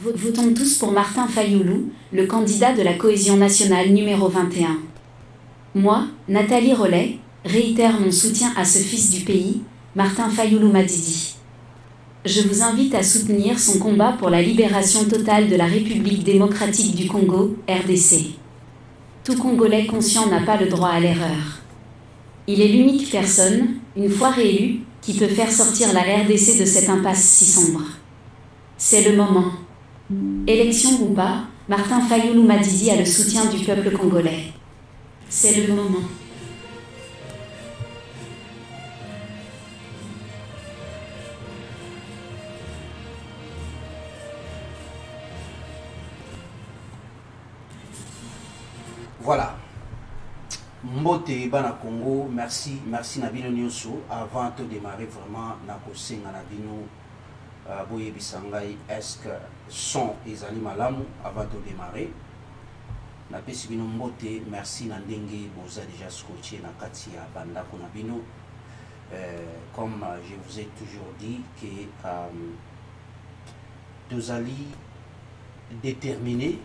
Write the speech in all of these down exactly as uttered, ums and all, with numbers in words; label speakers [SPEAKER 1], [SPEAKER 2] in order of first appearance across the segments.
[SPEAKER 1] Votons tous pour Martin Fayulu, le candidat de la cohésion nationale numéro vingt et un. Moi, Nathalie Rollet, réitère mon soutien à ce fils du pays, Martin Fayulu Madidi. Je vous invite à soutenir son combat pour la libération totale de la République démocratique du Congo, R D C. Tout Congolais conscient n'a pas le droit à l'erreur. Il est l'unique personne, une fois réélu, qui peut faire sortir la R D C de cette impasse si sombre. C'est le moment. Élection ou pas, Martin Fayulu Madidi a le soutien du peuple congolais. C'est le moment.
[SPEAKER 2] Voilà. Mbote Bana Congo, merci, merci Nabino Nyonso. Avant de démarrer vraiment, Nakosé Nabino Boye Bisangai, est-ce que son ezali malamu avant de démarrer? Napesi bino mbote, merci Nandenge, boza déjà scotché na katia banda Konabino. Comme je vous ai toujours dit que euh, Tozali déterminé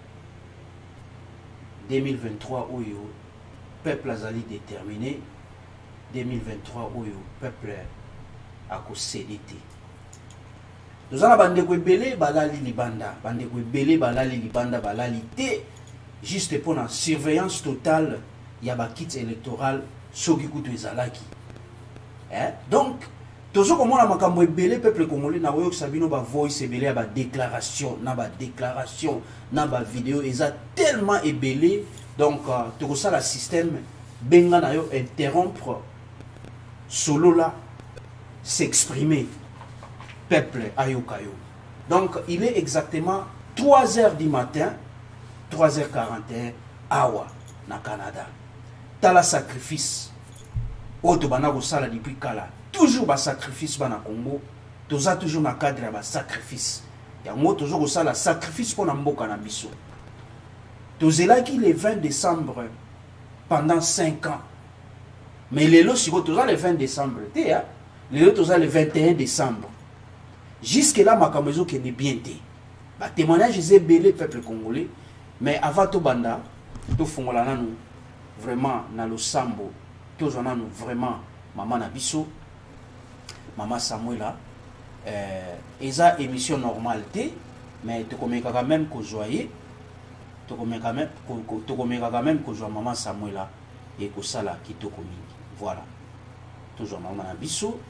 [SPEAKER 2] deux mille vingt-trois Oyo, peuple azali déterminé deux mille vingt-trois Oyo, peuple a cédé. Nous avons bande ko belé balali libanda, bande ko belé balali libanda balali té juste pour la surveillance totale ya ba kit électoral soki kutu ezalaki. Hein? Donc toujours comme on a makambo belé peuple congolais na oyo sabino ba voice belé ba déclaration, na ba déclaration, na ba vidéo eza tellement ébélé donc uh, tout ça le système benga na yo interrompre solo là s'exprimer. Peuple Ayokayo. Donc il est exactement trois heures du matin, trois heures quarante et un, Awa, na Canada. Tala sacrifice. Oto bana ko sala depuis kala. Toujours ba sacrifice bana Congo. Toza toujours na cadre ba sacrifice. Ya mo toujours ko sala sacrifice pour na mboka na biso. Tozelaki le vingt décembre pendant cinq ans. Mais les lots siko toza le vingt décembre, té hein. Les lots toza le vingt et un décembre. Jusque là, ma camaison qui est bien té. Bah témoignage c'est belé peuple congolais, mais avant tout banda, tout fongola nous vraiment na lo sambo, tout zona nous vraiment maman Nabiso, maman Samuela, euh, eza émission normale té, mais tu connais quand même que joyeux, tu connais quand même, tu connais quand même que joyeux maman Samuela et que ça là qui te commis, voilà, toujours maman Nabiso.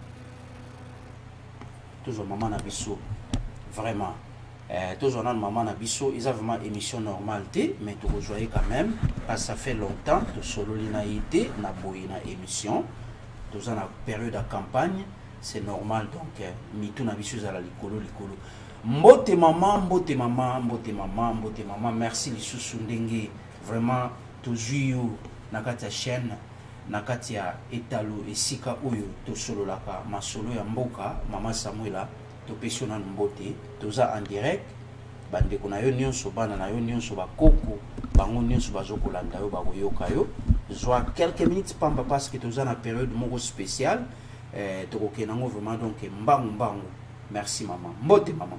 [SPEAKER 2] Toujours maman Nabiso, vraiment. Euh, toujours maman Nabiso, ils ont vraiment émission normale, mais tu rejoignez quand même, parce que ça fait longtemps, de solo l'inaïté, n'a boyé na émission, tous en période de campagne, c'est normal, donc, mitou Nabiso à la licolo, licolo. Mbote maman, mbote maman, mbote maman, mbote maman, merci les sous-sundenge, vraiment, toujours, na ta chaîne. Nakati ya etalo esika oyo to solo laka masolo ya mboka mama Samuela to pesiona mbote toza en direct bande ko na yo nyonso bana na yo nyonso bakoko bango nyonso bazokolanda yo bakoyoka yo zwa quelques minutes pamba parce que toza na période moko spéciale eh to kokena ngo vraiment donc mbangu mbangu merci maman mbote maman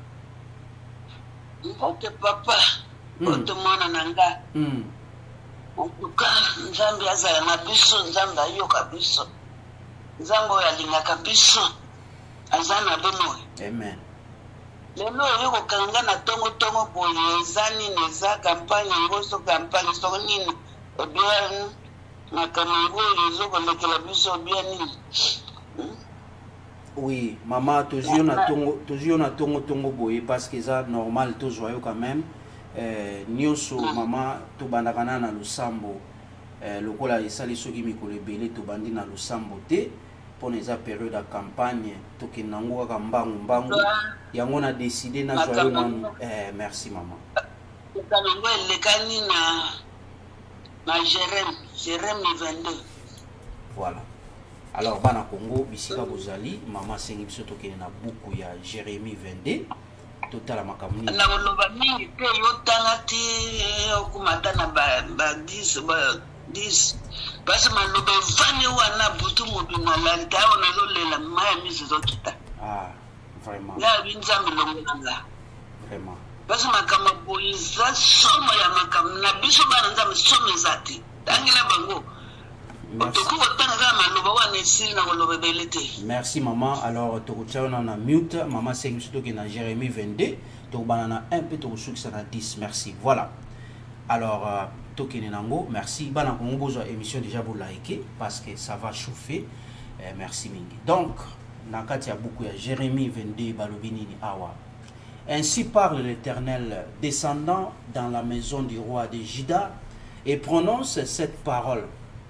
[SPEAKER 3] mbote papa mbote mwana nanga mm. En tout cas, Nzambi azala na biso, Nzambi ayoka biso. Nzambo ya lingaka biso. Azana beno.
[SPEAKER 2] Amen.
[SPEAKER 3] Lelo yoko kanga na tongo tongo boye ezani neza campagne ngoso campagne so nini. Bien na kamango yezo kolekela biso bien ni.
[SPEAKER 2] Oui, maman toujours na tongo toujours na tongo tongo boye parce que ça normal tout joyeux quand même. Eh, nyonso mama to bandakana na lusambo eh, lokola esali soki mikolo ebele to bandi na lusambo te pona eza période de campagne to kenango kaka mbangu mbangu yango na décider na joyeux nanu eh, merci maman
[SPEAKER 3] kanango elekani na na Jérém Jérém vingt-deux
[SPEAKER 2] voilà alors bana Congo bisika bozali mama sengi biso to kene na buku ya Jérémie vingt-deux total makamuni
[SPEAKER 3] na loba mingi te yotanga ti okumata na ba ba dix ba dix parce que maloba vani wana butu mudu na lanta ona zo lela maya miso zo kita
[SPEAKER 2] ah vraiment
[SPEAKER 3] ya binzambi longa
[SPEAKER 2] Vraiment.
[SPEAKER 3] Parce que makama boiza soma ya makam na biso bana nzambe soma ezati. Tangela bango.
[SPEAKER 2] Merci maman. Alors on a mute maman c'est surtout qui na Jérémie vingt-deux donc banana un peu tout sur ça dix. Merci. Voilà. Alors tokene nango merci bana ko besoin émission déjà vous liker parce que ça va chauffer. Euh, merci mingi. Donc nakati ya beaucoup ya Jérémie vingt-deux balobinini awa. Ainsi parle l'Éternel descendant dans la maison du roi de Juda et prononce cette parole.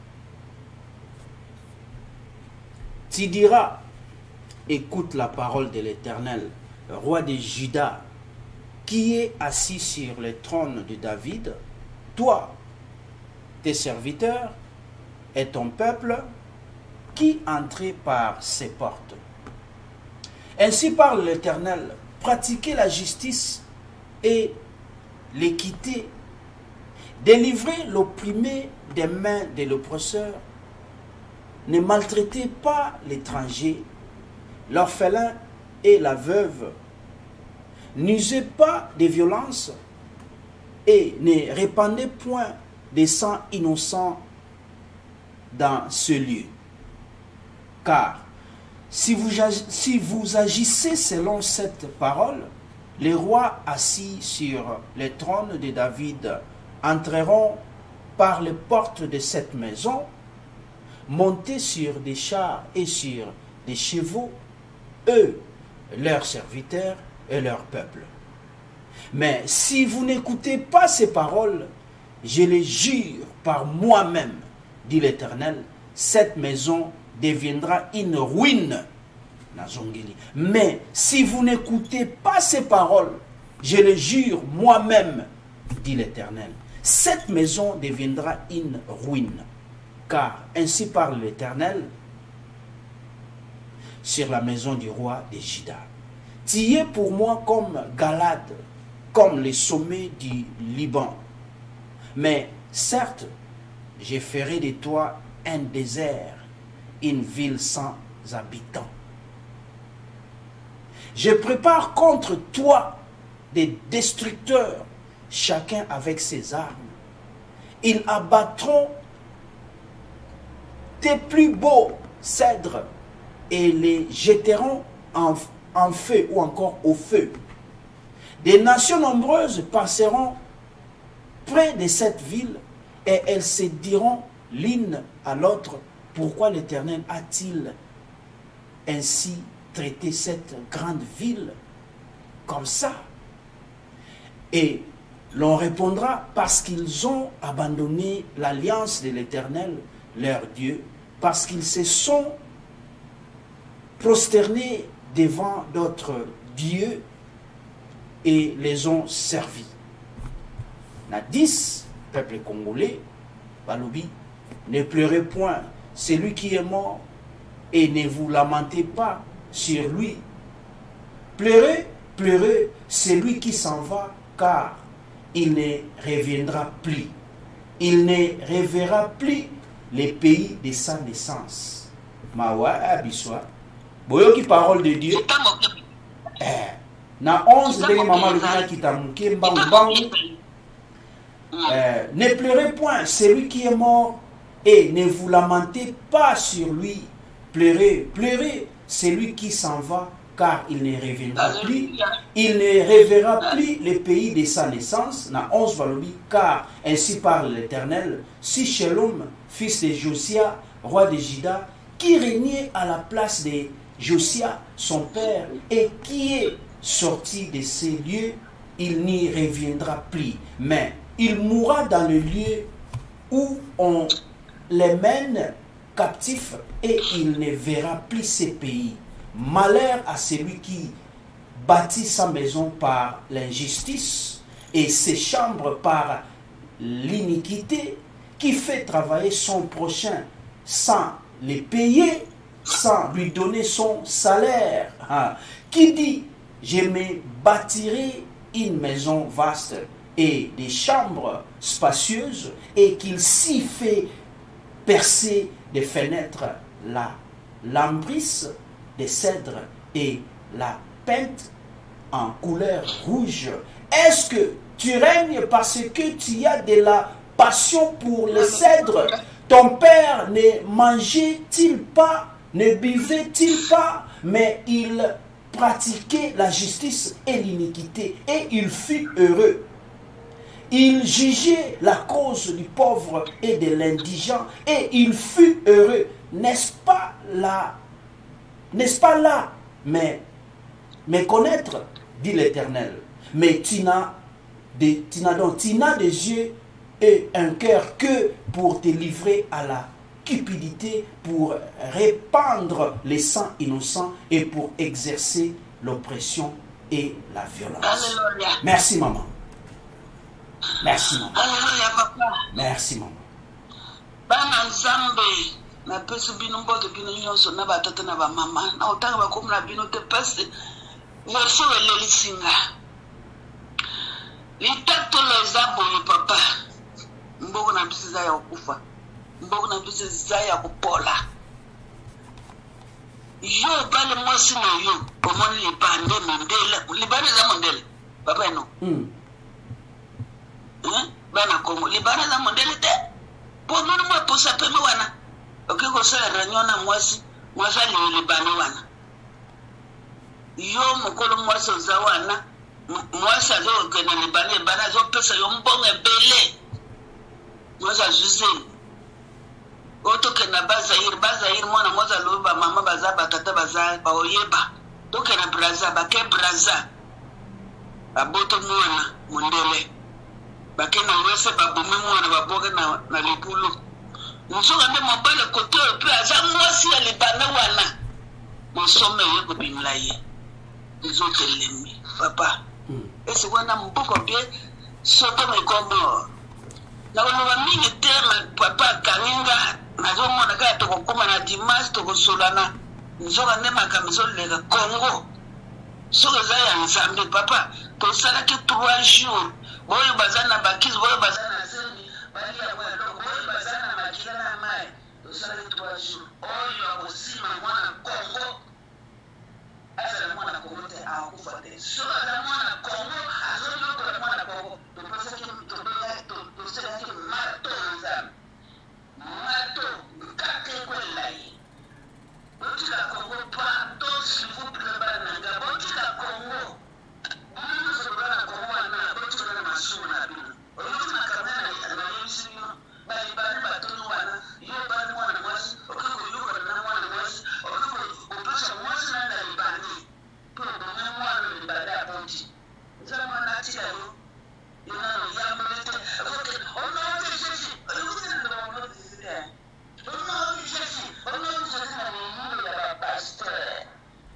[SPEAKER 2] Tu diras, écoute la parole de l'Éternel, roi de Juda, qui est assis sur le trône de David, toi, tes serviteurs et ton peuple, qui entrez par ses portes. Ainsi parle l'Éternel, pratiquez la justice et l'équité, délivrez l'opprimé des mains de l'oppresseur. Ne maltraitez pas l'étranger, l'orphelin et la veuve. N'usez pas de violence et ne répandez point des sangs innocents dans ce lieu. Car si vous, si vous agissez selon cette parole, les rois assis sur les trônes de David entreront par les portes de cette maison, montés sur des chars et sur des chevaux, eux, leurs serviteurs et leur peuple. Mais si vous n'écoutez pas ces paroles, je les jure par moi-même, dit l'Éternel, cette maison deviendra une ruine. Mais si vous n'écoutez pas ces paroles, je les jure moi-même, dit l'Éternel, cette maison deviendra une ruine. Car ainsi parle l'Éternel sur la maison du roi de Juda. Tu es pour moi comme Galade, comme les sommets du Liban. Mais certes, je ferai de toi un désert, une ville sans habitants. Je prépare contre toi des destructeurs, chacun avec ses armes. Ils abattront tes plus beaux cèdres et les jetteront en, en feu ou encore au feu. Des nations nombreuses passeront près de cette ville et elles se diront l'une à l'autre, pourquoi l'Éternel a-t-il ainsi traité cette grande ville comme ça? Et l'on répondra, parce qu'ils ont abandonné l'alliance de l'Éternel, leur Dieu, parce qu'ils se sont prosternés devant d'autres dieux et les ont servis. Na dix, peuple congolais, Balobi, ne pleurez point celui qui est mort et ne vous lamentez pas sur lui. Pleurez, pleurez celui qui s'en va, car il ne reviendra plus. Il ne reverra plus les pays de sa naissance. Mawa abiswa. Boyo qui parole de Dieu. Eh, na onze de maman le gars qui t'a mouké mbang. Ne pleurez point celui qui est mort et ne vous lamentez pas sur lui. Pleurez, pleurez celui qui s'en va, car il ne reviendra plus. Il ne reverra plus les pays de sa naissance. Na onze valobi, car ainsi parle l'Éternel, si Shalom, fils de Josia, roi de Juda, qui régnait à la place de Josia, son père, et qui est sorti de ces lieux, il n'y reviendra plus. Mais il mourra dans le lieu où on les mène captifs et il ne verra plus ces pays. Malheur à celui qui bâtit sa maison par l'injustice et ses chambres par l'iniquité, qui fait travailler son prochain sans les payer, sans lui donner son salaire. Ah. Qui dit, je me bâtirai une maison vaste et des chambres spacieuses, et qu'il s'y fait percer des fenêtres, la lambrisse des cèdres et la pente en couleur rouge? Est-ce que tu règnes parce que tu as de la passion pour les cèdres? Ton père ne mangeait-il pas, ne buvait-il pas, mais il pratiquait la justice et l'iniquité, et il fut heureux. Il jugeait la cause du pauvre et de l'indigent, et il fut heureux. N'est-ce pas là? N'est-ce pas là? Mais, mais connaître, dit l'Éternel. Mais tu n'as des, tu n'as donc, tu n'as des yeux et un cœur que pour te livrer à la cupidité, pour répandre les sangs innocents et pour exercer l'oppression et la violence.
[SPEAKER 3] Alléluia.
[SPEAKER 2] Merci maman. Merci maman.
[SPEAKER 3] Alléluia papa.
[SPEAKER 2] Merci maman.
[SPEAKER 3] Bana Nzambe na pesi bino mbote bino nyonso na batata na ba mama na otanga bakomi na bino te pesi verso elelisinga litato leza boye papa mboko na biso eza ya kokufa mboko na biso eza ya kopola yo bale mwasi na yo omoni libande mondele libande eza mondele papa eno
[SPEAKER 2] mm.
[SPEAKER 3] eh? Bana Kongo libande eza mondele te pononi mwa posa peme wana oke kosala ranyo na mwasi mwasi ali libande wana yo mokolo mwasi oza wana mwasi azokende libande libande azopesa yo mbongo ebele mwasi azuzeni otokenda bazaire bazaire mwana mwasi alobi bamama baza batata baza baoyeba tokenda braza bake braza baboto mwana mondele bakenda wese babomi mwana baboke na, na lipulu nsoka nde mobale kote oyo mpe aza mwasi ya libanda wana mosome ye kobimela ye ezotelemi papa esi wana mboko bie soto mekomo nakoloba mingi te papa akanginga nazomona kaka tokokoma na dimanche tokosolana nzoka nde makambo ezoleka Congo soki eza ya Nzambe papa tosalaki trois jours boyo baza na bakizi boyo baza na zemi balia bweloko boyo baza na makila na mai tosalaki trois jours oyo akosima mwana Congo azala mwana Congo te akufa te soki aza mwana Congo azoyokola mwana Congo topesaki tosalaki mato na Nzambe mato nkate ekwelai botika Congo pardon s'il vous plaît bananga botika Congo binosobola na Congo wana botika na masumu na bino oyoki makambo na yebisi bino balibani batoni wana yo bani mwana mwasi okoki koyokana na mwana mwasi okoki kopesa mwasi nanga libani mpo obome mwana libani aboti nzala mwana atika yo yonano yambele te okoki onote jesi oyoki na ndobamonote te onote jesi onote jesi na mimundo ya bapasteur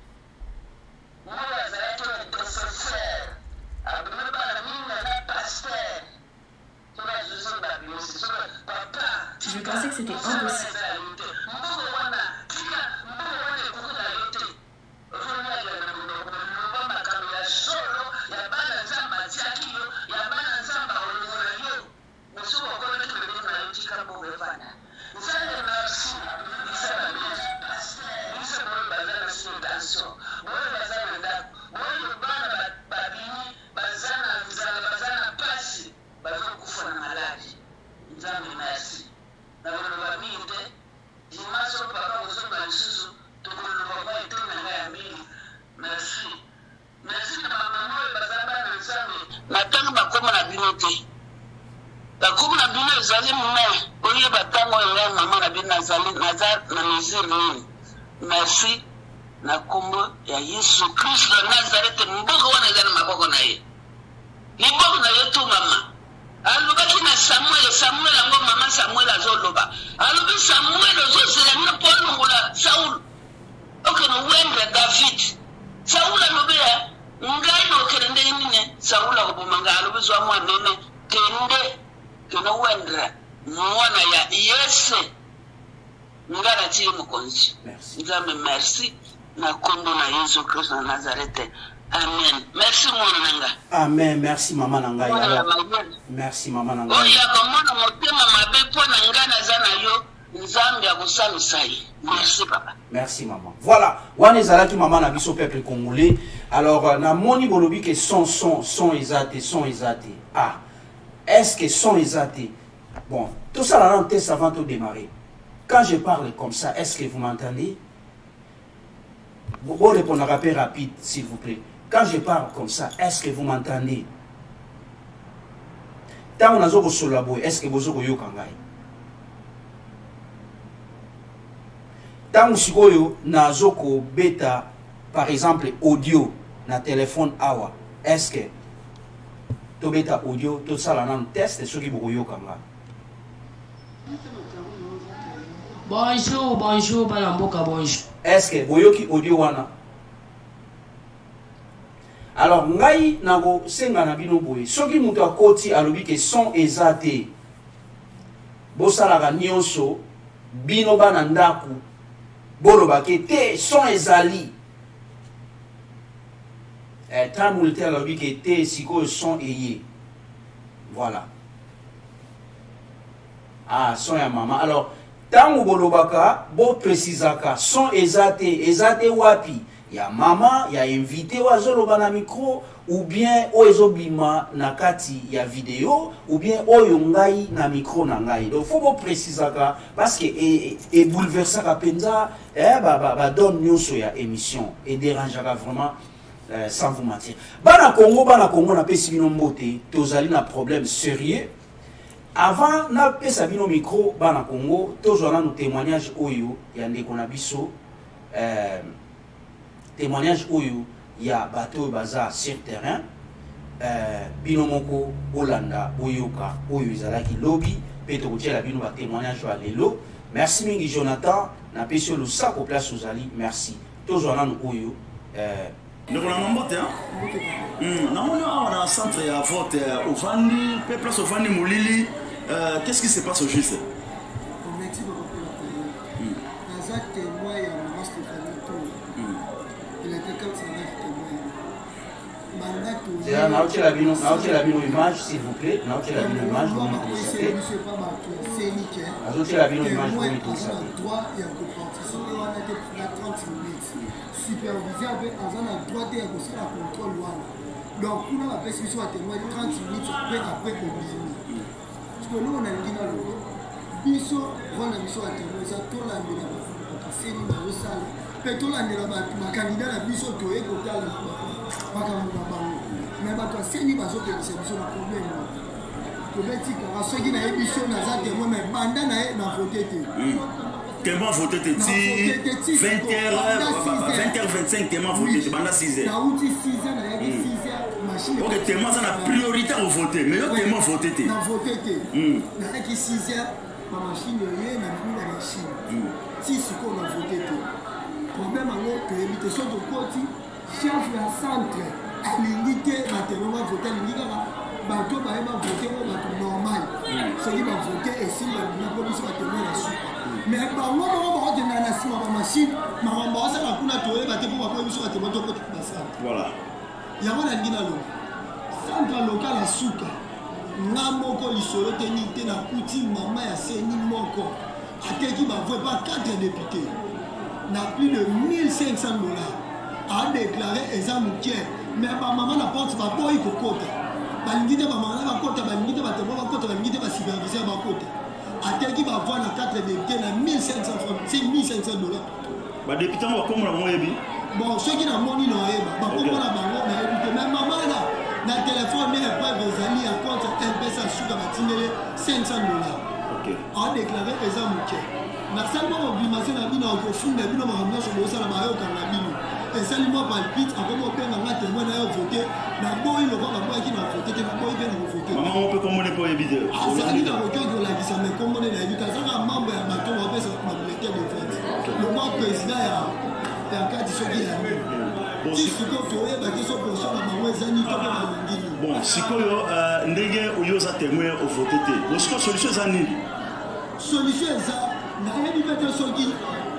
[SPEAKER 3] mwana azalaki na intercesseur abome bana mingi na pasteur.
[SPEAKER 1] Je pensais que c'était impossible.
[SPEAKER 3] Merci na kombo ya Yesu Kristo na Nazareth mboko wana eza na maboko na ye liboko na ye tu mama alobaki na Samuel Samuel yango mama Samuel azoloba alobi Samuel ozozela na polongola Saul okeno wendre David Saul alobi ya ngai no kende nini Saul akobomanga alobi zwa mwa nene kende keno wendre mwana ya Yese ngara tiye mukonzi nzambe merci na kombo na Yesu Kristo na Nazareth amen merci mwana nanga
[SPEAKER 2] amen merci mama nanga ya merci mama nanga
[SPEAKER 3] oya komona motema mabe po na ngana za na yo Merci papa.
[SPEAKER 2] Merci maman. Voilà. Wane zalaki maman na biso peuple congolais. Alors na moni bolobi que son son son exaté son exaté. Ah. Est-ce que son exaté? Bon, tout ça là en test avant de démarrer. Quand je parle comme ça, est-ce que vous m'entendez? Vous répondre un rappel rapide s'il vous plaît. Quand je parle comme ça, est-ce que vous m'entendez? Tant on a zo solo boy, est-ce que vous avez yokangai? Tant sikoyo na zoko beta par exemple audio na téléphone awa, est-ce que to beta audio tout ça là nan test ce qui vous yokanga?
[SPEAKER 4] Bonjour, bonjour, balamboka bonjour.
[SPEAKER 2] Est-ce que boyoki audio wana? Alors ngai nago senga na bino boye. Soki muto akoti alobi ke son ezate. Bosala nyonso bino bana ndaku. Boloba ke te son ezali. Eh tant multe alobi ke te siko son eye. Voilà. Ah son ya mama. Alors tant bolobaka bo précisaka son ezate ezate wapi? Ya mama, ya invité wazoloba na micro ou bien oezo bima na kati ya vidéo ou bien oyo ngai na micro na ngai. Donc faut bo précisaka parce que et, et bouleversaka penza eh ba ba, ba donne nyonso ya émission et dérangera vraiment euh, sans vous mentir. Bana Congo bana Congo na pesi bino mbote tozali na problème sérieux. Avant na pesa bino micro bana Congo tozona no témoignage oyo ya ndeko na biso euh témoignage oyo ya bateau baza sur terrain euh binomoko Olanda oyoka oyo izalaki lobby peto kotiela bino ba témoignage wa lelo. Merci mingi Jonathan na pesio le sac au place uzali merci tozwana no oyo euh
[SPEAKER 5] donc on a mambote hein hmm na on a un centre à vote au Vandi peuple au Vandi Molili euh qu'est-ce qui se passe au juste?
[SPEAKER 6] Merci beaucoup la zate moi ya
[SPEAKER 2] c'est là où la bino où la bino image s'il vous plaît là où la bino image vous mettez ça là où la bino image vous mettez ça
[SPEAKER 6] droit et en compétition on a été trente minutes supervisé avec un droit et aussi la contrôle donc pour la personne soit témoin trente minutes après après conclusion parce que nous on a dit dans le biso on a biso à témoin ça tout la bino c'est une salle peto la ndela ba candidat na biso to e ko tala makambo na bango mais bato aseni bazokebisa biso na problème to betika asoki na biso na za témoin mais banda na ye na voté te
[SPEAKER 5] témoin voté te ti vingt heures vingt-cinq témoin voté te banda six heures
[SPEAKER 6] na uti six heures na ye six heures machine
[SPEAKER 5] OK témoin ça na priorité au voter mais le témoin voté te
[SPEAKER 6] na voté te na ki six heures ma machine ye na mi na machine si siko na voté te problème à l'autre, éviter ce de côté, chef de centre, à l'unité, maintenant, va voter l'unité, bateau, va voter, va normal. Ce qui va voter, et si la police va tenir la suite. Mais par moi, on va tenir la suite, ma machine, ma maman, ça va couler à toi, va te pour la police, va te monter au côté de ça.
[SPEAKER 5] Voilà.
[SPEAKER 6] Il y a un guinalo. Centre local à Souka. Namoko, l'isolo, tenite, na kuti, maman, ya seni, moko. À qui va voir pas quatre députés. N'a plus de mille cinq cents dollars a déclaré examen tiers mais ma maman n'a pas va pas y cocote balingite ma maman va cote balingite va te voir cote balingite va superviser ma cote a tel qui va voir na quatre députés na mille cinq cents francs c'est mille cinq cents dollars
[SPEAKER 5] ba député va comme la moyebi
[SPEAKER 6] bon ceux qui n'a moni no eba ba comme la bango na député mais maman là na téléphone mais pas des amis à compte un pesa suka va tinele cinq cents dollars OK a déclaré examen tiers na seulement obligation na bino ko funda bino ma ramna so bosa na bayo kan na bino et seulement palpite encore mo penga na témoin na yo voter na boy le ba ba ki na voter ke na boy bien na voter
[SPEAKER 5] maman on peut comment pour éviter
[SPEAKER 6] ah ça dit na voter de la vie ça mais comment na éviter ça ka membre ya bato ba pesa na bulletin de vote le moi président ya ya kati so ki ya bon si ko to e ba ki so person na bango ezani to ba ngini
[SPEAKER 5] bon sikoyo ndenge oyoza témoin au voter te bon solution za nini
[SPEAKER 6] solution za na yebi pete soki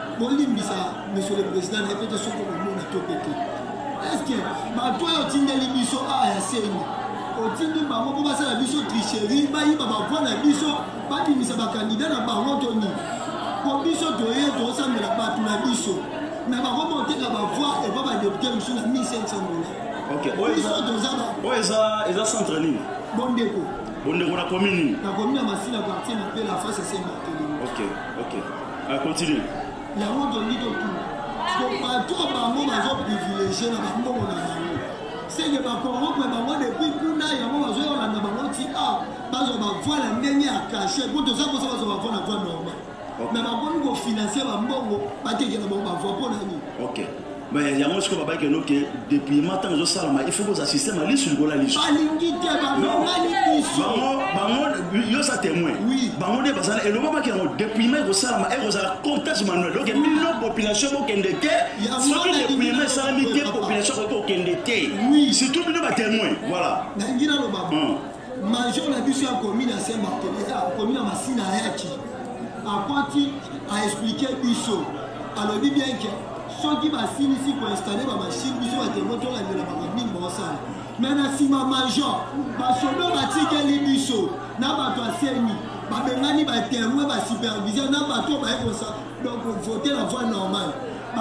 [SPEAKER 6] bolimbisa monsieur le président na pete soki omona to pete est-ce que bato oyo otindeli biso a ya seni otindi bango mpo basala biso tricherie bayiba bavoi na biso babimisa bakandidat na bango to nini pour biso doye to ensemble la batu na biso mais va remonter la voix et va député monsieur na mille cinq cents dollars.
[SPEAKER 5] OK. Oeza Oeza Oeza centre ni.
[SPEAKER 6] Bondeko.
[SPEAKER 5] Bondeko na commune.
[SPEAKER 6] La commune Masina quartier na pe la face Saint-Barthélemy.
[SPEAKER 5] OK, OK. Ah continue.
[SPEAKER 6] La route de Lido tout. Donc partout bango bazo privilégié na bango na bango. C'est que ba Congo mais bango depuis kuna ya mo bazo na bango ti ah bazo ba voix la ndenge à cacher pour tout ça pour ça bazo ba voix na voix normal. Mais bango ngo financer ba mbongo ba teke na bango ba voix pour nani.
[SPEAKER 5] OK. Mais il y a un chose que nous que depuis maintenant je sais il faut que assister à l'issue de la liste.
[SPEAKER 6] Balingi te bango nani biso.
[SPEAKER 5] Bango bango yo ça témoin.
[SPEAKER 6] Oui.
[SPEAKER 5] Bango de bazana et le moment que on depuis mais ça et vous allez comptage manuel. Donc million population au Kendete. Ce qui depuis mais ça mi que population au Kendete.
[SPEAKER 6] Oui.
[SPEAKER 5] C'est tout million témoin. Voilà.
[SPEAKER 6] Nangina lo baba. Major la biso ya commune à Saint-Barthélemy, à commune à Masina Yaki. A parti à expliquer biso. Alors dit bien que ceux qui va ici pour installer ma machine, ils sont à des moteurs à la marine bonsalle. Maintenant, si ma major, ma sono va tirer les biseaux, n'a pas toi séni, ma bengani va témoin, va superviser, n'a pas toi, va être ça. Donc, voter la voie normale.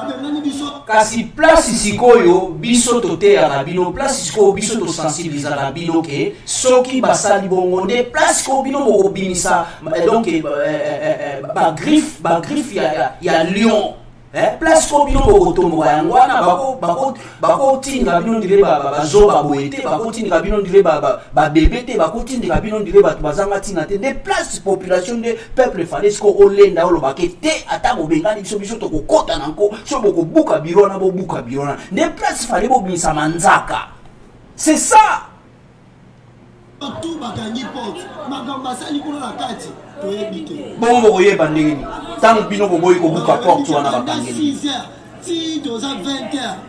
[SPEAKER 2] Kasi place sikoyo biso tote ya rabino place sikoyo biso to sensibiliser rabino ke soki basali bongo nde place ko bino mo binisa donc ba griffe ba griffe ya ya lion eh place ko bino mo tombo yangwana bako bako bako tinga bino ndire ba ba zo ba boete bako tinga bino ndire ba ba bébé te bako tinga bino ndire ba bazanga tina te de place population de peuple fallait ko olenda olo bakete ata bo bengani biso biso to ko kota nanko so boko buka birona bo buka birona de place fallait bo binisa manzaka c'est ça
[SPEAKER 6] tout bagani porte magamba sali kuna la kati to ebite
[SPEAKER 2] bon bo yeba ndenge tant bino bo boy ko buka porte wana bakangeli
[SPEAKER 6] six heures si doza vingt heures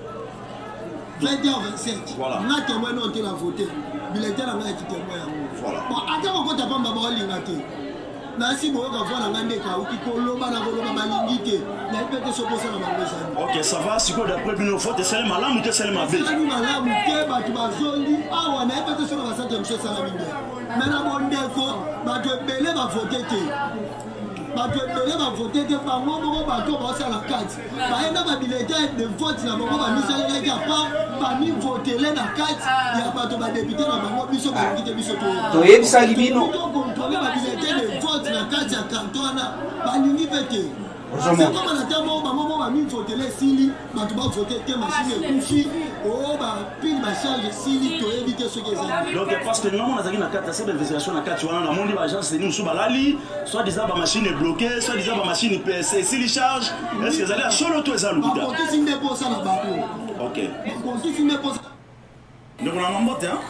[SPEAKER 6] vingt heures vingt-sept
[SPEAKER 5] voilà
[SPEAKER 6] na témoin non te la voter bulletin na qui témoin
[SPEAKER 5] voilà
[SPEAKER 6] bon ata ko ta pamba ba linga te na si bo ka vola ngande ka uki ko loba na ko loba balingi te na ipete soko sana bango sana.
[SPEAKER 5] OK ça va siko d'après bino faut te sel malamu te sel mabe
[SPEAKER 6] sala ni malamu te ba tu bazoli awa na ipete soko ba sante monsieur sala binga mena bondeko ba to belé ba voter te ba to belé ba voter te ba ngo ngo ba to ba sala carte ba enda ba bulletin de vote na bango ba misala na ya pa ba mi voter le na carte ya ba to ba député na bango biso ba ngite biso to
[SPEAKER 2] to yebisa libino
[SPEAKER 6] to contrôler ba bulletin de vote na carte ya cantona ba ningi pete c'est comme la tamo ba momo ba mi voter le sili ba to ba voter te machine kufi o ba pile ba charge sili to éviter ce que ça
[SPEAKER 5] donc parce que nous on a zaki na carte c'est vérification na carte wana na mondi ba agence c'est nous sous balali soit disant ba machine est bloquée soit disant ba machine P C sili charge est-ce que vous allez à solo to ezalo
[SPEAKER 6] ba ko ti sinde pour ça na ba ko
[SPEAKER 5] OK
[SPEAKER 6] ko ti sinde pour ça
[SPEAKER 5] donc on a mambote hein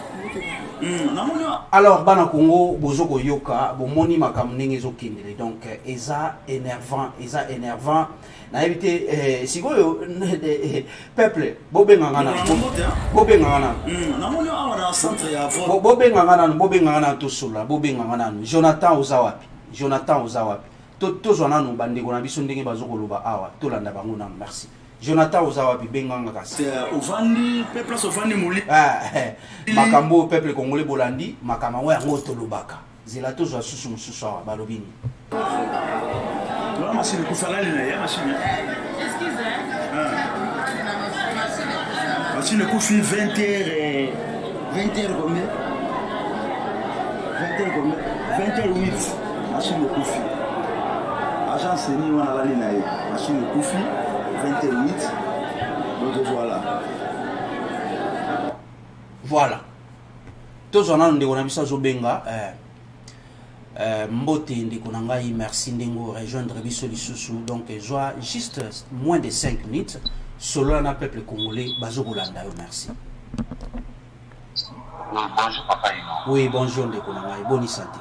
[SPEAKER 2] alors bana Congo bozoko yoka bomoni makambo ndenge ezokendele donc eza énervant eza énervant na éviter eh, sikoyo peuple bobenganga na bobenganga na
[SPEAKER 5] namoni awa na centre ya vote
[SPEAKER 2] bobenganga na bobenganga na tosula bobenganga na Jonathan Ozawapi Jonathan Ozawapi to tozwa nanu bandeko na biso ndenge bazokoloba awa tolanda bango na merci Jonathan Ozawapi benganga kasi
[SPEAKER 5] ovandi peuple ovandi muli
[SPEAKER 2] ah makambo peuple congolais bolandi makambo yango tolobaka zela tozwa susu mususu awa balobini
[SPEAKER 5] la machine kufala ni na machine
[SPEAKER 4] excusez
[SPEAKER 5] ah machine kufi vingt heures vingt heures combien vingt heures combien vingt heures huit machine kufi agence ni wana la ni na machine kufi vingt heures huit donc voilà
[SPEAKER 2] voilà tozwa nanu ndeko na biso azobenga eh Euh, mbote ndeko na ngai merci ndengo rejoindre biso lisusu donc joie juste moins de cinq minutes solo na peuple congolais bazokolanda yo merci.
[SPEAKER 3] Oui, bonjour papa.
[SPEAKER 2] Oui, bonjour ndeko na ngai bonne santé.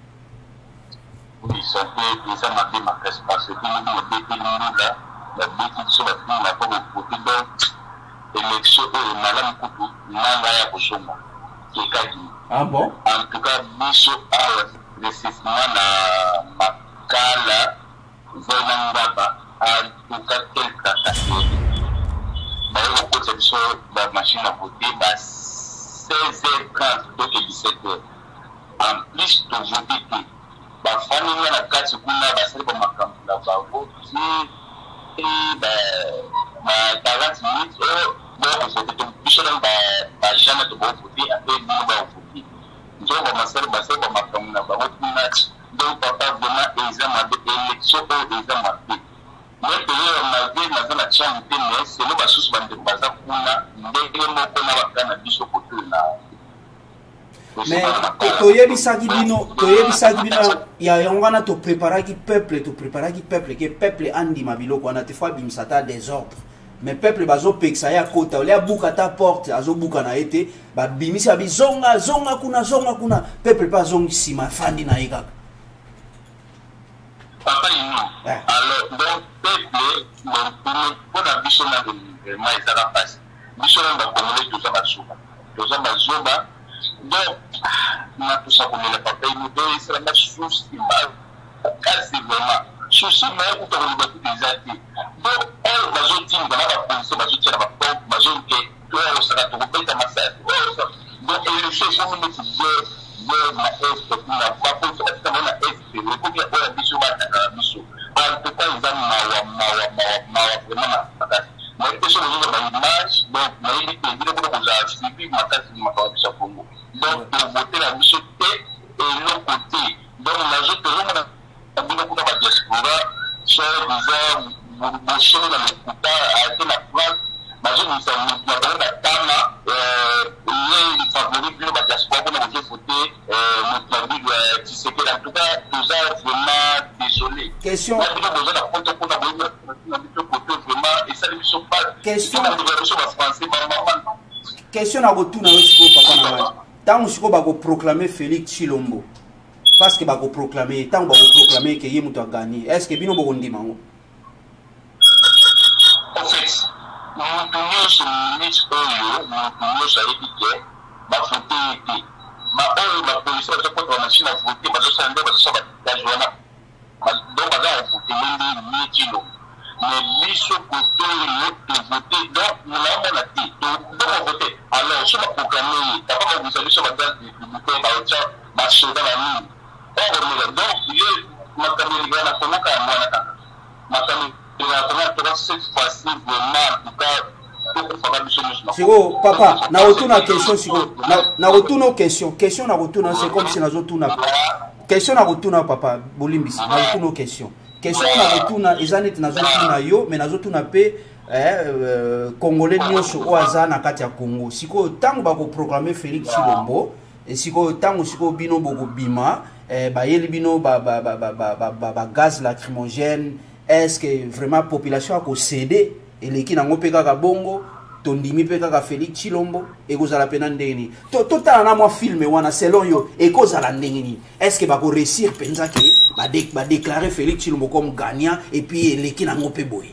[SPEAKER 3] Oui, santé ça m'a dit ma presse parce que nous on était là la bête sur la fin la pas au côté de élection et madame Kutu nanga ya kusoma kikadi.
[SPEAKER 2] Ah bon?
[SPEAKER 3] En tout cas biso a nécessairement la makala zonangaba en tout cas quel catastrophe bah au côté de ça la machine à voter bah seize heures trente donc dix-sept heures en plus de voter bah famille la carte kuna bah c'est pas makambo na bango ti ba ba quarante minutes bon faut que biso na ba ba jamais to bon voter après nous ba voter donc on va faire ba faire ba makambo na bango match donc papa vraiment examen de élection ou examen mais que malgré la zone chambre mais c'est le ba sous bande baza kuna ndenge moko na bakana biso côté na
[SPEAKER 2] mais toyebisaki bino toyebisaki bino ya yango wana topreparaki peuple topreparaki peuple ke peuple andima biloko wana te fois bimisa ta désordre mais peuple bazopekisa ya kota olia buka ta porte azobuka na ete babimisa bizonga zonga kuna zonga kuna peuple pa zongi sima fandi na ye kaka
[SPEAKER 3] papa ino alors donc peuple pour la biso na vraiment ezala passe biso na bakomole toza bazoba toza bazoba donc na tout ça comme le papa il nous donne c'est la chose qui va casser vraiment souci mais pour le battre des athées donc elle va jeter dans la police va jeter dans la porte va jeter toi on sera tout le temps massage donc elle le fait comme une petite de ma est pour la pas pour ça c'est vraiment est le coup qui a biso ba ta biso en tout cas ils ont ma ma ma vraiment mais que ce niveau d'image donc mais il est bien pour vous assister ma case de ma famille Congo donc pour voter la mission et l'autre côté donc la jeune personne a bien beaucoup de diaspora sur disant mon chien dans le couta a été la France ma jeune nous sommes nous avons la tama euh il favorise plus la diaspora pour nous voter euh notre vie de Tshisekedi en tout cas nous avons vraiment désolé
[SPEAKER 2] question
[SPEAKER 3] besoin de compte pour la côté vraiment et ça ne sont pas
[SPEAKER 2] question
[SPEAKER 3] français
[SPEAKER 2] question na retourna aussi papa na ngai tant siko ba ko proclamer Félix Tshilombo parce que ba ko proclamer tant ba ko proclamer que yemu to gagner est-ce que bino bo ndima ngo
[SPEAKER 3] en fait nous nous sommes ministre oyo nous nous ça étiquette ba voter ma oyo la police va pas la machine à voter ba ça ndé ba ça ba joana donc ba za voter ndi ni kilo mais biso côté de voter donc nous l'avons la tête donc voter alors je vais proclamer d'abord vous savez sur la date du public ba ocha ba soda la nuit donc il est ma caméra na comment ka mwana ka ma caméra na cette fois-ci vraiment en tout cas
[SPEAKER 2] siko papa na retourna question siko na retourna question question na retourna c'est comme si na retourna question na retourna papa bolimbisi na retourna question question na retourna ezaneti na retourna yo mais na retourna pe eh congolais nyonso o aza na kati ya Congo siko tango ba ko programmer Félix Tshilombo et siko tango siko bino boko bima eh ba yeli bino ba ba ba ba ba gaz lacrymogène est-ce que vraiment population a ko céder et les qui n'ont pas kaka bongo tondimi pe kaka Félix Tshilombo et kozala pena ndeni to tota na moi filme wana selon yo et kozala ndeni est-ce que ba ko réussir penza ke ba dé ba déclarer Félix Tshilombo comme gagnant et puis les qui n'ont pas boy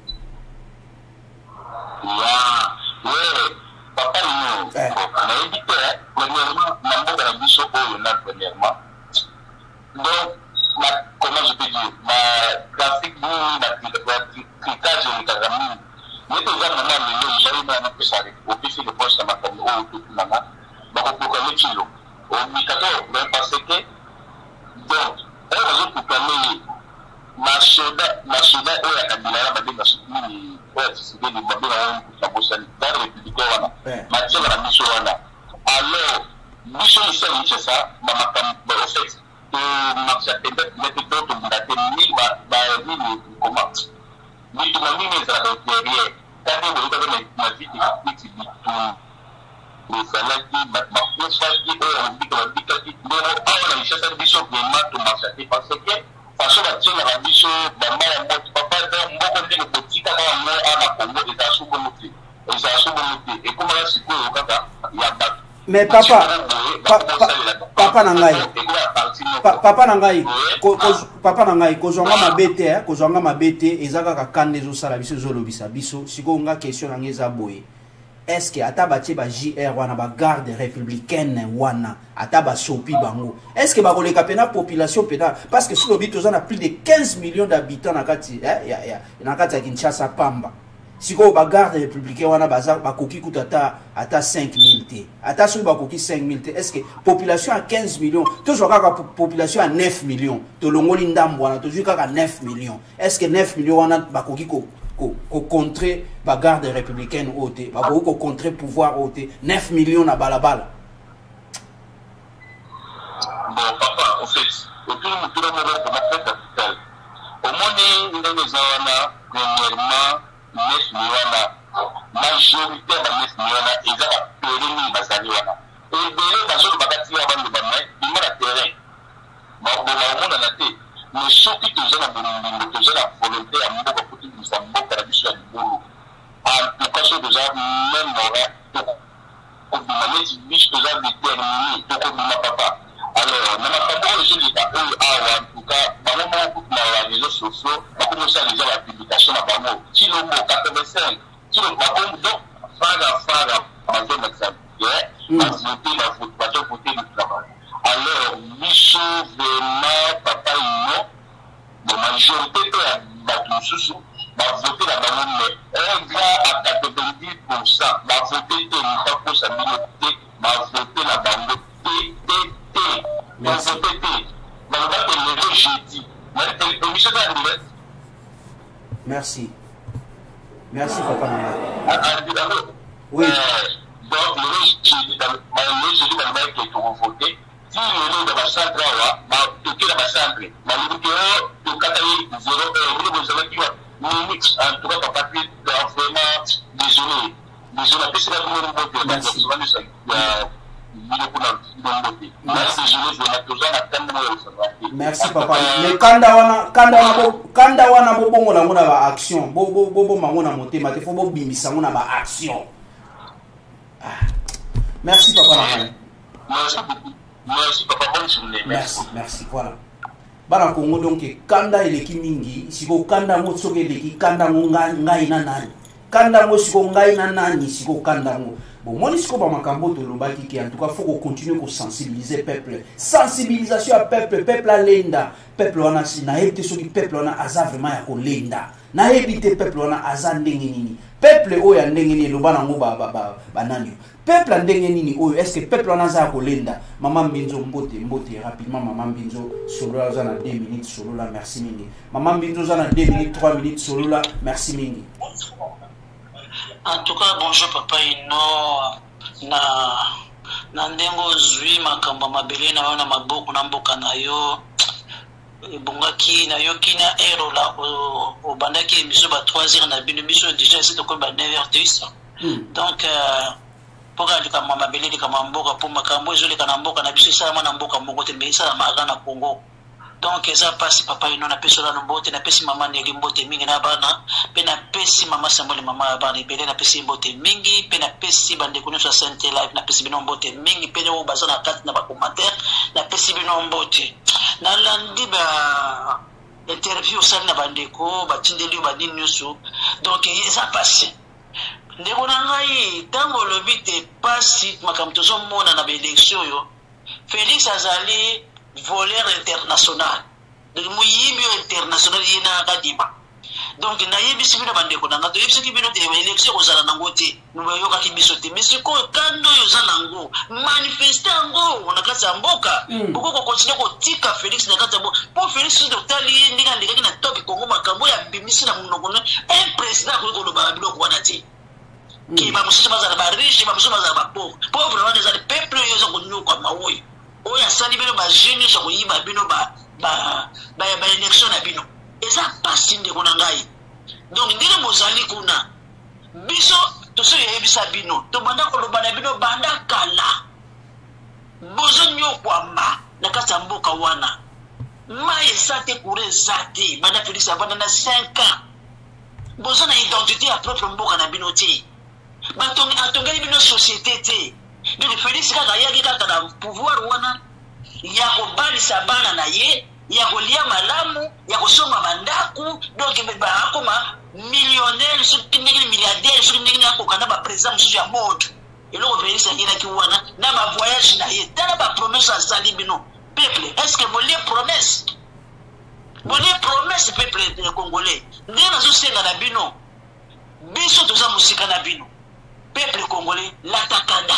[SPEAKER 3] ouais ouais papa non on a dit que premièrement n'importe la mission pour le premièrement donc comment je peux dire ma graphique ma cliquage au Kagami mais déjà maintenant mais j'ai pas un peu ça au pire de poste à ma famille au tout maman donc on peut comme kilo au mi-quatorze même parce que donc on va proclamer ma soda ma soda au ya kabila ba de ma soda ni au Tshisekedi ni ba na kwa bosa dans la République wana ma tshela la mission wana alors mission ici c'est ça ma makam ba au fait marché peut-être mettre d'autres dans la technique ba ba ni comment ni tout le monde est à derrière quand on regarde ma vie qui est tout le salaire qui ma ma force qui est on dit que la vie qui mais on a cherché des choses vraiment tout marché parce que façon la tient la mission dans ma papa dans beaucoup de petits quand on a à Congo et ça sous bonté et ça sous bonté et comment là c'est quoi kaka il y a
[SPEAKER 2] mais papa papa nangai papa nangai papa nangai kozonga mabete kozonga mabete ezaka ka kande zo sala biso zo lobisa biso siko nga question ngeza boye est-ce que atabatie ba J R wana ba garde républicaine wana ataba sopi bango est-ce que ba koleka pena population pena parce que sur le bito on a plus de quinze millions d'habitants na kati eh ya ya na kati ya Kinshasa pamba Si vous avez garde républicain, on a ata cinq mille T. Ata si vous cinq mille T. Est-ce que la population a quinze millions? Toujours la population a neuf millions. Toujours la neuf millions. Est-ce que neuf millions on a contrer la garde républicaine au T? Contrer le pouvoir au T? neuf millions à balabala.
[SPEAKER 3] Bon, papa, en fait, au plus de tout le monde pour ma fête capitale. Au moins, nous avons premièrement neuf millions, majorité de neuf millions, ils ont appelé les Bazaliwana. Et bien, dans le bagage, avant de bannir, il y a le terrain. Bon, on a un athée. Mais ceux qui ont la volonté à nous pour que nous sommes bons à la mission du boulot. En tout cas, ceux déjà, même Morin, on a dit, biche, déjà déterminé, donc on n'a pas. Alors, nous n'avons pas de choses en tout cas, dans le moment où nous avons les réseaux sociaux, nous avons commencé à lire la publication à Bango. Si nous avons quatre-vingt-cinq, si nous avons donc, phare à phare, on va dire l'exemple, la voté, la votation, voté du travail. Alors, Michel, vraiment, papa, non, la majorité de la sous va voter la Bango, mais un grand à quatre-vingt-dix pour cent va voter de l'État pour sa minorité, va voter la Bango. Merci.
[SPEAKER 2] Merci. Merci, papa.
[SPEAKER 3] Oui. Donc, le jeudi dans le bail qui est voté, si le nom de la centre, tout est dans la centre, mais le bureau de Kataï, zéro, vous avez dit, en tout cas, papa, vraiment désolé. Désolé, c'est la première fois que je
[SPEAKER 2] merci papa. Mais kanda wana kanda wana bo kanda wana bo bongo la ngona ba action bo bo bo bo mangona motema te fo bo bimisa ngona ba action. Merci papa.
[SPEAKER 3] Merci merci papa, bonne journée.
[SPEAKER 2] Merci merci voilà. Bana Congo donc kanda eleki mingi siko kanda mo soke eleki kanda mo ngai na nani kanda mo siko ngai na nani siko kanda mo. Bon, moi, je dis en tout cas, il faut qu'on continue à sensibiliser le peuple. Sensibilisation à peuple, peuple à l'enda. Peuple, on a été sur le peuple, on a azar vraiment à l'enda. Na évité peuple, on a azar n'engenini. Peuple, oh, ya n'engenini, le banango ba ba ba bananio. Peuple, n'engenini, oh, est-ce que peuple, on a azar à l'enda? Maman Binzo, mbote, mbote, rapidement, maman Binzo, solo là, on a deux minutes, solo là, merci mingi. Maman Binzo, on a deux minutes, trois minutes, solo là, merci mingi.
[SPEAKER 7] En tout cas, bonjour papa ino na na ndengo zwi makamba mabele na wana maboku na mboka na yo bongaki na yo kina ero la o bandaki miso ba trois heures na bino miso déjà c'est ko ba neuf heures dix. Donc pour ka ka mabele ka mboka pour makambo zo le kana mboka na biso sa na mboka moko te mais ça ma na Congo. Donc ça passe papa ino na peso la mbote na pesi mama ndeli mbote mingi na bana pe na pesi mama Samuel mama bana ibele na pesi mbote mingi pe na pesi bande kuno sa santé live na pesi bino mbote mingi pe no bazana kat na ba commentaire na pesi bino mbote na landi ba interview sana na bande ko ba tindeli ba din nyusu. Donc ça passe ndeko na ngai tango le vite passe makamto zo mona na ba élection yo Félix Azali voleur international. Donc muyibi international yena kadima. Donc na yebi sibino bandeko nanga to yebi sikibino te election ozala nango te. Nuba yoka kibiso te. Mais siko kando yoza nango manifester ngo na kati ya mboka. Boko ko continue ko tika Félix na kati ya mboka. Po Félix do tali ndinga ndinga na topi Congo makambo ya bimisi na munoko no un président ko ko lo ba bilo ko wanati. Ki ba musu bazala ba riche ba musu bazala ba pauvre. Pauvre wana za peuple yoza ko nyuka mawoyi. Oya sali bino ba jeune so yiba bino ba ba ba ba election na bino eza pasi nde kona ngai. Donc ndile mozali kuna biso to so yebisa bino to banda ko loba na bino banda kala bozo nyokwamba na kasa mboka wana mai sate kure sate banda Félix banda na cinq ans bozo na identité à propre mboka na bino ti batongi atongali bino société te. Donc Félix kaka yaki kaka na pouvoir wana ya kobalisa bana na ye ya kolia malamu ya kosoma mandaku. Donc ba akoma millionnaire sur ndenge milliardaire sur ndenge akokana ba président mususu ya monde eloko Félix akina ki wana na ba voyage na ye tala ba promesse asali bino peuple. Est-ce que vous les promesses vous les promesses peuple congolais ndenge nazo senga na bino biso toza musika na bino peuple congolais latakanda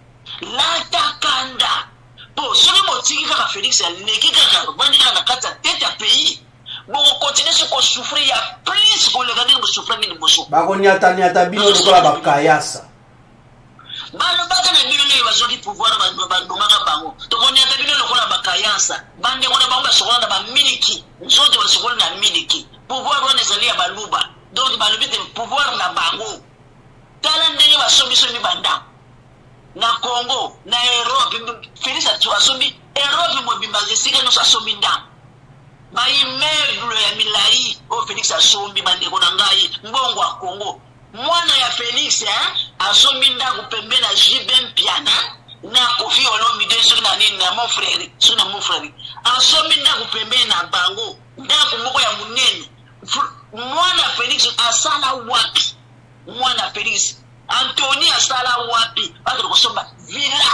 [SPEAKER 7] latakanda po soki motiki kaka Félix aleki kaka bandi kaka na kati ya tete ya pays bokokontinue so kosouffrir ya plus koleka ndenge bosouffrir ndenge boso
[SPEAKER 2] bakoniataniata bino lokola bakayasa
[SPEAKER 7] balobaka na bino ndenge bazwaki pouvoir bandongaka bango tokoniata bino lokola bakayasa bandeko na bango basokola na bamiliki nzoto basokola na miliki pouvoir wana ezali ya baluba donc balobi te pouvoir na bango tala ndenge basombi so mibanda na Congo na Europe Félix asombi Europe mobimba esika nyonso asombi ndambo baimmeuble ya milai o Félix asombi bandeko na ngai mbongo ya Congo mwana ya Félix asombi ndako pembe na Jibem Piana na Kofi Olomide soki na nini na mon frère soki na mon frère asombi ndako pembe na bango ndako moko ya munene mwana Félix asala wapi mwana Félix Anthony asala wapi bato kosomba villa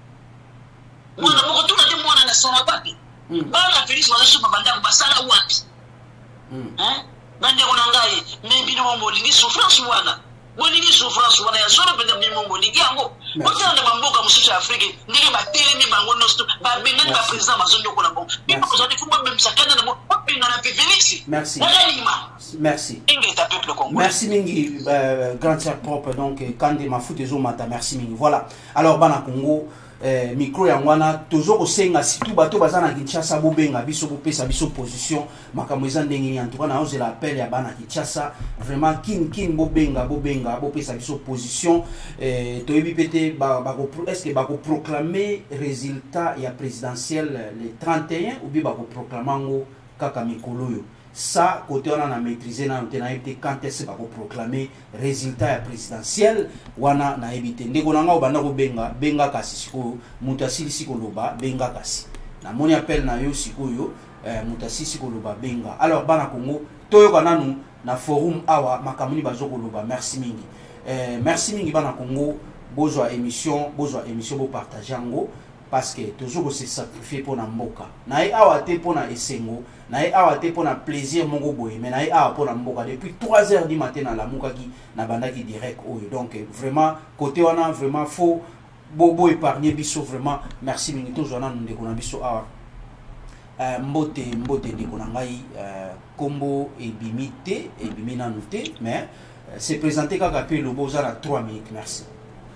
[SPEAKER 7] mwana moko tuna de mwana na sala wapi bana Félix bazosomba bandako basala wapi hein bande kona ngai membino mo molingi souffrance wana molingi souffrance wana ya solo penda mimo molingi yango botanda bamboka mususu ya Afrique ndenge batelemi bango nosto ba bengani ba président bazondo kola bon biko kozati fumba même sakana na mo pinga na Félix
[SPEAKER 2] merci merci
[SPEAKER 7] ingeta peuple congolais
[SPEAKER 2] merci mingi euh, grand sœur propre donc Kande Mafuta ezomata merci mingi voilà alors bana Congo Eh, micro ya ngwana tozo kosenga situ bato bazana Kinshasa bobenga biso bopesa biso position makambo eza ndenge en tout cas na ose l'appel ya bana Kinshasa vraiment kin kin bobenga bobenga bopesa biso position eh toyebi pété ba ba est-ce que ba ko proclamer résultat ya présidentiel le trente et un ou bien ba ko proclamango kaka mikolo yo ça côté on a maîtrisé na tena été quand est-ce ba ko proclamer résultat ya présidentiel wana na ebité ndeko nanga obanda ko benga benga kasi siko mutasili siko loba benga kasi na moni appel na yo siko yo eh, mutasili siko loba benga alors bana Congo toyo kananu na forum awa makamuni bazoko loba merci mingi eh, merci mingi bana Congo bozwa émission bozwa émission bo partager ngo parce que toujours se sacrifier pour na mboka na e awa te pour na esengo na e awa te pour na plaisir mongo boye mais na e awa pour na mboka depuis trois heures du matin na la mukaki na bandaki direct oyo donc vraiment côté wana vraiment faut bobo épargner biso vraiment merci mingi toujours na ndeko na biso awa euh, mbote mbote ndeko na ngai euh, kombo ebimité ebimina noté mais euh, c'est présenté kaka pe lobo za na trois minutes merci.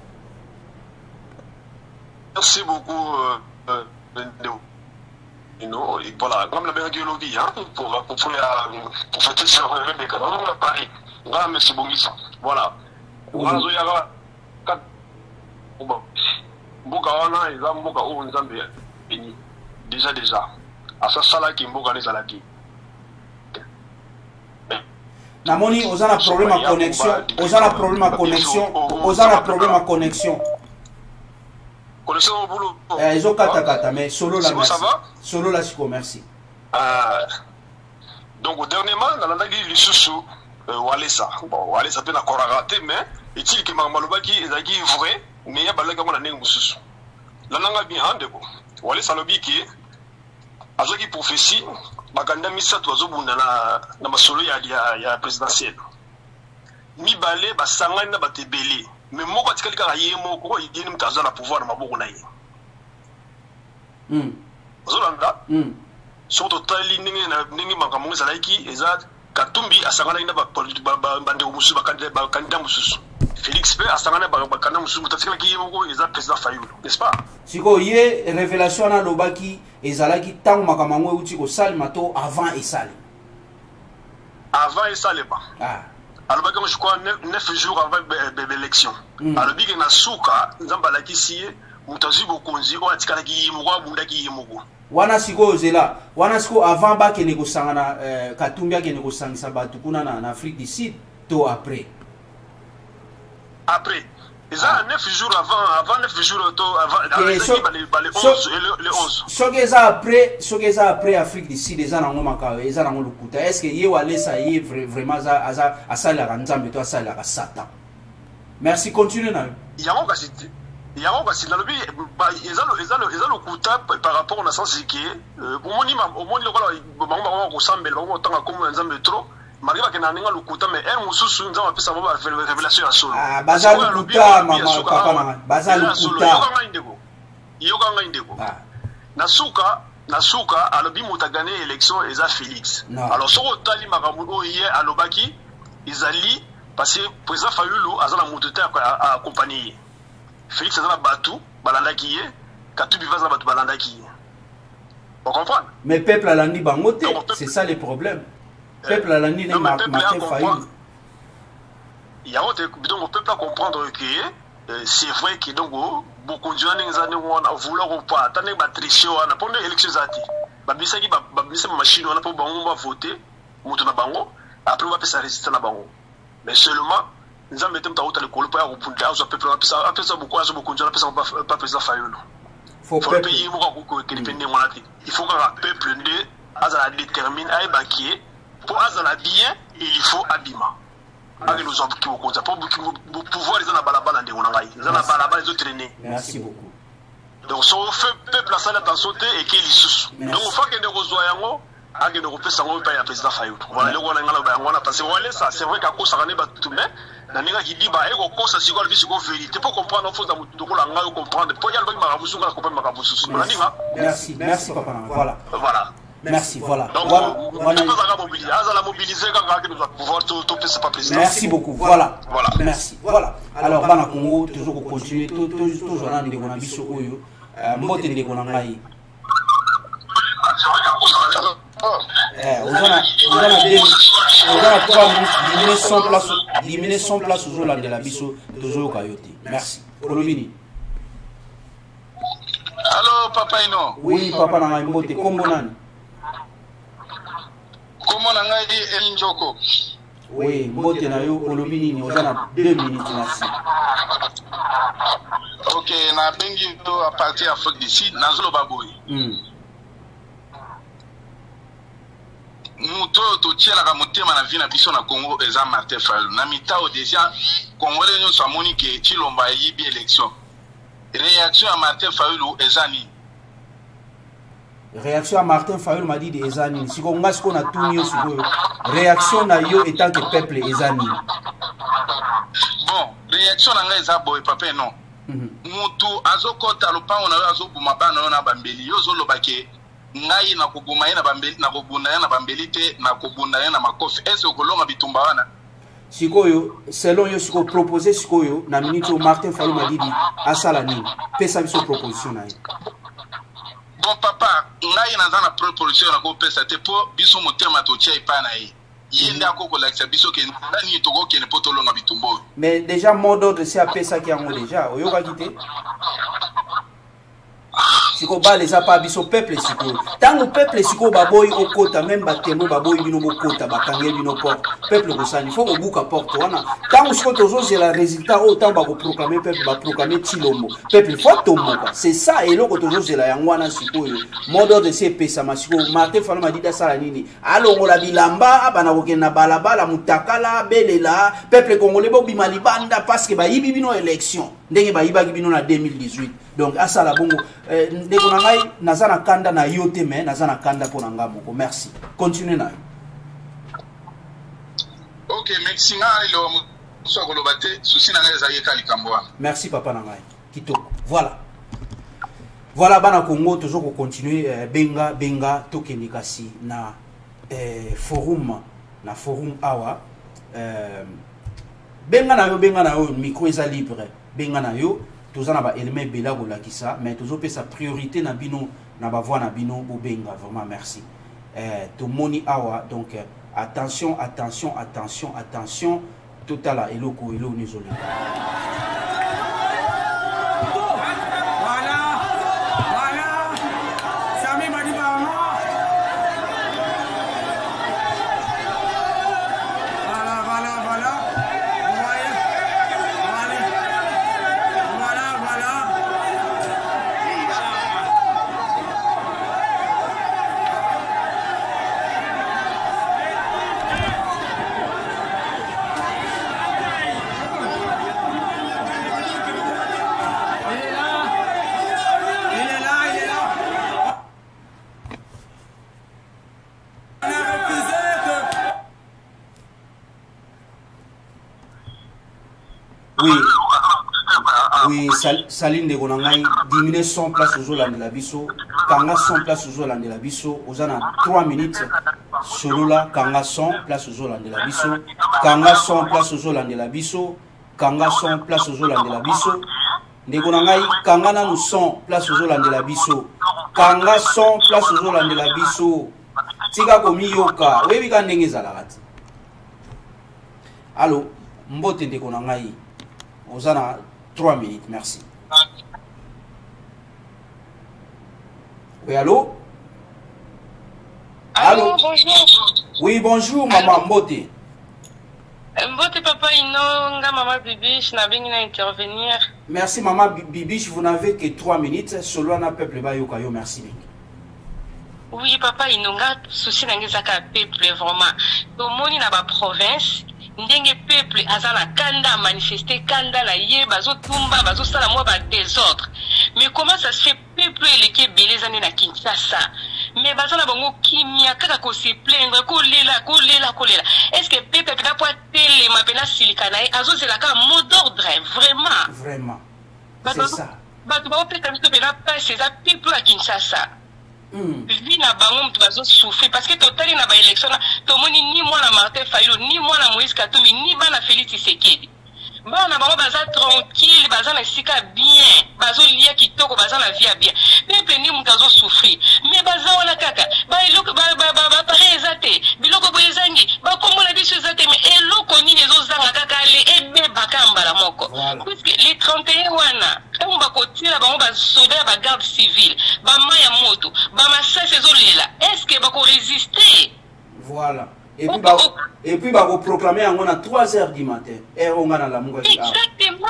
[SPEAKER 8] Merci beaucoup, euh, euh, you know, et voilà, comme la biologie, hein, pour, pour, pour, pour fêter ce rêve des canons, on a Paris. Voilà, merci Bongisa. Voilà. Voilà, il y a quatre. Mboka wana, ils ont mboka où on est déjà, déjà. À ça, ça là qui mboka les alaki.
[SPEAKER 2] Namoni, on a un problème à connexion. On a un problème à connexion. On a un problème à connexion.
[SPEAKER 8] Connexion au boulot.
[SPEAKER 2] Eh, ils ont kata kata, mais solo la merci.
[SPEAKER 8] Ça va?
[SPEAKER 2] Solo la siko, merci.
[SPEAKER 8] Euh, donc, dernièrement, dans la lagi, les sous-sous, Walesa. Bon, Walesa peut encore rater, mais est-il que Mamalobaki est vrai, mais il y a pas de gens qui ont sous-sous. La langue a bien rendu. Walesa lobi qui est, à ce qui prophétie, Baganda Missa, tu as zo bunda na na masolo ya ya présidentiel. Mi balé, ba sangana ba tebeli. Mais moi, quand quelqu'un a yé moko, il y a une case à pouvoir ma bourre naïe.
[SPEAKER 2] Hum.
[SPEAKER 8] Zolanda.
[SPEAKER 2] Hum.
[SPEAKER 8] Surtout tali ningi na ningi makamungu zalaiki eza katumbi asangana ina ba ba bande musu ba kanda ba kanda musu. Félix P asangana ba ba kanda musu mutatsika ki yemo eza président Fayulu, n'est-ce pas?
[SPEAKER 2] Siko yé révélation na lobaki ezalaki tang makamangu uti ko sali mato avant et sali.
[SPEAKER 8] Avant et sali ba.
[SPEAKER 2] Ah.
[SPEAKER 8] Alors, je crois neuf jours avant l'élection. Alors, il y a un souka, nous avons la kissier, nous avons konzi, on a tika ki yimwa, bunda ki yimwa.
[SPEAKER 2] Wana siko zela, wana siko avant ba ke negosanga na Katumbi ke negosanga sa batu kuna na Afrique du Sud, to après.
[SPEAKER 8] Après. Ils ont neuf jours avant, avant neuf jours avant, les onze et les onze.
[SPEAKER 2] Ce que ça après, ce que ça après Afrique du Sud, ils ont un makawe, ils ont un lokuta. Est-ce que yé wale ça yé vraiment ça, ça, ça la ranzambe toi ça la Satan. Merci, continue na.
[SPEAKER 8] Il y a un cas, il y a un cas, dans le pays, ils ont, ils ont, ils ont le kuta par rapport au sens qui est, au moins, au moins, le voilà, au moment où on s'embête, au moment où on a comme un zambé trop. mariba ke na ninga lukuta mais un mususu nza mapesa bo ba révélation ya solo
[SPEAKER 2] ah baza lukuta mama papa na baza lukuta
[SPEAKER 8] yoka ngindeko yoka ngindeko na suka na suka alobi mutagane élection eza Félix alors soko tali makambo oye alobaki izali parce que président Fayulu azana mututa a accompagner Félix azana batu balandaki ye Katubi vaza batu balandaki ye. Vous comprenez?
[SPEAKER 2] Mais peuple alandi bangote, c'est ça le problème. Peuple alandi ne Martin Fayulu.
[SPEAKER 8] Il y a autre donc on peut pas comprendre que c'est vrai que donc beaucoup de gens ont vouloir ou pas tant que tricher on a pour les élections zati. Ba bisaki ba bisa machine on a pour bango va voter mutu na bango après on va faire résister na bango. Mais seulement nous avons mettre ta le colo pour pour dire au peuple on a fait ça beaucoup à beaucoup de gens pas pas président Fayulu.
[SPEAKER 2] Faut
[SPEAKER 8] le pays il faut que le peuple ne détermine à évacuer pour azala bien il faut abima avec nous avons qui pour pouvoir les en balabala de onangai les en balabala les autres traîner.
[SPEAKER 2] Merci beaucoup.
[SPEAKER 8] Donc son peuple a ça attention et qu'il sous donc il faut que nous rejoignons à que nous repensons au pays à président Fayulu. Voilà le gouvernement là parce que voilà ça c'est vrai qu'à cause ça n'est pas tout mais na ninga qui dit bah ego kosa siko le visiko vérité pour comprendre faut dans ko la nga comprendre pour y aller makabusu nga comprendre makabusu na ninga
[SPEAKER 2] merci merci papa voilà
[SPEAKER 8] voilà
[SPEAKER 2] merci voilà
[SPEAKER 8] donc on va mobiliser azala mobiliser quand que nous va pouvoir tout tout c'est pas président
[SPEAKER 2] merci beaucoup voilà
[SPEAKER 8] voilà
[SPEAKER 2] merci voilà alors bana Congo toujours continuer toujours na ndeko na biso oyo mbote ndeko na ngai Eh, on a trois minutes, diminuer son place, diminuer son place aux Hollande de la Bisso, toujours au Coyote. Merci. Olomini.
[SPEAKER 9] Allô, Papa Ino.
[SPEAKER 2] Oui, Papa Nanga Mbote, comment on
[SPEAKER 9] Comment on a dit El Njoko?
[SPEAKER 2] Oui, Mbote na yo, Olomini, on a deux minutes. Merci.
[SPEAKER 9] Ok, na bengi à partir d'Afrique du Sud, Nazolo Baboui. Muto to tiela ka motema na vie na biso na Congo eza Martin Fayulu na mitao déjà Congolais nyonso amoni ke Chilomba yibi élection réaction à Martin Fayulu eza nini
[SPEAKER 2] réaction à Martin Fayulu m'a dit eza nini siko ngasi ko na tunio siko réaction na yo étant que peuple eza nini
[SPEAKER 9] bon réaction na nga eza boy papa non mutu azokota lopango na yo azobuma bana yo na bambeli yo zoloba ke ngai na kubuma na bambeli na kubunda na bambeli te na kubunda na makofi est-ce que longa bitumba wana
[SPEAKER 2] sikoyo selon yo siko proposer sikoyo na minute Martin Fayulu m'a dit asala nini pesa biso proposition na
[SPEAKER 9] bon papa ngai na zana proposition na ko pesa te po biso motema to tia ipana yi yende akoko la biso ke ndani to ko ke ne poto longa bitumbo
[SPEAKER 2] mais déjà mot d'ordre c'est à pesa qui en déjà oyoka kité siko ba les apa biso peuple siko tango peuple siko baboy okota même batemo baboy bino bokota bakange bino porte peuple ko sani faut obuka porte wana tango siko tozo c'est la résultat autant ba ko proclamer peuple ba proclamer Chilombo peuple faut tomoka c'est ça et loko tozo c'est la yangwana siko mode de ces pesa masiko Martin Fayulu m'a dit da sala nini alongola bilamba abana kokena balabala mutakala belela peuple congolais bo bima libanda parce que ba yibi bino élection ndenge ba yibaki bino na deux mille dix-huit donc asala bongo ndeko na ngai nazana kanda na yote mais nazana kanda pour nanga moko merci continuez na
[SPEAKER 9] ok merci ngai lo so ko lobate souci na ngai za yeka likambo
[SPEAKER 2] merci papa na ngai kitoko voilà voilà bana Congo toujours ko continuer euh, benga benga tokeni kasi na euh, forum na forum awa euh, benga na yo benga na yo micro eza libre benga na yo tozana ba élément bela kolakisa mais tozo pe sa priorité na bino na ba voix na bino bobenga vraiment merci euh to moni awa donc euh, attention attention attention attention totala eloko elo nizole Oui. Oui, Saline de Gonangai, diminuer cent places aux Oland de la Bisso, Kanga cent places aux Oland de la Bisso, aux Ana trois minutes, solo là, Kanga cent places aux Oland de la Bisso, Kanga cent places aux Oland de la Bisso, Kanga cent places aux Oland de la Bisso, de Gonangai, Kanga na nous cent places aux Oland de la Bisso, Kanga cent places aux Oland de la Bisso, Tiga komi yoka, oui, oui, quand n'est-ce pas allô, Mbote de Gonangai, aux Ana trois minutes, merci. Oui, allô?
[SPEAKER 10] Allô, allô? Bonjour.
[SPEAKER 2] Oui, bonjour, maman Mbote.
[SPEAKER 10] Mbote, papa, ino, nga maman Bibiche, n'a bien intervenir.
[SPEAKER 2] Merci, maman Bibiche, vous n'avez que trois minutes. Solo un peuple bayokayo, merci.
[SPEAKER 10] Oui, papa, ino, nga souci n'angezaka peuple, vraiment. Au moni na ba province, ndenge peuple azala kanda manifester kanda la ye bazo tumba bazo sala moi ba désordre. Mais comment ça se fait peuple eleke belezane na Kinshasa? Mais bazala bango kimia kaka ko se plaindre ko lela ko lela ko lela. Est-ce que peuple peut pas télé ma pena silikana azo c'est la ka mot d'ordre vraiment?
[SPEAKER 2] Vraiment. C'est ça.
[SPEAKER 10] Bato ba peut tamito pena pas c'est ça peuple à Kinshasa. Vi na bango mtu bazo souffrir parce que totali na ba élection to moni ni moi na Martin Fayulu ni moi na Moïse Katumbi ni bana Félix Tshisekedi bana bango baza tranquille baza na sika bien bazo lia kitoko baza na vie bien peuple ni mtu bazo souffrir mais baza wana kaka ba eloko ba ba ba pare ezate biloko bo ezangi ba komona biso ezate mais eloko ni lezo zanga kaka le ebe bakamba la moko parce que les trente et un wana on va continuer à ba soda ba garde civile ba maya moto ba massa sezolela est-ce que ba ko résister
[SPEAKER 2] voilà et puis ba et puis ba ko proclamer en à trois heures du matin et on a la munga
[SPEAKER 10] exactement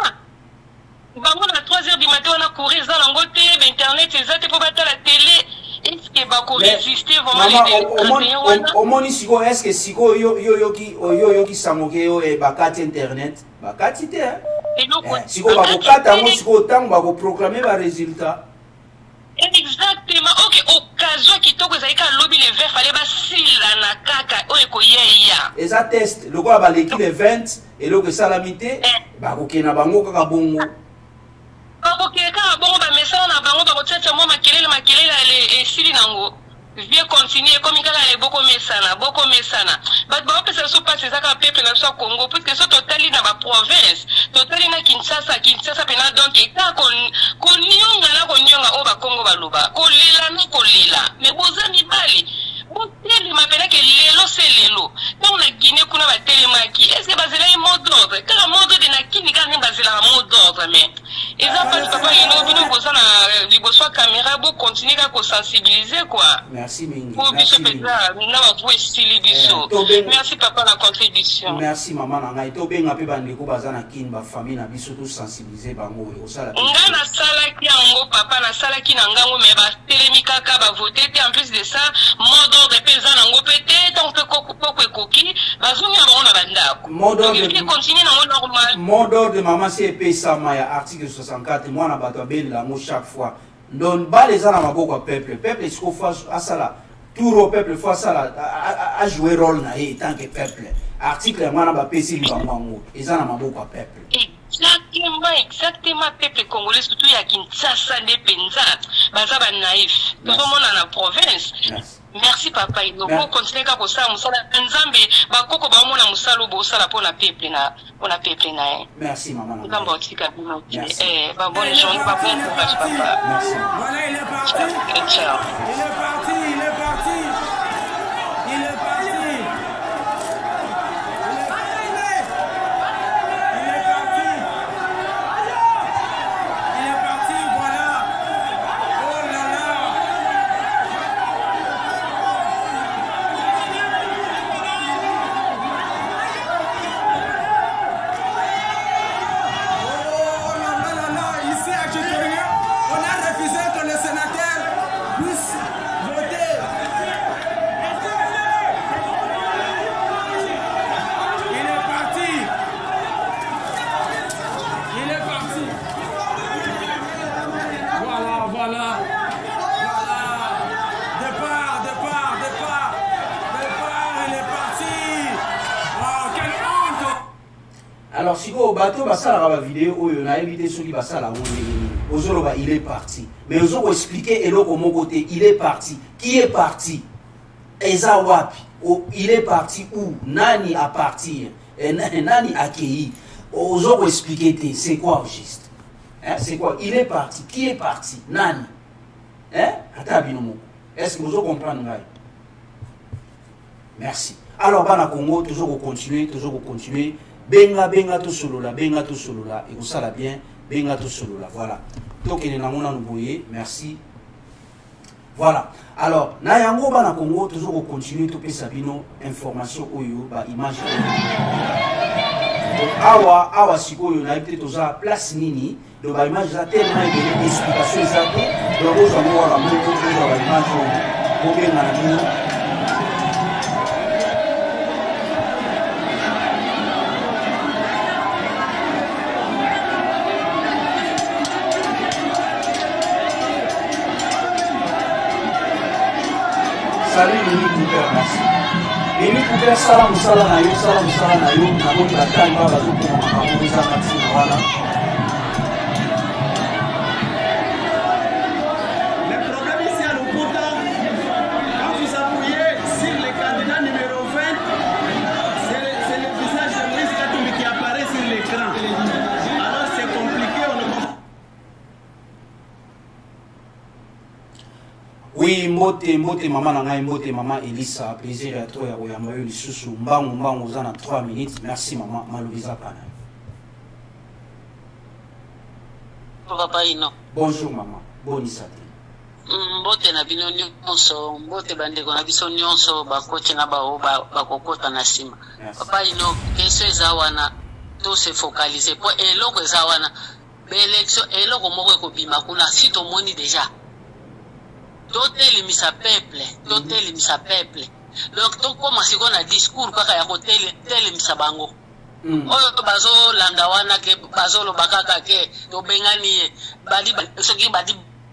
[SPEAKER 10] ba on à trois heures du matin on a courir dans l'angote internet ezate pour battre la télé est-ce que ba ko résister vraiment les
[SPEAKER 2] au moni siko est-ce que siko yo yo yo ki yo yo ki samoke yo e bakati internet bakati te si vous avez un proclamer le résultat.
[SPEAKER 10] Exactement. Ok, occasion qui t'a causé qu'à lobby les verts fallait basile na kaka o ekoyeya.
[SPEAKER 2] Et ça teste le quoi ba l'équipe les vingt et le que salamité ba ko kena bango kaka bongo.
[SPEAKER 10] Ba ko keka bongo ba message na bango ba ko tsetsa mo makelele makelele ale esili nango. Viens continuer comme il y a beaucoup de messana, beaucoup de messana. Mais bon, parce que ça passe ça quand peuple na so Congo, parce que ça totali na ba province, totali na Kinshasa, Kinshasa pena donc et quand kon kon nyonga na kon nyonga o ba Congo ba luba, ko lela na ko lela. Mais bozami bali, boteli mapena ke lelo c'est lelo. Quand on a Guinée kuna ba telemaki, est-ce que bazela un mot d'ordre? Quand le mot d'ordre na kini quand ni bazela un mot d'ordre mais ils ont pas papa ils ont venu bossa na liboso caméra pour continuer à sensibiliser quoi.
[SPEAKER 2] Merci Mingi.
[SPEAKER 10] Merci Merci papa la contribution.
[SPEAKER 2] Merci maman nanga. To benga pe bandeko bazana kin ba famille na biso to sensibiliser bango o sala.
[SPEAKER 10] Nga na sala ki yango papa na sala ki nangango me ba telemi kaka ba voter en plus de ça modo de pesa nango peut-être on peut kokoko ekoki bazunga ba ona bandako.
[SPEAKER 2] Modo
[SPEAKER 10] de continuer na normal.
[SPEAKER 2] Modo de maman c'est pesa maya article soixante-quatre moi na bato ben la mo chaque fois. Donc, bas les gens à beaucoup peuple, peuple est-ce qu'on fait à ça là, tout le peuple fait ça là, à jouer rôle na et tant que peuple. Article moi na ba P C li bango, ils en a beaucoup peuple.
[SPEAKER 10] Exactement, exactement peuple congolais surtout ya Kinshasa ne penza, baza ba naïf. Tout le monde dans la province. Merci papa, il faut continuer à faire ça, musala nzambe, ba koko ba mona musalo bo sala pour la peuple na, pour la peuple na.
[SPEAKER 2] Merci maman.
[SPEAKER 10] Ngambo tika bino. Eh, ba bonne journée, ba bon courage papa.
[SPEAKER 2] Merci.
[SPEAKER 11] Voilà, il est parti.
[SPEAKER 10] Ciao.
[SPEAKER 11] Il est parti, il est parti. Il est parti. On a refusé que le sénateur puisse
[SPEAKER 2] Alors, si vous avez une vidéo, on a évité ceux qui passent à la roue. Il est parti. Mais vous avez expliqué, et l'autre, mon côté, il est parti. Qui est parti? Eza wapi? Il est parti où? Nani a parti? Nani a accueilli? Vous avez expliqué, c'est quoi juste? Hein? C'est quoi? Il est parti. Qui est parti? Nani? Hein? Est-ce que vous comprenez? Merci. Alors, bana Congo, toujours continuer, toujours continuer. Benga, benga, tout solo là, benga, tout solo là. Et vous savez bien, benga, tout solo là. Voilà. Donc, il y a un merci. Voilà. Alors, na yango bana Congo, toujours continuer, tout sabino, information, oyo, ba image. Donc, awa, awa, siko, yo, na été tous à place nini, de ba image, là, tellement de explications, exactes. Donc, vous avez voir la même chose, vous avez l'image, vous avez l'image. Salut Mimi Cooper, merci. Mimi Cooper, salam salam na yo, salam salam na yo, na moni la taille ba ba zuko na mamuza merci na wana.
[SPEAKER 11] Le problème ici à Loputa, quand vous appuyez sur le candidat numéro vingt, c'est le, c'est le visage de Moïse Katumbi qui apparaît sur l'écran. Alors c'est compliqué, on ne comprend pas.
[SPEAKER 2] Oui, mbote, mbote, maman nanga, mbote, maman Elisa, plaisir à toi, ya Oyamayo, Lissousou, mbango, mbango, on a trois minutes, merci maman, Malouisa Pana.
[SPEAKER 3] Papa Ino.
[SPEAKER 2] Bonjour maman, bonisate.
[SPEAKER 3] Mbote na bino nyonso, mbote bandeko na biso nyonso, bakoche na bao, bakokota na sima. Papa Ino, question eza wana, to se focaliser, po eloko eza wana, be élection, eloko moko ekobima kuna, si tomoni déjà. Totelimisa peuple, totelimisa peuple. Donc to commence qu'on a discours kaka ya kotelimisa bango. Oyo bazo landa wana ke bazo lo bakaka ke to bengani badi soki badi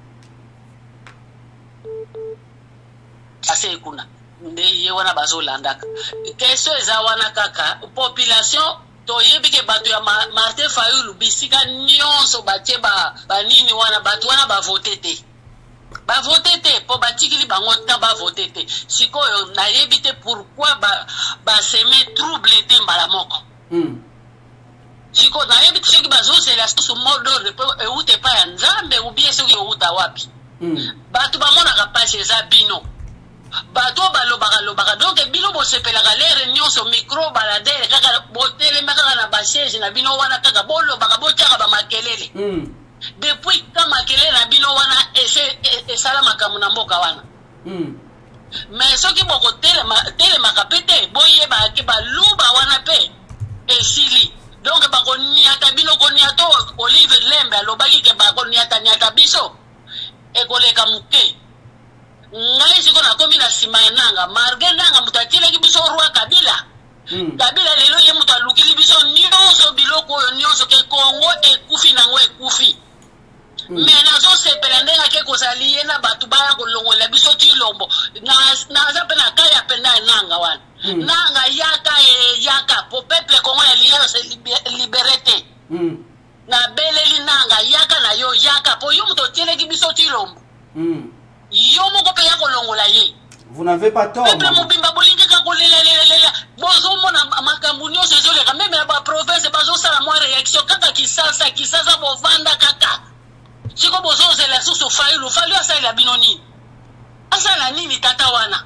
[SPEAKER 3] ase kuna. Nde ye wana bazo landa. Question eza wana kaka population to yebike batu ya Martin Fayulu bisika nyonso batie ba banini wana batu wana ba voter te. Ba voter te po batikili bango ta ba voter te sikoyo na yebite pourquoi ba ba semer trouble te mbala moko mm. Siko na yebite soki bazo c'est la sous mode de eute pa ya nzambe ou bien soki uta wapi mm. Batu ba mona ka page za bino bato balobaka lobaka donc bino bo sepela ka lere nyonso micro baladere kaka botele maka na ba siège na bino wana kaka bolo baka botaka ba makelele mm. Depuis quand makele na bino wana et sala makamu na mboka wana mm. Mais soki boko tele tele makapete boye ba ke ba luba wana pe esili donc ba ko niata bino ko niato Olive Lembe alobaki ke ba ko niata niata biso e koleka muke ngai siko na komi na sima nanga marge nanga mutakile ki biso roi Kabila mm. Kabila lelo ye mutalukili biso nyonso biloko nyonso ke Kongo ekufi nango ekufi Mm. Mais nazo sepela ndenga ke kozali yena batu baya kolongola biso tilombo na naza pe na kaya pe na nanga wana mm. Nanga yaka e yaka po peuple Congo ya liya se liberté mm. Na beleli nanga yaka na yo yaka po yo muto tiele ki biso tilombo mm. Yo moko pe ya kolongola ye.
[SPEAKER 2] Vous n'avez pas tort.
[SPEAKER 3] Peuple mobimba bolingi ka kolela lela bozo mona makambu nyonso ezoleka meme na ba province bazo sala mo réaction kaka kisasa kisasa bo vanda kaka. Siko bozo zela susu Fayulu Fayulu asala bino nini asala nini tata wana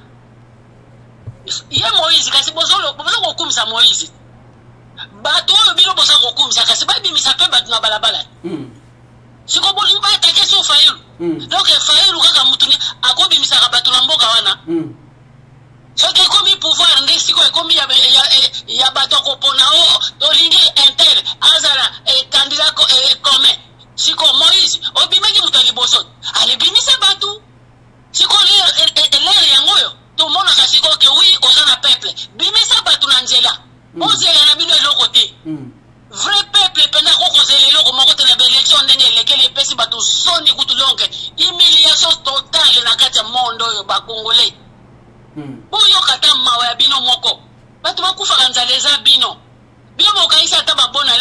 [SPEAKER 3] ye Moïse kasi bozo bozo kokumisa Moïse bato oyo bino bozo kokumisa kasi babimisa pe bato na balabala mm. Siko bolingo atake so Fayulu mm. Donc Fayulu kaka mutuni akobimisa ka bato na mboka wana mm. Soki komi pouvoir nde siko ekomi ya ya, ya bato kopona o tolingi inter azala e candidat e commun siko Moïse obimaki mutali boso alibimisa batu siko lere yangoyo to mona ka siko ke oui ozana peuple bimisa batu na nzela ozela na bino eloko te vrai peuple pena ko kozela eloko moko te na élection ndenge lekele pesi batu soni kutulonge humiliation totale na kati ya mondo yo ba congolais boyo kata mawa ya bino moko batu bakufa kanzaleza bino bino mokaisa ta babona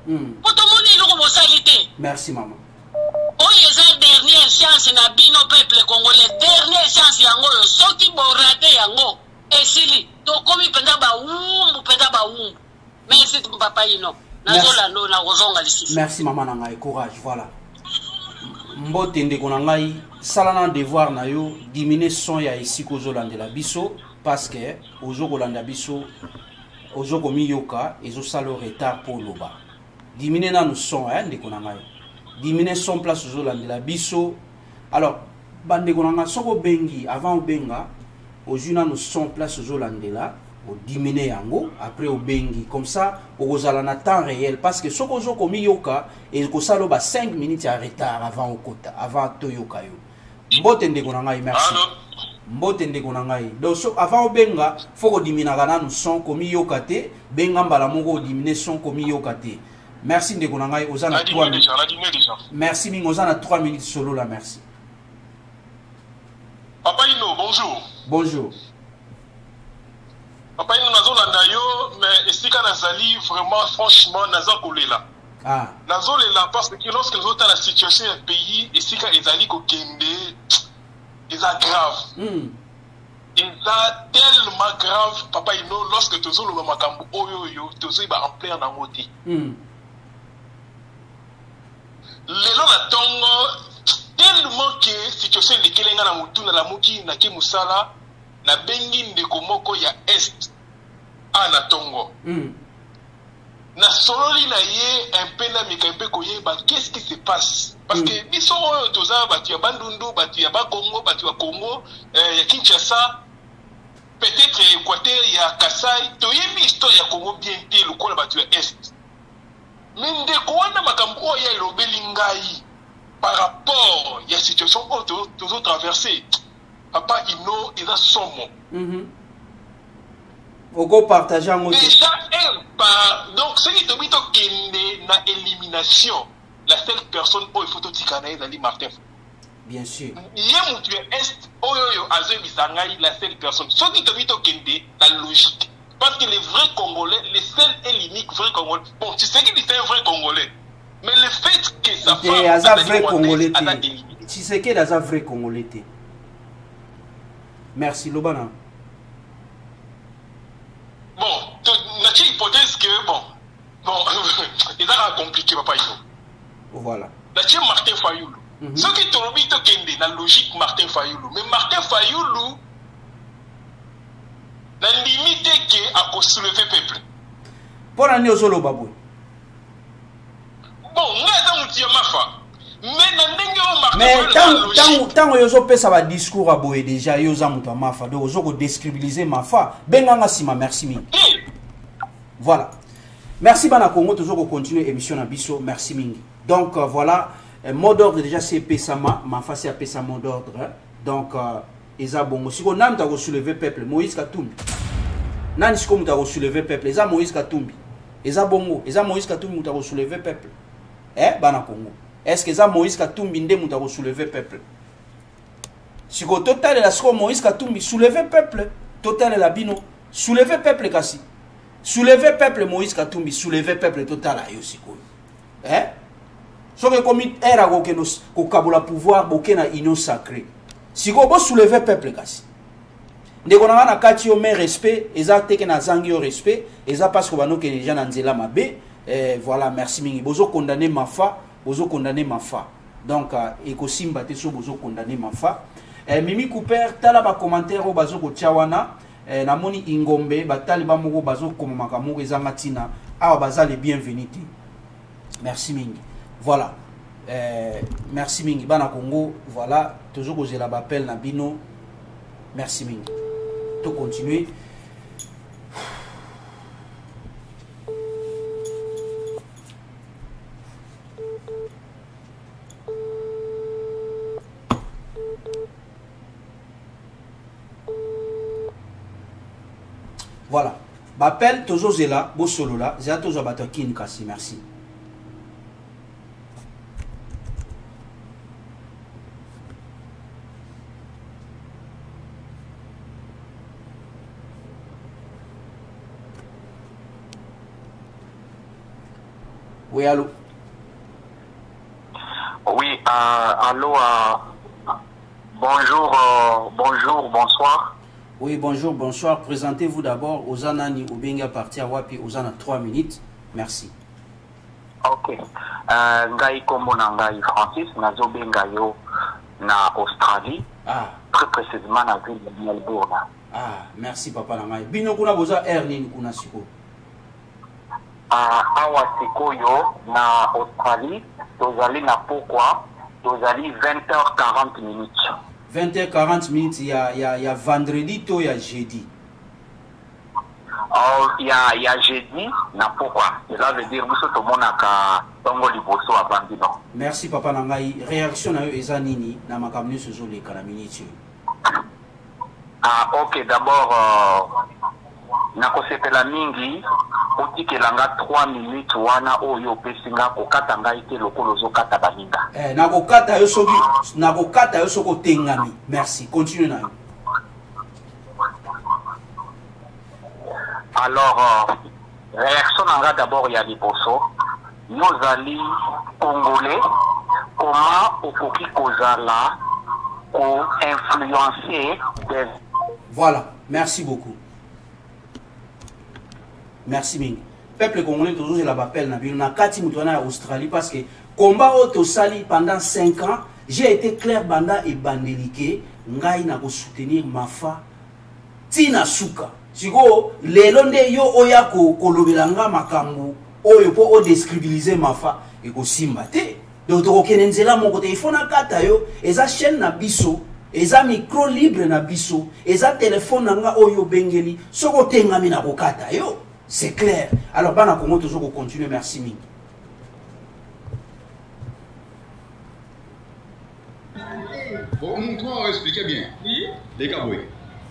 [SPEAKER 10] po tomoni eloko bosali te.
[SPEAKER 2] Merci maman.
[SPEAKER 10] Oyo eza dernière chance na bino peuple congolais, dernière chance yango oyo soki borate yango esili tokomi mpenza bawumbu mpenza bawumbu. Merci papa ino nazolando na kozonga lisusu.
[SPEAKER 2] Merci maman na ngai, courage. Voilà, mbote ndeko na ngai salana devoir na yo diminuer son ya ici kozolandela biso parce que ozo kolanda biso ozo komi yoka ezosala retard pour loba. Diminuer nanu son hein ndeko na ngai, diminuer son place ozolandela biso. Alors bandeko na ngai soko bengi avant obenga ozuna no son place ozolandela au diminuer yango après au bengi comme ça au na temps réel parce que soko zo komi yoka et ko salo ba cinq minutes à retard avant au kota avant to yoka yo. Mbote ndeko na ngai merci. Mbote ndeko na ngai donc so avant au benga faut ko diminuer kana no son komi yoka te benga mbala moko diminuer son komi yoka te. Merci ndeko na ngai ozana trois minutes. Merci mingi ozana trois minutes solo là merci.
[SPEAKER 8] Papa Ino bonjour.
[SPEAKER 2] Bonjour.
[SPEAKER 8] Papa Ino nazolanda yo mais esika nazali vraiment franchement nazakolela.
[SPEAKER 2] Ah.
[SPEAKER 8] Nazolela parce que lorsque nous avons la situation du pays esika ezali ko kende eza grave.
[SPEAKER 2] Mm.
[SPEAKER 8] Eza tellement grave Papa Ino lorsque tozoloba makambo oyo yo tozoba en plein nango te.
[SPEAKER 2] Mm.
[SPEAKER 8] Lelo na tongo tellement que situation de kelenga na mutu na la muki na ke musala na bengi ndeko moko ya est ana tongo.
[SPEAKER 2] Mm.
[SPEAKER 8] Na sololi na ye un peu na mikampe koyeba qu'est-ce qui se passe parce mm. que biso oyo toza batu ya bandundu batu ya bakongo batu ya Congo euh, ya Kinshasa peut-être Équateur ya Kasai toyebi histoire ya Congo bien te lokola batu ya est mais ndeko wana makambo oyo ya elobeli ngai par rapport à la situation que nous avons traversée, Papa Ino, il a son mot.
[SPEAKER 2] Mm-hmm. Au go partager en
[SPEAKER 8] déjà, par... donc, c'est qui te dit qu'il y a une élimination. La seule personne où il faut tout tirer, c'est Martin.
[SPEAKER 2] Bien sûr.
[SPEAKER 8] Il y a un tueur est, la seule personne. Ce qui te dit qu'il y a la logique. Parce que les vrais Congolais, les seuls et l'unique vrais Congolais, bon, tu sais qu'il est un vrai Congolais. Mais le fait que ça
[SPEAKER 2] fasse un vrai Congolais, tu sais qu'il est un vrai Congolais. Merci, Lobana.
[SPEAKER 8] Bon, tu as une hypothèse que, bon, bon, il est compliqué, papa.
[SPEAKER 2] Voilà.
[SPEAKER 8] Tu as Martin Fayoulou. Ce qui te dit que c'est la logique Martin Fayoulou. Mais Martin Fayoulou n'a limité qu'à soulever le peuple.
[SPEAKER 2] Pour l'année au solo, babou.
[SPEAKER 8] Bon,
[SPEAKER 2] mais tant tant yozo pesa ba discours a boye déjà yoza muto mafa donc yozo ko décribiliser mafa benganga sima merci mingi. Voilà, merci bana Congo toujours ko continuer émission na biso merci mingi. Donc euh, voilà euh, mot d'ordre déjà c'est pesa ma mafa c'est pesa mot d'ordre hein? Donc euh, eza bongo siko nan ta ko soulever peuple Moïse Katumbi nan siko muta ko soulever peuple eza Moïse Katumbi eza bongo eza Moïse Katumbi muta ko soulever peuple. Eh, bana Congo. Est-ce que ça Moïse Katumbi nde muta ko soulever peuple? Si ko total la siko Moïse Katumbi soulever peuple, total la bino, soulever peuple kasi. Soulever peuple Moïse Katumbi, soulever peuple total ayo siko. Eh? So que comme era ko ke no ko kabula pouvoir bokena ino sacré. Si ko bo soulever peuple kasi. Ndeko na na kati yo mais respect, eza teke na zangi yo respect, eza parce que bano ke déjà na nzela mabe. Eh, voilà, merci mingi. Bozo condamner ma fa, bozo condamner ma fa. Donc, eko simba te so bozo condamner ma fa. Eh, Mimi Cooper, tala ba commentaire o bazo ko tiawana. Eh, namoni ingombe, ba tali ba moko bazo komo makamoko ezanga tina. Ah, baza les bienvenus. Merci mingi. Voilà. Eh, merci mingi. Bana Congo, voilà. Toujours que j'ai la appel na bino. Merci mingi. To continuer. Voilà. Bappel Tozo Zela, Bosolo là, Zela Tozo Batakin Kassi, merci. Oui, allô.
[SPEAKER 12] Oui, euh, allô. Euh, bonjour, euh, bonjour, bonsoir.
[SPEAKER 2] Oui, bonjour, bonsoir. Présentez-vous d'abord aux Anani ou Benga partir Wapi aux Anna trois minutes. Merci.
[SPEAKER 12] Ok. Euh, Ngai Kombo na Ngai Francis, Nazo Benga yo na Australie.
[SPEAKER 2] Ah.
[SPEAKER 12] Très précisément na ville de Melbourne.
[SPEAKER 2] Ah, merci papa na Ngai. Bino kuna boza Erlin kuna siko.
[SPEAKER 12] Ah, awa sikoyo na Australie, tozali na pourquoi tozali vingt heures quarante minutes.
[SPEAKER 2] vingt heures quarante minutes, il y a, y, a, y a vendredi, to il y a jeudi.
[SPEAKER 12] Oh, il y a, y a jeudi, na pourquoi. Cela veut dire que tout le monde a tongo liboso à Bambino.
[SPEAKER 2] Merci papa Nangai. Réaction na yo ezanini na makamni sozo le kalaminiti.
[SPEAKER 12] Ah, ok, d'abord, euh, na kosepela mingi, otikelanga trois minutes wana oyo pesinga kokata ngai te lokolo zokata baninga.
[SPEAKER 2] Eh, na kokata yo soki, na kokata yo soko tengami. Merci, continue na yo.
[SPEAKER 12] Alors, euh, réaction nanga d'abord ya liboso, nous ali congolais, comment okoki kozala ko influencer des...
[SPEAKER 2] Voilà, merci beaucoup. Merci Ming. Peuple congolais toujours je l'appelle na bino na kati mutwana en Australie parce que combat auto sali pendant cinq ans, j'ai été clair banda et bandelique ngai na ko soutenir Mafa tina suka. Siko lelo nde yo oya ko kolobelanga makambo oyo po o describiliser Mafa e ko simba te. Donc to kenenzela mon côté il faut na kata yo eza chaîne na biso eza micro libre na biso eza téléphone nanga oyo bengeli soko tengami na ko kata yo. C'est clair. Alors, Bana Congo, toujours continuer. Merci, Ming.
[SPEAKER 13] Bon, toi, on va expliquer bien. Oui. Les Kaboué.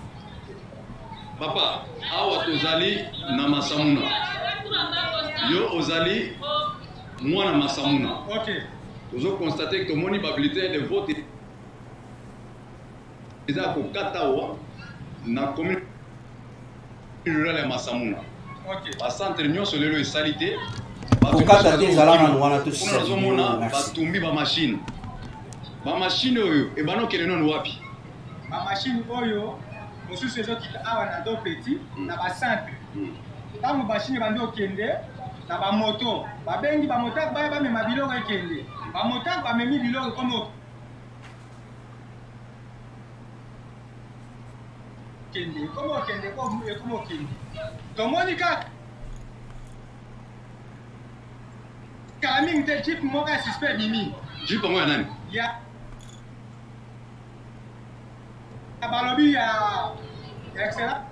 [SPEAKER 13] Papa, awa tozali na masamuna. Yo ozali moi na masamuna. Ok. Vous avez constaté que mon bulletin de vote est à Katawa, na commune rurale masamuna. Ba centre nyonso lelo esalite
[SPEAKER 2] bakata te ezalaka na wana tous
[SPEAKER 13] nazomona batumbi ba machine ba machine oyo ebano kele non wapi
[SPEAKER 14] ba machine oyo mosusu ezokita awa na do petit na ba centre ntango machine bando okende na ba moto babengi ba moto baya bamema biloko ekende ba moto bamemi biloko komo kende komo kende komo kende tomoni ka kaming te chip moka suspect mimi
[SPEAKER 13] chip ngo ya nani
[SPEAKER 14] ya balobi ya excellent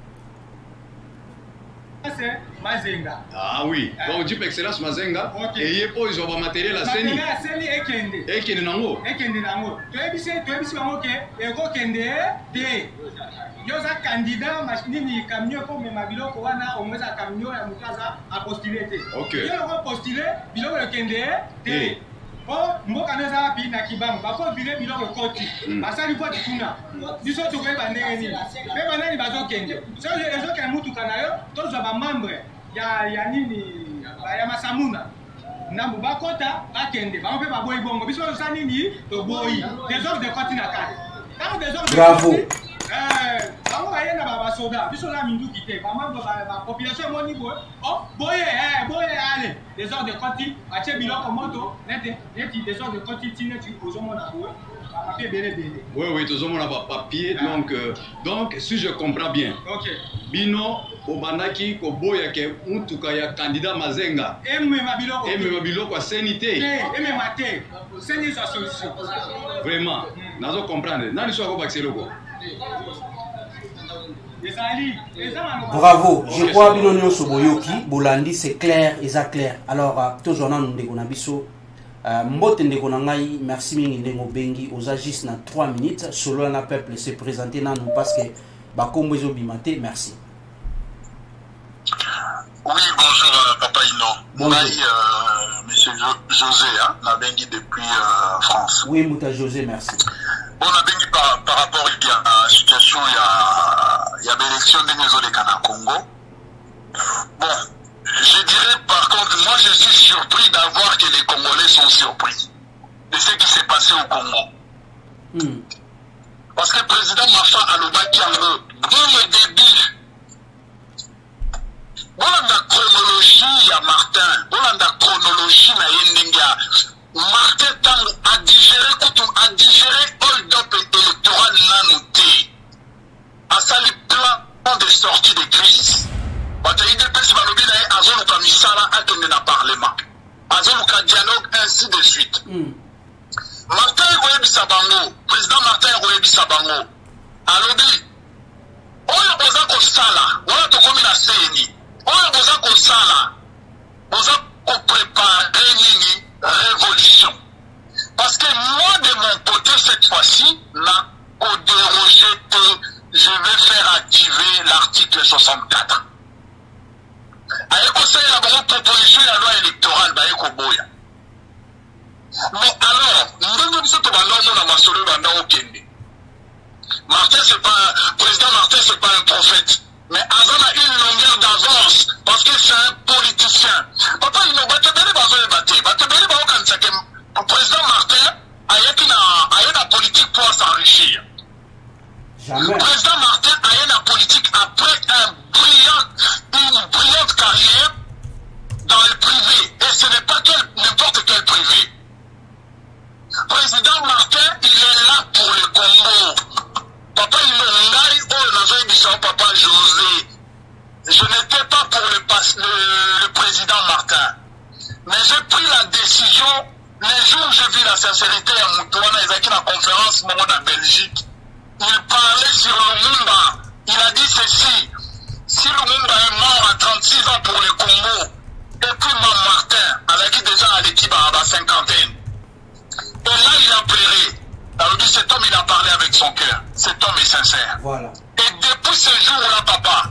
[SPEAKER 14] c'est Mazenga.
[SPEAKER 13] Ah oui, donc Jeep Excellence Mazenga. Et il y a pas ils ont matériel à Seni.
[SPEAKER 14] Matériel à Seni et Kende.
[SPEAKER 13] Et Kende nango.
[SPEAKER 14] Et Kende nango. Tu es bisi, tu es bisi bango ke et ko Kende te. Yo za candidat machine ni camion ko me mabilo ko wana o mweza camion ya mutaza a postuler te.
[SPEAKER 13] OK.
[SPEAKER 14] Yo ko postuler bilo ko Kende te. Oh, mboka neza wapi na kibango bako vile biloko koti basali kwa tikuna biso to ko bandenge ni pe banani bazokende so ezo ke mutu kanayo to zo ba membre ya ya nini ya masamuna na mbakota bakende ba pe ba boy bongo biso so nini to boy des hommes de koti na kati quand des hommes
[SPEAKER 2] bravo
[SPEAKER 14] eh bango ba yena ba ba soda biso la mindu kite ba membre ba ba population moni boy oh boye eh boye ale des hommes de koti a che biloko moto nete neti des hommes de koti tineti ozomo na boy ba papier bele bele
[SPEAKER 13] oui oui ozomo na ba papier donc euh, donc si je comprends bien
[SPEAKER 14] OK
[SPEAKER 13] bino obandaki ko boya ke mutuka ya candidat Mazenga
[SPEAKER 14] emme mabiloko
[SPEAKER 13] emme mabiloko a senité
[SPEAKER 14] emme mate c'est une solution
[SPEAKER 13] vraiment nazo comprendre nani so ko baxelo ko
[SPEAKER 2] bravo, je crois que nous sommes Bolandi, c'est clair, et c'est clair. Alors, tous on a nous dégonne biso. Mbote ndekona ngai, merci mingi ndengo bengi. Aux agis na trois minutes. Selon la peuple se présenter na nous parce que bakombo ezo bimate. Merci.
[SPEAKER 9] Oui, bonjour Papa Ino.
[SPEAKER 2] Bonjour.
[SPEAKER 9] Euh, Monsieur jo José, hein, na bengi depuis euh, France.
[SPEAKER 2] Oui, Mouta José, merci.
[SPEAKER 9] Bon, na bengi par, par rapport à la situation, il y a il y a l'élection des maisons de Cana Congo. Bon, je dirais par contre, moi je suis sûr surpris d'avoir que les Congolais sont surpris de ce qui s'est passé au Congo. Mm. Parce que le président Mafa Alobaki Yango, dès le début, voilà la chronologie à Martin, voilà la chronologie à Yendenga. Martin Tango a digéré, a digéré hold up électoral nanoté. À ça, les plans de sortie de crise. Azoluka Misala attendait dans le Parlement. Azoluka dialogue, ainsi de suite. Mm. Martin Royebi Sabango, président Martin Royebi Sabango, alobi, oyo boza kosala, wana tokomi na seni, oyo boza kosala, boza ko préparer nini révolution. Parce que moi de mon côté cette fois-ci, na ko déroger que je vais faire activer l'article soixante-quatre. Aye conseil la bonne proposition de la loi électorale ba eko boya. Mais alors, nous sommes tous les Martin, c'est pas, président Martin, c'est pas un prophète. Mais Azan a une longueur d'avance parce que c'est un politicien. Papa, il n'a pas de le président Martin a eu la politique pour s'enrichir. Le président Martin a eu la politique après un brillant, une brillante carrière dans le privé. Et ce n'est pas n'importe quel privé. Président Martin, il est là pour le Congo. Papa, il est là, papa José. Je n'étais pas pour le, le, le président Martin. Mais j'ai pris la décision, les jours où j'ai vu la sincérité à Moutouana, ils étaient à la conférence moment en Belgique. Il parlait sur Lumumba. Il a dit ceci. Si Lumumba est mort à trente-six ans pour le Congo, et puis Mme Martin, avec déjà à l'équipe à la cinquantaine. Et là, il a pleuré. Alors, dit, cet homme, il a parlé avec son cœur. Cet homme est sincère.
[SPEAKER 2] Voilà.
[SPEAKER 9] Et depuis ce jour-là, papa,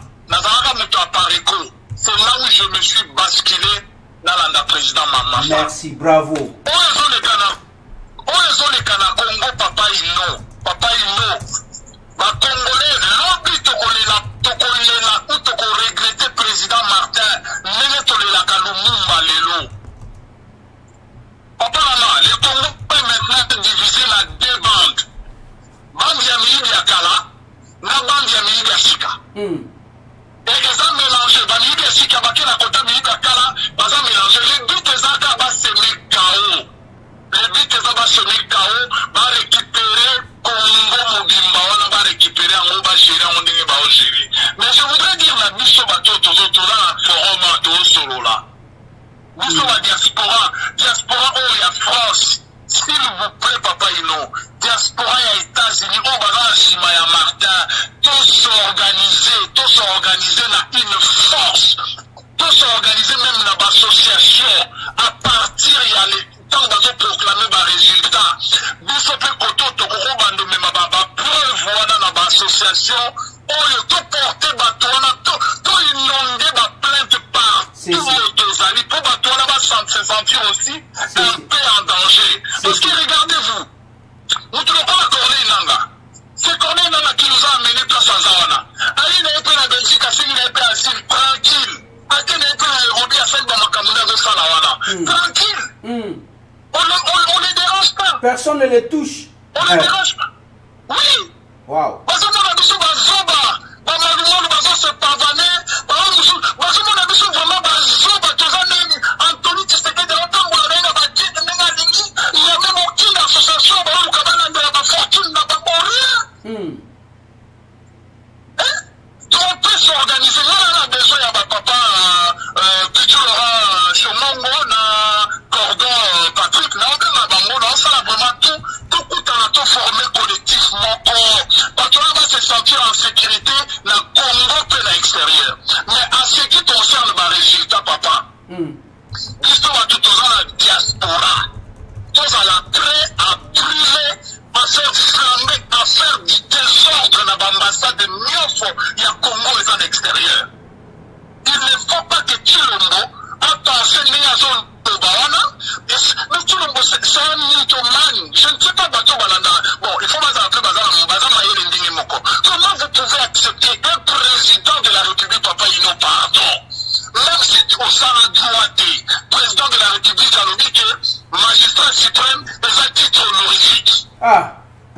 [SPEAKER 9] c'est là où je me suis basculé dans la président Maman.
[SPEAKER 2] Merci, bravo.
[SPEAKER 9] Où sont les Canadiens? Où sont les Canadiens? Papa, il non. Papa, il non. Les Congolais, l'obli tokolela, tokolela, ou toko regretter président Martin, nene tolela kalumumba lelo. Papa, là, les Congolais maintenant divisés en deux bandes. Bande Yamili Yakala, na bande Yamili Yashika. Et ils ont mélangé, Yamili Yashika, Baki la Kota Yamili Yakala, ils ont mélangé. Les buts des Aka va semer K O. Les buts des Aka va semer K O, va récupérer Congo Mobimba, on va récupérer en Oba Gérer, on va gérer. Mais je voudrais dire la mission bateau, tout là, forum, tout solo là. Mission la diaspora, diaspora, oh, il y a France. S'il vous plaît, papa, Ino, diaspora et États-Unis, on va Shima et Martin, tous s'organiser, tous s'organiser dans une force, tous s'organiser même dans l'association, à partir, il y a les temps de proclamer des résultats. Bishop Koto, Tokoro, Bando, même à preuve, voilà dans l'association, on est tout porté, tout inondé, plainte par tous les deux amis, pour Batouana se sentir aussi un peu en danger. Parce que regardez-vous, nous ne trouvons pas la Corneille Nanga. C'est Corneille Nanga qui nous a amené place à Zawana. Ali n'a pas la Belgique, Assini n'a pas asile, tranquille. Ake n'a pas Robi à celle de Makamouna de Salawana. Tranquille. On ne les dérange pas.
[SPEAKER 2] Personne ne les touche.
[SPEAKER 9] On ne les dérange pas. Oui.
[SPEAKER 2] Waouh.
[SPEAKER 9] Parce que mon abisso va zoba. Mamalou va se pavaner. Parce que mon abisso vraiment va zoba. Anthony Tshisekedi il n'y a même aucune association de la fortune n'a pas pour rien. On peut s'organiser. Là, on a besoin de papa Pichu Laurent Chomongo, Cordon Patrick, là, on a ça vraiment tout, tout coûte à tout former collectivement. Parce qu'on va se sentir en sécurité dans le Congo et dans l'extérieur. Mais à ce qui concerne le résultat, papa, l'histoire de tout dans la diaspora, tous à la traite, à brûler, à faire flamber, à faire du désordre dans l'ambassade de Miofo, il y a Congo et dans l'extérieur. Il ne faut pas que Chilombo, attention, il y a zone de Bawana, mais Chilombo, c'est un mythomane. Je ne sais pas, Bato Balanda. Bon, il faut pas appeler Bazar, Bazar Maïr Ndingi Moko. Comment vous pouvez accepter un président de la République, Papa Ino, pardon? Même si kosala droit te président de la république alobi ke magistrat suprême eza titre honorifique.
[SPEAKER 2] Ah.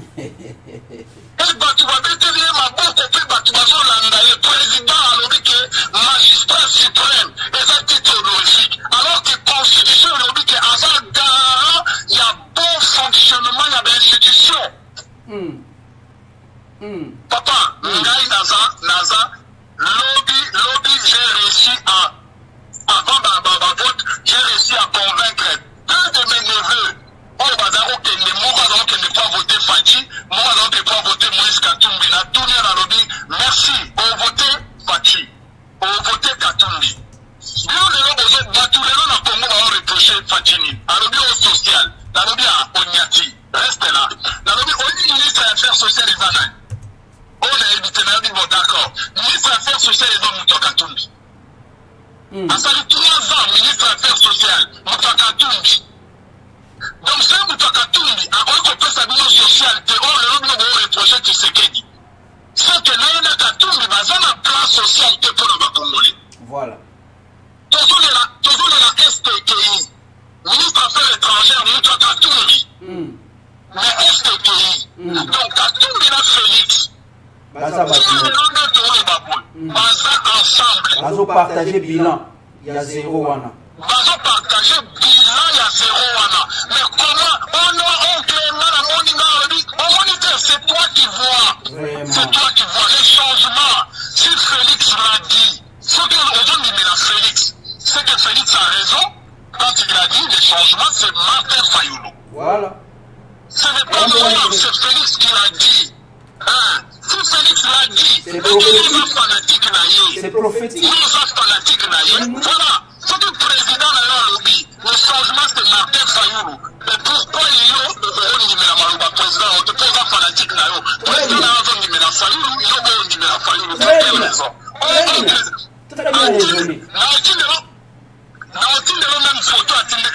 [SPEAKER 9] Et bato babeteli ye maboko mpe bato bazolanda ye président alobi ke magistrat suprême eza titre honorifique alors que constitution elobi ke aza garant ya bon fonctionnement ya bainstitution.
[SPEAKER 2] Mm. Mm.
[SPEAKER 9] Papa, mm. Ngai naza naza lobby lobby j'ai réussi à avant ma vote j'ai réussi à convaincre deux de mes neveux. Oh bazaro que ne moka donc ne pas voter Fachi, moka donc ne pas voter Moïse Katumbi. Na tourné la lobby. Merci. On voter Fachi. On voter Katumbi. Bien les gens battu les gens na Congo va reprocher Fachini. La lobby au social. La lobby à Onyati. Reste là. La lobby au ministre des Affaires sociales et Zana. On a évité la lobby bon d'accord. Ministre des Affaires sociales et Zana Katumbi. À ça trois ans ministre des Affaires sociales Katumbi. Donc ça Katumbi a encore sa vie sociale que on le lobby va reprocher Tshisekedi. C'est que là Katumbi va dans la place sociale que pour le Congolais.
[SPEAKER 2] Voilà.
[SPEAKER 9] Toujours la toujours la S T K I. Ministre des Affaires étrangères Moussa Katumbi. Mais S T K I. Donc Katumbi et Félix.
[SPEAKER 2] Baza
[SPEAKER 9] ensemble.
[SPEAKER 2] Bazo partager bilan. Il y a zéro wana.
[SPEAKER 9] Bazo partager bilan, il y a zéro wana. Mais comment on a on c'est toi qui vois. C'est toi qui vois les changements. Si Félix l'a dit, ce que l'on dit à Félix, c'est que Félix a raison. Quand il a dit les changements, c'est Martin Fayoulou.
[SPEAKER 2] Voilà.
[SPEAKER 9] Ce n'est pas moi, c'est Félix qui l'a dit. Hein? Si Félix l'a dit,
[SPEAKER 2] c'est prophétique.
[SPEAKER 9] C'est prophétique. Nous sommes fanatiques. Voilà. C'est le président de lobby. Le changement, c'est Martin Fayoulou. Et pourquoi il y a un président, on te pose un fanatique. Le président de la Fayoulou, il y a un Fayoulou. Quelle raison?
[SPEAKER 2] Très bien résumé.
[SPEAKER 9] Naotinde le même photo à Tinde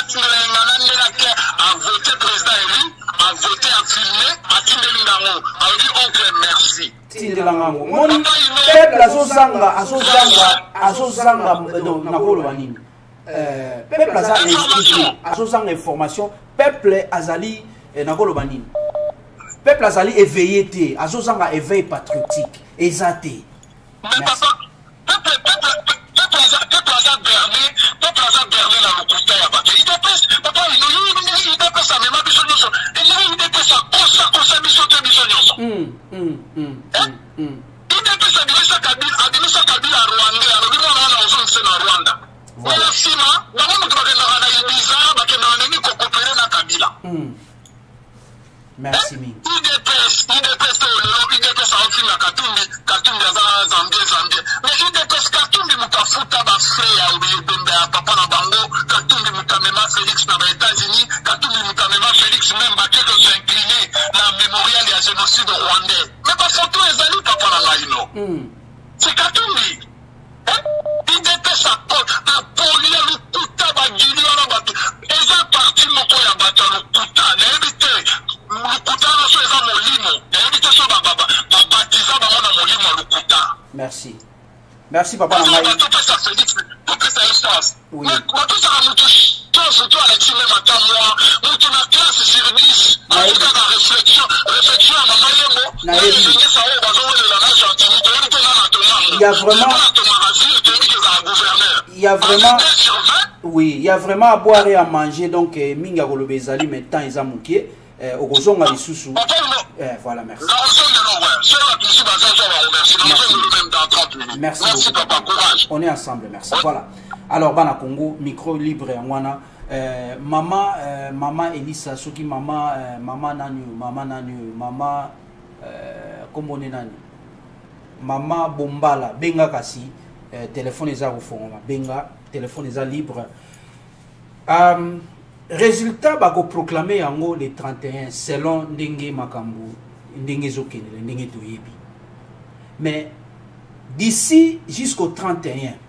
[SPEAKER 9] a voté président élu, a voté à filmer, à Tinde Lingango, a dit oncle merci.
[SPEAKER 2] Tinde Lingango. Mon peuple azozanga, azozanga, azozanga donc nakolo banini. Euh peuple azali information, azozanga information, peuple azali nakolo banini. Peuple azali éveillé té, azozanga éveil patriotique, ezate.
[SPEAKER 9] Mais papa, peuple peuple peuple aza berné, peuple aza berné la lokuta ya bato. Il dépêche, papa, il dépêche sa mémoire biso nyonso. Il dépêche sa kosa kosa biso te biso nyonso.
[SPEAKER 2] Hum, hum, hum, hum.
[SPEAKER 9] Il dépêche sa biso Kabila, adimisa Kabila à Rwanda, alobi mwana wana ozongisa na Rwanda. Voilà sima, bango mutu bakendaka na Ibiza, bakendaka nini kokopere na Kabila.
[SPEAKER 2] Merci mille.
[SPEAKER 9] Il dépêche, il dépêche le il dépêche à offrir la Katumbi, Katumbi à Zambie, Zambie. Mais il dépêche Katumbi Mukafuta Bafé à Oubibembe à Papa Nabango, Katumbi Mukamema Félix dans les États-Unis, Katumbi Mukamema Félix même battu que s'est incliné la mémorial et à génocide rwandais. Mais pas photo les amis Papa Nabaino. C'est Katumbi. Il dépêche à polir le Kuta Bagili à la bateau. Et ça parti Moko ya Bata le Kuta, l'évité.
[SPEAKER 2] Merci. Merci papa. Oui. Il y a vraiment il y a vraiment oui, il y a vraiment à boire et à manger donc minga golobezali maintenant ils ont manqué. Au Gozonga les sous-sous. Voilà, merci. Merci. Merci papa, courage. On est ensemble, merci. Voilà. Alors, Bana Congo, micro libre en wana. Maman, maman Elisa, Soki, maman, maman Nanu, maman Nanu, maman, comment on est Nanu? Maman Bombala, Benga Kassi, téléphone est à fond, Benga, téléphone est à libre. Um, Résultat, bako proclamé yango le trente et un selon Ndenge Makambu, Ndenge Zokene, Ndenge Toyebi. Mais d'ici jusqu'au trente et un,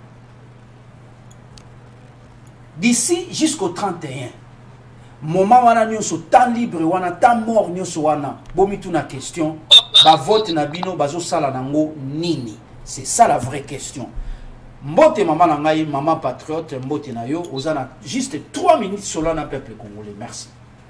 [SPEAKER 2] d'ici jusqu'au trente et un, moment wana nyonso temps libre wana temps mort nyonso wana, bomitu na question, ba vote na bino bazo sala nango nini. C'est ça la vraie question. Mbote maman nangai, maman patriote, mbote na yo, ozana juste trois minutes sur le peuple congolais. Merci.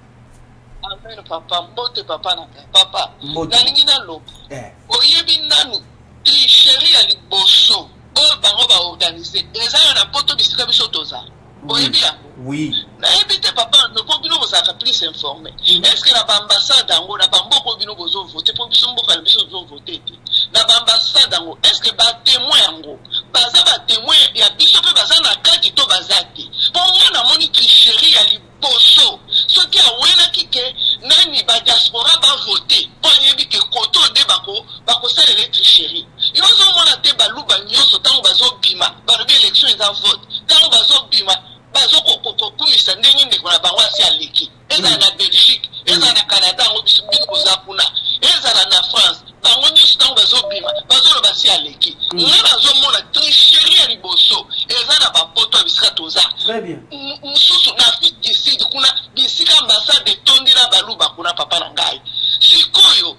[SPEAKER 3] Amen, papa, mbote papa nangai, papa. Nalingi na lo.
[SPEAKER 2] Eh.
[SPEAKER 3] Oyebi nanu, tricherie ya liboso. O bango ba organiser. Eza na poto bisika biso toza. Oyebi ya?
[SPEAKER 2] Oui.
[SPEAKER 3] Nayebi te papa, ne po bino bozaka plus informé. Est-ce que na ambassade dango na bamboko bino bozo voter po biso mboka na biso bozo voter te. Na ambassade dango, est-ce que ba témoin yango baza ba témoin ya biso pe baza na kati to bazate. Pour moi na moni tricherie ya liboso. Ce qui a wena kike nani ba diaspora ba voter. Pour yebi ke koto de bako bako sala les tricherie. Yo zo mona te ba luba nyoso tango bazo bima, ba rebi élection za vote. Tango bazo bima bazo koko kumisa ndenge ndeko na bango asi aleki. Eza na Belgique, eza na Canada ngo biso bino za kuna. Eza na France, bango nyoso tango bazo bima, bazo lo basi aleki. Nga bazo mona tricherie ya liboso. Eza na ba poto bisika toza.
[SPEAKER 2] Très bien.
[SPEAKER 3] Mususu na Afrique du Sud kuna bisika ambassade tondi na baluba kuna papa na ngai. Sikoyo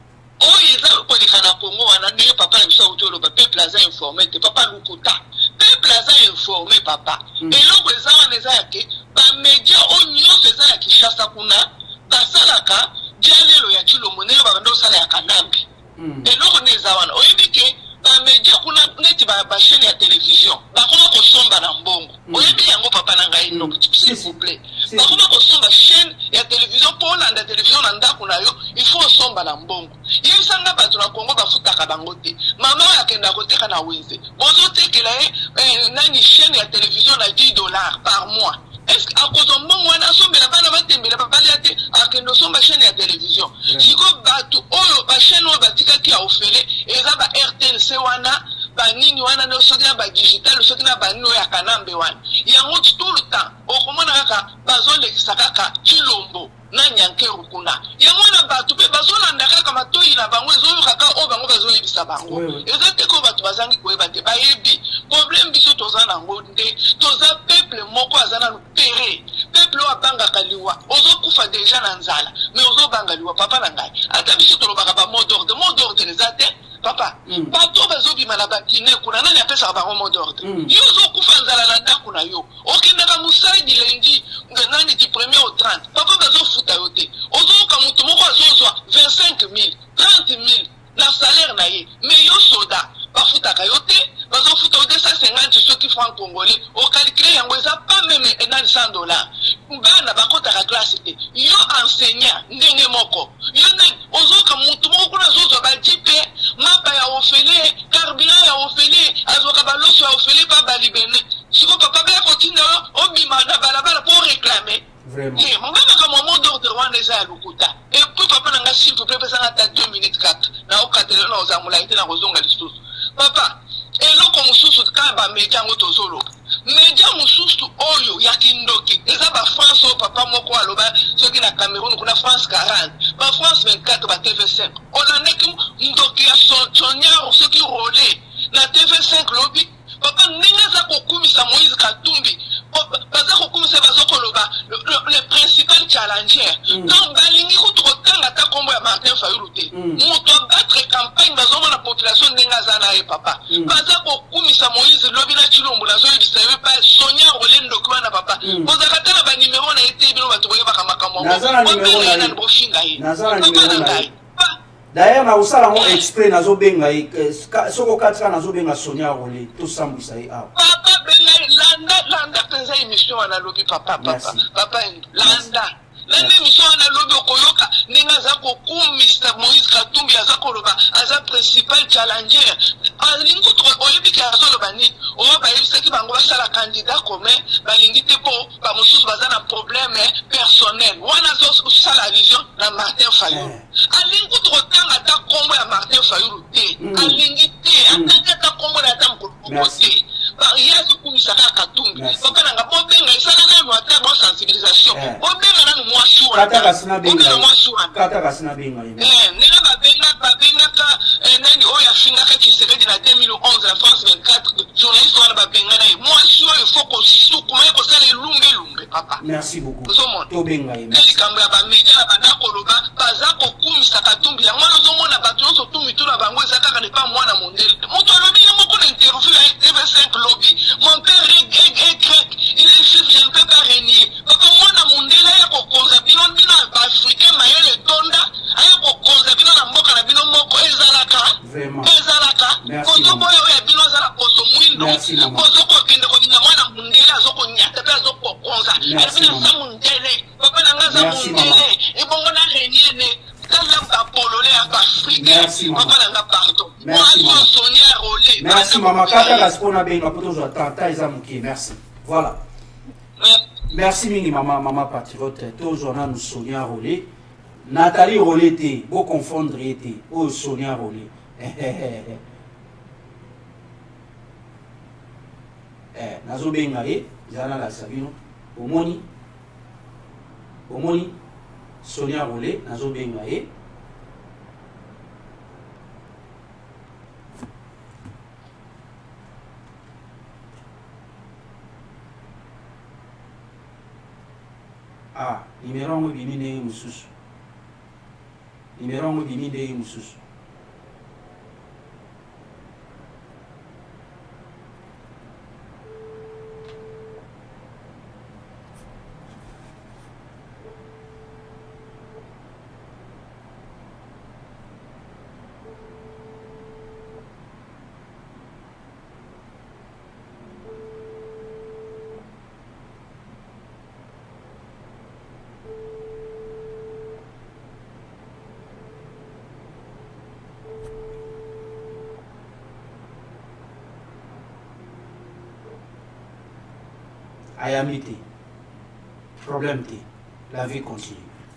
[SPEAKER 3] oyo eza lokoleka na Congo wana ndenge papa na biso auto loba peuple aza informé te papa lukuta. Peuple aza informé papa. Eloko eza wana eza yake bamedia oyo nyonso eza ya Kinshasa kuna basalaka dialelo ya Chilombo ndenge babanda osala ya Kanambi. Eloko nde eza wana oyebi ke bamedia kuna neti bachaîne ya télévision bakoma kosomba na mbongo. Oyebi yango papa na ngai no s'il vous plaît. Bakoma kosomba chaîne ya télévision po olanda télévision na ndako na yo il faut osomba na mbongo. Yebisanga bato na Congo bafutaka bango te. Mama oyo akenda koteka na wenze bozotekela ye nani chaîne ya télévision na dix dollars par mois. Est-ce que à cause de mon wana sombela bana batembela babali ate akendo somba chaîne ya télévision siko bato oyo ba chaîne oyo batikaki ya ofele eza ba R T L C wana ba nini wana no soki na ba digital soki na ba nini ya Kanambe wana yango tout le temps okomona kaka bazolekisa kaka Chilombo na Nyankeru kuna yango na bato pe bazolanda kaka matoyi na bango ezoyo kaka o bango bazoyebisa bango eza te ko bato bazangi koyeba te bayebi problème biso toza nango nde toza peuple moko azana pere peuple oyo abangaka liwa ozokufa deja na nzala mais ozobanga liwa papa na ngai ata biso tolobaka ba mot d'ordre mot d'ordre eza te papa bato bazobima na bakine kuna nani apesaka bango mot d'ordre yo ozokufa nzala na ndako na yo okendaka mosaidi lendi nani du premier au trente papa bazofuta yo te ozoyoka moto moko azozwa vingt-cinq mille trente mille na salaire na ye mais yo soda bafutaka yo te bazofuta yo deux cent cinquante soki franc congolais ocalcule yango eza pas même enani cent dollars bana bakotaka classe te yo enseignant ndenge moko yo nani ozoyoka moto moko kuna azozwa bajipe mapa ya ofele carburant ya ofele azwaka baloso ya ofele pa balibene siko papa baya kotinda yo obima na balabala po réclamer vraiment mobaka momo d'ordre wana eza ya lokuta et puis papa nanga s'il vous plaît pesanga ata deux minutes quatre na okatela na ozamula ite na kozonga lisusu papa eloko mosusu kaka bamedia yango tozoloba media mosusu oyo ya kindoki eza bafrance oyo papa moko aloba soki na Cameroun kuna France quarante ba France vingt-quatre ba T V cinq olandeki ndoki ya sonyaro soki role na T V cinq lobi papa ndenge aza kokumisa Moïse Katumbi baza kokumisa bazokoloba le principal challenger donc balingi kutu kotanga ata kombo ya Martin Fayulu te moto abatre campagne bazomona population ndenge aza na ye papa baza kokumisa Moïse lobi na Chilombo nazoyebisa ye pa sonya role ndoki wana papa bozaka te na banimero na ye te bino bato boyebaka makambo yango bofinga ye papa na ngai
[SPEAKER 2] d'ailleurs na usala ngo exprès nazo benga soko katika nazo benga Sonia Role to sambisa yi awa
[SPEAKER 3] papa benga landa landa penza émission wana lobi papa papa papa landa landa émission wana lobi okoyoka ninga za kokumisa Moïse Katumbi aza koloba aza principal challenger alingo to oyebi ka azoloba ni o ba yebisa ki bango basala candidat commun balingi te po ba mosusu baza na problème personnel wana zo sala vision na Martin Fayulu alingo to tanga ta kombo ya Martin Fayulu te alingi te atanga ta kombo na ta mkoko te ba yesu kumisa ka Katumbi papa nanga po benga isala na mo ata bon sensibilisation o benga na mo asua
[SPEAKER 2] kata kasina benga kata kasina benga
[SPEAKER 3] eh nena ba benga ba benga ka nani oya finga ka Tshisekedi na deux mille onze la France vingt-quatre journaliste wana ba benga na mo asua il faut ko suku ma ko sala lumbe lumbe papa
[SPEAKER 2] merci beaucoup to benga ina
[SPEAKER 3] neli kambo ya ba media ba na koloba baza ko kumisa Katumbi ya mwana zo mona bato so tumi tula bango ezaka ka ne pa mwana mondele moto alobi yango ko na interview ya T V
[SPEAKER 9] cinq lobbies. Mon père est grec, grec, grec. Il est juif, je ne peux pas régner. Parce que moi, dans mon délai, il y a un bino, bino, africain, mais il y a le tonda. Il y a un bino, dans mon cas, bino, moko, ezalaka.
[SPEAKER 2] Vraiment.
[SPEAKER 9] Ezalaka.
[SPEAKER 2] Merci, maman. Merci, maman. Merci, maman. Merci, maman. Merci, maman. Merci, maman. Merci, maman. Kaka Gaspona Beno, Apotozo, Tata Ezamuki. Merci. Voilà. Merci, Mini, maman, maman patriote. Toujours, nous Sonia Rolé. Nathalie Rolé était, beau confondre était. Oh, Sonia Rolé. Eh, nazo benga e, zana la sabino. Omoni. Omoni. Sonia Rolé, nazo benga e. Ah, numéro un bimine mususu. Numéro un bimine mususu. Ayamité. Problème T. La vie continue.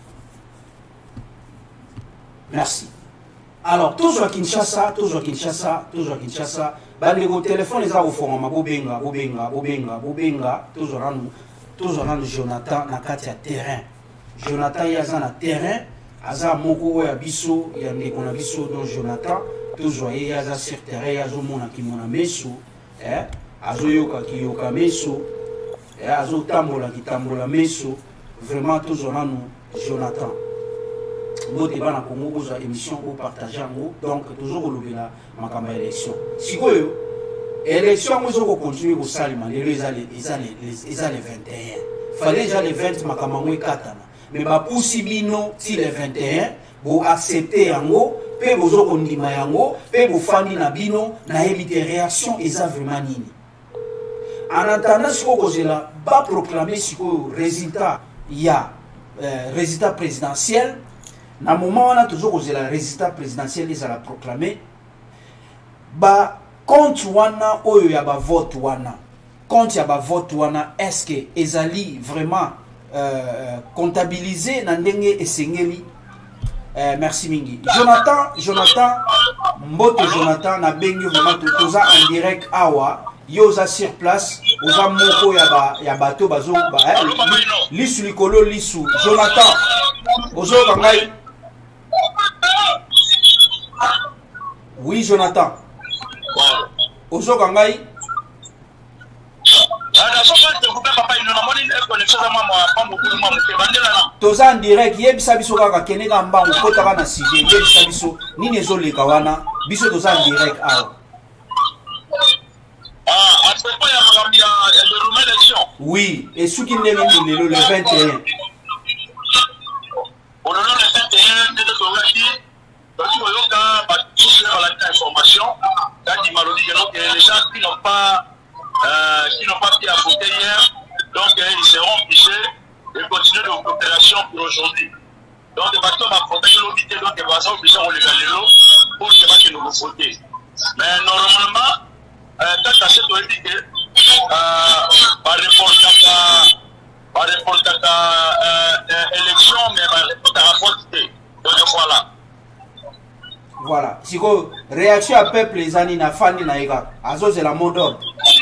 [SPEAKER 2] Merci. Alors, toujours à Kinshasa, toujours à Kinshasa, toujours à Kinshasa, bandego téléphone les a au fond, ma bobenga, bobenga, bobenga, bobenga, toujours à nous, toujours à nous, Jonathan, na kati ya terrain. Jonathan, il y a un terrain, aza moko ya biso, il y a un qu'on a biso, donc Jonathan, toujours il y a un sur terrain, il y a un mona qui mona meso, eh, azo yoka ki yoka meso, eh, azo tambola ki tambola meso, vraiment toujours à nous, Jonathan. Nous débat dans Congo, nous avons émission au partage en haut, donc toujours au lobby la ma élection. Si vous élection, nous allons continuer au salement, les les les vingt et un. Fallait déjà les vingt makamangwe katana. Mais ma possibino si les vingt et un, vous acceptez en haut, pe vous okondima en haut, pe vous fani na bino, na éviter réaction et ça vraiment nini. En attendant, si vous avez pas proclamé si vous résultat, il y a résultat présidentiel. Na moment on a toujours osé la résultat présidentiel ils a proclamé ba compte wana oyo ya ba vote wana compte ya ba vote wana est-ce que ezali vraiment euh, comptabilisé na ndenge esengeli euh, merci mingi Jonathan Jonathan mbote Jonathan na bengi vraiment toza en direct awa yoza sur place oza moko ya ba ya bato bazo ba eh, lisu likolo lisu Jonathan ozo kangai. Oui, Jonathan. Ozo Gangai. Toza en direct, yebisa biso kaka keneka mbangu kotaka na sujet, yebisa biso nini ezoleka wana, biso toza en direct awa.
[SPEAKER 9] Ah, à ce point, il y a de l'élection.
[SPEAKER 2] Oui, et ce qui n'est le vingt et un.
[SPEAKER 9] Au nom le vingt et un, de l'Australie, donc il y a tous les informations, les gens qui n'ont pas, euh, qui n'ont pas pu à voter hier, donc ils seront obligés de continuer leur coopération pour aujourd'hui. Donc les bateaux vont protéger l'obité, donc ils vont obligés à les gagner pour ce que nous voulons voter. Mais normalement, tant que c'est indiqué, par rapport à par rapport à l'élection, mais par rapport à la vote, donc voilà.
[SPEAKER 2] Voilà. Si vous réaction à peuple les années na fani na ega, azo c'est la mot d'ordre.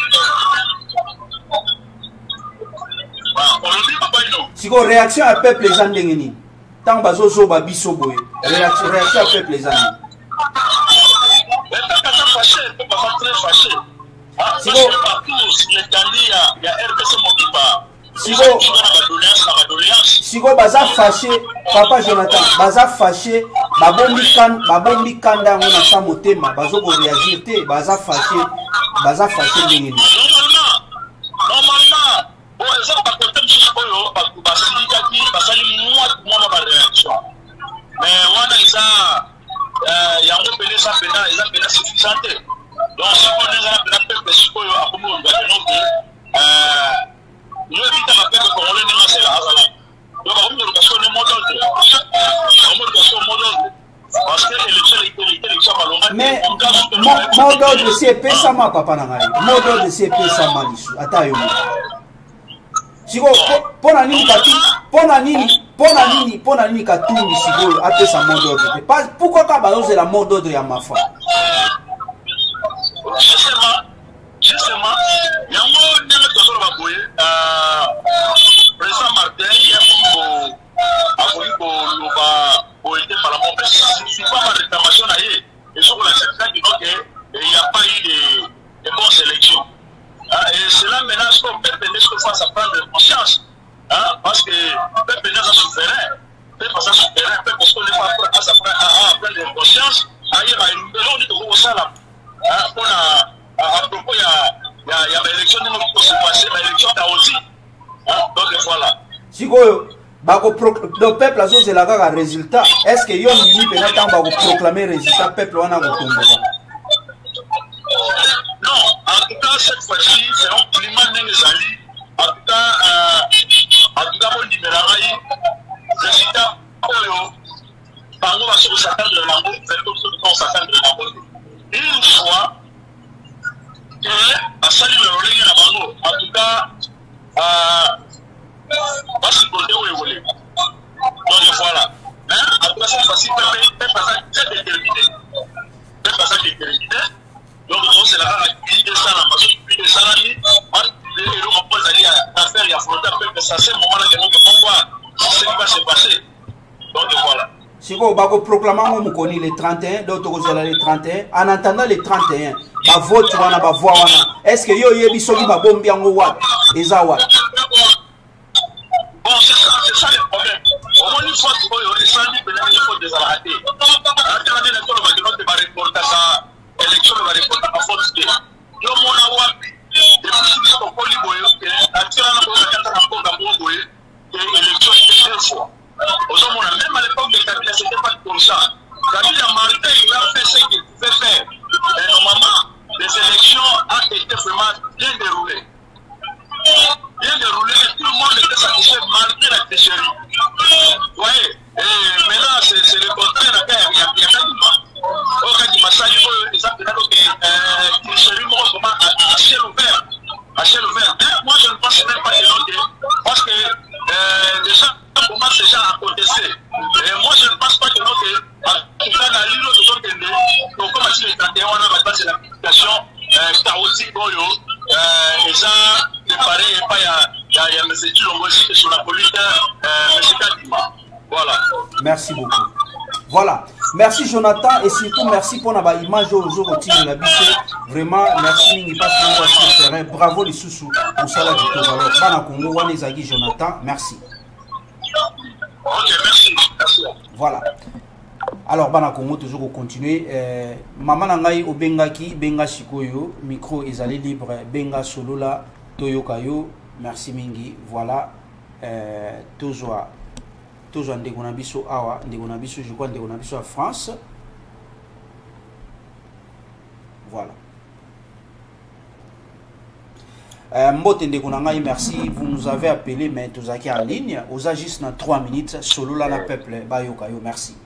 [SPEAKER 2] Si vous réaction à peuple les années ngeni, tant bazo zo ba biso boye. Réaction réaction à peuple les années.
[SPEAKER 9] Mais tant que ça fâché, peut pas très fâché. Si vous les candidats, il y a R P C Mokipa.
[SPEAKER 2] Si vous si vous baza fâché, papa Jonathan, baza fâché, babombi kan babombi kanda ngona sa motema, bazo ko réagir te, baza fâché, baza fâché ndenge nini
[SPEAKER 9] normalement bon eza bakote mosusu oyo bato basilikaki basali mwa baréaction mais wana eza yango mpene eza mpena eza mpena suffisant te donc sikoyo eza na mpena pepe sikoyo akomi olobakeno ke yo ebitaka pepe congolais ndenge asela azala donc bakomi koluka sikoyo ne modode bakomi koluka sikoyo modode parce que élection élection balonga
[SPEAKER 2] mais modode si epesama papa na ngai modode si epesama lisu ata yo sikoyo mpona nini kati mpona nini mpona nini mpona nini katumbi sikoyo apesa mot d'ordre te pourquoi ka bazozela mot d'ordre ya mafa
[SPEAKER 9] justement justement yango ndenge tozoloba boye président martin ye akoki koloba boye te par rapport suffit pas ma réclamation na ye ezokola certain kino ke il n'y a pas eu de, de bonnes sélections. Hein, et cela menace comme peuple n'est ce face à prendre conscience. Hein, parce que le peuple n'est pas souverain. Le peuple n'est pas souverain. Le peuple n'est pas à prendre conscience. Ailleurs, il y a une belle onde de Salam. À propos, il y a l'élection de notre se passer, l'élection d'Aozi. Donc voilà.
[SPEAKER 2] Sikoyo, le peuple a chose la gaga résultat. Est-ce que yon ni peut-être va proclamer résultat peuple wana go tomber?
[SPEAKER 9] Non, en tout cas cette fois-ci, c'est un climat n'engezali. En tout cas, euh, en tout cas, on dit mais la raille, résultat oyo, bango va se s'attendre de la mode, c'est tout ce qu'on s'attend de la mode. Une fois que à saluer le relais na bango, en tout cas, euh parce que vous évoluez. Donc voilà. Mais après cette fois-ci, peut passer très déterminé. Peut passer déterminé. Donc c'est la vie de ça, la vie de ça, la vie. Les héros vont pas aller à faire, il y a fondé un peu, mais ça c'est le moment là que nous devons voir ce qui va se passer. Donc voilà.
[SPEAKER 2] Si vous avez proclamé le trente et un, d'autres vous allez le trente et un. En attendant le trente et un, ma vote, tu vas la voir. Est-ce que yo yebi soki ba bombi en wat? Ezawa.
[SPEAKER 9] Bon, c'est ça, c'est ça le problème. Au moins une fois que vous avez descendu, vous avez fait des arrêtés. Attendez, les gens vont devoir reporter ça. L'élection va reporter à force de. Yo, mon awapi, depuis que vous avez poli boyo, actuellement, vous avez un peu d'amour boyo, et l'élection était deux fois. Aujourd'hui, même à l'époque de Kabila, c'était pas comme ça. Kabila Martin, il a fait ce qu'il pouvait faire. Et normalement, les élections ont été vraiment bien déroulées. Bien déroulé et tout le monde était satisfait malgré la tricherie. Vous voyez, et maintenant c'est le contraire, il y a bien du mal. Au cas du massage, ils ont fait une tricherie à ciel ouvert. À ciel ouvert. Moi je ne pense même pas que l'autre, parce que les gens commencent déjà à contester. Et moi je ne pense pas que l'autre, en tout cas dans l'île de l'autre, on commence le trente et un, on a passé l'application Taozi Boyo, et ça, c'est pareil, il y a M. Tulongo aussi sur la police, M. Kadima. Voilà.
[SPEAKER 2] Merci beaucoup. Voilà. Merci Jonathan et surtout merci pour la image aujourd'hui de la biche. Vraiment, merci Ningi parce qu'on va sur le terrain. Bravo les sous-sous. Pour ça, là, du tout. Alors, Bana Congo, Wanezagi, Jonathan, merci.
[SPEAKER 9] Ok, merci. Merci.
[SPEAKER 2] Voilà. Alors, Bana Congo, toujours continuer. Euh, Maman Nangai au Bengaki, Benga Shikoyo, micro est libre, Benga Solola, Toyokayo, merci Mingi. Voilà. Euh, toujours. Toujours Ndegonabiso Awa, Ndegonabiso, je crois Ndegonabiso à France. Voilà. Euh, Mbote Ndegonangai, merci. Vous nous avez appelé, mais tous qui en ligne. Aux agis dans trois minutes. Solo la peuple, Bayokayo, merci.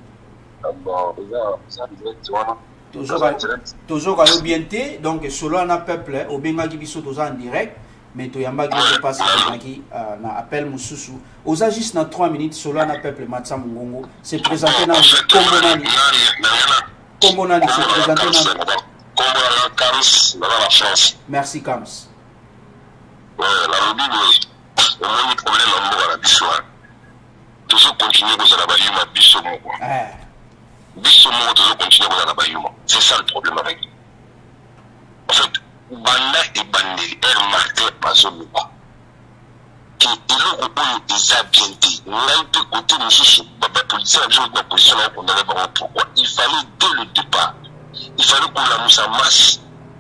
[SPEAKER 2] Toujours à l'obienté, donc solo la peuple, au Benga Gibiso, en direct. Mais tu yamba qui passe qui na appel Moussousou. Aux agis dans trois minutes, solo na peuple Matsa Mungongo c'est présenté dans Kombonani. Kombonani c'est présenté dans Kams dans la France. Merci Kams.
[SPEAKER 8] Ouais, la lobby le même problème en la biso. Toujours continuer vous allez bailler ma biso mon quoi. Eh. Biso mon toujours continuer vous allez bailler moi. C'est ça le problème avec. En fait banda et bandeli er marqué pas zone quoi que il a des habiletés même de côté de ce baba policier la position on avait vraiment pourquoi il fallait dès le départ il fallait qu'on la nous en masse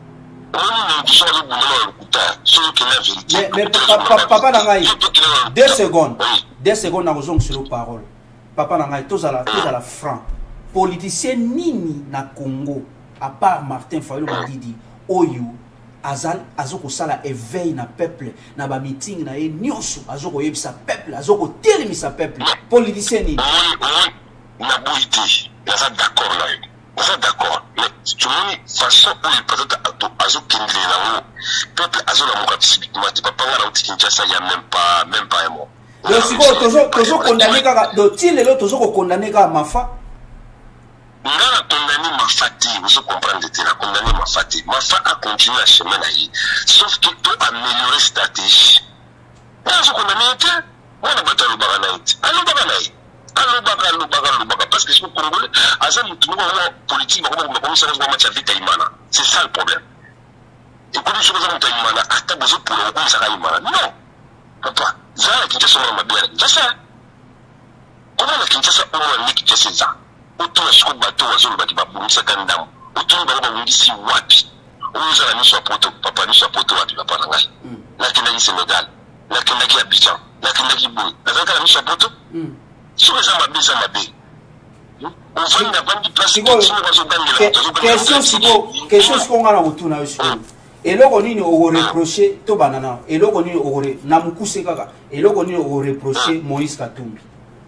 [SPEAKER 2] Mais, mais papa, papa Nangaï, deux secondes, deux secondes, nous avons sur la parole. Papa Nangaï, tous à la, tous à la franc. Politicien nini na Congo, à part Martin Fayulu Madidi, Oyo, Azal, Azoko Sala éveille na peuple, na ba meeting na e nyonso, Azoko yebi sa peuple, Azoko termi sa peuple. Politicien nini.
[SPEAKER 8] Na boité, naza d'accord là. Naza d'accord. Mais tu vois façon où il peut-être Azoko Kendele là, peuple Azoko la moka physiquement, tu peux pas voir au Kinshasa, il y a même pas même pas un mot.
[SPEAKER 2] Donc si vous toujours toujours condamné kaka, donc ti lelo toujours condamné kaka Mafa.
[SPEAKER 8] On a condamné Mafati, vous comprenez, on a condamné Mafati. Mafa a continué à chemin là, sauf qu'il peut améliorer la stratégie. On a condamné, on a battu le Baganaït. Allô Baganaït. Allô Baga, allô Baga, allô Baga. Parce que je suis congolais, à ça, nous avons une politique, nous avons commencé à faire match avec Taïmana. C'est ça le problème. Et quand nous avons Taïmana, à ta besoin pour le coup, ça va Taïmana. Non. Papa, ça, la Kinshasa, on a bien. Ça, ça. Comment la Kinshasa, on a mis Kinshasa ça? Autour de ce bateau, on a dit que nous avons un dame. Autour de nous avons dit wapi. On a mis sur poto, papa, mis sur poto, wapi, papa, là. La Kinaki Sénégal, la Kinaki Abidjan, la Kinaki Boui. La Kinaki mis sur poto. Si vous avez mis ça, on va une bande de place.
[SPEAKER 2] Question, question, ce qu'on a autour de nous. Et là, on a reproché, to banana. Et là, on a Namukuse Kaka. Et là, on a reproché Moïse Katumbi.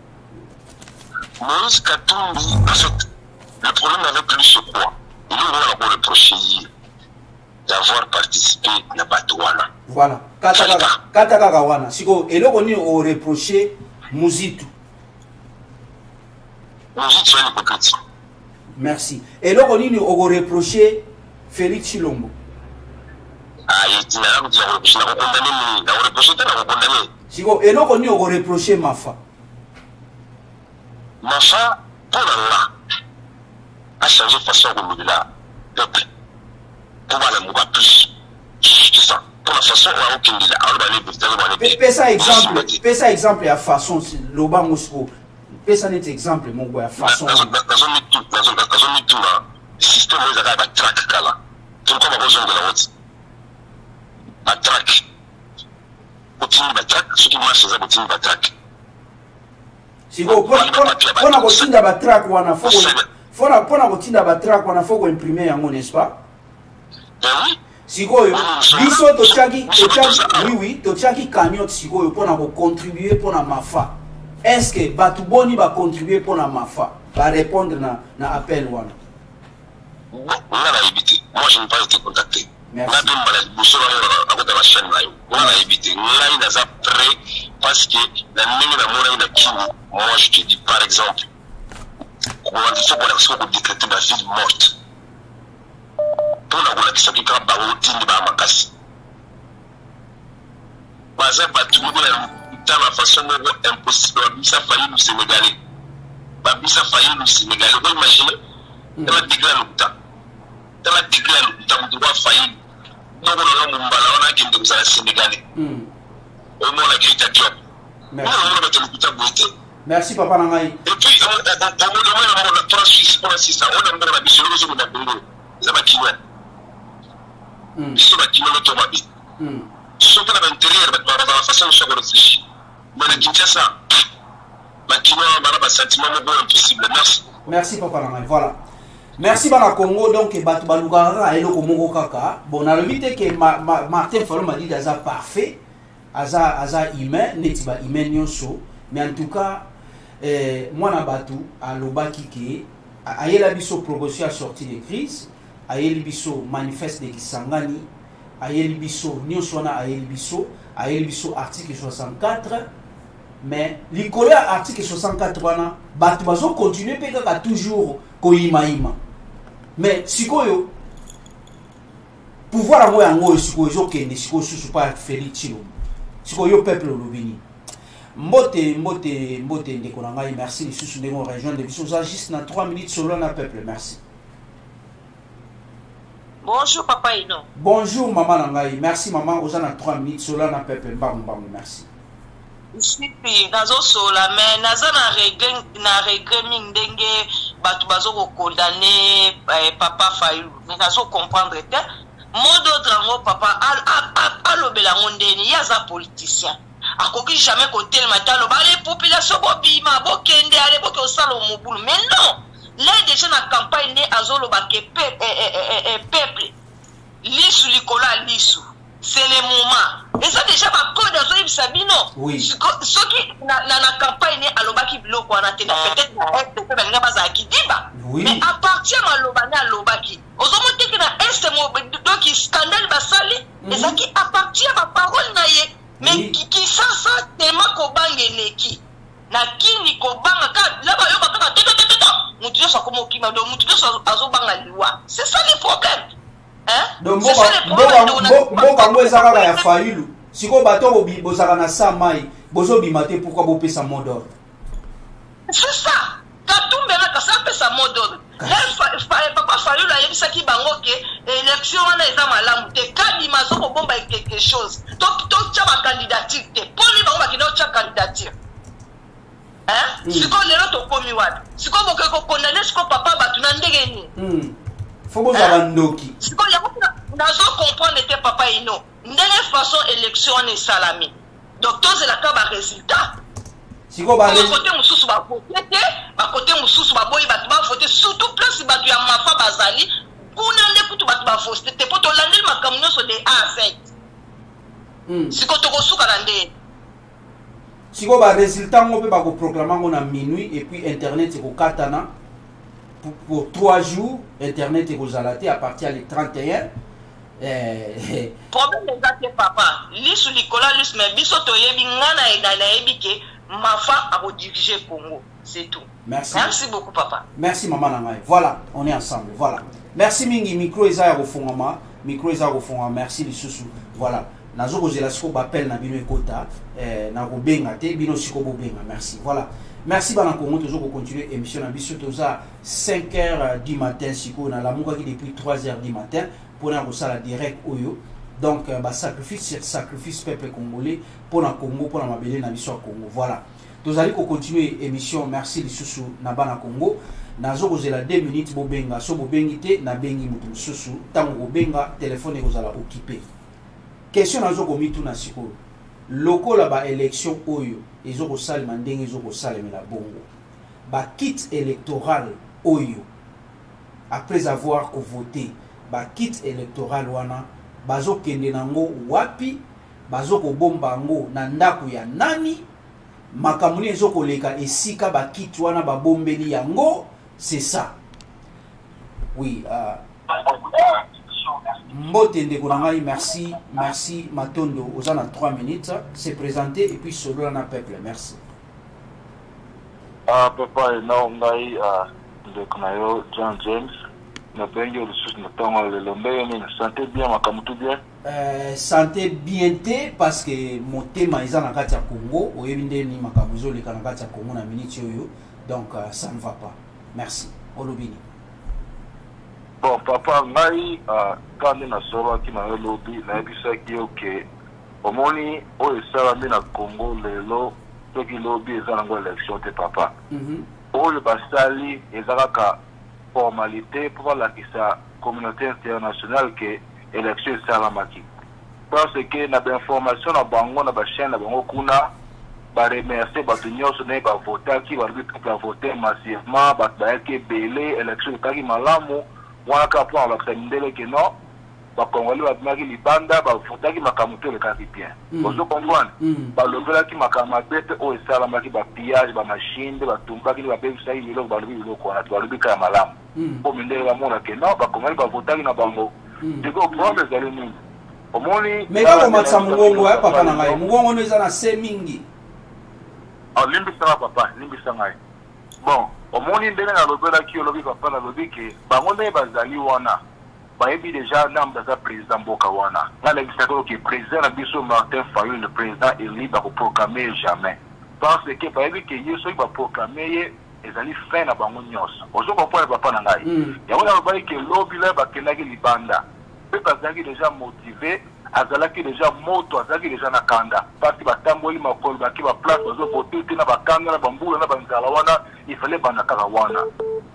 [SPEAKER 8] Moïse Katumbi, le problème avec lui, c'est quoi? Il nous a reproché d'avoir participé à la Batouana.
[SPEAKER 2] Voilà. Kataka Wana. Et là, on a reproché Mouzitou.
[SPEAKER 8] Mouzitou, c'est une hypocrite.
[SPEAKER 2] Merci. Et là, on a reproché Félix Chilombo.
[SPEAKER 8] Ah, il a condamné, il a reproché, il a condamné.
[SPEAKER 2] Et là, on a reproché Mafa.
[SPEAKER 8] Mafa, pour Allah, a changé de façon de nous là, peuple. Pour aller mourir plus. C'est ça. Pour la façon où on a dit là, on va aller.
[SPEAKER 2] Fais ça exemple, fais ça exemple à façon, l'Oba Moscou. Fais ça net exemple, mon gars, à façon.
[SPEAKER 8] Dans un tout, dans un tout là, le système où ils arrivent à traquer là. Tout comme on rejoint de la route. À traquer. Continue à traquer, ceux qui marchent, ils continuent à traquer.
[SPEAKER 2] Si vous prenez continuer à traquer, on a faut Fona pona kotinda batrack wana faut imprimer yango, n'est-ce pas? Sikoyo biso tochaki tochaki oui oui tochaki cagnotte sikoyo pona ko contribuer pona Mafa. Est-ce que batu boni ba contribuer pona Mafa? Va répondre na na appel wana.
[SPEAKER 8] On a évité. Moi je n'ai pas été contacté. Merci. On a évité. On a prêt parce que la ligne de la moi je te dis par exemple. On a dit qu'il faut décréter la ville morte. Pour la relation qui a baroudi de Bamakasi. Parce que dans la façon dont impossible, ça a failli nous Sénégalais. Ça a failli nous Sénégalais. Vous imaginez? Dans la déclare le temps. Dans la déclare le temps, on doit faillir. Nous, on a dit que nous sommes Sénégalais. Au moins, on a dit que job. Nous, on a dit que nous
[SPEAKER 2] merci papa Nangaï.
[SPEAKER 8] Et puis, on a trois Suisses pour l'assistant. On a mis la mission, on a mis la maquille. Ils sont maquillés dans l'automobile. Ils sont dans l'intérieur, mais dans la façon dont on réfléchit. Mais la Kinshasa, maquillé dans un sentiment impossible. Merci.
[SPEAKER 2] Merci papa Nangaï. Voilà. Merci Bana Congo. Donc, Batu Balugara et le Congo Kaka. Bon, on a le vite que Martin Fayulu m'a dit d'aza parfait, aza aza humain, netiba humain nyonso. Mais en tout cas, eh, moi Nabatu à l'Obaki qui a la biso proposition à sortir de crise, a la biso manifeste de Kisangani, a la biso nyosona a la biso, a la biso article soixante-quatre, mais l'icole article soixante-quatre wana batu bazo continuer peut-être toujours koima ima. Mais sikoyo pouvoir avoir yango sikoyo zo kende sikoyo susu pas Félix Chilombo. Sikoyo peuple lobini. Mbote, mbote, mbote, ndekonangai, merci les sous de mon région de Bissau. Juste dans trois minutes sur le peuple, merci.
[SPEAKER 15] Bonjour papa Ino.
[SPEAKER 2] Bonjour maman Nangai, merci maman. Aux dans trois minutes sur le peuple, bam bam, merci.
[SPEAKER 15] Je suis nazo sola, mais nazo na regret, na regret mingdenge, batu bazo ko condamner papa Fayulu. Mais nazo comprendre te. mot d'ordre yango papa alobela yango ndeni ye aza politicien akoki jamais kotelema te aloba ale population bobima bokende ale boke osala omobulu mais non là déjà na campagne ne azoloba ke peuple lisu likolo ya lisu c'est le moment et ça déjà bakode azoyebisa bino soki na campagne ne alobaki biloko wana te na peut-être na est mpe balinga bazalaki diba mais à partir ya maloba ne alobaki ozomoteki na est donc scandale basali ezalaki à partir ya baparole na ye mais kisasa tema kobanga eleki na kini kobanga ka la bayoba kaka totototo mutu nyonso akoma okima donc mutu nyonso azobanga liwa c'est ça le problème hein
[SPEAKER 2] donc mboka yango eza kaka ya fayulu sikoyo bato bozalaka na sa mai bozobima te pourquoi bopesa mot d'ordre
[SPEAKER 15] c'est ça katumbela kasa apesa mot d'ordre papa fayulu ayebisaki bango ke élection wana eza malamu te kadima azokobomba quelque chose totya bacandidature te mponi bango bakende otya candidature sikoyo lelo tokomi wapi sikoyo boke kokondane sikoyo papa bato na ndenge nini
[SPEAKER 2] fo bozala ndoki
[SPEAKER 15] sikoyo yango nazokomprendre te papa ino ndenge façon élection wana esalami donc tozelaka baresultat bakote mosusu bavote te bakote mosusu baboyi bato bavote surtout place bato ya mafa bazali kuna nde kutu bato bavote te mpo tolandeli makambo nyonso de a à cinq sikoyo tokosuka na ndenge
[SPEAKER 2] sikoyo baresultat ngo mpe bakoproclama ngo na minuit et puis internet ekokatana pour, pour trois jours internet ekozala te à partir du trente et un
[SPEAKER 15] eh, problème eza te papa lisu likola lisu mais biso toyebi nga na nayebi ke mafa akodirige Congo c'est tout.
[SPEAKER 2] Merci.
[SPEAKER 15] Merci beaucoup papa.
[SPEAKER 2] Merci maman Nangai. Voilà, on est ensemble. Voilà. Merci mingi micro eza ya kofungama, micro eza kofungama. Merci lisusu. Voilà. Nazo kozela siko bapel na bino ekota eh na kobenga te bino siko bobenga. Merci. Voilà. Merci bana Congo toujours pour continuer émission na biso toza cinq heures du matin siko na la muka qui depuis trois heures du matin pour na kosala direct oyo. Donc bah sacrifice sacrifice peuple congolais pour na Congo pour na mabele na biso Congo. Voilà. Nous allons continuer l'émission. Merci les sous na bana Congo. Nazo kozela deux minutes bobenga so bobengite na bengi mutu susu tango bobenga téléphone kozala occupé. Question nazo komitu na siko. Loko la ba élection oyo ezo kosala mandenge ezo kosala mela bongo. Ba kit électoral oyo après avoir voté ba kit électoral wana bazo kende nango wapi bazo ko bomba ngo na ndako ya nani makamuni ezoko leka esika bakiti wana babombeli yango c'est ça oui euh mbote ndeko nangai merci merci Matondo ozana trois minutes c'est présenté et puis solo na peuple merci
[SPEAKER 16] ah papa na ngai ah ndeko nayo John James na bengi ressources na tongo le lombe ni santé bien makamutu bien
[SPEAKER 2] Euh, santé bien te parce que mon thème est dans la Congo au Yémen ni makamuzo le Kanaka Congo na minute yo donc euh, ça ne va pas merci olobini
[SPEAKER 16] bon papa ngai quand na solo ki na lobby na bisa ki OK omoni o esala na Congo lelo to ki lobby ezala ngo élection te papa mhm o le basali ezala ka formalité pour la ki sa communauté internationale que élection salamaki parce que na ba information na bango na ba chaîne na bango kuna ba remercier ba nyonso ne ba voter ki ba ba voter massivement ba ba ke belé élection kaki malamu waka pour la ndele que non ba congolais ba maki libanda ba voter ki makamuto le kaki bien vous comprenez ba lobela ki makamabete o salamaki ba pillage ba machine ba tumba ki ba bebisa ile lo ba lobi lo ko na ba lobi ka malamu pour ndele ba mona que non ba congolais ba voter ki na bango Digo problème zali nini omoni
[SPEAKER 2] mais quand on matsa mungongo ya papa na ngai mungongo no ezana se mingi
[SPEAKER 16] ah limbi sana papa limbi sana bon omoni ndenge na lobela ki olobi papa na lobi ke bango ne bazali wana bayebi déjà namba za président mboka wana na l'exemple que président na biso Martin Fayulu le président élu ba ko proclamer jamais parce que bayebi ke yeso ba proclamer ezali fin na bango nyonso ozo comprendre papa na ngai yango na ba ke lobby la ba kenaki libanda pe bazaki déjà motivé azalaki déjà moto azalaki déjà na kanda parce que batamboli makolo ba ki ba place ozo voter na ba kanga na bambula na banzala wana il fallait bana kaka wana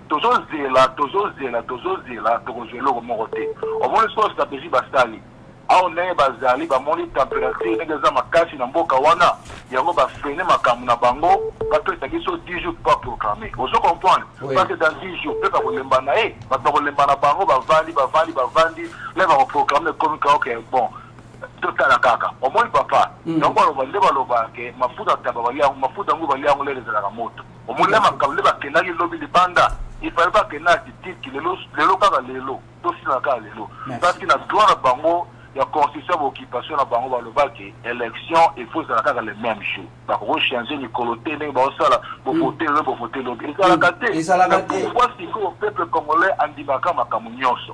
[SPEAKER 16] tozozela tozozela tozozela tokozwa eloko moko te omoni so stratégie basali awa ndenge bazali bamoni température ndenge eza makasi na mboka wana yango bafrene makambo na bango bapesa biso dix jours pas programmé ozo comprendre parce que dans dix jours mpe bakolemba na ye bato bakolemba na bango bavandi bavandi bavandi le bakoprogramme komi kaoke bon totala kaka omoni papa donc baloba nde balobake mafuta taba baliango mafuta yango baliango lelo ezalaka moto omoni le makambo nde bakendaki lobi libanda ifale bakendaki tiki lelo kaka lelo tosila kaka lelo parce que na droit na bango ya constitution d'occupation na bango balobaki élection il faut ça kaka le même jour bako changer ni coloter ndenge baosala bovoter le bovoter lobi ezalaka te ezalaka te pourquoi si que le peuple congolais andimaka makambo nyonso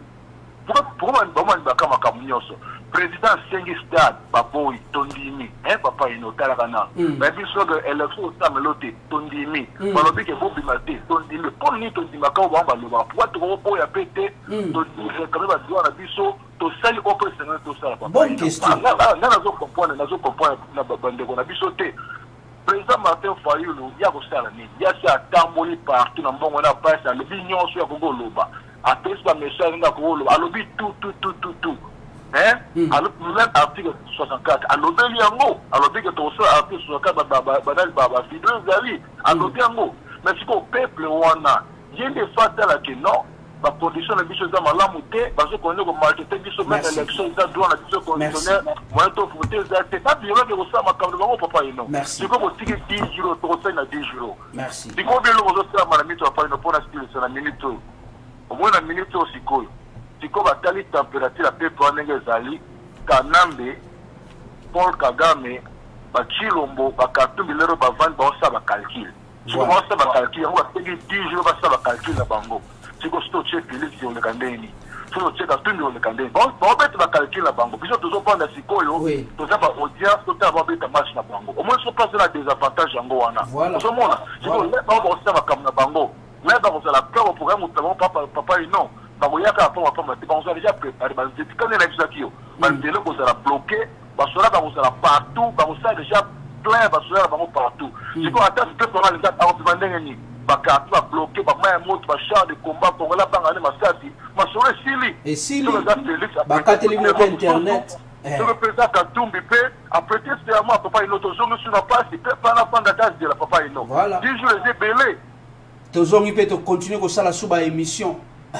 [SPEAKER 16] pourquoi pourquoi andimaka makambo nyonso président Sengi Stade baboyi tondimi hein papa inotala kana mais biso que élection osamelote tondimi balobi ke bobi mate tondimi pour ni tondima ka ba baloba pourquoi to boya pété tondimi quand même ba doit biso to sali open senga to sala papa bonne question na na zo comprendre na zo comprendre na bande ko na biso te président Martin Fayulu ya ko sala ni ya sa tamboli partout na mbongo na passe le bignon so ya ko loba a pesa ba message nga ko loba alobi tout tout tout tout tout hein alors même article soixante-quatre alors bien yango alors bien que tout ça article soixante-quatre ba ba ba ba fidèle zali alors bien yango mais c'est au peuple wana il des faits là que non ba condition de biso za malamu te ba so connaît ko marketing biso même élection za droit na biso conditionnel moi to voter za c'est pas bien que ça makambo bango papa ino c'est comme tiki dix jours to ça na dix jours merci c'est comme bien le ça malamito pa ino pour la style sur la minute au moins la minute aussi quoi siko batali température ya pepe wanenge ezali kanambe Paul Kagame bachilombo bakatumbi lero bavandi baosala bacalcule siko baosala bacalcule yango bateki dix jours basala bacalcule na bango siko sito tye Félix oleka ndeni siko tye Katumbi oleka ndeni baobeta bacalcule na bango biso tozopanda sikoyo toza baaudience totala baobeta match na bango omoi so place na désavantage yango wana ozomona siko le bao baosala makambo na bango le bakozala peur programme motabao papa ino bakoyaka apoma poma te bango déjà préparé bazétikane na biso akio bandele kozala bloqué basola bakozala partout bakosala déjà plein basola bango partout siko ata pepe alinga akopema ndenge nini bakartu babloqué bamaya moto bachar de combat kongola bangane masasi masolo esili esili bakateli mpe internet le président Katumbi pe apprêté serment papa ino tozongi sur la place pe pana panda date de la papa ino dix jours les belé tozongi pe to continuer kosala suba émission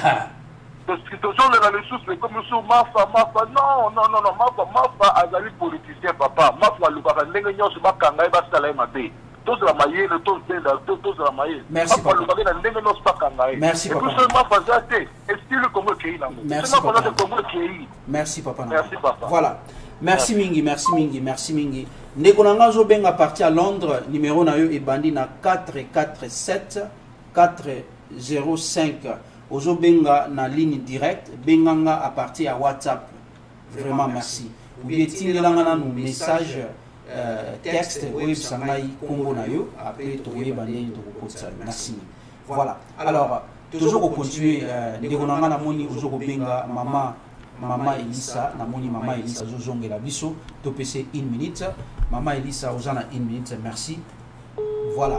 [SPEAKER 16] tozolela lisusu ekomi so mafa mafa non non non non mafa mafa azali politicien papa mafa alobaka ndenge nyonso bakanga ye basala ye mabe tozala mayele tozenda tozala mayele mafa alobaka na ndenge nyonso bakanga ye epuso mafa aza te estile kongo ekei nango mafa aza te kongo ekei merci papa merci papa voilà merci mingi merci mingi merci mingi ndeko na nga azobenga parti à Londres numéro na yo ebandi na quatre quatre sept quatre zéro cinq Ozo benga na ligne directe, benganga à partir à WhatsApp. Vraiment merci. Ou bien tingelanga na nos messages euh, texte web sangai Congo na yo après to yeba ndeni to kopotsa. Merci. Voilà. Alors toujours continuer ndekonanga na moni ozo benga mama mama Elisa na moni mama Elisa zo zongela biso to pc une minute. Mama Elisa ozana une minute. Merci. Voilà.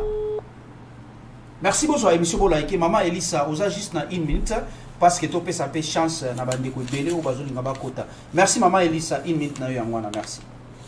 [SPEAKER 16] Merci beaucoup à émission Bolaïke. Maman Elisa, osa juste na une minute parce que tu peux saper chance na bande ko belé ou bazoli ngaba kota. Merci maman Elisa, une minute na yo ngwana merci.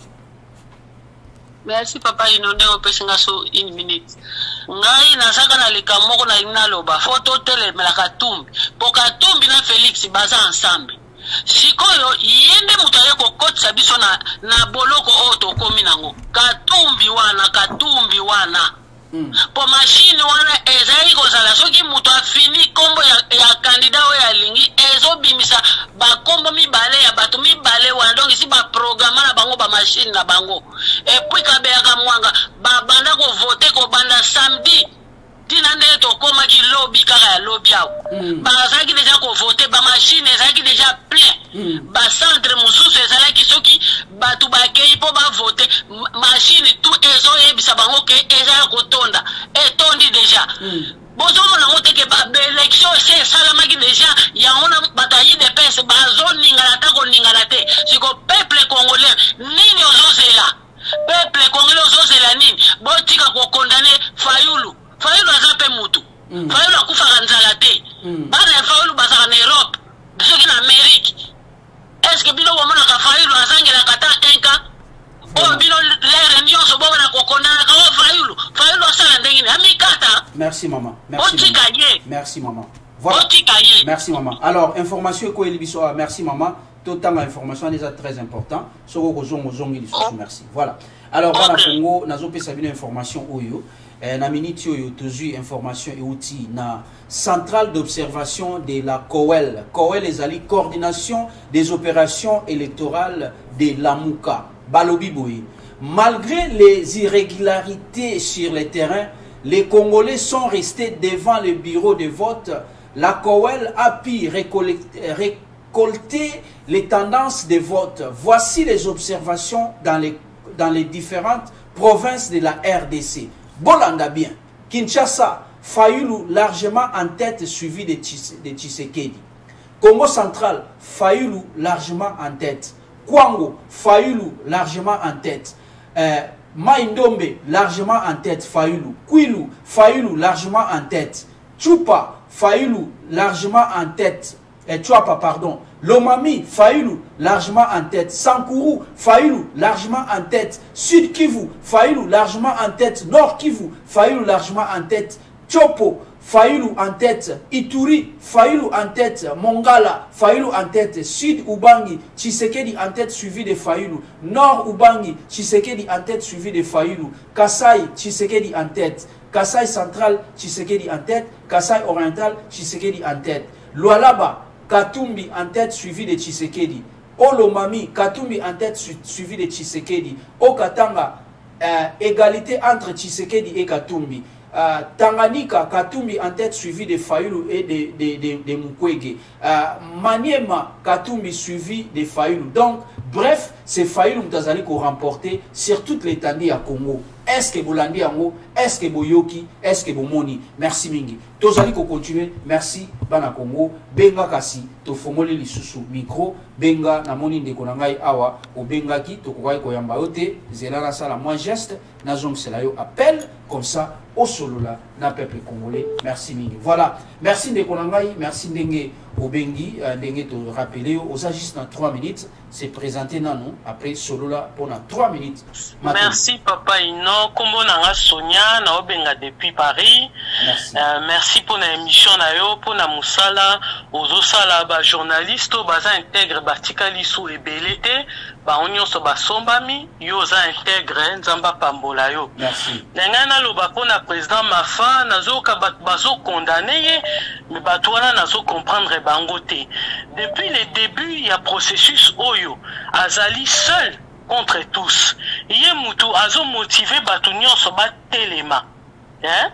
[SPEAKER 10] Merci papa inonde opesinga so une minute. Ngai nazaka na likamoko na ina loba photo tele la Katumbi. Po Katumbi na Félix baza ensemble. Sikoyo yende mutale ko kotsa biso na na boloko oto komi nango. Katumbi wana Katumbi wana. Mm. Po machine wana ezali kozala soki muto afini kombo ya, ya kandida oyo alingi ezobimisa bakombo mibale ya bato mibale wana donc isi baprograma na bango bamachine na bango epui kabeyaka mwanga babanda kovote kobanda samedi tina nde tokomaki lobi kaka ya lobi awo mm. bazalaki deja kovote bamachine ezalaki deja plein mm. bacentre mosusu ezalaki soki bato bakei mpo bavote machine tu ezoyebisa bango ke ezala kotonda etondi deja mm. bozomona ngo teke baélection se esalamaki deja yango na bato ya I D P S bazoningana ta koningana te siko peuple congolais nini ozozela peuple congolais ozozela nini botika kokondane Fayulu Fayulu aza pe mutu mm. Fayulu akufaka
[SPEAKER 2] merci maman. Merci maman. Merci maman. Voilà. Merci maman. Alors, information que merci maman. Tout temps information déjà très important. Merci. Voilà. Alors, voilà Congo, nous avons une information oyo. Na minute oyo toujours information et outils na centrale d'observation de la C O E L. C O E L est la coordination des opérations électorales de l'Amouka. Balobi Boy. Malgré les irrégularités sur le terrain, les Congolais sont restés devant le bureau de vote. La C O E L a pu récolter, récolter les tendances de vote. Voici les observations dans les, dans les différentes provinces de la R D C. Bolanda bien. Kinshasa, Fayulu largement en tête, suivi de, Tchis, de Tshisekedi. Congo central, Fayulu largement en tête. Kwango, Fayulu largement en tête. Euh, Maïndombe, largement en tête, Fayulu. Kwilu, Fayulu largement en tête. Chupa, Fayulu largement en tête. Et Chuapa, pardon. Lomami, Fayulu largement en tête. Sankuru, Fayulu largement en tête. Sud Kivu, Fayulu largement en tête. Nord Kivu, Fayulu largement en tête. Chopo, Fayulu en tête. Ituri, Fayulu en tête. Mongala, Fayulu en tête. Sud Ubangi, Tshisekedi en tête suivi de Fayulu. Nord Ubangi, Tshisekedi en tête suivi de Fayulu. Kasai, Tshisekedi en tête. Kasai central, Tshisekedi en tête. Kasai oriental, Tshisekedi en tête. Lualaba, Katumbi en tête suivi de Tshisekedi. Olomami, Katumbi en tête su suivi de Tshisekedi. Okatanga, euh, égalité entre Tshisekedi et Katumbi. Euh, Tanganyika, Katumbi en tête suivi de Fayulu et de, de, de, de Mukwege. Euh, Maniema, Katumbi suivi de Fayulu. Donc, bref, c'est Fayulu Mtazali qui a remporté sur toute l'étendue à Congo. Est-ce que Bolandi Ango, est-ce que Boyoki, est-ce que Bomoni? Merci Mingi. Tozali ko continuer. Merci Bana Congo. Benga kasi to fongoli lisusu micro. Benga na moni ndeko na ngai awa o benga ki to ko ko yamba ote. Zelala sala moi geste na zong selayo appel comme ça au solola na peuple congolais. Merci Mingi. Voilà. Merci ndeko na ngai, merci ndenge Obengi, ndenge to rappeler aux juste dans trois minutes. C'est présenté nanou après solola pendant trois minutes.
[SPEAKER 7] Maintenant. Merci papa Ino, kombo nanga Sonia na obenga depuis Paris. Merci. Euh, merci pour l'émission na yo, pour na musala, ozo sala ba journaliste baza intègre batikali sou ebelete, ba onyo so ba sombami, yo za intègre nzamba pambola yo.
[SPEAKER 2] Merci.
[SPEAKER 7] Nenga na loba pour na président Mafa, nazo ka bazo condamné ye, mais batwana nazo comprendre bangote. Depuis le début, il y a processus oyo, azali seul contre tous. Yé mutu azo motivé batunyo so ba telema. Hein?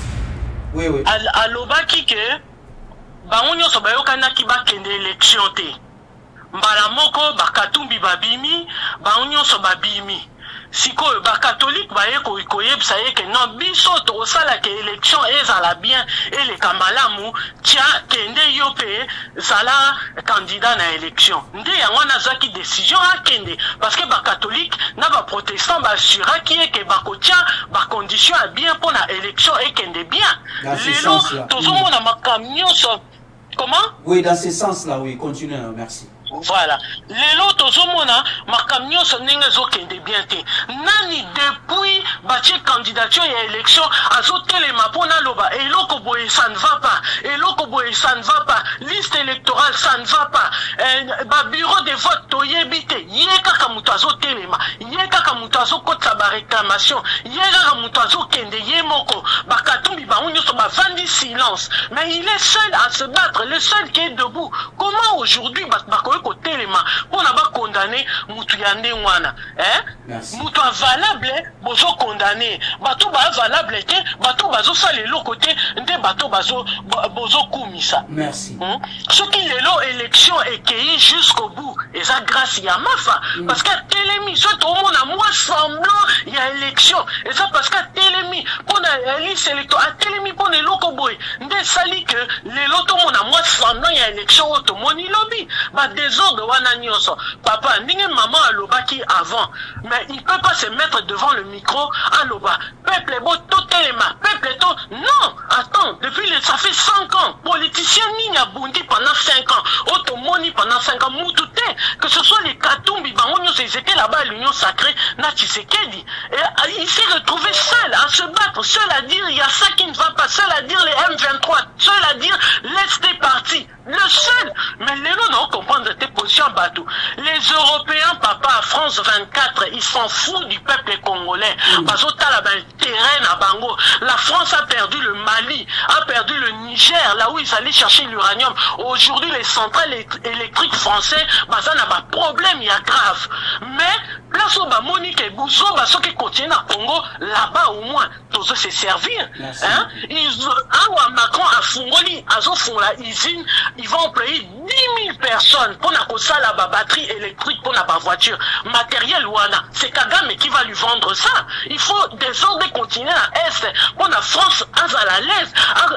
[SPEAKER 2] Oui, oui.
[SPEAKER 7] Al aloba kike bangonyo so bayokana ki bakende élection te. Mbala moko bakatumbi babimi, bangonyo so babimi. Siko ba catholique ba yeko koyebisa yeke non biso to sala ke élection ezala bien et les kamalamu tia kende yope sala candidat na élection. Nde yango na zaki décision a kende parce que ba catholique na ba protestant ba assura ki ke ba kotia ba condition a bien pour na élection et kende bien. Lelo tozomo na makamio so comment?
[SPEAKER 2] Oui, dans ce sens là, oui, continuez, merci.
[SPEAKER 7] Voilà. Lelo tozomona makamio so ndenge zo kende bien te. Nani depuis batie candidature ya élection azotelema pona loba eloko boye ça ne va pas. Eloko boye ça ne va pas. Liste électorale ça ne va pas. Eh, ba bureau de vote toyebite. Yeka ka mutu azotelema. Yeka ka mutu azokota ba réclamation. Yeka ka mutu azokende yemoko. Ba katumbi ba unyo so ba vandi silence. Mais il est seul à se battre, le seul qui est debout. Comment aujourd'hui ba ko telema pour na ba condamner mutu ya nde wana hein mutu valable bozo condamner bato ba valable te bato bazo sala eloko te nde bato bazo bozo kumisa.
[SPEAKER 2] Merci.
[SPEAKER 7] Hmm? Ce qui lelo élection ekei jusqu'au bout et ça grâce ya mafa mm. parce que telemi so to mona moi semblant il y a élection et ça parce que telemi pour na liste électorale telemi pour ne loko boy nde sali que lelo to mona moi semblant il y a élection to moni lobby ba désordre wana nyonso papa ndinge maman alobaki avant mais il peut pas se mettre devant le micro aloba peuple bo totelema peuple to non attends depuis le, ça fait cinq ans politicien ni a bundi pendant cinq ans automoni pendant cinq ans mutute que ce soit les katumbi bango nyonso ils étaient là-bas à l'union sacrée na Félix Tshisekedi, et il s'est retrouvé seul à se battre, seul à dire il y a ça qui ne va pas, seul à dire les M vingt-trois, seul à dire laisse tes partis. Le seul, mais les gens n'ont comprendre tes positions bateau. Les Européens, papa, France vingt-quatre, ils s'en foutent du peuple congolais. Parce que la France a perdu le Mali, a perdu le Niger, là où ils allaient chercher l'uranium. Aujourd'hui, les centrales électriques français, bah, ça n'a pas de problème, il y a grave. Mais, place où Monique et Bouzo, bah, ceux qui continuent à Congo, là-bas au moins, tous se servir. Hein? Ils, ah, Macron a fongoli, a font la usine, ils vont employer dix mille personnes pour la la batterie électrique pour la voiture. Matériel ouana, c'est Kagame qui va lui vendre ça. Il faut des ordres continuer à Est pour la France à la l'aise,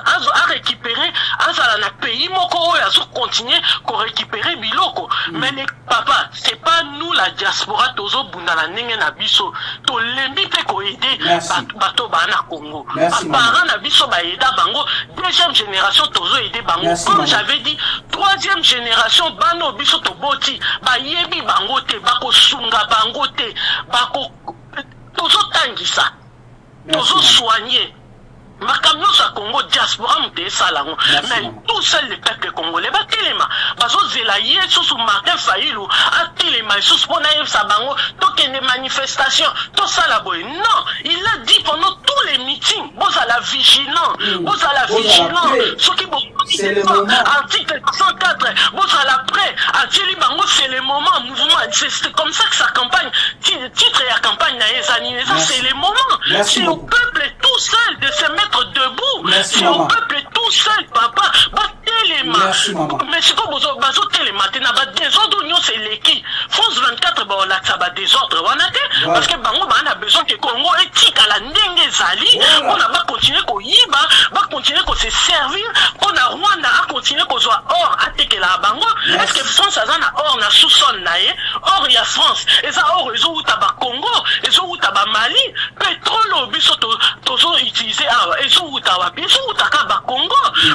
[SPEAKER 7] à récupérer, à la pays, moko à continuer pour récupérer biloko. Mais les papas, c'est pas nous la diaspora tozo bundala nenge na biso, to lembi pe ko aider bato bana Congo. Parents na biso ba aida bango, deuxième génération tozo aider bango. Comme j'avais dit, troisième génération bano biso to boti, ba yebi bango te, bako sunga bango te, bako tozo tangisa, tozo soigner. Ma camion sa Congo diaspora m'te salango, mais tout seul le peuple congolais, bah téléma, parce que Zelaye sous Martin Fayulu, à téléma sous Ponaïf Sabango, donc il y a des manifestations, tout ça la boy. Non, il a dit pendant tous les meetings, vous à la vigilance, vous à la vigilance, ce qui vous article cent quatre, vous à la prêt, à Thierry Bango, c'est le moment, mouvement, c'est comme ça que sa campagne, titre et la campagne n'a c'est le moment, c'est au peuple tout seul de se mettre debout. C'est au peuple tout seul, papa. Battez les mains. Mais c'est comme vous avez les matins, des ordres, c'est l'équipe. France vingt-quatre, on a des ordres. Parce que on a besoin que Congo éthique à la Ndenge Zali. On a continué qu'on y va, va continuer qu'on se servir. On a Rwanda à continuer qu'on soit or à Tekela Bango. Est-ce que France a un or na sous-sol naïe? Or, il y a France. Et ça, or, ils ont où t'as Congo, ils ont où t'as Mali. Pétrole, au biso, toujours utilisé. Ils sont où t'as Wapi, ils sont où t'as Congo.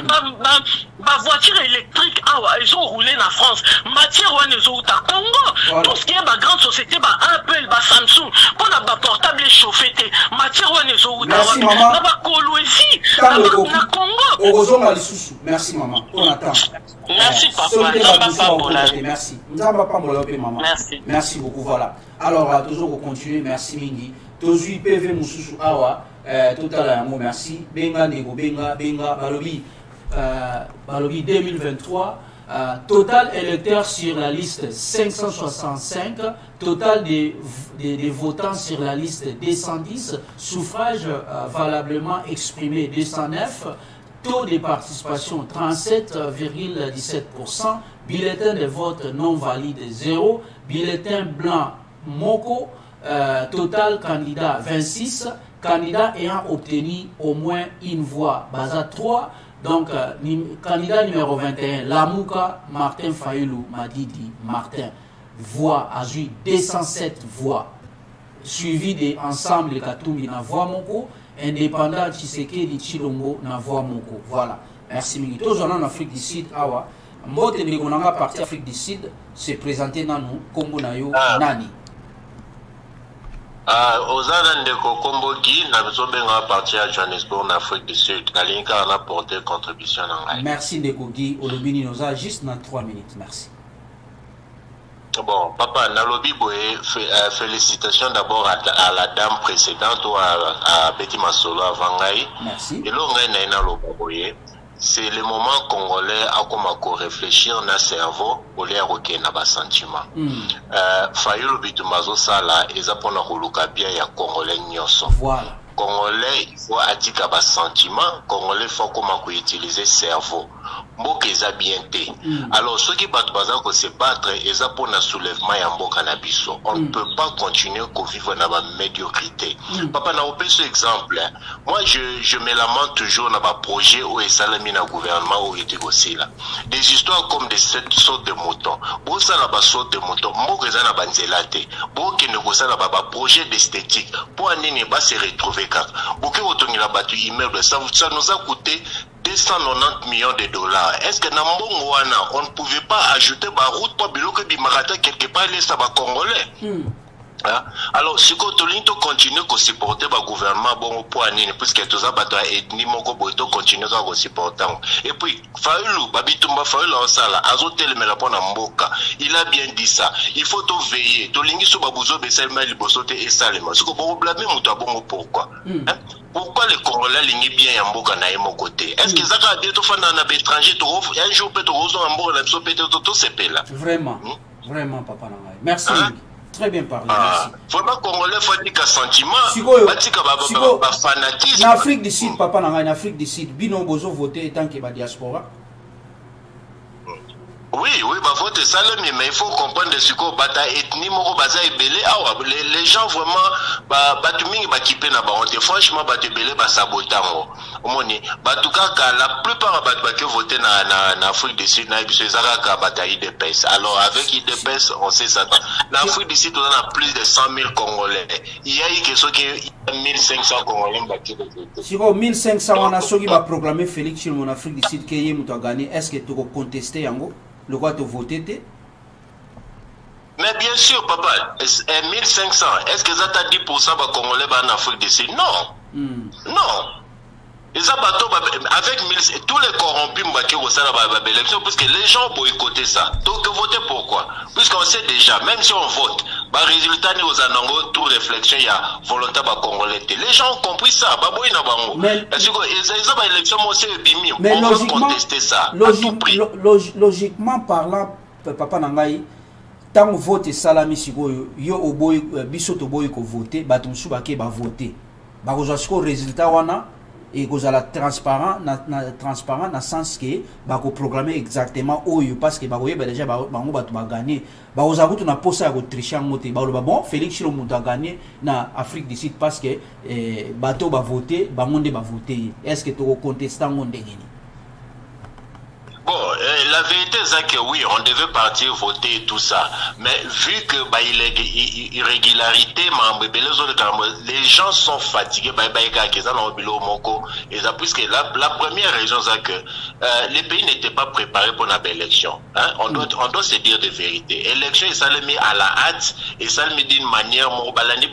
[SPEAKER 7] Ma voiture électrique, ils ont roulé en France. Matière, ils ont où t'as Congo. Tout ce qui est ma grande société, bah Apple, bah Samsung, pour la portable chauffée, matière, ils ont où t'as Wapi. Bah Kolwezi, bah Congo.
[SPEAKER 2] Merci maman, on attend.
[SPEAKER 7] Merci papa,
[SPEAKER 2] merci. Merci. Merci beaucoup, voilà. Alors, toujours on continue, merci Mingi. Toujours P V Moussousou Awa, total à mot merci. Benga Nego, Benga, Benga, Balobi, Balobi deux mille vingt-trois. Total électeurs sur la liste cinq cent soixante-cinq, total des, des, des votants sur la liste deux cent dix, suffrage euh, valablement exprimé deux cent neuf, taux de participation trente-sept virgule dix-sept pour cent, bulletin de vote non valide zéro, bulletin blanc Moko, euh, total candidat vingt-six, candidats ayant obtenu au moins une voix, Baza trois, donc euh, candidat numéro vingt et un, Lamouka Martin Fayulu Madidi Martin, voix a eu deux cent sept voix, suivi de ensemble Katumbi na voix Moko, indépendant Tshisekedi Chilombo na voix Moko. Voilà. Merci Mingi. Tous en Afrique du Sud, awa. Mbote Negonanga parti Afrique du Sud se présenter dans nous, Kombo Nayo Nani.
[SPEAKER 17] Ozana Ndeko Kombo Guy, na besobenga parti à Johannesburg en Afrique du Sud. Nalinka a apporté contribution en live.
[SPEAKER 2] Merci Ndeko Guy. Olobini Noza, juste dans trois minutes. Merci.
[SPEAKER 17] Bon, papa, Nalobi Boé, félicitations d'abord à, à la dame précédente ou à, à Betty Masolo Avangaï.
[SPEAKER 2] Merci.
[SPEAKER 17] Et là, c'est le moment congolais à comment réfléchir dans le cerveau au lieu de na bas sentiment. Fayulu Bitumazo Sala, et ça pour la bien ya congolais nyoso.
[SPEAKER 2] Voilà.
[SPEAKER 17] Congolais, il faut attirer bas sentiment. Congolais, il faut comment utiliser le cerveau. Mboka eza bien te. Mm. Alors ceux qui battent bazar que se battre eza pour na soulèvement ya mboka na biso. On ne mm. peut pas continuer à vivre dans la médiocrité. Mm. Papa na opé ce exemple. Moi je je me lamente toujours dans ma projet où esalami na gouvernement où était aussi là. Des histoires comme de cette sorte de moutons. Bon ça na ba sorte de moutons. Mboka eza na banzela te. Bon qui ne ça na ba projet d'esthétique. Pour nini ba se retrouver quand. Boké otongi la batu immeuble ça ça nous a coûté deux cent quatre-vingt-dix millions de dollars. Est-ce que on ne pouvait pas ajouter ma route pour que Bimarata quelque part les Saba Congolais? Hein? Alors, si on continue à supporter le gouvernement, bon, pour année, puisque tout ça, bah, ethnie, mon gobo, continue à supporter. Et puis, Fayoulou, Babitumba Fayoulou, en salle, Azotel, mais la bonne mboka. Il a bien dit ça. Il faut tout veiller. Tout l'ingi sous Babouzo, Besselma, Libosote et Salema. Ce qu'on peut blâmer, mon bon, pourquoi? Hein? Pourquoi les Congolais lignent bien en mboka na mon côté? Est-ce qu'ils ont dit tout fan dans un étranger, un jour, peut-être, en mboka, peut-être, tout c'est là?
[SPEAKER 2] Vraiment, vraiment, papa. Merci. Très bien parlé.
[SPEAKER 17] Ah, vraiment, Congolais, il faut dire qu'un sentiment.
[SPEAKER 2] Fanatisme. En Afrique du Sud, papa, en Afrique du Sud, Bino Bozo voté tant que la diaspora.
[SPEAKER 17] Oui, oui, bah vote ça, mais il faut comprendre que ce bataille ethnie, les gens vraiment, bah, bah, tout le monde va quitter la baronne. Franchement, bah, tu belé, bah, sabotant. Bah, tout cas, la plupart bah, qui votent en Afrique du Sud, c'est la bataille de pèse. Alors, avec I D P S, on sait ça. En Afrique du Sud, on a plus de cent mille Congolais. Il y a eu quelque chose qui est mille cinq cents Congolais qui ont voté.
[SPEAKER 2] Si vous mille cinq cents, on a ceux qui va proclamer Félix Chilombo en Afrique du Sud, qui a gagné. Est-ce que tu vas contester Yango? Le droit de voter?
[SPEAKER 17] Mais bien sûr, papa, mille cinq cents, est-ce que ça t'a dit pour ça que les Congolais en Afrique du Sud? Non. Mm. Non. Et ça, avec tous les corrompus qui ont l'élection, puisque les gens ont boycotté ça. Donc, voter pourquoi? Puisqu'on sait déjà, même si on vote, le résultat n'est aux anangos, toute réflexion, il y a volonté de Congolais. Les gens ont compris ça. Mais
[SPEAKER 2] on veut contester ça. Logiquement parlant, papa Nangaï, tant que vote salami sigo yo oboy biso to boy ko voter ba tumsu ba ke ba voter ba ko zasko résultat wana et ko la transparent na, na transparent na sens que ba ko programmer exactement oyo parce que ba ko yeba déjà ba bango ba to ba gagner ba ko zakutu na posa ko tricher ngote ba lo ba bon Félix Chilombo a gagné na Afrique du Sud parce que eh, bato ba voter ba monde ba voter. Est-ce que to contestant monde ngeni?
[SPEAKER 17] Bon, euh, la vérité c'est que oui, on devait partir voter et tout ça. Mais vu que bah, il est irrégularité, les gens sont fatigués. Bah, bah, et ça, puisque la, la première raison c'est que euh, les pays n'étaient pas préparés pour une élection. Hein? On, doit, on doit se dire de vérité. Élection, ça le met à la hâte et ça le met d'une manière. Donc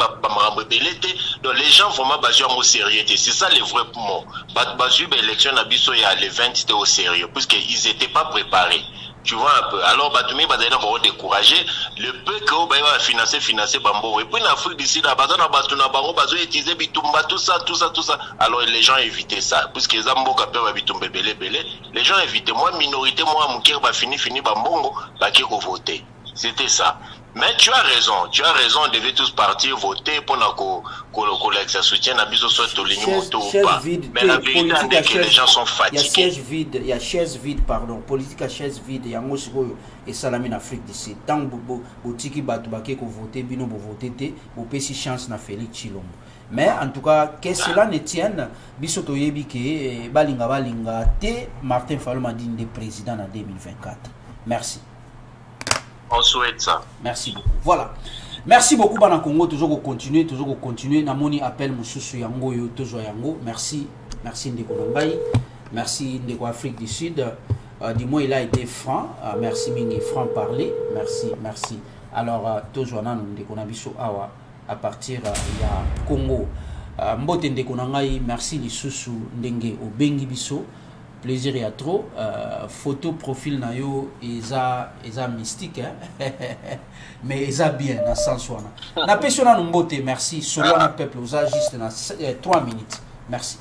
[SPEAKER 17] les gens vraiment basés au sérieux. C'est ça le vrai mot. Basés l'élection, il y a les vingt, c'était au sérieux. Puisqu'ils n'étaient pas préparés. Tu vois un peu. Alors, bah, tout le monde va décourager. Le peu que va financer, financer Bambo. Et puis, en Afrique du Sud, utiliser Bitumba, tout ça, tout ça, tout ça. Alors, les gens évitaient ça. Puisque les Ambo Kapé va Bitumba, belé, belé. Les gens évitaient. Moi, minorité, moi, mon cœur va finir, finir Bambongo, bah, qui va voter. C'était ça. Mais tu as raison, tu as raison, on devait tous partir voter pour que ça soutienne à biso soit au ligne moto ou pas. Mais la vérité est que les gens sont fatigués.
[SPEAKER 2] Il y a siège vide, il y a chaise vide, pardon, politique à chaise vide, il y a un et Salamine Afrique d'ici. Tant que botiki batubake ko voter, bino bo voter, bo pesi chance na Félix Chilombo. Mais en tout cas, que cela ne tienne, biso to yebi ke balinga balinga te Martin Fayulu m'a dit de président en deux mille vingt-quatre. Merci.
[SPEAKER 17] On souhaite ça.
[SPEAKER 2] Merci beaucoup. Voilà. Merci beaucoup, Bana Congo. Toujours continuer, toujours continuer. Namoni appel Moussoussou Yango, toujours Yango. Merci. Merci Ndeko Nambaye. Merci Ndeko Afrique du Sud. Euh, Dis-moi, il a été franc. Euh, merci Mingi, franc parler. Merci, merci. Alors, euh, toujours Ndeko Nabiso Awa à partir il euh, y a Congo. Euh, Mbote Ndeko Nangaye, merci Lissoussou Ndenge au Bengi Biso. Plaisir et à trop. Euh, photo profil nayo eza eza mystique hein? Mais eza bien dans sens wana. Na pesiona numbote merci solo na peuple oza juste na trois minutes. Merci.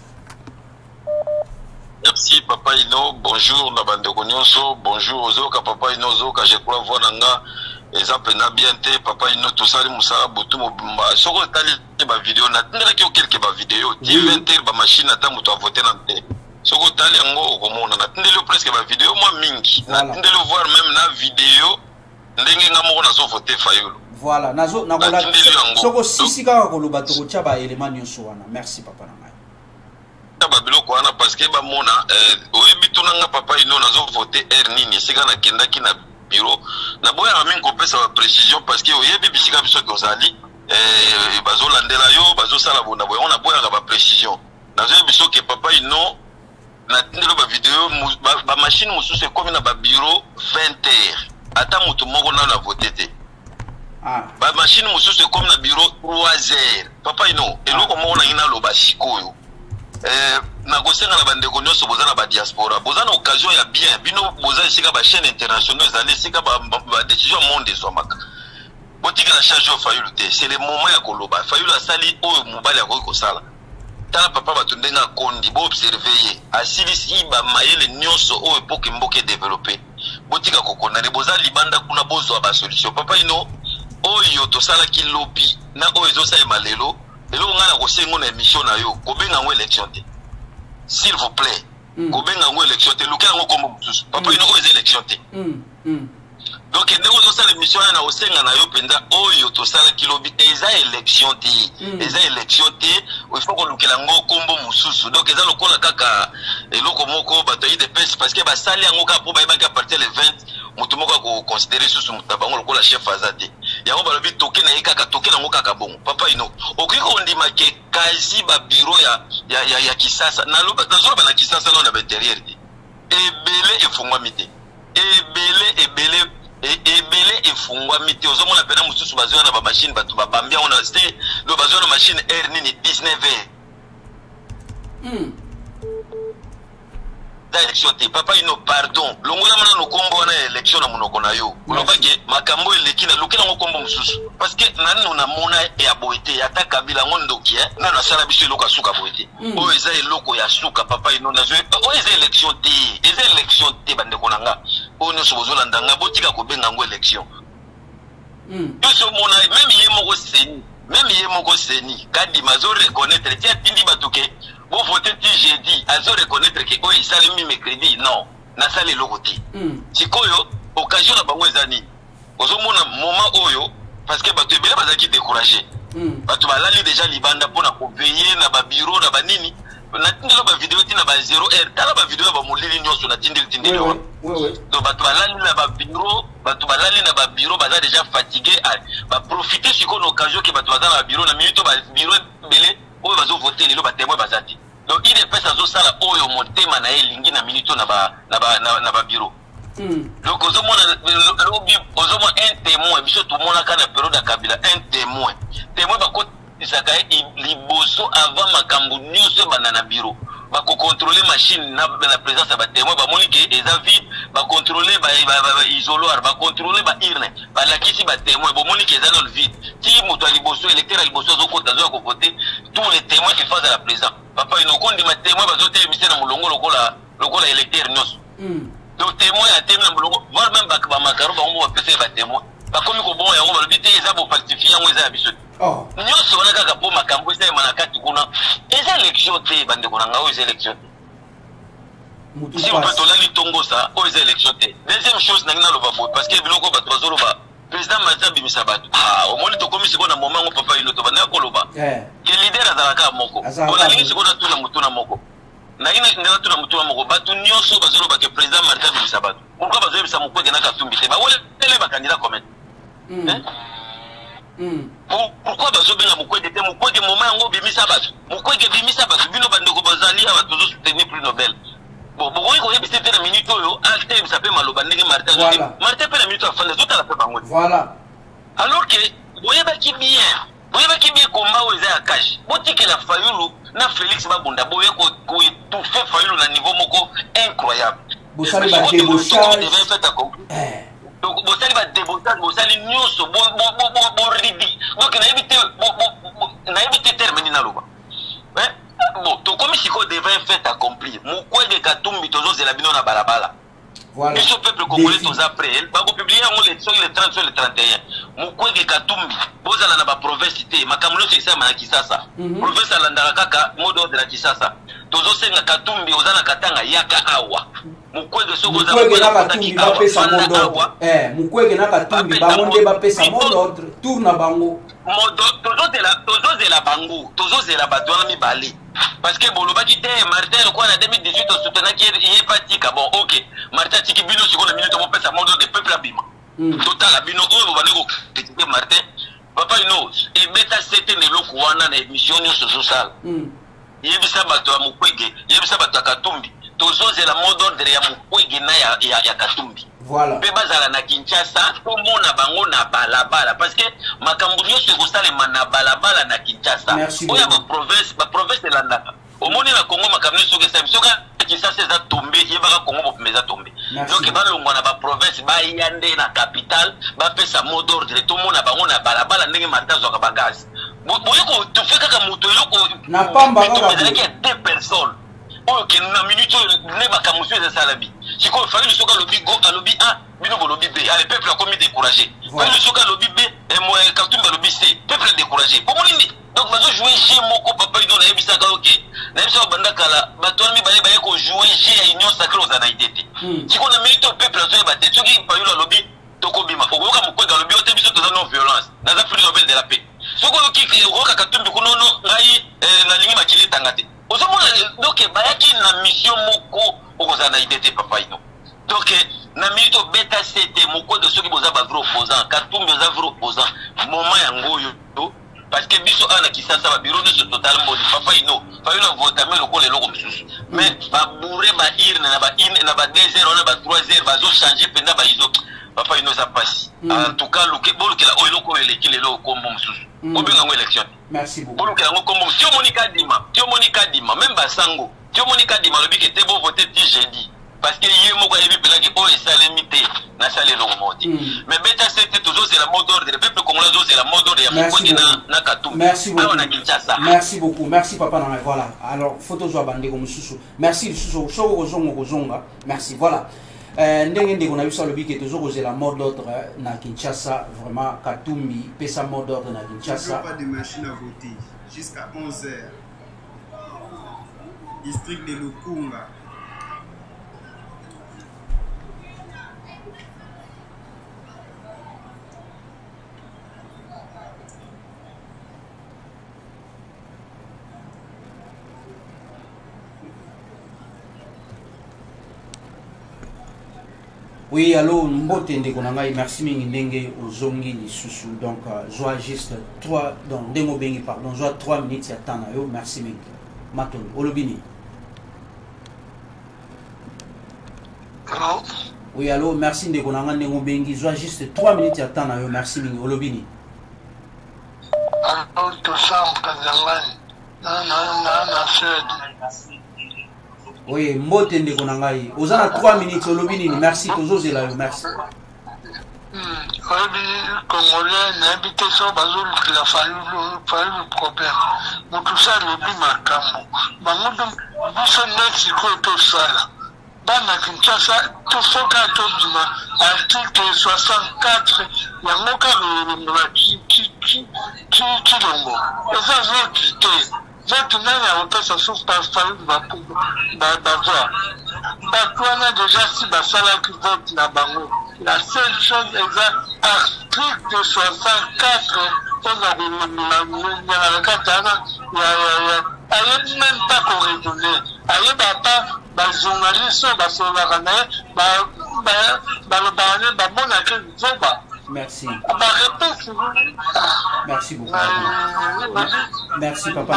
[SPEAKER 9] Merci Papa Ino, bonjour na bandeko nyonso, bonjour ozoka Papa Ino ozoka je crois voir nanga eza pena bien te Papa Ino tosali musala butu mobimba soko tali ba vidéo na tindela ki quelques ba vidéo ti vingt heures ba machine ata muto a voter na te. Soko tali yango okomona na tindeli presque ba vidéo moi mingi na tindeli voir même na vidéo ndenge nga moko nazo voter Fayulu.
[SPEAKER 2] Voilà nazo na kola soko sisi kaka koloba to kocha ba élément nyonso wana. Merci papa na ngai.
[SPEAKER 9] Ba biloko wana parce que ba mona euh oyebi tunanga Papa Ino nazo voter er nini sika na kenda ki na bureau na boya amin ko pesa ba précision parce que oyebi bisika biso ko zali euh bazo landela yo bazo sala bona boya on a boya ba précision nazo biso ke Papa Ino na tindelo ba vidéo ba machine mususu comme na ba bureau vingt heures ata mutu moko na la voter te ah ba machine mususu comme na bureau
[SPEAKER 17] trois heures papa ino eloko moko na ina loba sikoyo eh na kosenga na bandeko nyonso boza na ba diaspora boza na occasion ya bien bino boza esika ba chaîne internationale ezali esika ba, ba décision monde ezwamaka botika na charge Fayulu te c'est le moment ya koloba Fayulu asali oyo mobali akoki kosala tala papa bato ndenge akondi bo observer asilisi ba mayele nyonso oyo epoke mboke développer botika kokondane boza libanda kuna bozwa ba solution papa ino oyo tosalaki lobi na oyo ezosalema lelo lelo ngana kosengo na émission na yo kobenga ngo élection te s'il vous plaît kobenga ngo élection te luka ngo kombo mususu papa ino oyo élection te donc ndeko tosala émission na osenga na yo penda oyo tosalaki lobi eza élection te eza élection te il faut ko lukela ngo kombo mususu donc eza lokola kaka eloko moko bato yi de pes parce que basali yango ka po bayeba ka partir le vingt mutu moko ko considérer susu mutabango lokola chef azate yango balobi toke na yekaka toke na ngo kaka bongo papa ino okiko ndima ke kazi ba bureau ya ya ya, ya kisasa na loba na zoba na kisasa na na intérieur ebele efungwa mite ebele ebele ebele efungwa mite ozomona pena mususu bazwa na ba machine batu ba bambia on a sté lo bazwa na machine R nini dix-neuf heures mm élection te papa ino pardon longola mana no kombo na élection na munoko na yo uloba ke makambo elekina lukela ngo kombo mususu parce que nani na mona ya boete ya ta kabila ngondo ki na na sala biso loka suka boete o eza eloko ya suka papa ino na zo o eza élection te eza élection te bande konanga o ne so bozola ndanga botika ko benga ngo élection mm yo so mona même ye moko seni même ye moko seni kadi mazo reconnaître ti atindi batuke vous votez j'ai dit à reconnaître que oh il sale mi mercredi non na sale lokote sikoyo occasion na bango ezani ozomona moment oyo parce que bato ebele bazaki décourager bato balali déjà libanda pona ko veiller na ba bureau na banini na tindelo ba vidéo tina ba zéro heure tala ba vidéo ba molili nyonso na tindeli tindeli oui oui donc bato balali na ba bureau bato balali na ba bureau baza déjà fatigué ba profiter sikoyo occasion que bato baza na bureau na minute ba bureau belé oyo bazo voter lelo ba témoin bazati donc il est fait ça sala oyo motema na elingi na minute na ba na ba na ba bureau donc ozomona lobi ozomona un témoin biso tout mona kana période ya kabila un témoin témoin ba ko isaka liboso avant makambu nyonso bana na bureau ba ko contrôler machine na la présence ya ba témoin ba moni ke eza vide ba contrôler ba isoloir ba contrôler ba urne ba la kisi ba témoin bo moni ke eza dans le vide ti moto liboso électeur liboso zo kota zo ko voter tous les témoins qui font à la présence papa inokondi ma témoin ba zo te mise na mulongo lokola lokola électeur nyonso donc témoin ya témoin na mulongo voir même ba ba makaro ba mo pese ba témoin ba komi ko bon ya ngo ba bité eza bo falsifier ngo eza biso oh nyonso wana kaka po makambo eza manakati kuna eza élection te bande kuna ngao eza élection si on peut tola litongo ça o eza élection te deuxième chose na ngina lo ba parce que biloko ba tozolo ba président Matsabi Misabato ah au moins to komi siko na moment ngo papa ino to bana koloba eh ke leader azalaka moko ona lingi siko na tuna mutuna moko na ina ndela tuna mutuna moko batu nyonso bazolo ba ke président Matsabi Misabato pourquoi bazo bisa moko na katumbi te ba wole tele ba candidat comment hein Mm. Pourquoi bazo benga mukwege te mukwege moment yango bimisa bato mukwege bimisa bato bino bandeko bazali aba tozo soutenir plus Nobel bon bon ko yebisa te na minute oyo alte ça peut maloba ndenge Martin Martin pe na minute afin de tout à la fait bango voilà alors que boyeba ki bien boyeba ki bien combat oza ya cash botike la Fayulu na Félix Babunda boye ko ko tout fait Fayulu na niveau moko incroyable bosali ba débauchage eh donc bosali ba débauchage bosali nyonso bo bo bo bo ridi donc na éviter na éviter terminer na loba hein bon to comme si ko devait fait accomplir mukwege katumbi tozo zela bino na balabala voilà et ce peuple congolais tous après ba ko publier en le sur le trente sur le trente et un mukwege katumbi bozala na ba province cité makamulo c'est ça na Kisasa province alandaka kaka modo de la Kisasa tozo senga katumbi ozana katanga yaka awa mukwege soko za
[SPEAKER 2] mukwege na katumbi ba pesa modo eh mukwege na katumbi ba monde ba pesa modo tourna bango
[SPEAKER 17] modo tozo de la tozo de la bango tozo de la badona mi bali parce que boloba ki te Martin quoi na deux mille dix-huit on soutenait qu'il est pas tika bon OK Martin tiki bino siko na minute mo pesa modo de peuple abima total bino o ba nego critiquer Martin papa ino e beta c'était ne loko wana na émission nyonso zo sala yebisa bato ya mukwege yebisa bato ya katumbi tozo de la mode ordre ya mukwege na ya ya, ya katumbi
[SPEAKER 2] Voilà.
[SPEAKER 18] Pe bazala na Kinshasa, tout le monde a bango na balabala parce que makambo nyonso ekosalema na balabala na Kinshasa.
[SPEAKER 2] Merci
[SPEAKER 18] beaucoup. Oya ba province, ba province la na. Omoni na Congo makambo nyonso ke sa bisoka Kinshasa eza tombé, yebaka Congo bo meza tombé. Donc ba longwa na ba province ba yande na capitale, ba pesa mot d'ordre tout le monde a bango na balabala ndenge matazo ka bagaz. Boyeko tu fais kaka moto eloko
[SPEAKER 2] na pamba
[SPEAKER 18] kaka deux personnes. Oyo ke na minute ne bakamusu eza salabi. Siko fallait le soka lobby go à lobby A, bino bo lobby B. Ah, le peuple a commis découragé. Fallait le soka lobby B et moi Katumba lobby C. Peuple découragé. Pour moi donc bazo jouer chez moko papa ido na yebisa ka OK. Na yebisa banda kala bato mi baye baye ko jouer chez union sacrée aux anaïdété. Siko na minute au peuple azo ba tete. Soki pa yo lobby toko bima. Okoka moko ga lobby ote biso to non violence. Na za prix Nobel de la paix. Soko ki okoka Katumbi kuno no ngai na lingi makile tangate. Donc bayaki na mission moko okozana identité papa ino. Donc na minute beta c'était moko de ceux qui boza ba vrai opposant, Katumbi boza vrai opposant. Moment yango yo parce que biso ana kisasa ba bureau de ce total modi papa ino. Fa yo voter mais lokole loko misusu. Mais ba bourre ba irne na ba irne na ba deux heures na ba trois heures ba zo changer penda ba izo. Papa ino ça passe. En tout cas loke boluke la oyelo ko elekile lo kombo misusu. Obenga ngo election.
[SPEAKER 2] Merci beaucoup.
[SPEAKER 18] Boluke yango kombo tio Monica Dima, tio Monica Dima, même Basango. Tio Monica Dima lobi que te bo voter ti jeudi parce que yé moko yebi pelaki o esalemité na salé lo moti. Mais beta c'était toujours c'est la mot d'ordre, le peuple congolais c'est la mot d'ordre ya Mokodi na na Katumbi.
[SPEAKER 2] Merci beaucoup.
[SPEAKER 18] Na Kinshasa.
[SPEAKER 2] Merci beaucoup. Merci papa na voilà. Alors photo zo bande ko mususu. Merci mususu so ko zongo ko zonga. Merci. Voilà. Euh, ndenge ndeko na biso lobi ke toujours oser la mot d'ordre na Kinshasa vraiment Katumbi pesa mot d'ordre na Kinshasa.
[SPEAKER 19] Pas de machine à voter jusqu'à onze heures. District de Lukunga.
[SPEAKER 2] Oui, allô, Mbote Ndekonangai, merci mingi ndenge ozongi lisusu. Donc, joie juste trois, donc, Demo Bengi, pardon, joie trois minutes ya tana yo, merci mingi. Maton, Olobini.
[SPEAKER 20] Allô?
[SPEAKER 2] Oui, allô, merci Ndekonanga Demo Bengi, joie juste trois minutes ya tana yo, merci mingi, Olobini.
[SPEAKER 20] Allô, tout ça, Kazangani, na, na, na, na, Suède.
[SPEAKER 2] Oui, Mbote Ndekonangai, ozana trois minutes, Olobini, merci, tozo zela yo, merci.
[SPEAKER 20] oyebi congolais nayebi te so bazolukila fali le problème motu sa alobi makambo bango biso nde sikoyo tosala bana Kinshasa tofoka tobima article soixante-quatre yango kaka elongola kilongo eza vote te vote nani akopesa soki bafali bavoi bato wana deja si basalaki vote na bango. La seule chose est l'article soixante-quatre ayebi même pas koredonne ayeba pa bajournaliste oyo basololaka na ye balobaka ne bamonaki zoba.
[SPEAKER 2] Merci.
[SPEAKER 20] Réponse.
[SPEAKER 2] Merci beaucoup. Merci papa.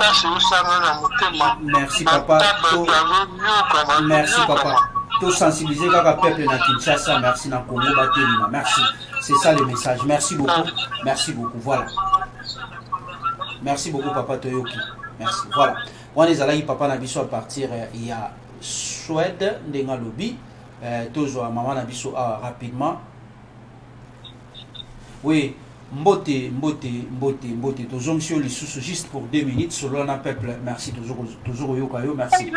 [SPEAKER 2] Merci papa. Merci papa. Tout sensibiliser kaka peuple na Kinshasa, merci na Congo Batelima. Merci. C'est ça le message. Merci beaucoup. Merci beaucoup. Voilà. Merci beaucoup papa Toyoki. Merci. Voilà. On est allé papa Nabiso à partir il y a Suède, Ndenga Lobby. Toujours maman Nabiso rapidement. Oui, Mbote, Mbote, Mbote, Mbote, toujours monsieur Lissoussou, juste pour deux minutes, selon un peuple, merci, toujours, toujours Yokayo, merci.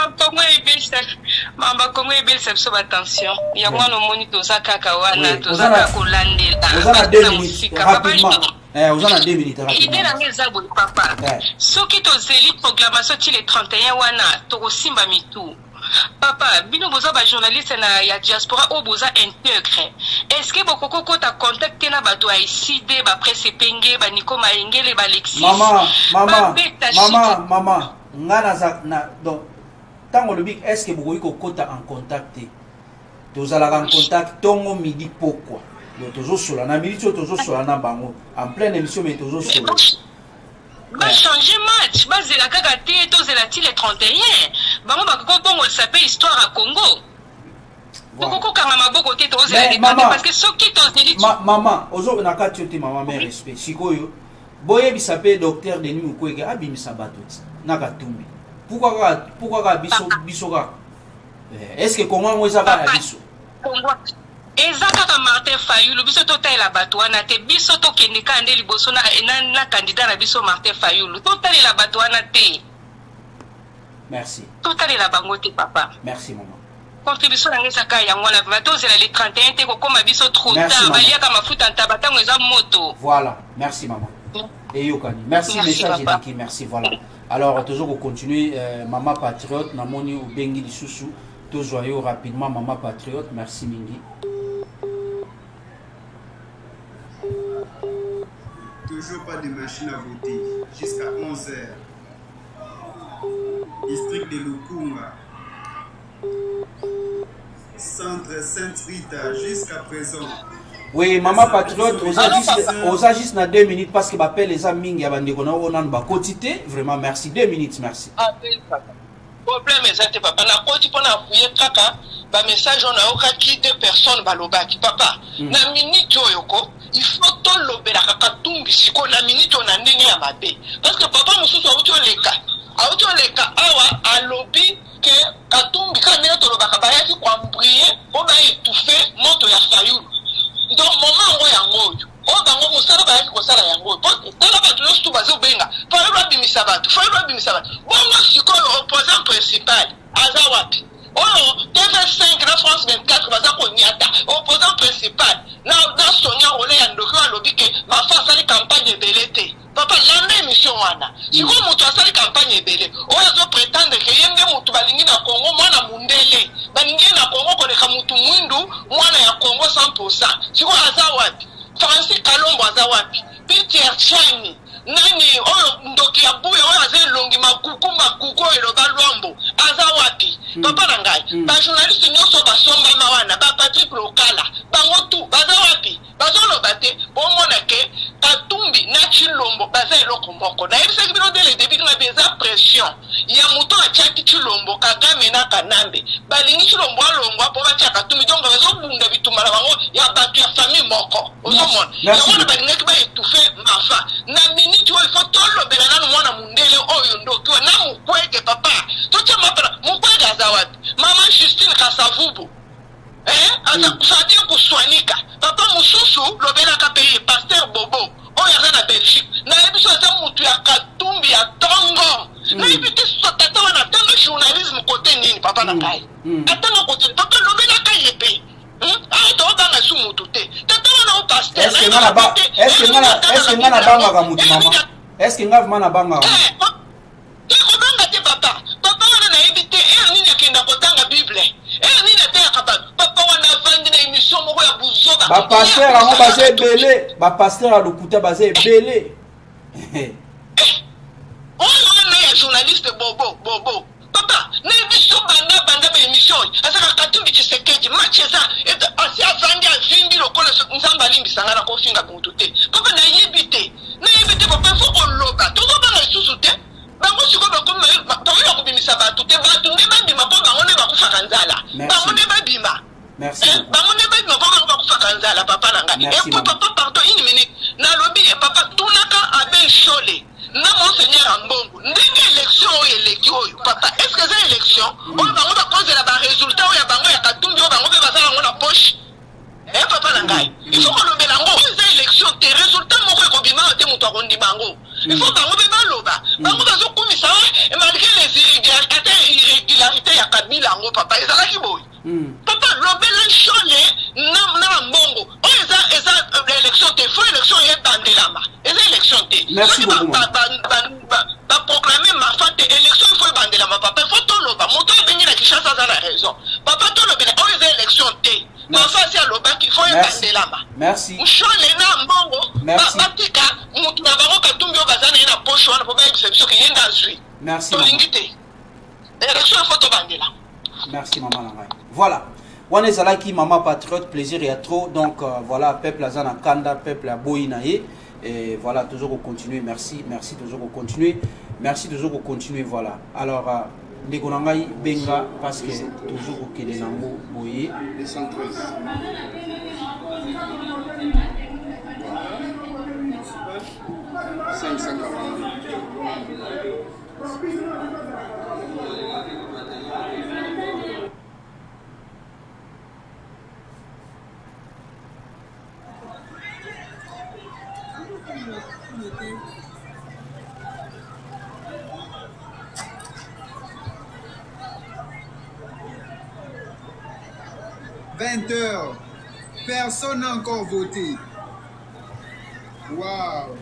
[SPEAKER 10] Mamba Congo et Belsep sur attention. Il y a moi le moniteur Osaka Wana, Osaka Kolande.
[SPEAKER 2] Vous en avez deux minutes, rapidement. Vous en avez deux minutes, rapidement.
[SPEAKER 10] Il est dans les arbres, papa. Ce qui est aux élites, proclamation, il est trente et un Wana, Toro Simba Mitou. Papa, bino boza ba journaliste na ya diaspora o boza intègre. Est-ce que boko koko ta contacté na bato a ici de ba presse penge ba Nico Maengele ba Alexis.
[SPEAKER 2] Maman, maman, maman, maman, ngana za na donc tango le big est-ce que boko iko kota en contact? Tozala en contact tongo midi pourquoi? Donc toujours sur la na midi toujours sur la na bango en pleine émission mais toujours sur
[SPEAKER 10] va changer match, va zela kagate, to zela ti le trente et un. Bango ba ko bongo s'appelle histoire à Congo. tokokokanga maboko te tozela décante parce que soki tozeli
[SPEAKER 2] maman ozo nakati yo te maman mais respect sikoyo boyebisa mpe docteur Denis Mukwege abimisa bato ti na Katumbi pourquoi pourquoi biso biso kaka est-ce que Congo ngo eza kaka biso
[SPEAKER 10] eza kaka Martin Fayulu biso totalela bato wana te biso tokende ka nde liboso na na candidat na biso Martin Fayulu totalela bato wana te.
[SPEAKER 2] Merci.
[SPEAKER 10] Totalela bango te papa.
[SPEAKER 2] Merci maman.
[SPEAKER 10] Contribution na ngesa ka yango na bato zela le trente et un te ko koma biso trop tard baliaka mafuta ntabata ngo eza moto.
[SPEAKER 2] Voilà, merci maman. Et Yokani, merci message édiqué, merci voilà. Alors toujours continuer euh, maman patriote namoni ubengi lisusu tout joyeux rapidement maman patriote, merci mingi.
[SPEAKER 19] Toujours pas de machine à voter jusqu'à onze heures. District de Lukunga, centre Sainte-Rita jusqu'à présent.
[SPEAKER 2] Oui, maman patriote, on a juste na deux minutes parce que m'appelle les amis qui ont dit qu'on a on a quotité. Vraiment merci, deux minutes, merci.
[SPEAKER 15] Problème exact papa na koti pona appuyer kaka ba message on a okaki deux personnes balobaki papa na minute oyoko il faut to lobela kaka tumbi siko na minute on a ndenge ya mabe parce que papa mususu auto leka auto leka awa alobi que Katumbi quand ne to lobaka ba yaki kwa mbrier on a étouffé moto ya Fayulu donc moment ngo yango o bango musala ba yaki ko sala yango tala ba tulo stu bazo benga Fayulu abimisa batu Fayulu abimisa batu bongo siko opposant principal azawapi oh T V cinq na France vingt-quatre baza ko nyata opposant principal na na Sonia Ole ya ndoko alobi ke ma fa sali campagne belete papa lande émission wana siko mutu asali campagne ebele oyo azo prétendre ke yenge mutu balingi na Congo mwana mundele balingi na Congo koleka mutu mwindu mwana ya Congo cent pour cent siko azawapi Francis Kalombo azawapi Peter Chani nani oyo ndoki ya buye oyo aze longi makuku makuku oyo balwambo azawapi papa na ngai ba journaliste nyonso basomba mawana ba Patrick Lokala bango tu bazawapi bazoloba te bomona ke Katumbi na Chilombo baza eloko moko na yebisa kibino de le début na beza pression ya muto achaki Chilombo Kagame na Kanambe balingi Chilombo alongwa po bacha Katumbi donc bazobunda bitumala bango ya batu ya famille moko ozomona yango balingi ba étouffer mafa na minute il faut tolobela nanu mwana mundele oyo ndokiwa na Mukwege papa tocha mapara Mukwege azawapi mama Justine Kasavubu eh asa kusadi kuswanika papa mususu lobela ka paye pasteur Bobo oyo aza na Belgique na yebiso ata mutu ya Katumbi ya tongo na yebite tata wana tanga journalisme côté nini papa na kai atanga côté papa lobela ka yepe ah to banga su mutu te tata wana o pasteur
[SPEAKER 2] est-ce que ngana ba est-ce que ngana est-ce que ngana banga ka mutu mama est-ce que ngava mana banga
[SPEAKER 15] te ko banga te papa papa wana na yebite e nini akenda kotanga bible e nini te akaba papa wana vandi na émission moko ya buzoba
[SPEAKER 2] ba pasteur ango baze ebele ba pasteur alukuta baze ebele
[SPEAKER 15] oyo wana ya journaliste bobo bobo papa na émission banda banda ba émission asaka Katumbi Tshisekedi match eza asi avandi avimbi lokola nzamba limbisanga na kofinga buntu te papa na yebite na yebite papa fo koloba tozo banga isusu te bango siko bakoma bakoma kubimisa batu te batu ne babima po bango ne bakufaka nzala bango ne babima
[SPEAKER 2] merci
[SPEAKER 15] bango ne babima po bango bakufaka nzala papa nanga et puis papa pardon une minute na lobby et papa tunaka aben shole na monseigneur Ambongo ndenge élection oyo eleki oyo papa est-ce que c'est élection oyo bango bakozela ba résultat oyo bango ya Katumbi oyo bango pe bazala ngo na poche eh papa na ngai il faut kolobela ngo c'est élection te résultat moko ekobima te mutu akondi bango il faut bango pe baloba bango bazokumisa et malgré les irrégularités ya Kabila ngo papa ezalaki boye papa lobela shole na na Mbongo oyo eza eza élection te faut élection ye bandelama eza élection te
[SPEAKER 2] merci beaucoup
[SPEAKER 15] ba ba proclamer ma fête élection il faut bandelama papa faut toloba moto ebengi na Kinshasa za la raison papa tolobela oyo eza élection te ma fête ya loba qu'il faut bandelama
[SPEAKER 2] merci
[SPEAKER 15] shole na Mbongo batika mutu na bango Katumbi o bazana ina poche wana po ba exception ke yenda zui
[SPEAKER 2] merci
[SPEAKER 15] tolingi te élection il faut to bandela
[SPEAKER 2] merci maman Langai voilà on est là qui maman patriote plaisir et trop donc euh, voilà peuple azana kanda peuple a boinaye et voilà toujours continuer merci merci toujours continuer merci toujours continuer voilà alors euh, ndeko na ngai benga parce que toujours kokende nango boye
[SPEAKER 19] deux cent treize. cinq cent quarante. vingt heures. Personne n'a encore voté. Waouh.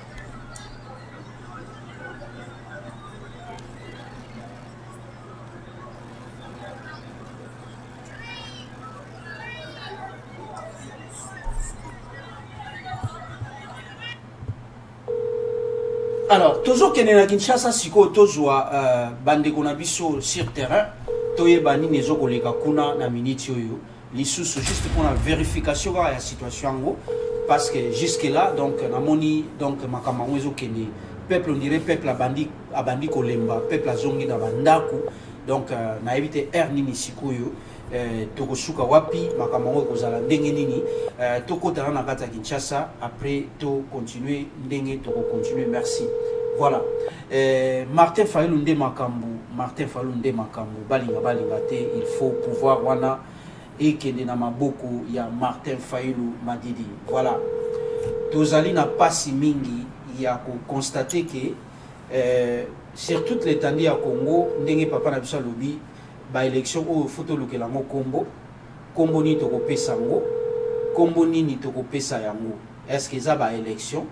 [SPEAKER 2] Alors, toujours qu'il y a Kinshasa, si vous avez bande konabiso sur terrain, toye bani nezo koleka kuna na minute yoyo, lisusu juste pour la vérification de la situation parce que jusque là donc na moni donc makambo ezo kene peuple on dirait peuple abandi abandi kolemba peuple azongi na bandako donc na éviter air nini sikoyo eh, tokosuka wapi makambo ekozala ndenge nini eh, tokotana na kata Kinshasa après to continuer ndenge to continuer merci. Voilà. Euh, Martin Fayulu nde makambu, Martin Fayulu nde makambu, balinga balinga te, il faut pouvoir wana et kende na maboko ya Martin Fayulu Madidi. Voilà. Tozali na pasi mingi ya ko constater que euh, sur toute l'étendue ya Congo, ndenge papa na biso lobi ba élection o photo lokela ngo kombo, kombo ni to ko pesa ngo, kombo nini to ko pesa yango. Est-ce que ça ba élection?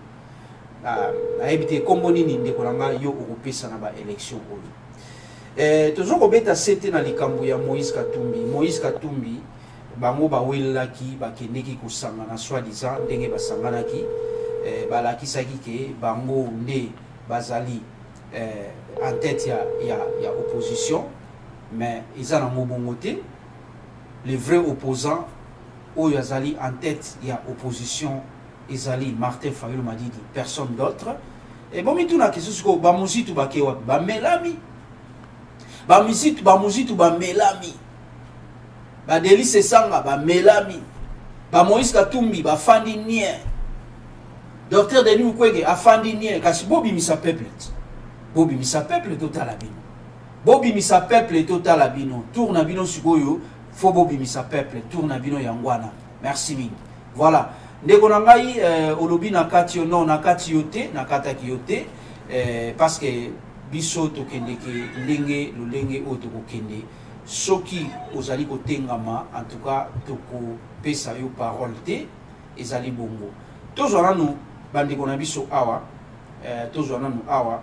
[SPEAKER 2] A évité comme nini ndeko nanga yo okopesa na ba élection oyo. Eh toujours kobeta sete na likambo ya Moïse Katumbi. Moïse Katumbi bango ba welaki ba kendeki kusanga na soi-disant ndenge basanganaki eh balakisaki ke bango nde bazali eh en tête ya ya ya opposition mais ils en ont bongoté les vrais opposants oyo azali en tête ya opposition Ezali Martin Fayulu Madidi, personne d'autre. Et bon, mais tout na question c'est ba musitu ba kewa ba melami. Ba musitu ba musitu ba melami. Ba Delice Sanga ba melami. Ba Moïse Katumbi ba fandi nie. Docteur Denis Mukwege a fandi nie kasi bobi misa peuple. Bobi misa peuple total abino. Bobi misa peuple total abino. Tourna bino sikoyo, fo bobi misa peuple, tourna bino yangwana. Merci mille. Voilà. Ndeko na ngai euh, olobi na kati yo non na kati yo te na kata ki yo te euh, parce que biso to kende ke ndenge lolenge o to kende soki ozali ko tengama en tout cas to ko pesa yo parole te ezali bongo tozo na no bandeko na biso awa euh, tozo na no awa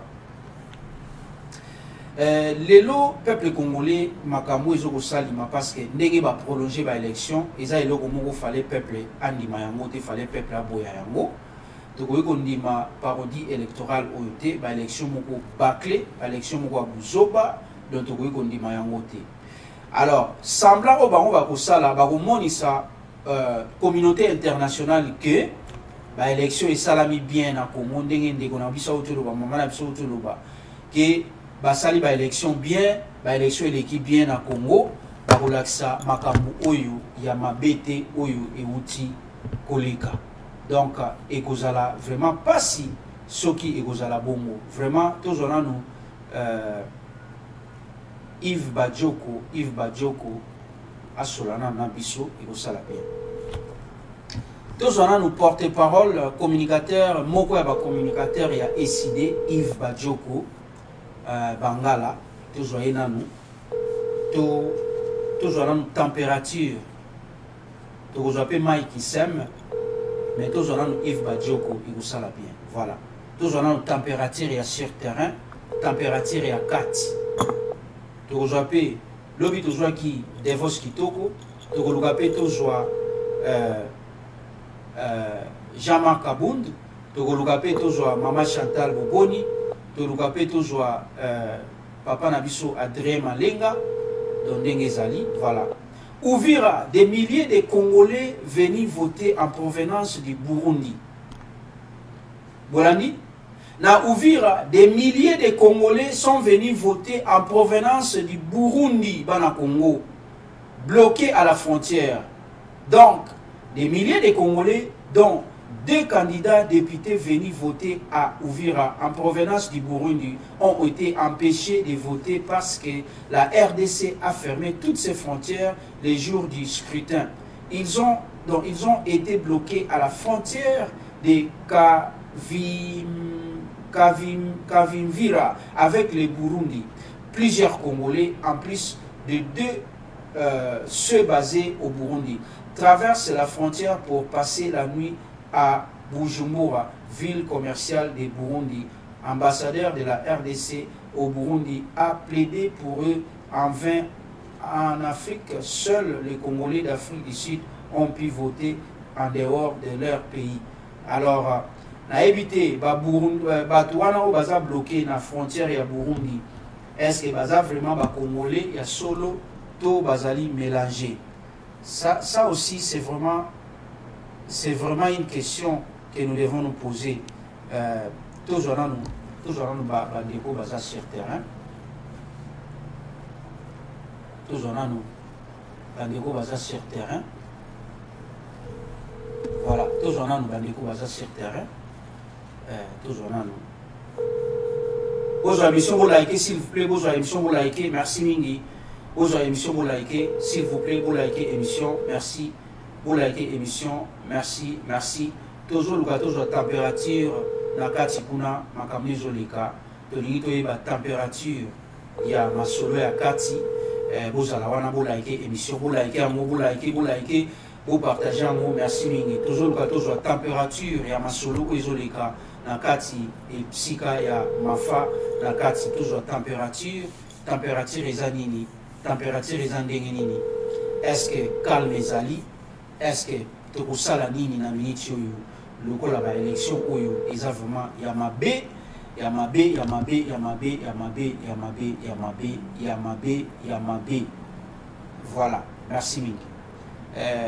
[SPEAKER 2] Euh, lelo peuple congolais makambo ezoko salima parce que ndenge ba prolonger ba élection eza eloko moko fallait peuple andima yango te fallait peuple aboya yango to ko ndima parodie électorale oyo te ba élection moko bâclé ba élection moko abuzoba donc to ko ndima yango te alors semblant au bango ba ko sala ba ko monisa euh, communauté internationale que ba élection e salami bien na Congo ndenge ndeko na biso otolo ba mama na biso otolo ba que basali ba élection bien ba élection l'équipe bien na Congo ba kolakisa makambo oyo ya mabete oyo euti koleka donc ekozala vraiment pasi soki ekozala bongo vraiment tozona no euh, Yves Badioko Yves Badioko asolana na biso ekozala bien tozona no porte-parole communicateur moko ya ba communicateur ya E C D Yves Badioko Uh, Bangala, toujours nanu, toujours nanu température, toujours appelé Mike qui s'aime, mais toujours nanu Yves Badioko, il vous sala bien, voilà. Toujours nanu température et sur terrain, température et à quatre. Toujours appelé lobby toujours qui Devos qui toko, toujours appelé toujours euh, euh, Jean-Marc Abound, toujours appelé toujours Maman Chantal Boboni. Tolukape toujours euh, papa Nabiso Adrien Malenga Dondengezali, voilà. Ouvira des milliers de Congolais venus voter en provenance du Burundi. Bolandi, Na Uvira, des milliers de Congolais sont venus voter en provenance du Burundi, Bana Congo, bloqués à la frontière. Donc, des milliers de Congolais, dont deux candidats députés venus voter à Uvira en provenance du Burundi, ont été empêchés de voter parce que la R D C a fermé toutes ses frontières les jours du scrutin. Ils ont, donc, ils ont été bloqués à la frontière de Kavim, Kavim, Kavimvira avec le Burundi. Plusieurs Congolais, en plus de deux euh, ceux basés au Burundi, traversent la frontière pour passer la nuit à Bujumbura, ville commerciale de Burundi. Ambassadeur de la R D C au Burundi a plaidé pour eux en vain. En Afrique, seuls les Congolais d'Afrique du Sud ont pu voter en dehors de leur pays. Alors, na évité, ba Burundi, Batouana ou baza bloqué na frontière ya Burundi. Est-ce que baza vraiment ba Congolais ya solo to bazali mélangé? Ça, ça aussi, c'est vraiment, c'est vraiment une question que nous devons nous poser. Euh, toujours nous, toujours nous, ba déco baza sur terrain. Toujours nous, ba déco baza sur terrain. Voilà, toujours nous, ba déco baza sur terrain. Euh, toujours nous. Bonjour émission, vous likez s'il vous plaît. Bonjour émission, vous likez. Merci Mingi. Bonjour émission, vous likez, s'il vous plaît, vous likez émission, merci, vous likez émission, merci, merci. Toujours le gâteau de température, na kati kuna makamnizo lika, tolingi toyeba température, ya masolo ya kati, vous allez wana vous likez émission, vous likez amour, vous likez, vous likez, vous partagez amour, merci mingi. Toujours le gâteau de température, ya masolo izolika, na kati et psika ya mafa, na kati toujours température, température ezanini. Température ezandenge nini? Est-ce que calme ezali? Est-ce que tokosala nini na minute oyo lokola ba élection oyo eza vraiment ya mabe ya mabe ya mabe ya mabe ya mabe ya mabe ya mabe ya mabe ya mabe. Voilà, merci mingi. Euh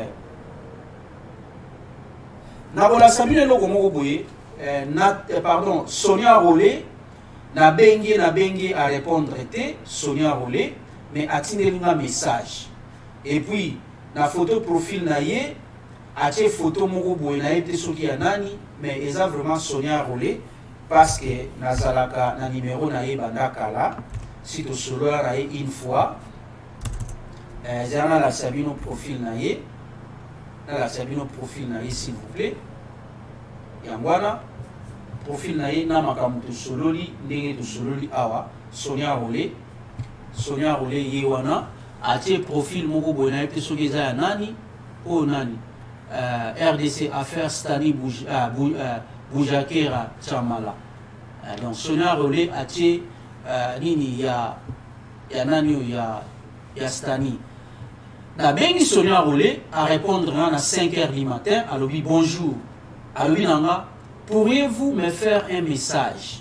[SPEAKER 2] na bola sabine loko moko boye euh, na eh, pardon Sonia Rolé na bengi na bengi à répondre te Sonia Rolé mais atindeli un message et puis na photo profil na ye atie photo moko boye na yebite soki ya nani mais eza vraiment Sonia Rolé parce que nazalaka na numéro na ye banda kala si to solo na ye une fois euh zana la sabino profil na ye na la sabino profil na ye s'il vous plaît yangwana profil na ye na makambo to sololi ndenge to sololi awa Sonia Rolé Sonia Rolé yewana atie profil moko boye na yebite soki eza ya nani o nani euh, R D C affaire Stani Bouj, euh, Bouj, euh, Boujakera Chamala euh, donc Sonia Rolé atie euh, nini ya ya nani ya ya Stani na bengi Sonia Rolé à répondre à cinq heures du matin à l'obi bonjour à l'obi nanga pourriez-vous me faire un message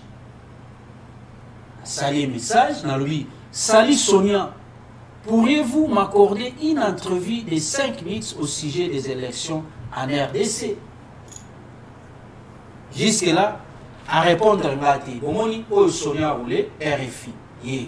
[SPEAKER 2] salut message na l'obi salut Sonia, pourriez-vous m'accorder une entrevue de cinq minutes au sujet des élections en R D C? Jusque-là, à répondre à Ngati, Bomoni, Oyo Sonia Rolé, R F I. Yeah.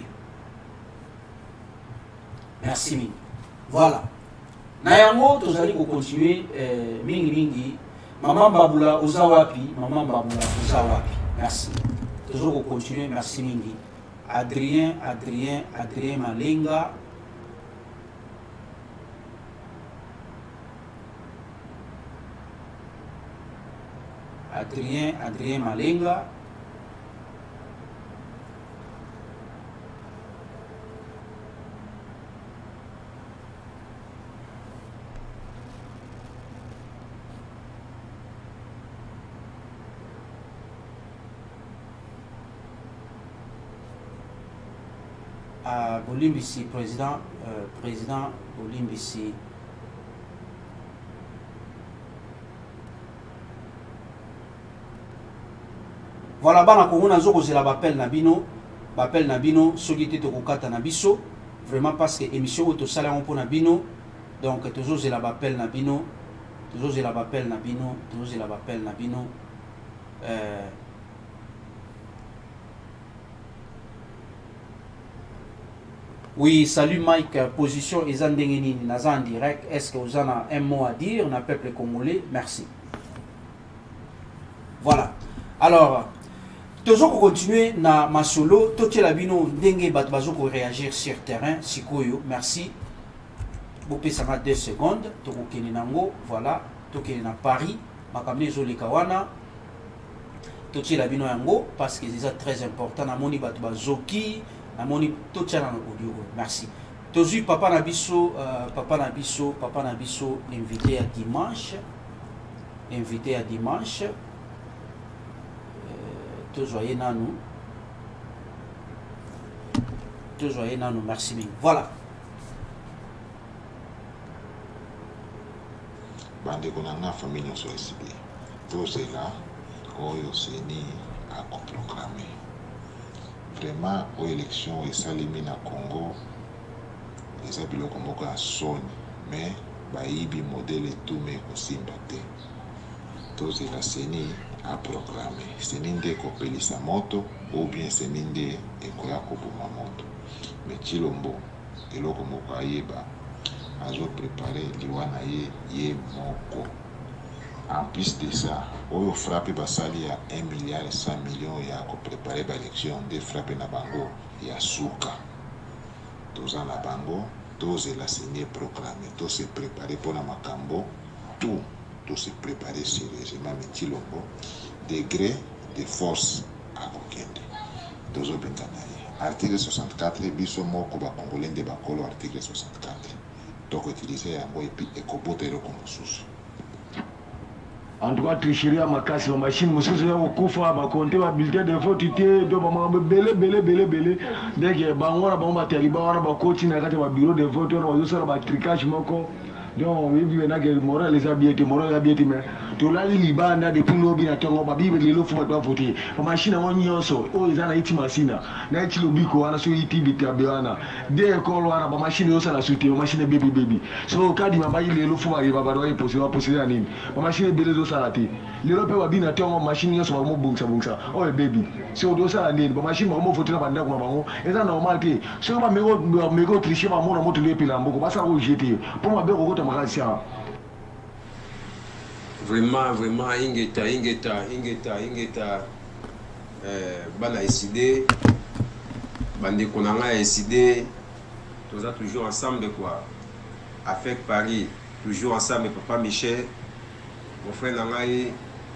[SPEAKER 2] Merci, Mingi. Voilà. Nayango, tu allez continuer, euh, Mingi Mingi. Maman Baboula, Ozawapi, Maman Baboula, Ozawapi. Merci. Toujours continuer, merci Mingi. Adrien, Adrien, Adrien Malenga. Adrien, Adrien Malenga. À Bolimbisi, président, euh, président Bolimbisi. Voilà, bana komona nzoko zela bapel nabino, bapel nabino, soki te tokokata nabiso, vraiment parce que émission auto sala on pona bino, donc toujours zela bapel nabino, toujours zela bapel nabino, toujours zela bapel nabino. Euh Oui, salut Mike. Position Ezandengenini, Naza en direct. Est-ce que vous en avez un mot à dire? On a peuple congolais. Merci. Voilà. Alors, toujours continuer na masolo. Toche la bino ndenge bat bazo ko réagir sur terrain. Sikoyo, merci. Bopé ça va deux secondes. Toko keninango, voilà. Toke na Paris. Makamne zo lekawana. Toche la bino yango parce que c'est très important. Na moni bat bazoki. Amoni toche na audio. Merci. Tozu papa Nabiso, euh, papa Nabiso, papa Nabiso invité à dimanche. Invité à dimanche. Tout joyeux nanou. Tout joyeux nanou, merci bien. Voilà.
[SPEAKER 21] Bande konanga famille nyonso esibli. Tozela oyo seni akoprogramme. Vraiment aux élections esalemi na Congo eza biloko moko ya soni mais bayibi modèle etume ekosimba te. Tozela seni a programme seni nde ekopelisa moto ou bien seni nde ekoya koboma moto mais Chilombo eloko moko ayeba azo préparé liwa na ye ye moko. En plus de ça, oyo frappe basali ya un milliard et cent millions ya ko préparer ba élection de frappe na bango ya suka. Toza na bango, toze la signer programme, to se préparer pour na makambo, tout, to se préparer sérieusement mais Chilombo degré de force à kokende. Tozo bengana ye. Article soixante-quatre biso moko ba congolais de bakolo article soixante-quatre. Donc utiliser yango et puis ekobota eloko mosusu.
[SPEAKER 22] En tout cas, tricherie à ma casse, ma machine, monsieur, c'est au coup, ma compter, ma bulletin de vote, tu t'es, de ma belé, belé, belé, belé. Dès que Bango, ma taliban, ma coach, ma bureau de vote, on va ma tricage, mon con. Donc, oui, oui, on moral, les habillés, moral, habillés, mais tout là, les Liban, depuis l'objet, à ton babi, mais les lots, faut pas voter. Ma machine, à mon yonso, oh, ils en ont été machine. N'a été l'obico, on a su iti, bitabiana. Dès qu'on a ma machine, on a sauté, ma machine, baby, baby. So, au cas d'y m'a baillé les lots, faut arriver à badoyer, possible, possible, anime. Ma machine, belé, salati. L'Europe va bien attendre machine yo so mo bungsa bungsa. Oh baby. Si on doit ça nini, ba machine mo foto na banda ko bango. Eza normal te. Si on ba mego mego tricher ba mo na moto le pila mboko ba sa ko jeter. Pour ma be ko ta makasi.
[SPEAKER 23] Vraiment vraiment ingeta ingeta ingeta ingeta euh bana décidé bande konanga décidé tous a toujours ensemble quoi. Avec Paris, toujours ensemble papa Michel. Mon frère Nangaye,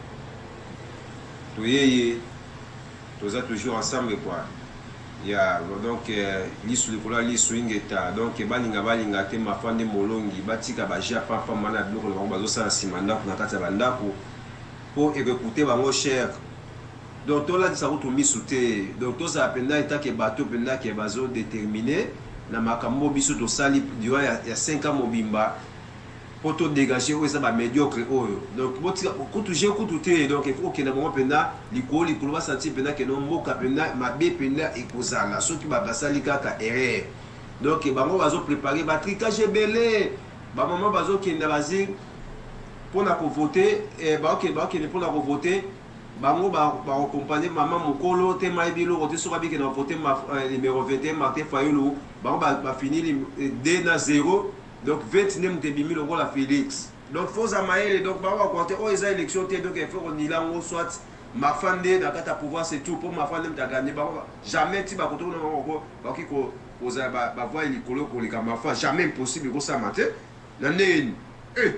[SPEAKER 23] tout y tous toujours ensemble quoi. Il y a donc l'issue de la l'issue ingeta donc balinga balinga te ma fande molongi batika baja papa mana biloko le bazo sa simanda na kati ya bandako pour écouter bango cher. Donc tout là ça vous mis sous te donc tout ça penda eta ke bateau penda ke bazo déterminé na makambo biso to sali durant il y a cinq ans mobimba. Pour tout dégager, oui, ça va médiocre. Donc, quand tu gères tout, donc il faut que nous pena, l'école, l'école va sentir pena que nous moka pena, ma bé pena et kozala. Ceux qui va passer les cas erreur. Donc, bah moi va préparer, bah tricage belé, bah maman va qui n'a pas pour la voter, et bah ok, bah ok, pour la voter, bah moi va accompagner maman mon colo, te maïbilo, voter sur la vie qui n'a voté ma numéro vingt et un Martin Fayulu, bah on va finir D na zéro. Donc vingt-neuf de mille euros la Félix. Donc faut amailler donc bah on va compter oh les élections donc il faut qu'on y là soit ma fande dans ta pouvoir c'est tout pour ma fande t'a gagné bah jamais tu vas compter on va qui ko oza ba ba voir les colos pour les ma jamais impossible ko ça matin l'année eh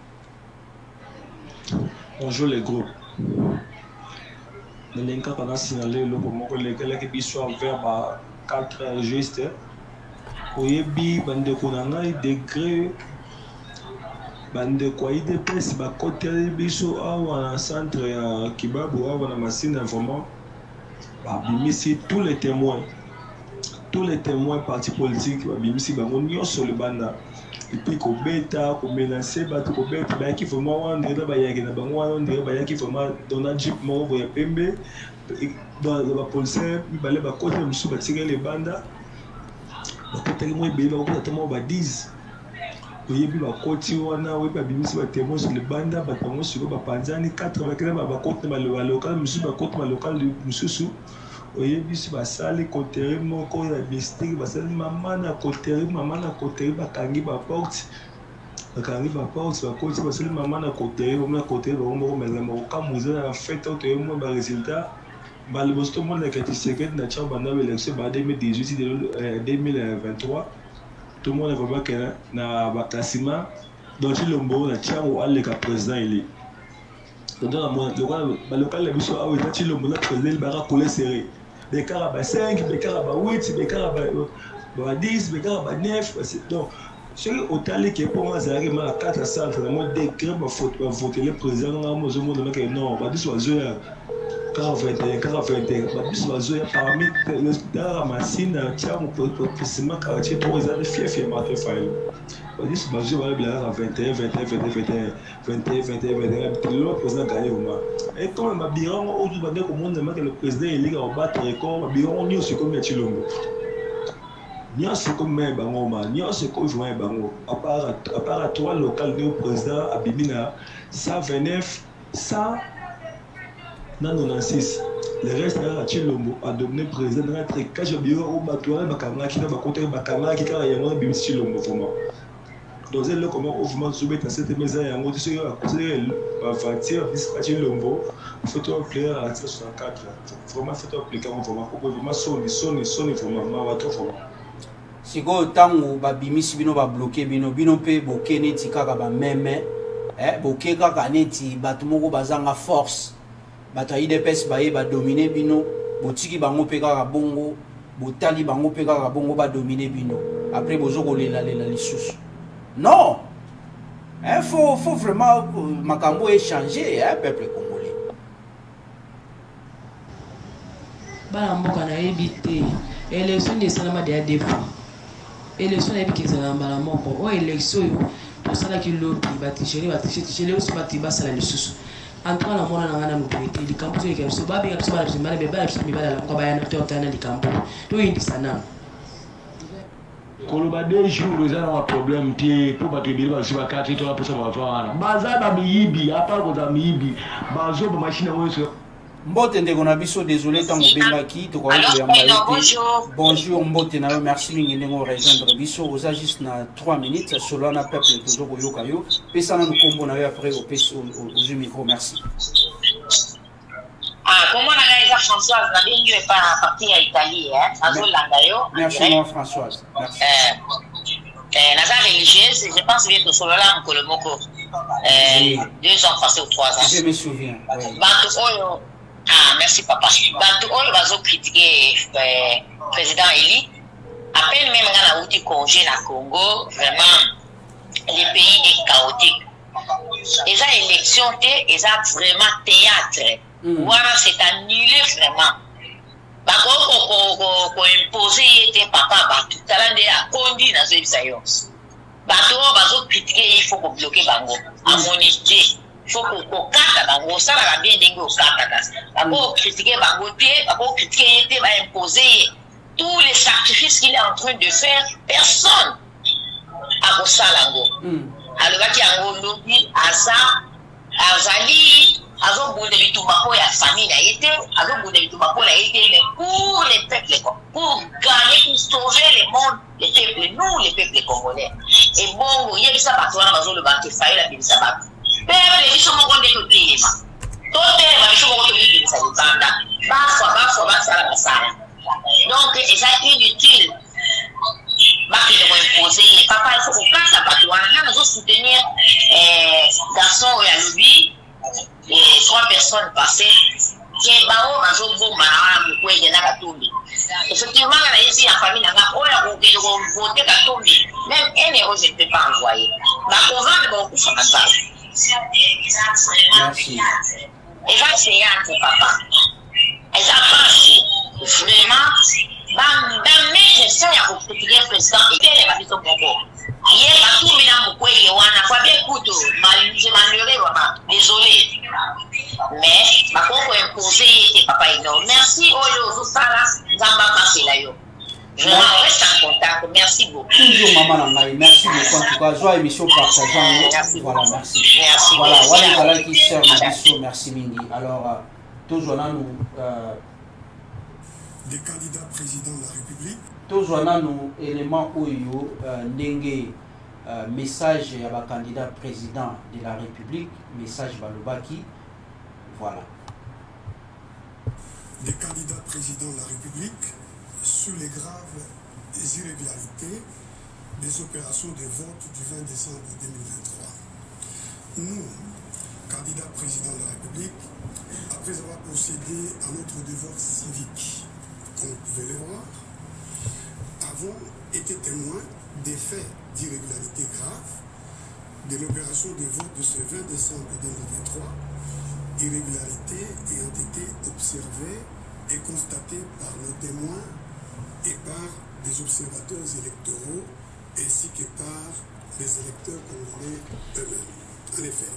[SPEAKER 22] bonjour les groupes le link qu'on a signalé le moment que les gars qui biso vers ba quatre juste oyebi bande konanga degré bande kwa I D P S ba côté biso awa na centre ya Kibabu awa na machine vraiment ba bimisi tous les témoins tous les témoins partis politiques ba bimisi bango nyonso le banda et puis ko beta ko menacer ba ko beta ba ki vraiment wande ba yaki na bango wande ba yaki vraiment dona jeep mo voya pembe ba ba policier ba le ba côté musu ba tigé les banda bakotaki mwa ebele bakokota mwa badise oyebi bakoti wana oyebi babimisi batémoin sur libanda bato bango sikoyo bapanzani quatre bakena bakoti na balokale mosusu bakoti na balokale mosusu oyebisi basali kotere moko ya mystère basali mama na kotere mama na kotere bakangi ba porte bakangi ba porte bakoti basali mama na kotere mama na kotere ba moko meza moko kamuza na fête to mo ba résultat ba le bosto mo na kati secret na chamba na élection ba deux mille dix-huit deux mille vingt-trois tout le monde va que na ba classement donc Chilombo na tiango aleka président il donc le local la biso awe ta Chilombo na président ba coller serré des caraba cinq des caraba huit des caraba dix des caraba neuf donc ce qui autant que pour moi ça arrive à quatre cents vraiment décret ba voter le président na mo zo mo na que non ba biso azo quarante-et-un quarante-et-un ba biso azo parmi dans la machine tiango pour précisément quartier pour les années fief fief ma faille ba biso bazo ba bila vingt et un vingt et un vingt et un vingt et un vingt et un vingt et un le président gagné au moins et comme ma bilan autour ba ko monde que le président il va battre record ma bilan ni aussi comme Chilombo ni aussi comme mais bango ma ni aussi comme joint bango à part à part trois local de président abimina cent vingt-neuf cent quatre-vingt-seize le reste à Chilombo a donné président dans notre cas je bio au bateau bakanga qui na bakote bakanga qui kala yango bim Chilombo vraiment donc c'est là comment mouvement soumettre à cette maison yango tu sais à causer va vingt à Chilombo faut un player à soixante-quatre vraiment faut appliquer vraiment vraiment sonne sonne sonne vraiment ma trop vraiment
[SPEAKER 2] siko tango babimisi bino ba bloquer bino bino pe bokene tikaka ba meme eh boke kaka neti bato moko bazanga force bato I D P S baye ba dominer bino botiki bango pe kaka bongo botali bango pe kaka bongo ba dominer bino après bozo kolela lela lisusu non il faut faut vraiment makambo échanger hein peuple congolais
[SPEAKER 1] bana mboka na ebité élection de salama de défaut élection na ebiki za mbala moko o élection yo to sala ki lobby batigeli batigeli tigeli o sima tiba sala lisusu Antoine na mona na ngana mutuete likambo zo ke so babe ka so bala bisimba be bala bisimba bala ko bayana to tana likambo to indi sana
[SPEAKER 22] koloba deux jours eza na problème te po bato ebele basi bakati to baposa bafa wana baza ba miyibi apa ko za miyibi bazo ba machine oyo
[SPEAKER 2] Mbote ndeko na biso désolé tango bengaki to ko ya mbaye bonjour mbote na yo merci mingi ndeko rejoindre biso oza juste na trois minutes solo na peuple toujours ko yoka yo pesa na nkombo na yo après au pesa au micro merci.
[SPEAKER 4] Ah comment na gaisa Françoise na bengi le pa parti à Italie hein azolanda yo.
[SPEAKER 2] Merci moi Françoise. Merci.
[SPEAKER 4] Euh na za religieuse je pense bien que solo là ko le moko euh deux ans passés ou trois ans.
[SPEAKER 2] Je me souviens.
[SPEAKER 4] Bantu oyo ah, merci papa. Bantu oyo bazo critiquer euh, président Eli. À peine même quand on a eu congé na Congo, vraiment le pays est chaotique. Et ça élection et ça vraiment théâtre. Voilà, c'est annulé vraiment. Bako ko ko ko imposer était papa ba tout à l'heure à condi na zo bisayo. Bato bazo critiquer il faut ko bloquer bango. À mon idée. Il faut qu'on kata bango ça la bien dingo kata das bako critiquer bango pied bako critiquer était va imposer tous les sacrifices qu'il est en train de faire personne à kosalango alors baki yango lobi asa azali azo bonde bitumba ko ya famille na été azo bonde bitumba ko na été mais pour les peuples pour gagner pour sauver le monde les peuples nous les peuples congolais et bon il y a ça bato na bazo le banque faille la bisa bato peuple biso moko nde totelema totelema biso moko tobibimisa libanda bafwa bafwa basala basala donc eza inutile bakende koimpose ye papa il faut kokasa bato wana nga nazosoutenir garçon oyo alobi trois personnes passées ke bao bazoboma na wana mokwege na katumbi effectivement nga nayesi ya famille na nga oyo akokende kovote katumbi même un euro je ne peux pas envoyer bakovande bakokufa masala.
[SPEAKER 2] Merci.
[SPEAKER 4] Et ça, c'est un papa. Et ça passe. Vraiment, dans mes questions, il y a beaucoup de président. Il y a des gens qui sont il y a tout le monde qui est là. Faut bien écouter. Je m'en désolé. Mais, ma propre imposé, il papa énorme. Merci, Oyo, tout ça là. Zamba passé là, yo. Je reste en contact. Merci beaucoup.
[SPEAKER 2] Toujours maman Nangaï. Merci beaucoup. En tout cas, joie émission partageant. Voilà, merci.
[SPEAKER 4] Merci.
[SPEAKER 2] Voilà, voilà, voilà qui sert l'émission. Merci Mingi. Alors, toujours là, nous
[SPEAKER 5] des candidats présidents de la République.
[SPEAKER 2] Tous nos éléments oyo ndenge message à la candidat président de la République, message balobaki, voilà.
[SPEAKER 5] Des candidats présidents de la République sur les graves irrégularités des opérations de vote du vingt décembre deux mille vingt-trois. Nous, candidats présidents de la République, après avoir procédé à notre devoir civique, comme vous pouvez le voir, avons été témoins des faits d'irrégularité graves de l'opération de vote de ce vingt décembre deux mille vingt-trois, irrégularités ayant été observées et constatées par nos témoins et par des observateurs électoraux ainsi que par les électeurs congolais eux-mêmes. En effet,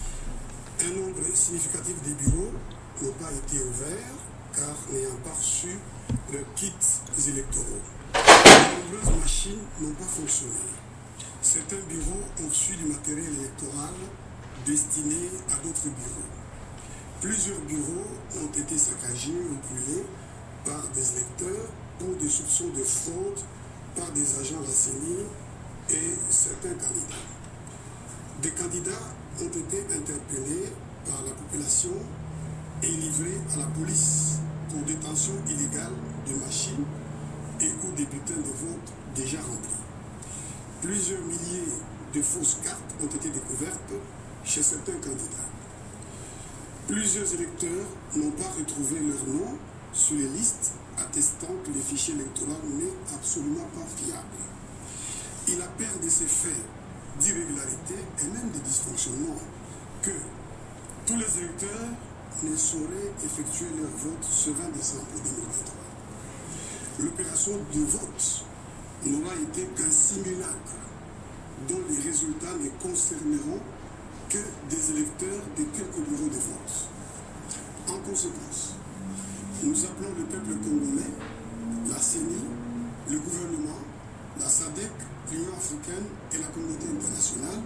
[SPEAKER 5] un nombre significatif des bureaux n'ont pas été ouverts car n'ayant pas reçu leurs kits électoraux. De nombreuses machines n'ont pas fonctionné. Certains bureaux ont reçu du matériel électoral destiné à d'autres bureaux. Plusieurs bureaux ont été saccagés ou brûlés par des électeurs pour des soupçons de fraude par des agents de la C E N I et certains candidats. Des candidats ont été interpellés par la population et livrés à la police pour détention illégale de machines et ou des bulletins de vote déjà remplis. Plusieurs milliers de fausses cartes ont été découvertes chez certains candidats. Plusieurs électeurs n'ont pas retrouvé leur nom sur les listes attestant que le fichier électoral n'est absolument pas fiable. Il appert de ces faits d'irrégularité et même de dysfonctionnement que tous les électeurs ne sauraient effectuer leur vote ce vingt décembre deux mille vingt-trois. L'opération de vote n'aura été qu'un simulacre dont les résultats ne concerneront que des électeurs de quelques bureaux de vote. En conséquence, nous appelons le peuple congolais, la C E N I, le gouvernement, la S A D C, l'Union africaine et la communauté internationale,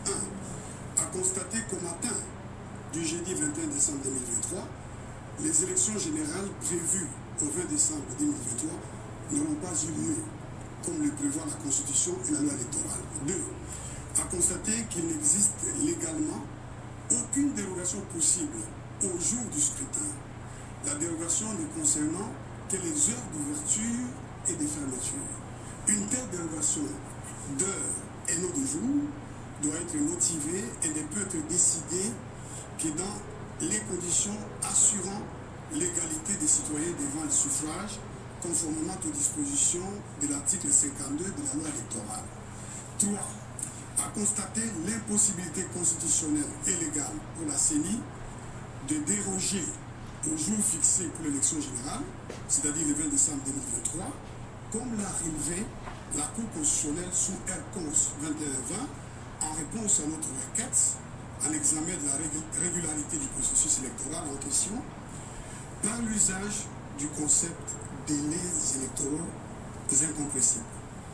[SPEAKER 5] un, à constater qu'au matin du jeudi vingt et un décembre deux mille vingt-trois, les élections générales prévues au vingt décembre deux mille vingt-trois n'auront pas eu lieu, comme le prévoit la Constitution et la loi électorale. deux. À constater qu'il n'existe légalement aucune dérogation possible au jour du scrutin. La dérogation ne concernant que les heures d'ouverture et de fermeture. Une telle dérogation d'heures et non de jours doit être motivée et ne peut être décidée que dans les conditions assurant l'égalité des citoyens devant le suffrage, conformément aux dispositions de l'article cinquante-deux de la loi électorale. trois. À constater l'impossibilité constitutionnelle et légale pour la C E N I de déroger au jour fixé pour l'élection générale, c'est-à-dire le vingt décembre deux mille vingt-trois, comme l'a relevé la Cour constitutionnelle sous R CONS vingt et un vingt en réponse à notre requête à l'examen de la régularité du processus électoral en question, par l'usage du concept délais électoraux incompressibles.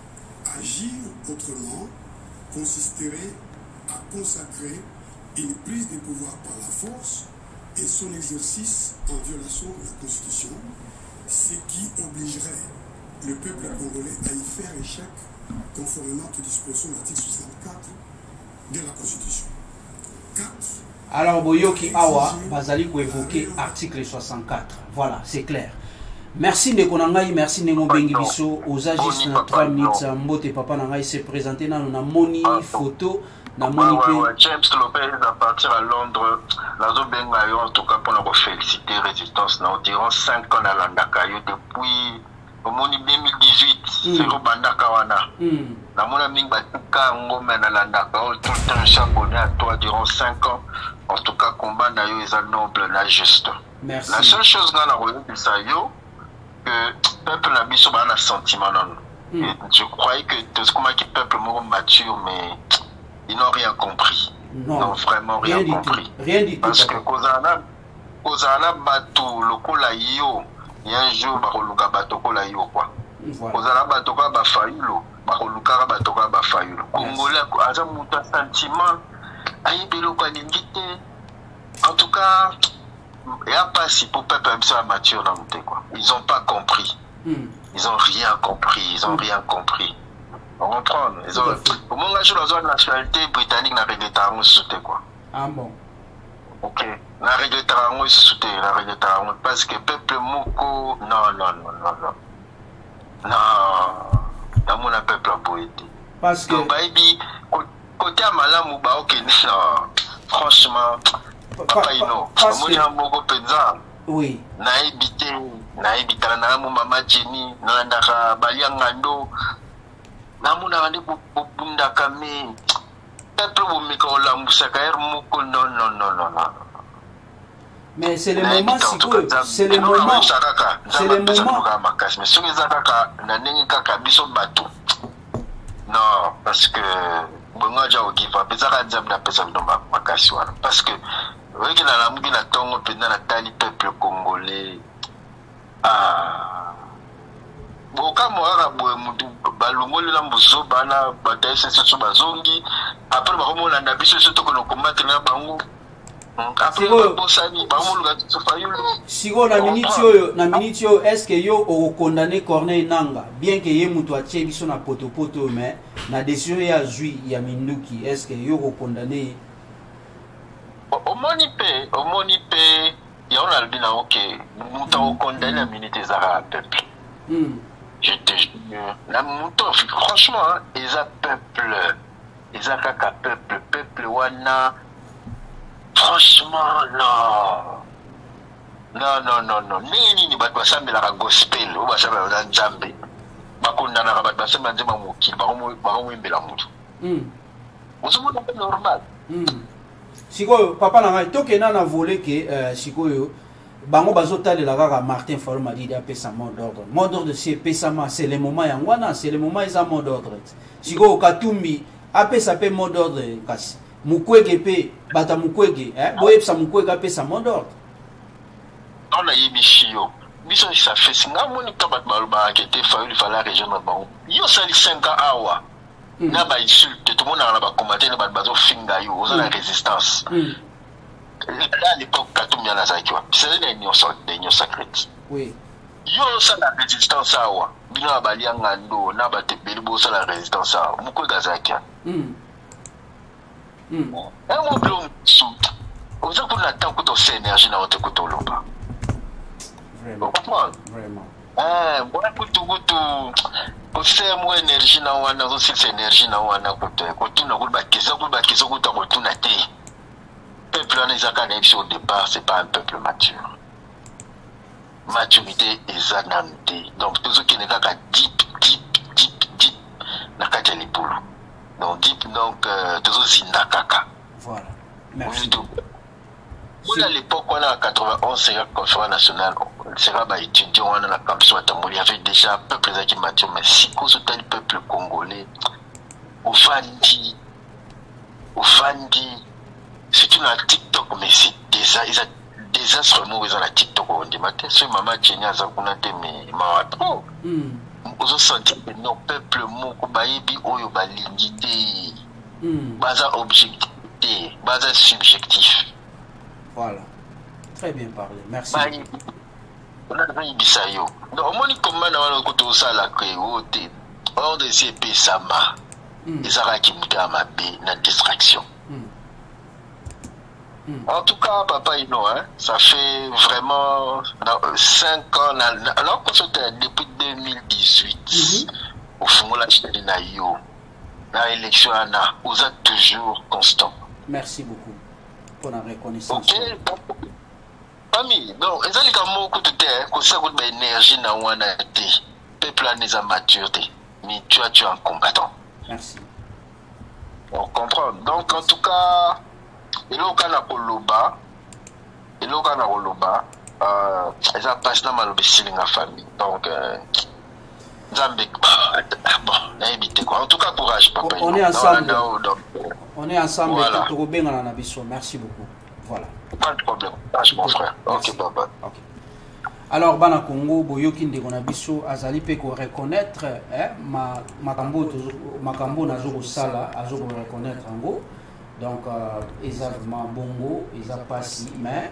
[SPEAKER 5] Agir autrement consisterait à consacrer une prise de pouvoir par la force et son exercice en violation de la Constitution, ce qui obligerait le peuple congolais à y faire échec conformément aux dispositions de l'article soixante-quatre de la Constitution. quatre.
[SPEAKER 2] Alors, Boyoki Awa, Bazali pour évoquer l'article soixante-quatre. Voilà, c'est clair. Merci de Konangai, merci de Bengi Biso. Aux agis na trois minutes, Mbote Papa Nangai s'est présenté dans la moni photo. Na moni
[SPEAKER 9] James Lopez à partir à Londres. La zone Bengayo, en tout cas, pour nous féliciter résistance, nous dirons cinq ans à Landakayo depuis au moni deux mille dix-huit. C'est le Bandakawana. La mona Mingba Tuka, Ngomena Landakayo, tout le temps, chaque année à toi durant cinq ans. En tout cas, combat Nayo est noble, là, juste.
[SPEAKER 2] Merci.
[SPEAKER 9] La seule chose dans la religion de Sayo, que le peuple n'a pas un sentiment. Mm. Je croyais que tout ce que le peuple est mature, mais ils n'ont rien compris.
[SPEAKER 2] Non,
[SPEAKER 9] ils n'ont vraiment rien, rien compris.
[SPEAKER 2] Tout. Rien du tout.
[SPEAKER 9] Parce que Kozana, Kozana Bato, le Kolaïo, il y a un jour, Baroluka Bato Kolaïo, quoi. Kozana Bato Bafaïlo, Baroluka Bato Bafaïlo. Congolais, Aza Mouta sentiment, Aïbelo Kalingite. En tout cas, il n'y a pas si pour le peuple, c'est mature dans le quoi. ils n'ont pas compris. Mm. Ils n'ont rien compris. Ils n'ont mm. rien compris. On comprend. Ils ont... Au moment où ils ont la nationalité britannique, n'a réglé Tarango sauté quoi.
[SPEAKER 2] Ah bon.
[SPEAKER 9] Ok. N'a réglé Tarango sauté. N'a réglé Tarango parce que peuple moko. Non, non, non, non, non. Non. Dans mon peuple a poété.
[SPEAKER 2] Parce que.
[SPEAKER 9] Donc, baby, côté à Malamou, bah ok, non. Franchement, papa, il non. Moi, il y a un mot pesant.
[SPEAKER 2] Oui.
[SPEAKER 9] Na ebité, na ebité, na mo mama Jenny, na ndaka baliangando. Na mo na ndi bunda kame. Peuple bu mikola musaka moko non non non non non.
[SPEAKER 2] Mais c'est le moment c'est le moment c'est le moment
[SPEAKER 9] mais ce que zakaka na ndenge kaka biso bato. Non, parce que bonga jawo kifa bezaka nzambe na pesa bidomba makasi wana parce que oui que la langue na tongo pendant la tali peuple congolais ah boka moara boe mutu balongoli na mbuso bana bataise seso bazongi après ba komo landa biso soto kono combattre na bango
[SPEAKER 2] Sigo na minute oyo na minute oyo est-ce que yo o condamné Corneille Nanga bien que ye mutu atie biso na poto poto mais na décision ya zui ya Minduki est-ce que yo o condamné
[SPEAKER 9] au monipe au monipe ya on a dit na OK mutu o condamné la minute za peuple je te jure la mutu franchement ils a peuple ils a kaka peuple peuple wana. Franchement, non. Non, non, non, non. Nini ni bat basambe la gospel, ou basambe la nzambe. Bakunda na bat basambe nzema mokili, bakomo bakomo imbela mutu. Hmm. Ozomo na normal.
[SPEAKER 2] Hmm. Sikoyo papa na ngai tokena na volé ke euh, sikoyo bango bazotalela kaka Martin Fayulu Madidi apesa mot d'ordre. Mot d'ordre c'est pesama, c'est le moment yangwana, c'est le moment isa mot d'ordre. Sikoyo Katumbi apesa pe mot d'ordre kasi. Mukwege pe bata mukwege eh boye sa mukwege apesa mot d'ordre.
[SPEAKER 9] On a yebishio. Biso ça fait singa moni ka bat baluba enquêter Fayulu fala région na bango. Yo sali cinq ans awa. Na ba insulte tout le monde na ba combattre na bat bazo finga yo oza la résistance. Là à l'époque Katumbi na zakiwa. C'est une union sacrée, union sacrée.
[SPEAKER 2] Oui.
[SPEAKER 9] Yo ça la résistance awa. Bino balianga ndo na ba tebeli bo ça la résistance awa. Mukwege zakia. Mm. Mm. Un mot blanc sous. Vous avez pour l'attendre que tu aies énergie dans votre côté au pas.
[SPEAKER 2] Vraiment. Vraiment.
[SPEAKER 9] Ah, moi pour tout tout. Pour faire moins énergie dans wana, aussi c'est énergie dans wana côté. Côté na kuba kesa kuba kesa kuta côté na té. Peuple en ezaka na au départ, c'est pas un peuple mature. Maturité ezanamté. Donc tout ce qui n'est qu'à deep deep deep deep na kati les boulot. Donc, deep, donc, euh, Nakaka.
[SPEAKER 2] Voilà. Merci.
[SPEAKER 9] Oui, à l'époque, on a quatre-vingt-onze, c'est la conférence nationale, c'est là, étudiant, on a la campus, il y avait déjà un peuple qui mature, mais si on se le peuple congolais, au Fandi, au Fandi, c'est une TikTok, mais c'est déjà, ils ont des instruments, ils ont la TikTok, on dit, matin, c'est maman Tchenya, ça, on a été, mais, ma trop. Vous sentez que nos peuples moko bayebi oyo balingité baza objectif baza subjectif.
[SPEAKER 2] Voilà, très bien parlé, merci.
[SPEAKER 9] On a vu bisayo donc moni comment na wana koto sala ke ote hors de ces pesama ezara ki mutama be na distraction. En tout cas, papa Ino, hein, ça fait vraiment cinq ans, alors qu'on s'était depuis deux mille dix-huit, au fond, la Chine na yo, la élection, vous êtes toujours constant.
[SPEAKER 2] Merci beaucoup pour la reconnaissance.
[SPEAKER 9] Ok, famille, donc, ils ont dit que moi, écoute, que ça coûte de l'énergie na wana te, peuple a des maturité, mais tu as tu es un combattant.
[SPEAKER 2] Merci.
[SPEAKER 9] On comprend. Donc, en tout cas, et là, on a Koloba, et là, on a Koloba, ils ont passé dans ma famille. Donc, Zambé, bon, on a évité quoi. En tout cas, courage, papa.
[SPEAKER 2] On est ensemble. On est ensemble. Voilà. Merci beaucoup. Voilà.
[SPEAKER 9] Pas de problème. Courage, mon frère. Ok, papa.
[SPEAKER 2] Ok. Alors, bana Congo, boyoki ndeko na biso azali pe ko reconnaître hein ma makambo makambo na zo sala azo ko reconnaître ngo. Donc, ils ont vraiment bongo, ils ont passé, mais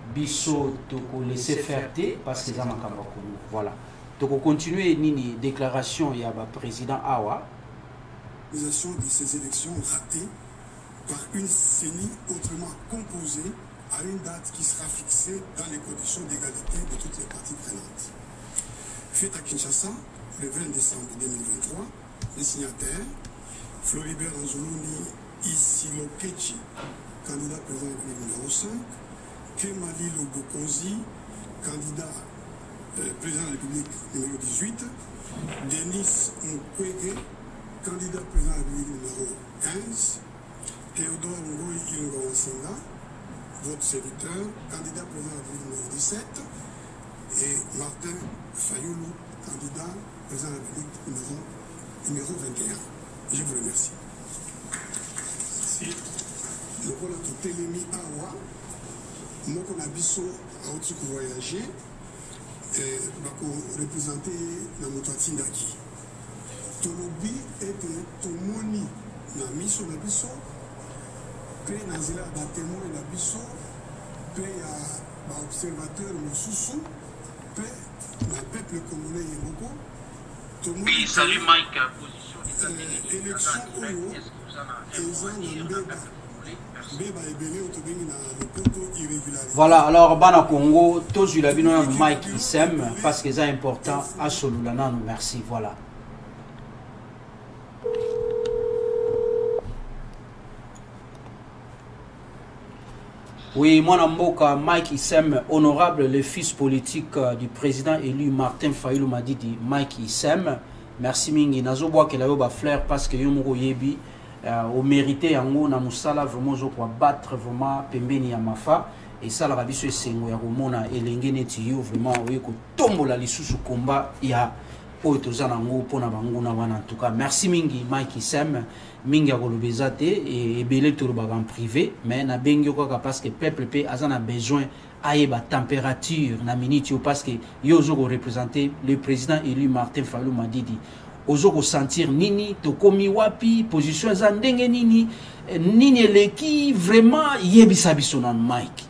[SPEAKER 2] biso toko laisser faire parce que ça m'a voilà. Donc continuer nini déclaration il y a le président Awa.
[SPEAKER 5] L'organisation de ces élections ratées par une C E N I autrement composée à une date qui sera fixée dans les conditions d'égalité de toutes les parties prenantes. Fait à Kinshasa le vingt décembre deux mille vingt-trois, les signataires Floribert Anzoloni Isilokechi, candidat président numéro cinq, Kemali Lobokonzi, candidat euh, président de la République numéro dix-huit, Denis Mukwege, candidat président de la République numéro quinze, Théodore Ngoy Ilonga-Wasenga, votre serviteur, candidat président de la République numéro dix-sept, et Martin Fayoulou, candidat président de la République numéro, numéro vingt et un. Je vous remercie. Merci. Le rôle de Télémi Awa, moi qu'on a biso à autre que voyager, pour représenter la Moutouatindaki. Tolobi est Tomoni, na miso na biso, pe na zela ba témoin na biso, pe ya ba observateur mosusu, pe na peuple congolais yemoko.
[SPEAKER 2] Oui, salut Mike, position
[SPEAKER 5] des élection oyo eza na mbeba.
[SPEAKER 2] Voilà, alors Bana Congo, tous les habitants de Mike Issem, parce que c'est important à Solulana, merci, voilà. Oui, mon amboka Mike Issem, honorable le fils politique du président élu Martin Fayoulou m'a dit Mike Issem, merci mingi, nazo bois que la yoba flair parce que yomoro yebi. Euh, au mérité yango na musala vraiment zo kwa battre vraiment pembeni ya mafa et ça la rabiso esengo ya komona elenge neti yo vraiment oye ko tombola lisusu komba ya oyo tozana ngo pona banguna wana en tout cas merci mingi Mike Issem mingi ya kolobeza te et ebele tolobaka en privé mais na bengi kaka parce que peuple pe azana besoin ayeba température na minute yo parce que yo zo ko représenter le président élu Martin Fayoulou Madidi ozo sentir nini tokomi wapi position za ndenge nini nini eleki vraiment yebisa biso na Mike.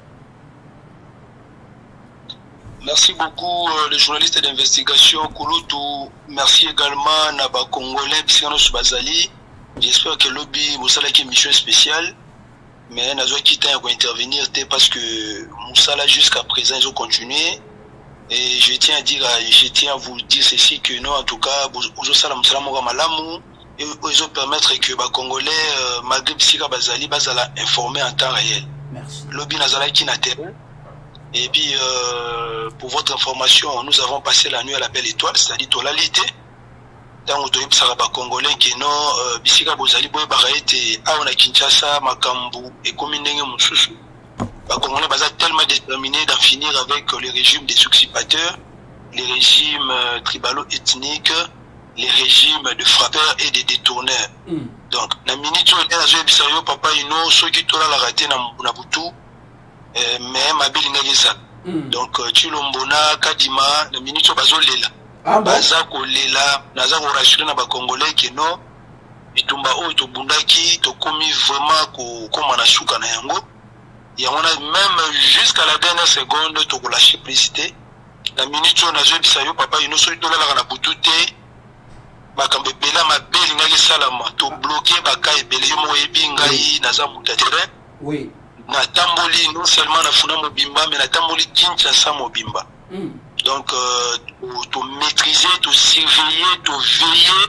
[SPEAKER 6] Merci beaucoup euh, les journalistes d'investigation Kulutu, merci également Naba Congolais Bisano Subazali. J'espère que lobby Moussala qui est mission spéciale mais nazo quitter pour intervenir parce que Moussala jusqu'à présent ils ont continué. Et je tiens à dire, je tiens à vous dire ceci que non, en tout cas, vous salam salam malamu et ils ont permettre que les Congolais, malgré Bissika Bazali, bazala informer en temps réel.
[SPEAKER 2] Merci.
[SPEAKER 6] Lobby Nazala qui n'a terre. Et puis, euh, pour votre information, nous avons passé la nuit à la Belle Étoile, c'est-à-dire Tolalite. Dans le pays Congolais qui non, Bissika Bazali, Boy Baraete, Aona Kinshasa, Makambu et Komindenge Moussoussou. Les Congolais sont tellement déterminés d'en finir avec les régimes des usurpateurs, les régimes euh, tribalo-ethniques, les régimes de frappeurs et de détourneurs. Mm. Donc, la minute où on a vu papa ino, ceux qui tournent la raté na Butu, mais ma belle n'agisa. Donc, tu l'ombona, Kadima, la minute où bazo lela. Ah bon? Baza ko lela, naza ko rassurer na ba Congolais que non, itumba o itobundaki, to komi vraiment ko koma na shuka na yango. Et on a même jusqu'à la dernière seconde de la simplicité. La minute où on a vu papa, il nous a dit que la boutoute, ma bela ma belle n'a salama, to bloqué baka et belle yo mo ebingai naza mutatere.
[SPEAKER 2] Oui.
[SPEAKER 6] Na tamboli non seulement na funa mobimba mais na tamboli Kinshasa mobimba. Mm. Donc euh, to maîtriser, to surveiller, to veiller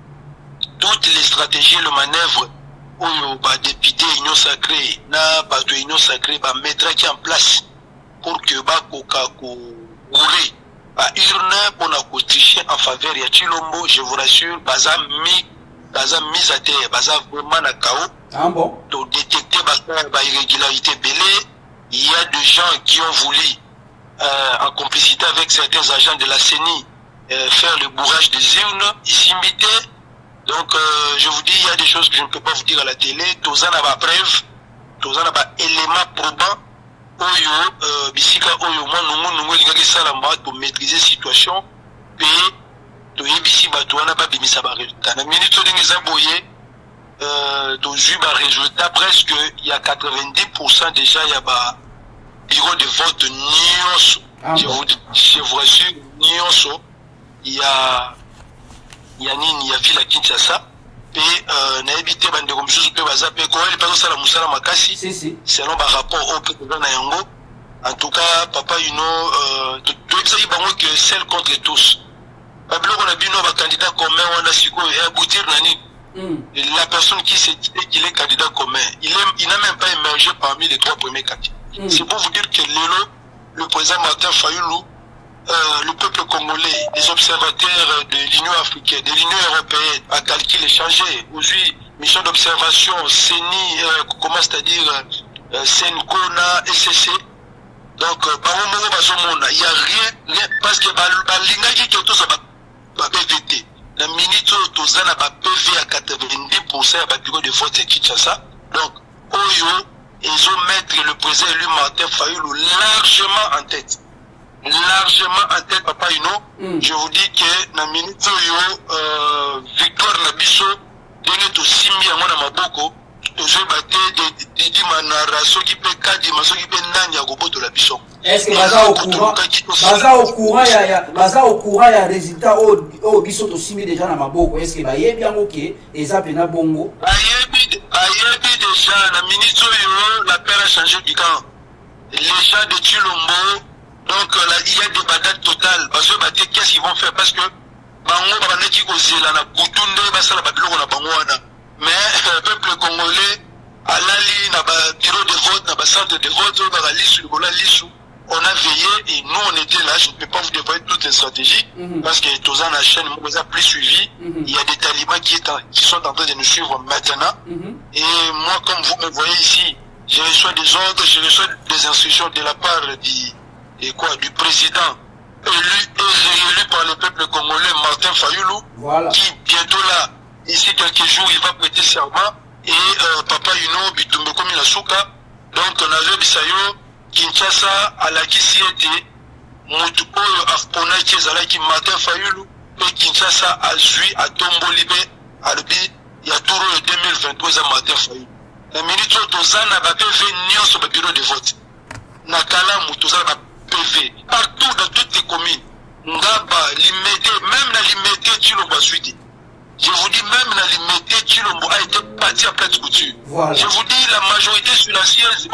[SPEAKER 6] toutes les stratégies, le manœuvre. Oyo ba député union sacrée na ba de union sacrée ba mettre qui en place pour que ba koka ko ouri ba urne pour na tricher en faveur ya Chilombo. Je vous rassure baza mi baza mise à terre baza vraiment na chaos.
[SPEAKER 2] Ah bon?
[SPEAKER 6] Donc détecter ba ba irrégularité belé. Il y a des gens qui ont voulu euh, en complicité avec certains agents de la C E N I euh, faire le bourrage des urnes ici mité. Donc, euh, je vous dis, il y a des choses que je ne peux pas vous dire à la télé. Tous en a preuve, tous en a éléments probants. Oyo, euh, bisika oyo, moi, nous, nous, nous, nous, salama, pour maîtriser la situation. Puis, to yebisi bato wana ba bimisa ba résultat. Na minute où les aboyés, euh, to ju ba résultat presque, il y a quatre-vingt-dix pour cent déjà, il y a ba, bureau de vote nyonso. Je vous, je vous rassure, nyonso, il y a, il y a nini, il y a ville à Kinshasa. Et euh, na évité bande comme chose peut bazaper quoi les personnes ça la musala makasi selon par rapport au que na yango. En tout cas, papa, you know, euh, tout ça il bango que celle contre tous. Pablo on a vu nos candidats communs on a siko et aboutir nani. La personne qui s'est dit qu'il est candidat commun, il est, il n'a même pas émergé parmi les trois premiers candidats. Mm. C'est pour vous dire que Lélo, le président Martin Fayoulou, euh, le peuple congolais, les observateurs de l'Union africaine, de l'Union européenne, a calculé, changé. Aujourd'hui, mission d'observation, C E N I, euh, comment c'est-à-dire euh, Sencona, S C C. Donc, euh, il n'y a rien, rien, parce que l'Inga qui est tout ça, va P V T. La minute où tout ça n'a pas P V à quatre-vingt-dix pour cent à bureau de vote à Kinshasa. Donc, Oyo, ils ont mettre le président élu Martin Fayoulou largement en tête. Largement en tête, papa Ino. Mm. Je vous dis que la minute où euh, victoire Nabiso, donné tout simi à mon amaboko, toujours batté des dix manara, ceux qui paient quatre, ceux qui paient nani à gobo de la biso.
[SPEAKER 2] Est-ce que baza au courant, baza au courant, ya baza au courant, ya résultat au au biso to simi déjà na maboko. Est-ce que ba yebi bien ok, eza pena bongo?
[SPEAKER 6] Ba yebi, ba yebi déjà la ministre yo la paix a changé du camp. Les gens de Chilombo, donc là il y a des batailles totales parce que bah qu'est-ce qu'ils vont faire parce que bango ba na ki ko zela na kutunde ba sala ba biloko na bango wana. Mais le peuple congolais à l'ali na ba bureau de vote na ba centre de vote ba la liste ko la liste. On a veillé et nous on était là, je ne peux pas vous dévoiler toutes les stratégies mm-hmm. parce que tous en la chaîne nous a plus suivi. Mm-hmm. Il y a des talibans qui, est en, qui sont en train de nous suivre maintenant. Mm-hmm. Et moi, comme vous me voyez ici, je reçois des ordres, je reçois des instructions de la part du, et quoi, du président élu et réélu par le peuple congolais, Martin Fayoulou, voilà. Qui bientôt là, ici quelques jours, il va prêter serment. Et euh, Papa Yuno, Bitumbe comme il a souka. Donc on avait Bisayo. Kinshasa à la Kisiete, Moutou Afpona Chezalaki Martin Fayoulou, et Kinshasa a joué à Tombolibé, à l'Ubi, il y a tout le deux mille vingt-trois à Martin Fayoulou. La minute où Tozan n'a pas P V ni sur le bureau de vote. Nakala Moutozan n'a pas P V. Partout dans toutes les communes. Ngaba, Limete, même la Limete, tu l'as suivi. Je vous dis, même la limité, Chilombo a été parti à plate couture. Voilà. Je vous dis, la majorité silencieuse,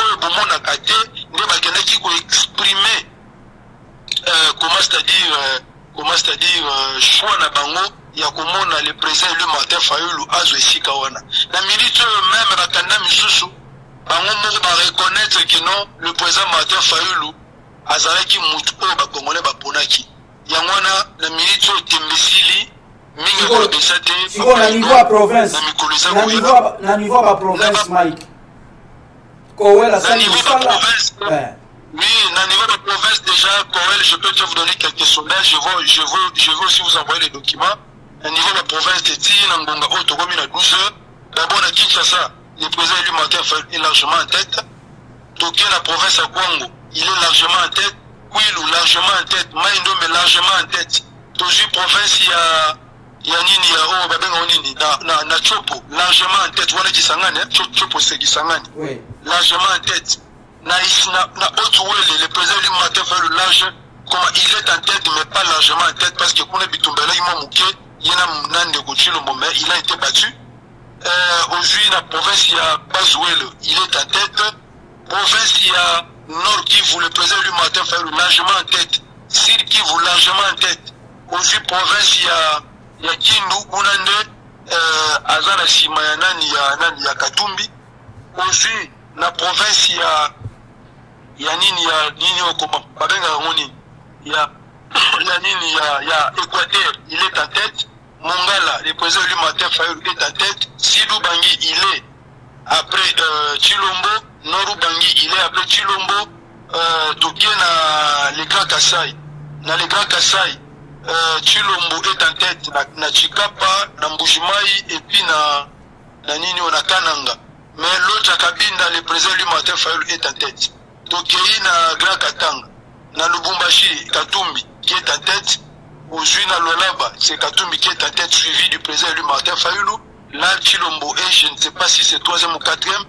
[SPEAKER 6] qui ont exprimé, euh, comment c'est-à-dire, euh, comment c'est-à-dire, euh, choix na bango, il y a comment on a le président le Martin Fayoulou, Azo et Sikawana. La militaire même, la Kanda Misusu, bango va reconnaître que non, le président Martin Fayoulou, Azaraki Moutou, ba Congolais, ba Ponaki. Yangwana, la militaire Tembesili,
[SPEAKER 2] Siko na niveau à province, na niveau na niveau à province, Mike. Kowel a cinq province.
[SPEAKER 6] Oui, na niveau de province déjà, Kowel, je peux déjà vous donner quelques sondages. Je veux, je veux, je veux aussi vous envoyer les documents. Na niveau de la province de Ti, Ngonga, Otogomi, na douze heures. D'abord, na Kinshasa, le président élu Martin est largement en tête. Toké, la province à Kwango, il est largement en tête. Kwilu, largement en tête. Maindo, mais largement en tête. Toji, province, il y a. Il y a nini ya oh babenga nini na na na chopo largement en tête wana kisangane chopo c'est kisangane oui largement en tête na isna na Otuwele le président du Martin Fayoulou large comme il est en tête mais pas largement en tête parce que kuna bitumbela ima muke yena nande ko Chilombo mais il a été battu euh aujourd'hui la province il y a Bazuwele il est en tête province il y a Nord Kivu le président du Martin Fayoulou largement en tête Sud Kivu largement en tête aujourd'hui province il y a il y a Kindu, Unande, euh, Azana Sima, ya nani ya nani ya Katumbi. Aujourd'hui, dans la province, il y a, il y a nini, il y a nini au comment, Babenga Roni, il y a, il y a nini, il y a, il y a Équateur, il est en tête. Mongala, le président du Martin Fayoulou est en tête. Sidou Bangui, il est après euh, Chilombo. Noru Bangui, il est après Chilombo. Euh, Toké na les grands Kassai. Dans les grands Kassai. Euh, Chilombo est en tête na, na Chikapa, na Mbujimayi et puis na, na Nini na Kananga. Mais l'autre Kabinda, le président du Martin Fayoulou est en tête. Donc il y a Grand Katanga, na Lubumbashi, Katumbi qui est en tête. Aujourd'hui na Lolaba, c'est Katumbi qui est en tête suivi du président du Martin Fayoulou. Là Chilombo est, je ne sais pas si c'est troisième ou quatrième.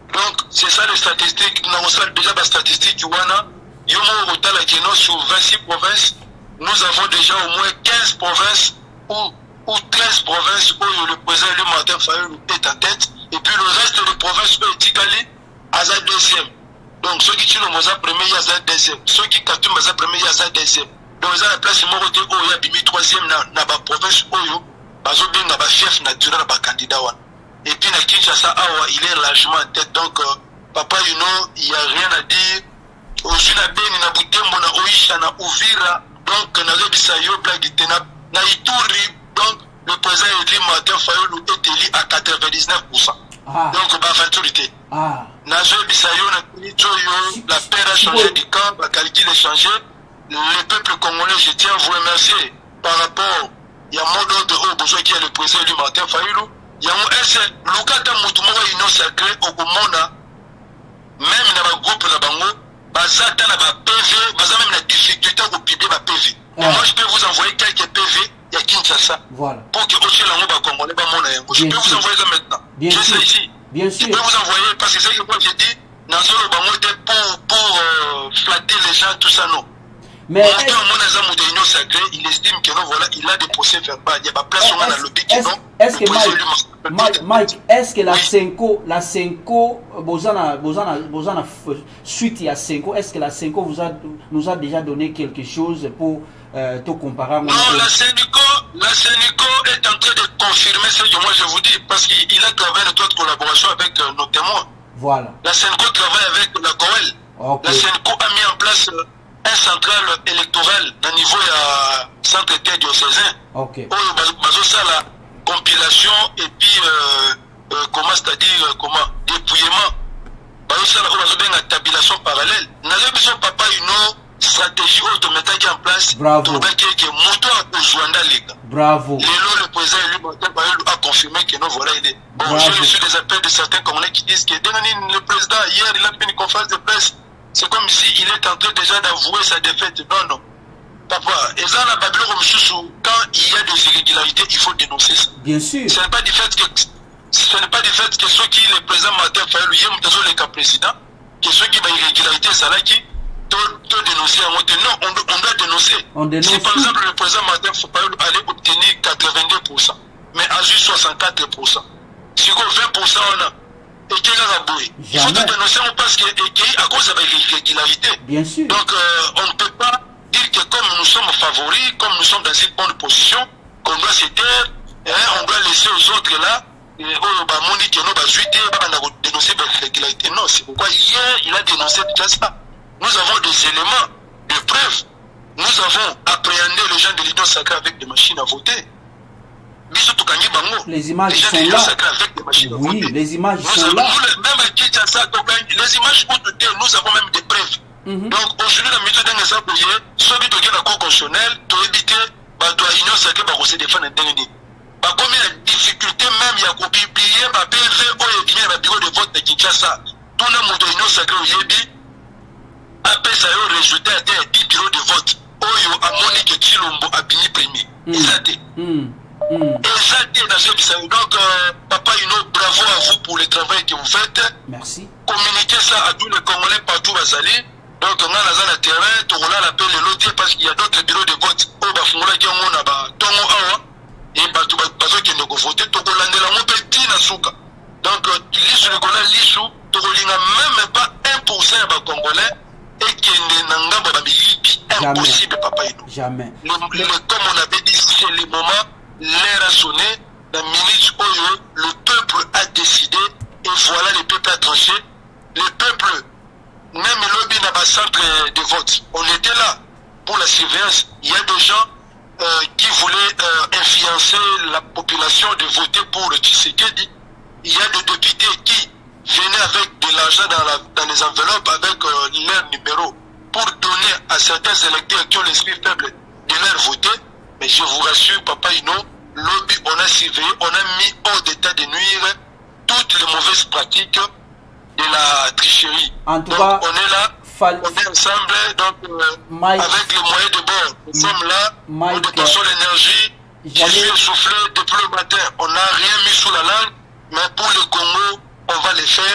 [SPEAKER 6] Donc, c'est ça les statistiques. Nous avons déjà des statistiques. Sur vingt-six provinces, nous avons déjà au moins quinze provinces ou, ou treize provinces où le président le Martin Fayulu est en tête. Et puis le reste des provinces où Tikali est à deuxième. Donc, ceux qui sont le premier, il y a deuxième. Ceux qui sont le premier, il y a deuxième. Donc, ils ont la place numéro deux, il y a le troisième dans la province où il y a un fief naturel dans le candidat. Et puis, dans Kinshasa, il est largement en tête. Donc, euh, papa, you know, il n'y a rien à dire. Aujourd'hui, na Beni, na Butembo, na Oisha, na Uvira, donc, na Rebisayo, Blagitena, na Ituri, donc, le président Eli Martin Fayulu est élu à quatre-vingt-dix-neuf pour cent. Ah. Donc, bah, maturité. Ah. Na Rebisayo, na Kunichoyo, la paix a changé du camp, la qualité a changé. Le peuple congolais, je tiens à vous remercier par rapport, il y a un mot d'ordre au besoin qui est le président Eli Martin Fayulu. Il y a un S, Lukata Moutoumou, union sacrée au Gomona, même dans le groupe de Bango, Bazata n'a pas P V, Bazata même la difficulté pour publier ma P V. Mais moi, je peux vous envoyer quelques P V, il y a Kinshasa. Voilà. Pour que aussi la Mouba Congolais, je peux vous envoyer ça maintenant. Bien je sais ici. Bien sûr. Je peux vous envoyer, parce que c'est ce que moi j'ai dit, dans le Bango, pour, pour euh, flatter les gens, tout ça, non. Mais est-ce il estime que non, voilà, il a des procès verbaux, il y a pas place dans le lobby qui non. Est-ce que Mike,
[SPEAKER 2] Mike, est-ce que la Senko, la Senko, Bozana, Bozana, Bozana, suite à Senko, est-ce que la Senko vous a, nous a déjà donné quelque chose pour euh, te comparer?
[SPEAKER 6] Non, la Senko, la Senko est en train de confirmer ce que moi je vous dis, parce qu'il a travaillé en étroite collaboration avec euh, nos témoins. Voilà. La Senko travaille avec la Coel. Okay. La Senko a mis en place euh, un central électoral au niveau de centre état diocésain. Ok. Où ça la compilation et puis euh, euh, comment c'est-à-dire euh, comment dépouillement. Ça la tabulation parallèle. Nous avons papa une stratégie automatique en place. Bravo. Bravo. Le président a confirmé que nous voilà il est. Bon, j'ai reçu des appels de certains Congolais qui disent que le président hier il a fait une conférence de presse. C'est comme s'il est en train déjà d'avouer sa défaite. Non, non. Papa, et ça, la Babylone, quand il y a des irrégularités, il faut dénoncer ça. Bien sûr. Ce n'est pas du fait que, ce n'est pas du fait que ceux qui, le président Martin Fayulu, il y a les cas présidents, que ceux qui ont irrégularité, c'est là qui doivent dénoncer. Non, on, on doit dénoncer. On dénonce. Si par exemple le président Martin Fayulu allait obtenir quatre-vingt-deux pour cent, mais a juste soixante-quatre pour cent. Si on vingt pour cent, on a. Et qu'il a raboué. Il faut te dénoncer parce que à cause de l'irrégularité. Bien sûr. Donc euh, on ne peut pas dire que comme nous sommes favoris, comme nous sommes dans une bonne position, qu'on doit se taire, hein, on doit laisser aux autres là, et oh bah moni que nous bah zuiter, bah on a dénoncé l'irrégularité. Non, c'est pourquoi hier il a dénoncé déjà ça. Nous avons des éléments, des preuves. Nous avons appréhendé les gens de l'union sacrée avec des machines à voter. Les images les sont là. Oui, les images nous sont avons, là. Nous, même à Kinshasa, les images ont été, nous avons même des preuves. Mm-hmm. Donc aujourd'hui, la méthode d'un exemple, ceux qui ont la cour constitutionnelle, tu as évité, l'union sacrée va se défendre un dernier. Comme il y a des difficultés, même il y a copié, ma P V, il y a un bureau de vote de Kinshasa. Tout le monde de l'union sacrée, il y a après ça, il y a rejeté à terre dix bureaux de vote. Oyo a Monique Chilombo a fini premier. Exacté. Exacté dans ce bisa. Donc, euh, papa, you know, bravo à vous pour le travail que vous faites. Merci. Communiquez ça à tous les Congolais partout à Zali. Donc, on a dans le terrain, on a l'appel de l'autre parce qu'il y a d'autres bureaux de vote. Oh, bah, Fungola qui ont un ba, tongo awa. Et bah, tu vas pas qui nous voter, tu vas l'ande la mon petit nasuka. Donc, l'issue de Congolais, l'issue, tu vas même pas un pour cent de Congolais. Et qui est impossible, papa. Jamais. Le, le, comme on avait dit, c'est le moment, l'air a sonné, la minute où le peuple a décidé, et voilà, le peuple a tranché. Le peuple, même le lobby n'a pas centre de vote. On était là pour la surveillance. Il y a des gens euh, qui voulaient euh, influencer la population de voter pour le Tshisekedi. Il y a des députés qui venaient avec de l'argent dans, la, dans les enveloppes avec euh, leur numéro pour donner à certains électeurs qui ont l'esprit faible de leur voter. Mais je vous rassure, Papa Ino, lobby, on a surveillé, on a mis hors d'état de nuire toutes les mauvaises pratiques de la tricherie. En tout donc, cas, on est là, fall... on est ensemble, donc euh, Mike... avec les moyens de bord. Nous sommes là, Mike... nous dépensons l'énergie. Je suis essoufflé depuis le matin. On n'a rien mis sous la langue, mais pour le Congo, on va les faire.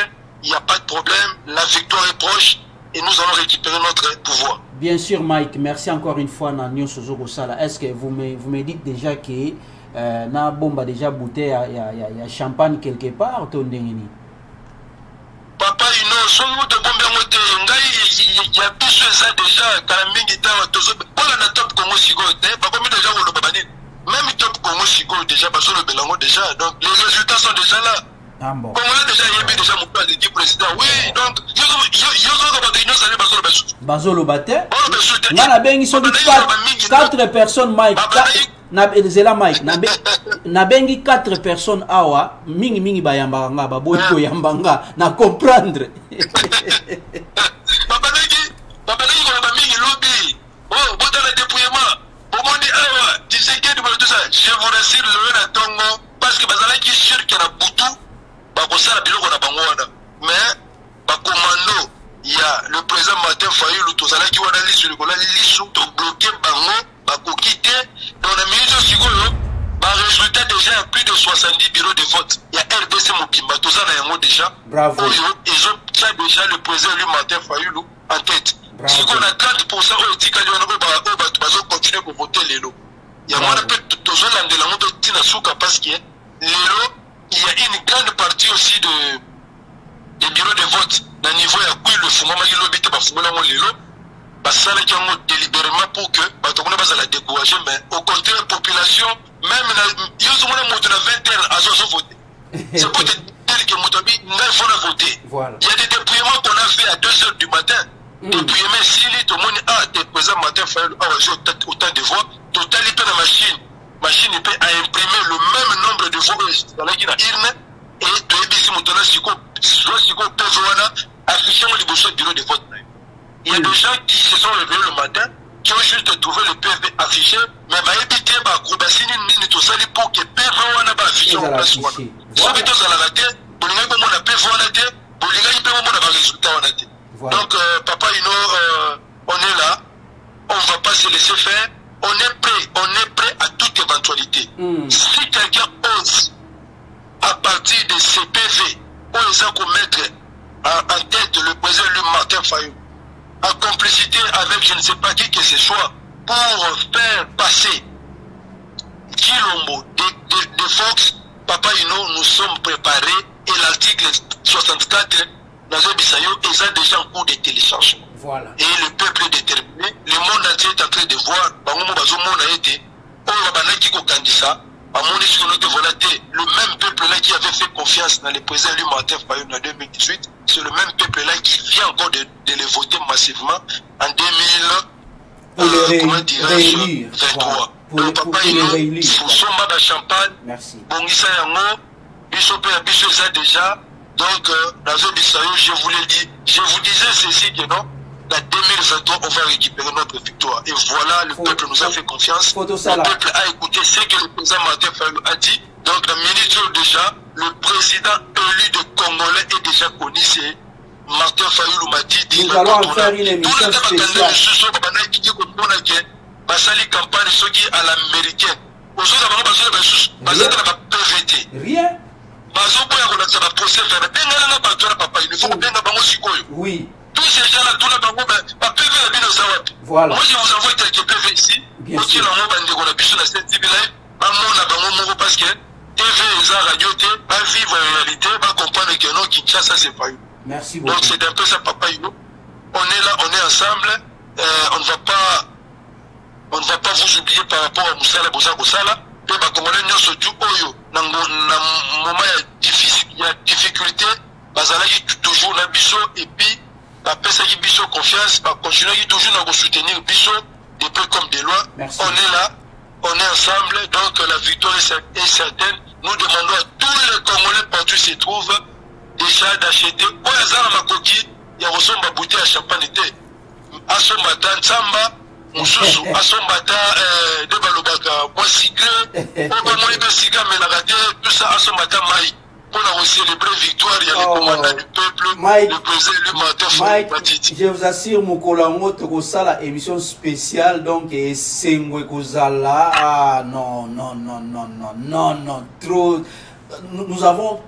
[SPEAKER 6] il n'y a pas de problème, la victoire est proche et nous allons récupérer notre pouvoir.
[SPEAKER 2] Bien sûr, Mike, merci encore une fois na Nyon Sozoko Sala. Est-ce que vous me, vous me dites déjà que euh, na bomba déjà bouteille, il y, y, y a champagne quelque part, ton dengeni?
[SPEAKER 6] Papa, il nous sommes de bombe à monter. Il y a plus ça déjà, quand même, il y a toujours. Pour la top Congo Sigo, papa, mais déjà, vous le babanez. Même top Congo Sigo, déjà, parce que le Belango déjà. Donc, les résultats sont déjà là.
[SPEAKER 2] Ah bon.
[SPEAKER 6] Comme on a déjà, il y a déjà mon père dit président. Oui, donc, il y a
[SPEAKER 2] Bazolo Baté. Nana bengi so dit quatre personnes, Mike. Zela Mike. Na bengi quatre personnes awa. Mingi mingi ba yamba nga ba boy ko yamba nga na comprendre.
[SPEAKER 6] Papa negi, papa negi ko ba mingi lobby. Oh, bota le dépouillement. Pour moi dit awa, tu sais que tout ça. Je vous rassure le na tongo parce que bazala qui sûr que na butu ba ko sala biloko na bango wana. Mais ba commando il y a le président Martin Fayulu, tout ça là qui va dans l'issue, le colonel l'issue, tout bloqué, bango, bah quitter. Dans la minute de seconde, bah résultat déjà il y a plus de soixante-dix bureaux de vote. Il y a R B C Mokimba, tout ça là il y a déjà.
[SPEAKER 2] Bravo.
[SPEAKER 6] Ils ont ça déjà le président lui Martin Fayulu en tête. Si on a trente pour cent au Tika, on va continuer pour voter les lots. Il y a moins de tout ça là de la moto Tina Souka parce que les lots, il y a une grande partie aussi de des bureaux de vote. Na niveau ya kui le fumama ki lobite ba fumana mo lelo ba sala ki ngo délibérément pour que ba to kona ba la décourager mais au contraire la population même na yo so mona moto na vingt heures azo so voter c'est pour te dire que moto bi ngal faut na voter.
[SPEAKER 2] Voilà.
[SPEAKER 6] Il y a des dépouillements qu'on a fait à deux heures du matin. Mm. Dépouillement si li to moni ah des présent matin faire ah j'ai autant de voix total il peut la machine machine il peut imprimer le même nombre de voix dans la kina irne et to ebisi moto na siko so siko P V wana affiché au niveau du bureau de vote. Il y a des gens qui se sont réveillés le matin, qui ont juste trouvé le P V affiché, mais va éviter ma acrobatie ni tout ça pour que P V wana ba affiché en place. Ça veut dire à la tête, pour les gars comme on a P V wana tête, pour les gars ils peuvent avoir des résultats wana tête. Donc euh, papa you know, euh, on est là, on va pas se laisser faire, on est prêt, on est prêt à toute éventualité. Mm. Si quelqu'un ose à partir de ces P V, on les a commettre en tête le président Luc Martin Fayulu, en complicité avec je ne sais pas qui que ce soit, pour faire passer Kilombo de, de, de Fox, Papa Ino, nous sommes préparés et l'article soixante-quatre, Nazo Bissayo, ils ont déjà en cours de téléchargement.
[SPEAKER 2] Voilà.
[SPEAKER 6] Et le peuple est déterminé, le monde entier est en train de voir, Bangomo Bazo Monde a été, on va banaki ko candidat. À mon sur notre volonté, le même peuple-là qui avait fait confiance dans le président Luc Martin Fayulu en deux mille dix-huit, c'est le même peuple-là qui vient encore de, de les voter massivement en deux mille vingt-trois. Donc, papa, il faut sommer dans champagne.
[SPEAKER 2] Merci.
[SPEAKER 6] Bongisa Yango, Bishop et Bishop ça déjà. Donc, dans un Bissayo, je vous l'ai dit, je vous disais ceci que non. En deux mille vingt-trois, on va récupérer notre victoire. Et voilà, le faut, peuple nous a fait confiance. Le peuple a écouté ce que le président Martin Fayulu a dit. Donc, la minute déjà, le président élu de Congolais est déjà connu, c'est Martin Fayulu m'a dit.
[SPEAKER 2] Nous allons en faire une émission spéciale.
[SPEAKER 6] Campagne à l'américaine.
[SPEAKER 2] Rien. Oui.
[SPEAKER 6] Tous ces gens-là, tout le monde, pas P V la bino sawapi.
[SPEAKER 2] Voilà.
[SPEAKER 6] Moi, je vous envoie quelques P V ici.
[SPEAKER 2] Bien sûr.
[SPEAKER 6] Parce que T V et radio, va vivre en réalité, va comprendre que non, Kinshasa, c'est pas eux.
[SPEAKER 2] Merci beaucoup.
[SPEAKER 6] Donc, c'est un peu ça, papa. On est là, on est ensemble. Euh, on ne va pas, on ne va pas vous oublier par rapport à Moussala, Boussa, Boussala. Et bah, comme on est sur du Oyo, dans un moment, il y a difficulté, Bazala, il y a toujours un biseau, et puis, la personne qui biseau confiance, va continuer toujours à soutenir biseau, des peu comme des lois.
[SPEAKER 2] Merci.
[SPEAKER 6] On est là, on est ensemble, donc la victoire est certaine. Nous demandons à tous les Congolais partout se trouvent, déjà d'acheter. Oh, il y a un coquille, il y a aussi une bouteille à champagne. À son matin, Tsamba, Moussousou, à son matin, de Balobaka, moi, cycle, on va moins de cigare, mais la raté, tout ça, à son matin, Maï. Pour célébrer victoire, il y a les commandants du peuple,
[SPEAKER 2] Mike,
[SPEAKER 6] le président, le matin,
[SPEAKER 2] Mike, je vous assure, mon colango, tu as la émission spéciale, donc, et c'est Kozala. Ah, non, non, non, non, non, non, non, trop. Nous, nous avons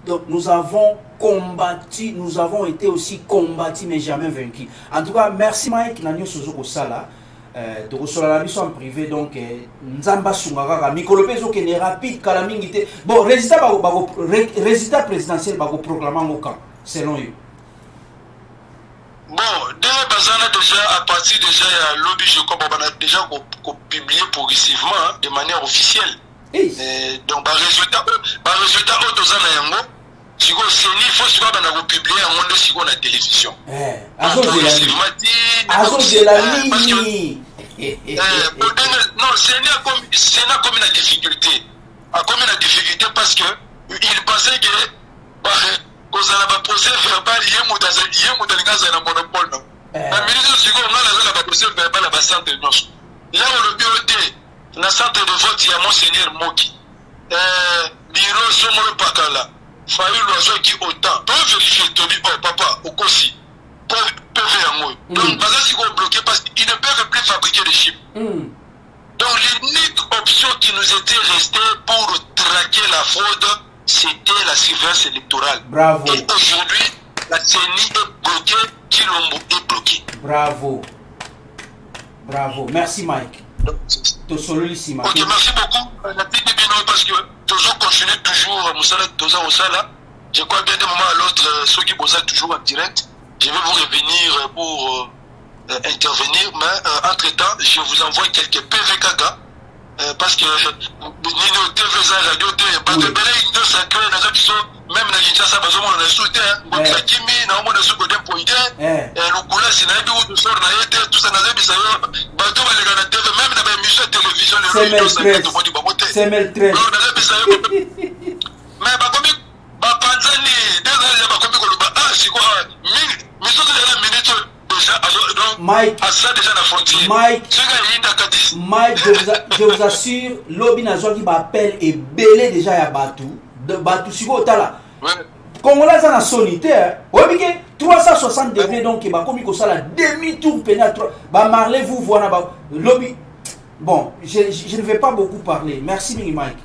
[SPEAKER 2] Donc nous avons combattu, nous avons été aussi combattus mais jamais vaincus. En tout cas, merci Mike Nanyo Sozoko Sala. Euh, de recevoir la mission en privé, donc Nzamba Sungara, Mikolope Zokene rapide, Kalamingite. Bon, résultat, bago, bago, résultat présidentiel, bago proclamant au camp, selon eux.
[SPEAKER 6] Bon, dès Bazana déjà, à partir déjà, il y a lobby, je crois, on a déjà publié progressivement, hein, de manière officielle.
[SPEAKER 2] Et
[SPEAKER 6] donc, bah, résultat, bah, résultat, Otozana Yango, si vous c'est il faut que vous publier un monde si vous la télévision.
[SPEAKER 2] Eh, Azon de la ligne. Azon de la ligne.
[SPEAKER 6] Non, c'est là comme une difficulté. A comme une difficulté parce que il pensait que quand on a un procès verbal, il y a un monopole. La ministre du Congo, on a un procès verbal à la centre de Noche. Là, on le bureau dans le centre de vote, il y a Monseigneur Moki. Bureau Somoro Pakala. Fayu l'oiseau qui autant. Peut vérifier, Tobi, oh papa, au Kossi. Peut faire un mot. Donc, parce qu'ils sont bloqués parce qu'ils ne peuvent plus fabriquer des chips.
[SPEAKER 2] Mm.
[SPEAKER 6] Donc, l'unique option qui nous était restée pour traquer la fraude, c'était la surveillance électorale.
[SPEAKER 2] Bravo.
[SPEAKER 6] Et aujourd'hui, la C E N I est bloquée, Kilombo est bloqué.
[SPEAKER 2] Bravo. Bravo. Merci, Mike.
[SPEAKER 6] Ok, merci beaucoup. Parce que toujours continuer toujours Moussala, Toza Moussala. Je crois bien d'un moment à l'autre, ceux qui bossent toujours en direct, je vais vous revenir pour euh, intervenir. Mais euh, entre-temps, je vous envoie quelques P V K G. Euh, parce que Nino T V, Radio T, parce que Bélé, sacré, même dans Kinshasa, on a soutenu, on a Kimi, on a soutenu pour idée, le Goula, c'est un peu où sort, tout ça, on a dit, bateau, on a T V, même dans l'émission de télévision, le
[SPEAKER 2] c'est mille treize.
[SPEAKER 6] Mais Bakomi, Bapanzani, deux ans, Bakomi, ah, c'est quoi, mille, mais surtout, il y a une minute.
[SPEAKER 2] Mike, Mike, Mike, je vous, je vous assure, lobby nazo qui m'appelle et belé déjà ya Batou, de Batou Sigo Tala. Congolais en a solitaire. Oui, mais trois cent soixante degrés donc il va comme il la demi-tour pénètre. Bah Marley vous voilà bah lobby. Bon, je, je ne vais pas beaucoup parler. Merci Mike.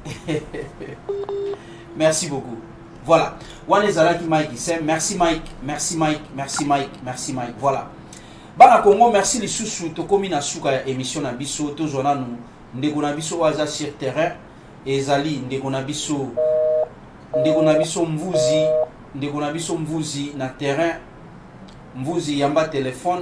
[SPEAKER 2] Merci beaucoup. Voilà. Mike, merci Mike, merci Mike, merci Mike, merci Mike. Voilà. Bana Congo, merci les sous-sous. Tokomi na suka émission na biso. Tozona nous. Ndeko na biso waza sur terrain. Ezali ndeko na biso. Ndeko na biso mvuzi. Ndeko na biso mvuzi na terrain. Mvuzi yamba téléphone.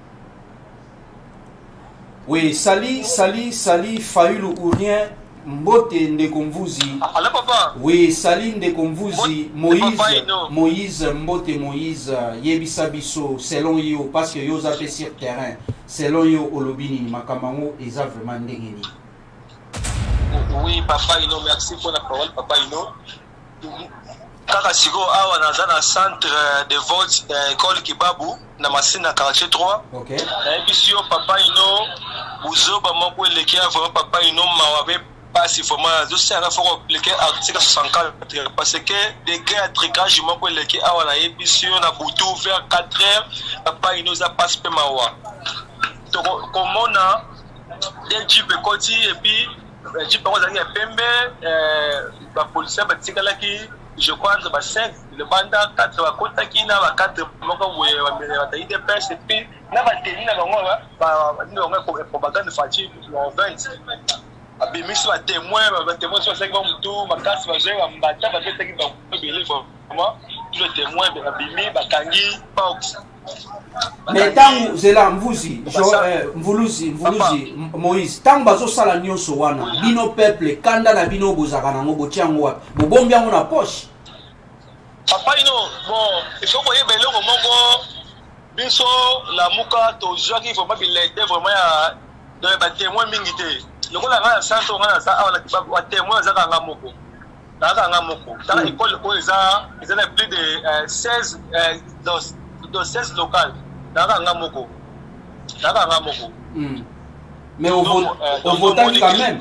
[SPEAKER 2] Oui, sali, sali, sali, Fayulu ou rien. Mbote ndeko mvuzi.
[SPEAKER 18] Allô papa.
[SPEAKER 2] Oui, sali ndeko mvuzi. Moïse, Moïse, Mbote Moïse, yebisa biso selon yo parce que yo zape sur terrain. Selon yo olobini makamango eza vraiment ndengeni.
[SPEAKER 18] Oui, papa Ino, merci pour la parole papa Ino. Kaka sigo awa naza na centre de vote école Kibabu na Masina quartier trois.
[SPEAKER 2] OK.
[SPEAKER 18] Na ebisio papa Ino uzoba moko elekia vraiment papa Ino mawabe si vraiment je à la fois le article soixante-quatre parce que des gars tricage moko le qui a la émission na butu vers quatre heures papa il nous a pas pe mawa donc comme on a des jeep côté et puis jeep on a pembe euh la police ba tikala ki je crois ba cinq le banda quatre ba kota ki na ba quatre moko we ba ta ide presse et puis na ba teni na bango ba ndio ngako propagande fati le vingt abimisi ba témoin ba témoin sur cinq mutu makasi ba jewa mbata ba tete ki ba belé vraiment tous les témoins ba bimi ba kangi box.
[SPEAKER 2] Mais tant zela mvuzi mvuluzi mvuluzi Moïse tant bazo sala nyonso wana bino peuple kanda na bino bozaka nango botiango wapi bobombi yango na poche.
[SPEAKER 18] Papa ino bon il faut koyeba eloko moko biso la muka to joki vraiment bilete vraiment ya de ba témoin mingi te. Le rôle à centre on a ça on a témoin za nga moko za nga moko dans l'école ko za ils ont plus de seize dans seize locales za nga moko za nga moko
[SPEAKER 2] mais on vote on vote quand même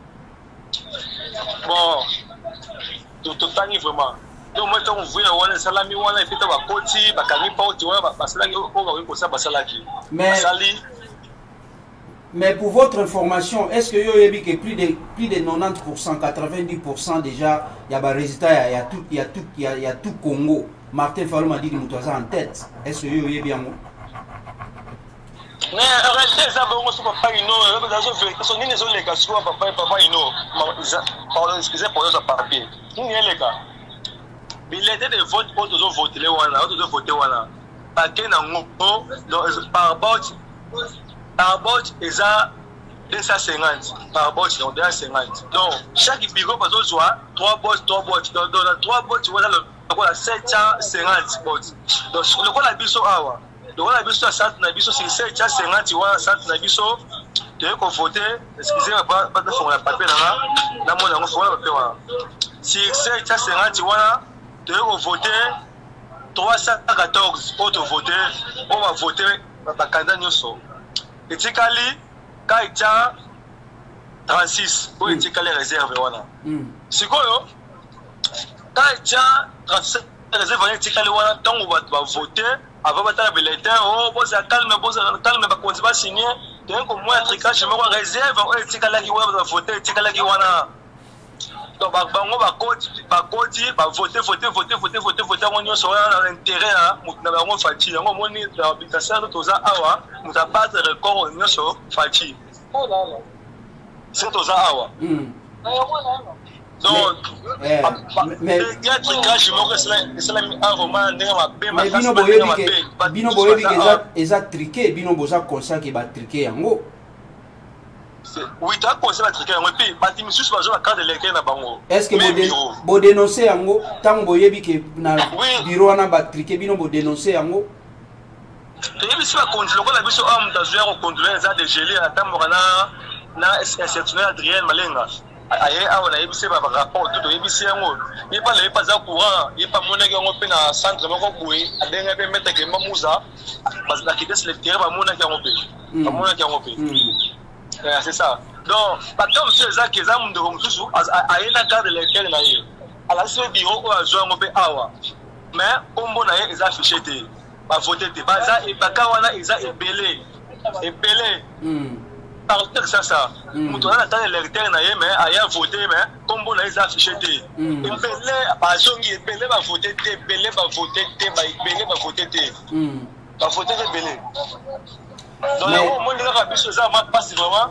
[SPEAKER 18] bon tout total vraiment donc moi on voit on salami on a fait ba koti ba kami pa oti ba salaki ko ko ko sa ba salaki
[SPEAKER 2] mais Mais pour votre information, est-ce que vous avez que plus de, plus de quatre-vingt-dix pour cent, quatre-vingt-dix pour cent déjà, il y a des résultats, il y a tout, il y a tout, il y a, il y a tout Congo. Martin Fayulu m'a dit que nous sommes en tête. Est-ce que vous avez bien?
[SPEAKER 18] Mais en réalité, ça va aussi papa Ino. Son nini zo leka siko papa papa Ino. Pardon, excusez pour le papier. Nini les gars. Billet de vote pour tous voter les wana, tous voter wana. Paquet na ngoko par bot par bot eza deux cent cinquante par bot on deux cent cinquante. Donc chaque bureau par soit trois bots, trois bots. Donc dans trois bots voilà le sept cent cinquante bots. Donc le quoi la biso awa. Donc on a vu ça centre na biso c'est sept cent cinquante wa centre na biso de ko voter excusez-moi pas pas de fond la papier là na mo na mo fond la papier wa si sept cent cinquante wa de ko voter trois cent quatorze autres voter on va voter ba candidat nyoso etikali kaita trente-six pour etikali réserve wana sikoyo kaita trente-sept réserve etikali wana tango ba voter avant de bulletin, oh, bon, ça calme, bon, ça calme, bah, quand tu vas signer, donc, au moins, tricage, je me vois réserve, oh, tu as la qui va voter, tu as la qui va. Donc, bah, on va voter, bah, voter, voter, voter, voter, voter, voter, voter, on y sera dans l'intérêt, hein, on a vraiment fatigué, on a mis l'habitation de tous awa, on a pas de record, on y sera fatigué. Oh là là. C'est tous awa. Donc, mais il y a des tricage, je me vois, c'est un roman,
[SPEAKER 2] mais bino boyebi ke bino boyebi ke eza eza triqué bino boza conscient ke ba triqué yango
[SPEAKER 18] oui ta conscient ba triqué yango puis ba timisus ba zo la carte de l'école na bango
[SPEAKER 2] est-ce que bo bo dénoncer yango tango boyebi ke na bureau na ba triqué bino bo dénoncer yango
[SPEAKER 18] toyebi si ba contrôler la biso am ta zo ya contrôler za de geler ata morana na exceptionnel Adrien Malenga aye awa na yebise ba rapport tout yebise yango ye pas le pas za courant ye pas mona yango pe na centre moko boye adenga pe mettre ke mamuza parce que la qui laisse le terrain ba mona yango pe ba mona yango pe c'est ça donc pas comme monsieur Zaki za munde ko mususu aye na cadre lequel na ye ala so bureau ko azo yango pe awa mais kombo na ye eza affiché te ba voter te ba za e bakawana eza ebele ebele par ça ça mutu na tane lecteur na ye mais aya voter mais kombo na eza affiché te ebele ba zongi ebele ba voter te ebele ba voter te ba ebele ba voter te ba voter ebele donc au moins la biso ça ma passe vraiment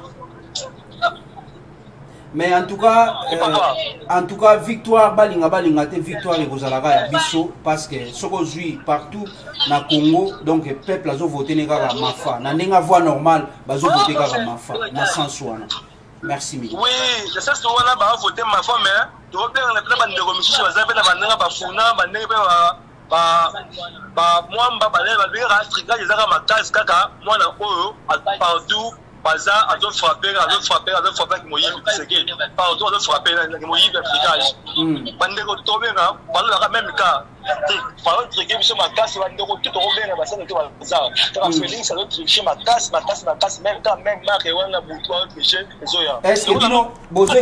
[SPEAKER 2] mais en tout cas euh, en tout cas victoire balinga balinga te victoire et kozalaka ya biso parce que soko zui partout na Congo donc peuple azo voter ne kaka mafa na ndenge voix normal bazo voter kaka mafa na sens wana merci mille
[SPEAKER 18] oui c'est ça c'est wana ba voter mafa mais to bien na pla bande commission baza pe na bandanga ba funa bandenge pe ba ba ba mwamba balé ba bira trigage ezaka makasi kaka mwana oyo partout baza azo frapper azo frapper azo frapper ki moyibi seke partout azo frapper ki moyibi trigage bande ko tobenga balo ka même cas parole trigage biso makasi bande ko tout obenga basana to baza ta feeling ça doit tricher makasi makasi makasi même quand même marque wana boutoir tricher ezoya
[SPEAKER 2] est-ce que bino bozo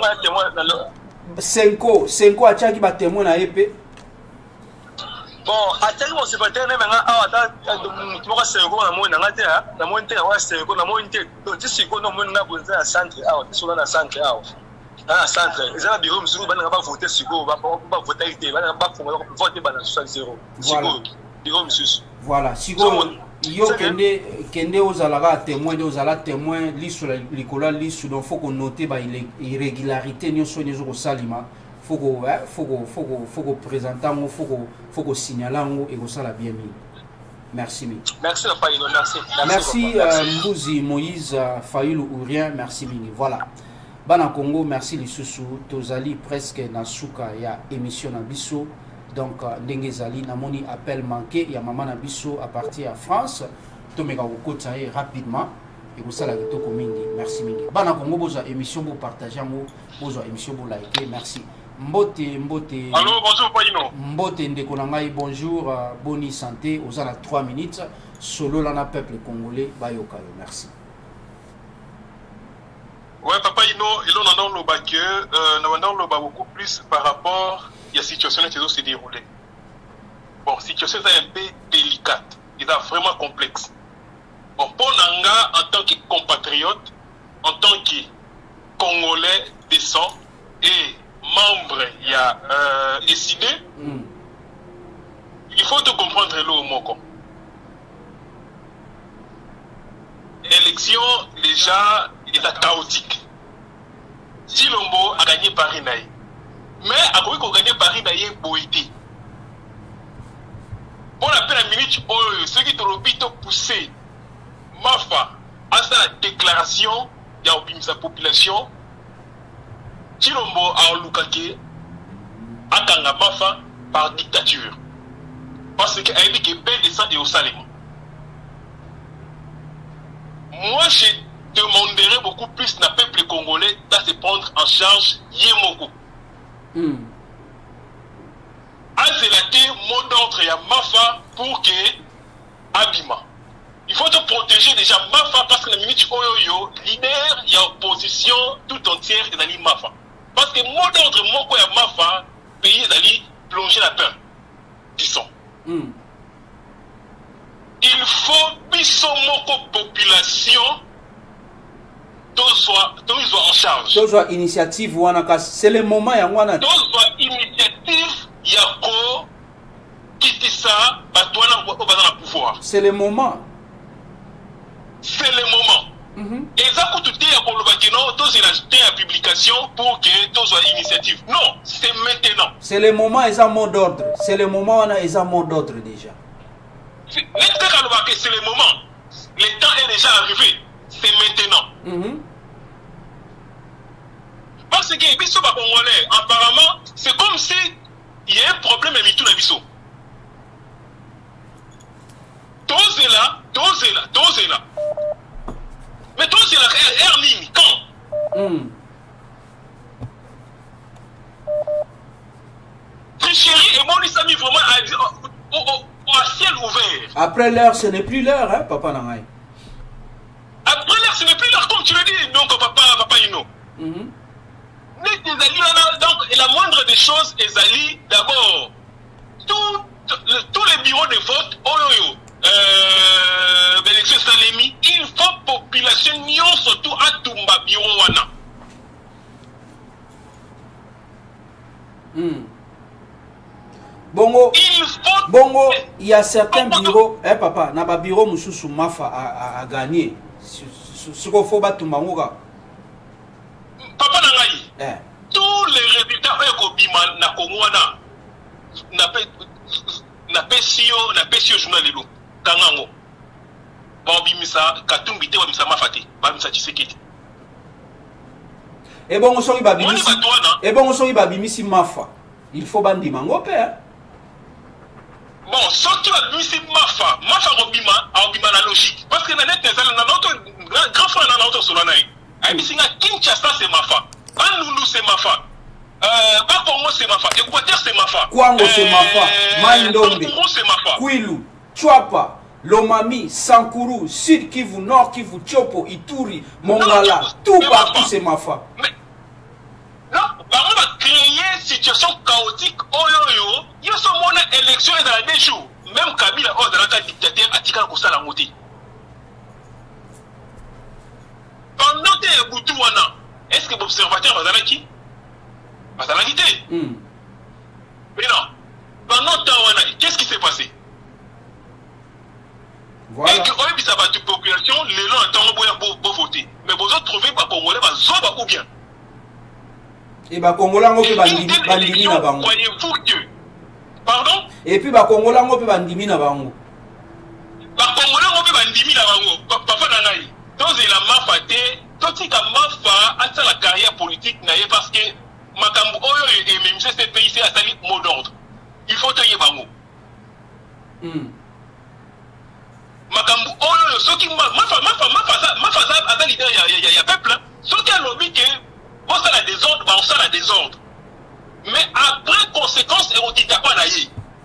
[SPEAKER 2] cinco cinco achaki ba témoin na épée
[SPEAKER 18] bon ateli mon secrétaire ne menga awa ta mutu moko seko na moni nanga te na moni te awa seko na moni te to tisiko no moni na bonza ya centre awa tisona na centre awa na centre ezala bureau mzungu bana ba voter siko ba ba voter ite bana ba fonga ba voter bana soixante zéro siko bureau msusu
[SPEAKER 2] voilà siko yo kende kende ozalaka témoin de ozala témoin lisu likola lisu donc faut qu'on noter ba irrégularité nyonso nyonso ko salima faut que faut que faut que faut que présenter faut que faut que signaler et que ça la bien mis merci mille
[SPEAKER 18] merci Faïlo merci
[SPEAKER 2] merci Mbuzi Moïse Fayulu Ourien merci mille voilà bana Congo merci les sous tozali presque na suka ya émission na biso donc ndenge zali na moni appel manqué ya maman na biso à partir à France to meka ko kota rapidement et que ça la kitoko mingi merci mingi bana Congo boza émission bo partager ngo boza émission bo liker merci Mbote, Mbote.
[SPEAKER 8] Allô, bonjour, Paino.
[SPEAKER 2] Mbote Ndekonangai, bonjour, euh, bonne santé. Aux à trois minutes. Solo lana peuple congolais, Bayokayo, merci.
[SPEAKER 8] Ouais, Papa Ino, et là, on a le bac, on a beaucoup plus par rapport à la situation qui s'est déroulée. Bon, la situation est un peu délicate, elle est vraiment complexe.
[SPEAKER 11] Bon, pour Nanga, en tant que compatriote, en tant que Congolais décent et membre, il y a euh, décidé, mm. il faut te comprendre le mot. Élection, déjà, est chaotique. Si Lombo a gagné Paris Naï, mais à quoi qu'on gagne Paris Naï, Boïti. On appelle la minute, ceux qui t'ont poussé, Mafa, à sa déclaration, il y a oublié sa population, Chilombo a Lukake, a Kanga Mafa par dictature. Parce qu'elle a dit que Ben descend et au Salem. Moi, je demanderais beaucoup plus à peuple congolais de se prendre en charge Yemoko. Mm. Azelaté, mot d'ordre et à Mafa pour que Abima. Il faut te protéger déjà Mafa parce que la minute Oyoyo, leader, il y a opposition tout entière et d'aller Mafa. Parce que mot d'ordre, Moko et Mafa, pays d'aller plonger la peur. Disons. Mm. Il faut biso moko population tout soit tout soit en charge.
[SPEAKER 2] Tout soit initiative wana c'est le moment ya wana.
[SPEAKER 11] Tout soit initiative ya ko kitisa batwana ko bazana pouvoir.
[SPEAKER 2] C'est le moment.
[SPEAKER 11] C'est le moment. Mhm. Et ça coûte ya ko lobaki non tous il a la publication pour que tout soit initiative. Non, c'est maintenant.
[SPEAKER 2] C'est le moment et ça mot d'ordre. C'est le moment wana et ça mot d'ordre déjà.
[SPEAKER 11] C'est le moment. Le temps est déjà arrivé. C'est maintenant. Mm-hmm. Parce que Bisso Congolais, apparemment, c'est comme si il y a un problème avec tout le Bisso. Tous est là, tous est là, tous est là. Mais tous est là, air ligne, quand mm. Tricherie et mon Isami vraiment a dit. Oh, oh, oh. À ciel ouvert.
[SPEAKER 2] Après l'heure, ce n'est plus l'heure, hein, papa Nangaï.
[SPEAKER 11] Après l'heure, ce n'est plus l'heure, comme tu le dis, donc papa, papa Ino. Mm -hmm. Donc, la moindre des choses, Ezali, d'abord, tous tout les bureaux de vote, Oloyo, euh, l'élection Salemi, il faut population, Nyon, surtout à Tumba, bureau Wana.
[SPEAKER 2] Mm. Bongo, il faut... Bongo, il y a certains bureaux, eh papa, na ba bureau mususu Mafa a, a, a gagné. Ce qu'il faut battre Mangoga.
[SPEAKER 11] Papa Nangaï, eh. Tous les résultats que na Kongwana, na pesio, na pesio journal lelo, Kangango. Ba bimisa Katumbite wa misa Mafate, ba misa Tshisekedi.
[SPEAKER 2] Et bon, on s'en va bimisi. Et bon, on s'en va bimisi Mafa. Il faut bandi mango père.
[SPEAKER 11] Bon, ce qui va bimisi Mafa, Mafa robima, a robima la logique. Parce que na net na notre grand frère na notre solanaï. Ai bisinga Kinshasa c'est Mafa. Anulu c'est Mafa. Euh, Bakongo c'est Mafa. Équateur c'est Mafa.
[SPEAKER 2] Kwango c'est Mafa. Maindombe.
[SPEAKER 11] c'est Mafa.
[SPEAKER 2] Kwilu, Chwapa, Lomami, Sankuru, Sud Kivu, Nord Kivu, Chopo, Ituri, Mongala, tout partout c'est Mafa.
[SPEAKER 11] Mais non, on va créer une situation chaotique. Oh yo yo, il y a ce moment élection dans les jours. Même Kabila, oh, dans la dictateur, a tika kosa la moti. Pendant que Boutou wana, est-ce que l'observateur va dans qui? Va dans la quitté. Mais non. Pendant que wana, qu'est-ce qui s'est passé? Voilà. Et que oh, ça va toute population, les gens attendent pour voter. Mais vous autres trouvez pas Congolais, va zoba ou bien?
[SPEAKER 2] Et bah Congolais on peut bandimi na bango.
[SPEAKER 11] Croyez-vous que pardon?
[SPEAKER 2] Et puis bah Congolais on peut bandimi na bango.
[SPEAKER 11] Bah Congolais on peut bandimi na bango. Papa Nangaï, donc il a mafaté, tout ce qui a mafa à la carrière politique naïe parce que makambo oyo et même ce pays c'est à salir mot d'ordre. Il faut te y bango. Makambo oyo ce qui mafa mafa mafa mafa ça à leader il y a il y a peuple. Ce qui a lobby que bon, ça la désordre, bah, on ça la désordre. Mais après, conséquence, et on dit pas d'ailleurs.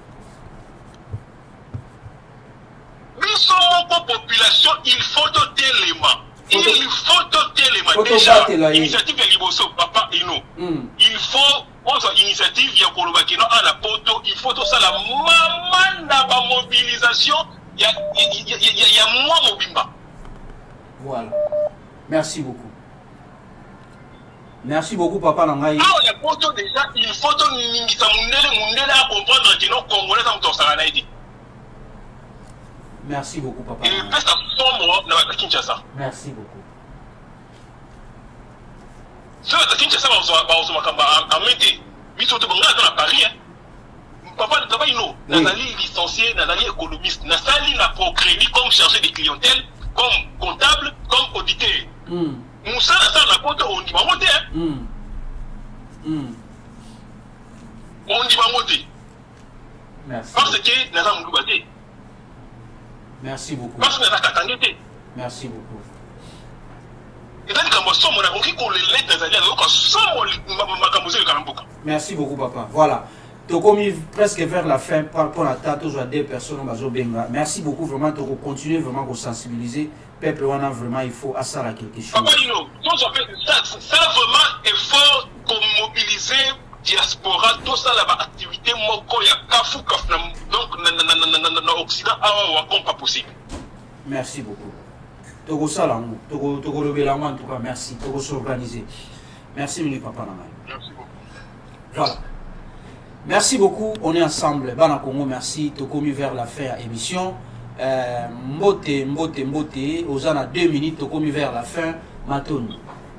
[SPEAKER 11] Nous sommes en population, il faut doter les mains. Il faut doter les mains. Déjà, initiative de Liboso, papa et nous. Mm. Il faut, on soit initiative, il y a Kolobakino à la poto, il faut tout ça, la maman n'a pas mobilisation, il y a, il y a, il y a, il y a moins mobimba.
[SPEAKER 2] Voilà. Merci beaucoup. Merci beaucoup, papa Nangaï.
[SPEAKER 11] Ah, il y a photo déjà, il faut que nous comprendre que nos Congolais sont tous en Haïti.
[SPEAKER 2] Merci beaucoup, papa.
[SPEAKER 11] Et puis, ça sombre à Kinshasa.
[SPEAKER 2] Merci beaucoup.
[SPEAKER 11] Si à Kinshasa, on va en mettre, mais surtout, on va à Paris. Papa, papa, il nous, Nazali licencié, Nazali économiste, Nazali n'a pas crédit comme chargé de clientèle, comme comptable, comme auditeur. Moussa, ça, la porte, on dit, on monter. On dit, on monter.
[SPEAKER 2] Merci.
[SPEAKER 11] Parce que, Nazali m'a dit.
[SPEAKER 2] Merci beaucoup.
[SPEAKER 11] Parce que Nazali a
[SPEAKER 2] merci beaucoup. Merci beaucoup, papa. Voilà. Tu as commis presque vers la fin pour la tête aux deux personnes. Merci beaucoup, vraiment. Tu as continué vraiment à sensibiliser. Peuple, on a vraiment, il faut à ça quelque chose.
[SPEAKER 11] Papa, you know, ça vraiment effort pour mobiliser diaspora, tout ça, la activité, moko, ya kafu, kaf, donc, dans l'Occident, c'est pas possible.
[SPEAKER 2] Merci beaucoup. Togo Salango, Togo Togo Lebelango, en tout cas, merci. Togo s'organiser. Merci, Mini Papa Namai.
[SPEAKER 11] Merci beaucoup.
[SPEAKER 2] Voilà. Merci beaucoup. On est ensemble. Bana Congo, merci. Togo mis vers la fin émission. Euh, Mbote, Mbote, Mbote. Aux en a deux minutes. Togo mis vers la fin. Matoni.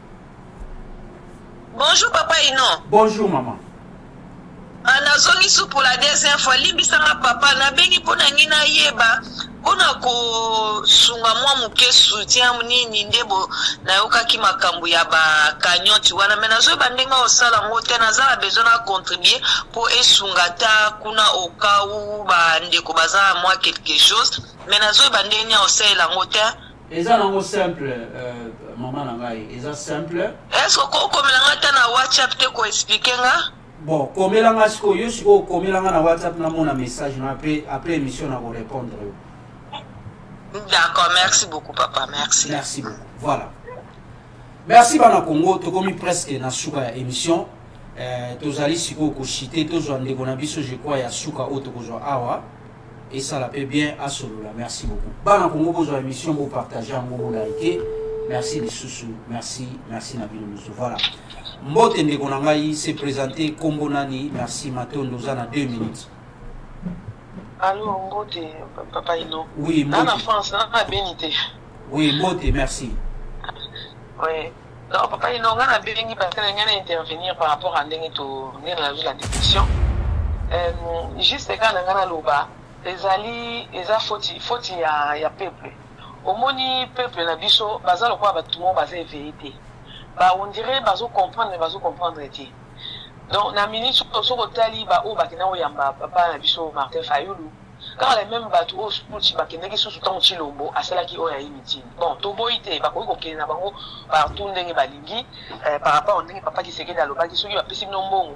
[SPEAKER 15] Bonjour, Papa Ino.
[SPEAKER 2] Bonjour, maman.
[SPEAKER 15] Anazongi sou pour la deuxième fois. Limbisanga papa. Na bengi pona ngina yeba. Ona ko sunga mwa muke soutien nini ndebo na yoka ki makambu ya ba kanyoti wana mena zo bandenga osala ngote na za besoin na contribuer pour esunga ta kuna oka u ba ndeko baza mwa quelque chose mena zo bandenya osala ngote
[SPEAKER 2] eza nango simple euh, maman nangai eza simple
[SPEAKER 15] est-ce que ko komelanga ta na WhatsApp te ko expliquer nga
[SPEAKER 2] bon komelanga siko yo siko komelanga na WhatsApp na mona message na après après émission na ko répondre.
[SPEAKER 15] D'accord, merci beaucoup, papa. Merci.
[SPEAKER 2] Merci beaucoup. Voilà. Merci, Bana Congo. Tu as commis presque dans la émission. Tu as allé sur le chité, tu as allé sur le je crois, il y a Souka Oto Awa. Et ça la fait bien à ce là. Merci beaucoup. Bana Congo, vous avez émission, vous partagez, vous likez. Merci les sous Merci, merci Nabil Moussou. Voilà. Mbote Ndegonangaï s'est présenté Kombo Nani. Merci, Maton. Nous en a deux minutes.
[SPEAKER 12] Allô, Mbote, Papa Ino.
[SPEAKER 2] Oui, Mbote.
[SPEAKER 12] En France, on a bénité.
[SPEAKER 2] Oui, Mbote, merci.
[SPEAKER 12] Oui. Non, Papa Ino, on a béni parce qu'on a intervenir par rapport à la détection. Juste quand on a l'oba, les alliés, les affautes, faute il y a peuple. Au moni peuple na biso, bazal quoi, bah tout le monde basé vérité. Bah on dirait bazo comprendre, mais bazo comprendre ti. Donc, na minute sur le tali, bah, oh, bah, kina oyamba, papa, na biso, Martin Fayoulou. Quand les mêmes bateaux, oh, spouti, bah, kina qui sont sous ton chilombo, à cela qui oya imiti. Bon, tobo ite, bah, quoi, ok, na bango, par tout n'engue balingi, par rapport à n'engue papa qui s'est dans le bas, qui sont, qui va pisser non bon.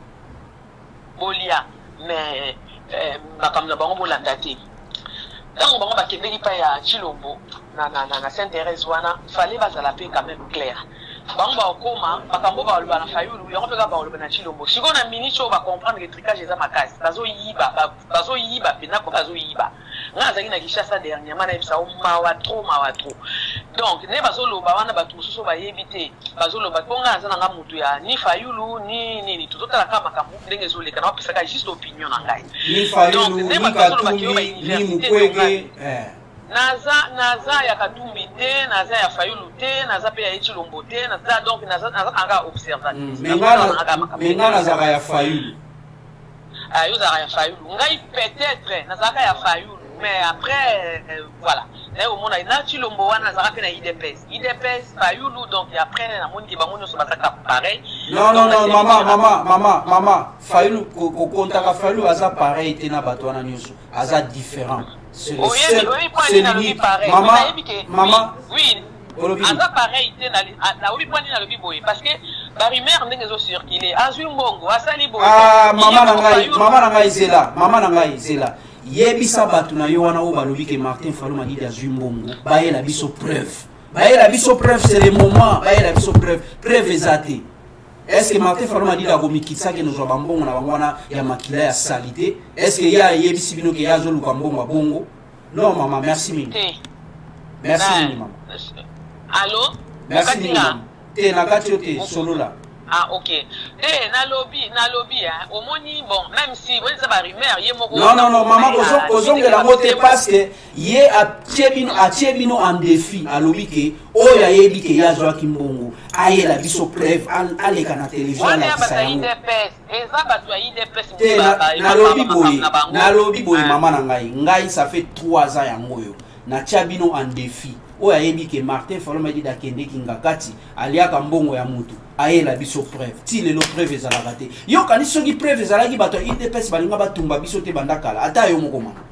[SPEAKER 12] Bolia, mais, bah, comme na bango, bolandate. Quand on bango, bah, kina qui paye à chilombo, na, na, na, na, Saint-Thérèse, wana, fallait, bah, ça la paix quand même clair. Bamba okoma makambo ba oluba na fayulu yango peka ba oluba na chilombo siko na minute o ba comprendre que tricage eza makasi bazo yiba bazo yiba pena ko bazo yiba nga zaki na Kinshasa dernièrement na bisa o mawa trop mawa trop donc ne bazo loba wana batu mususu ba yebite bazo loba ko nga za nga mutu ya ni fayulu ni nini tutotala kama makambo ndenge zo leka na pesa ka juste opinion na ngai
[SPEAKER 2] ni fayulu ni katumbi ni mukwege eh
[SPEAKER 12] naza naza ya katumbi te naza ya fayulu te naza pe ya chilombo te naza donc naza naza anga observatrice
[SPEAKER 2] menga naza ya fayulu
[SPEAKER 12] ah yo za ya fayulu ngai peut-être naza ya fayulu mais après euh, voilà là au monde na chilombo wana naza pe na I D P S I D P S fayulu donc après na moni ki bango nyoso bataka pareil
[SPEAKER 2] non non non maman maman maman maman fayulu ko kontaka fayulu aza pareil te na bato wana nyoso aza différent. C'est le seul, c'est limite. Maman, maman,
[SPEAKER 12] oui, aza pareil, na oui point na lobi boy parce que la rumeur ndenge zo circuler azui mbongo asali boy.
[SPEAKER 2] Ah, maman nangai, maman nangai zela, maman nangai zela. Yebisa batu na yo wana o balobi ke Martin Fayulu madi azui mbongo. Baye la biso preuve. Baye la biso preuve, c'est le moment. Baye la biso preuve, preuve ezate. Est-ce que Martin Fayulu m'a dit la gomikitsa que nous avons bon na bangwana ya makila ya salité? Est-ce que ya yebisi bino ke ya zo luka mbongo bongo? Non maman, merci mille. Merci mille maman.
[SPEAKER 12] Allô?
[SPEAKER 2] Merci minimum. Te na kati te solo là.
[SPEAKER 12] Ah ok. Eh na lobby, na lobby hein. Au moni bon, même si vous avez des rumeurs, yé moko.
[SPEAKER 2] Non non non, maman ozong ozong la moté parce que yé a tiebino a tiebino en défi à lobby que o ya yebi que ya zwa kimbongo. Aye la biso preuve ale kana télévision la
[SPEAKER 12] ça
[SPEAKER 2] ça.
[SPEAKER 12] Eza batu ya I D P S
[SPEAKER 2] Te na lobby boy. Na lobby boy maman na ngai. Ngai ça fait trois ans ya ngoyo. Na tiabino en défi. O ya yebi que Martin Fayulu dit dakende kingakati aliaka mbongo ya mutu. Aye la biso preuve. Ti le lo preuve ezala te. Yo kani soki preuve ezala ki bato I D P S balinga batumba biso te bandakala. Ata yo moko mana.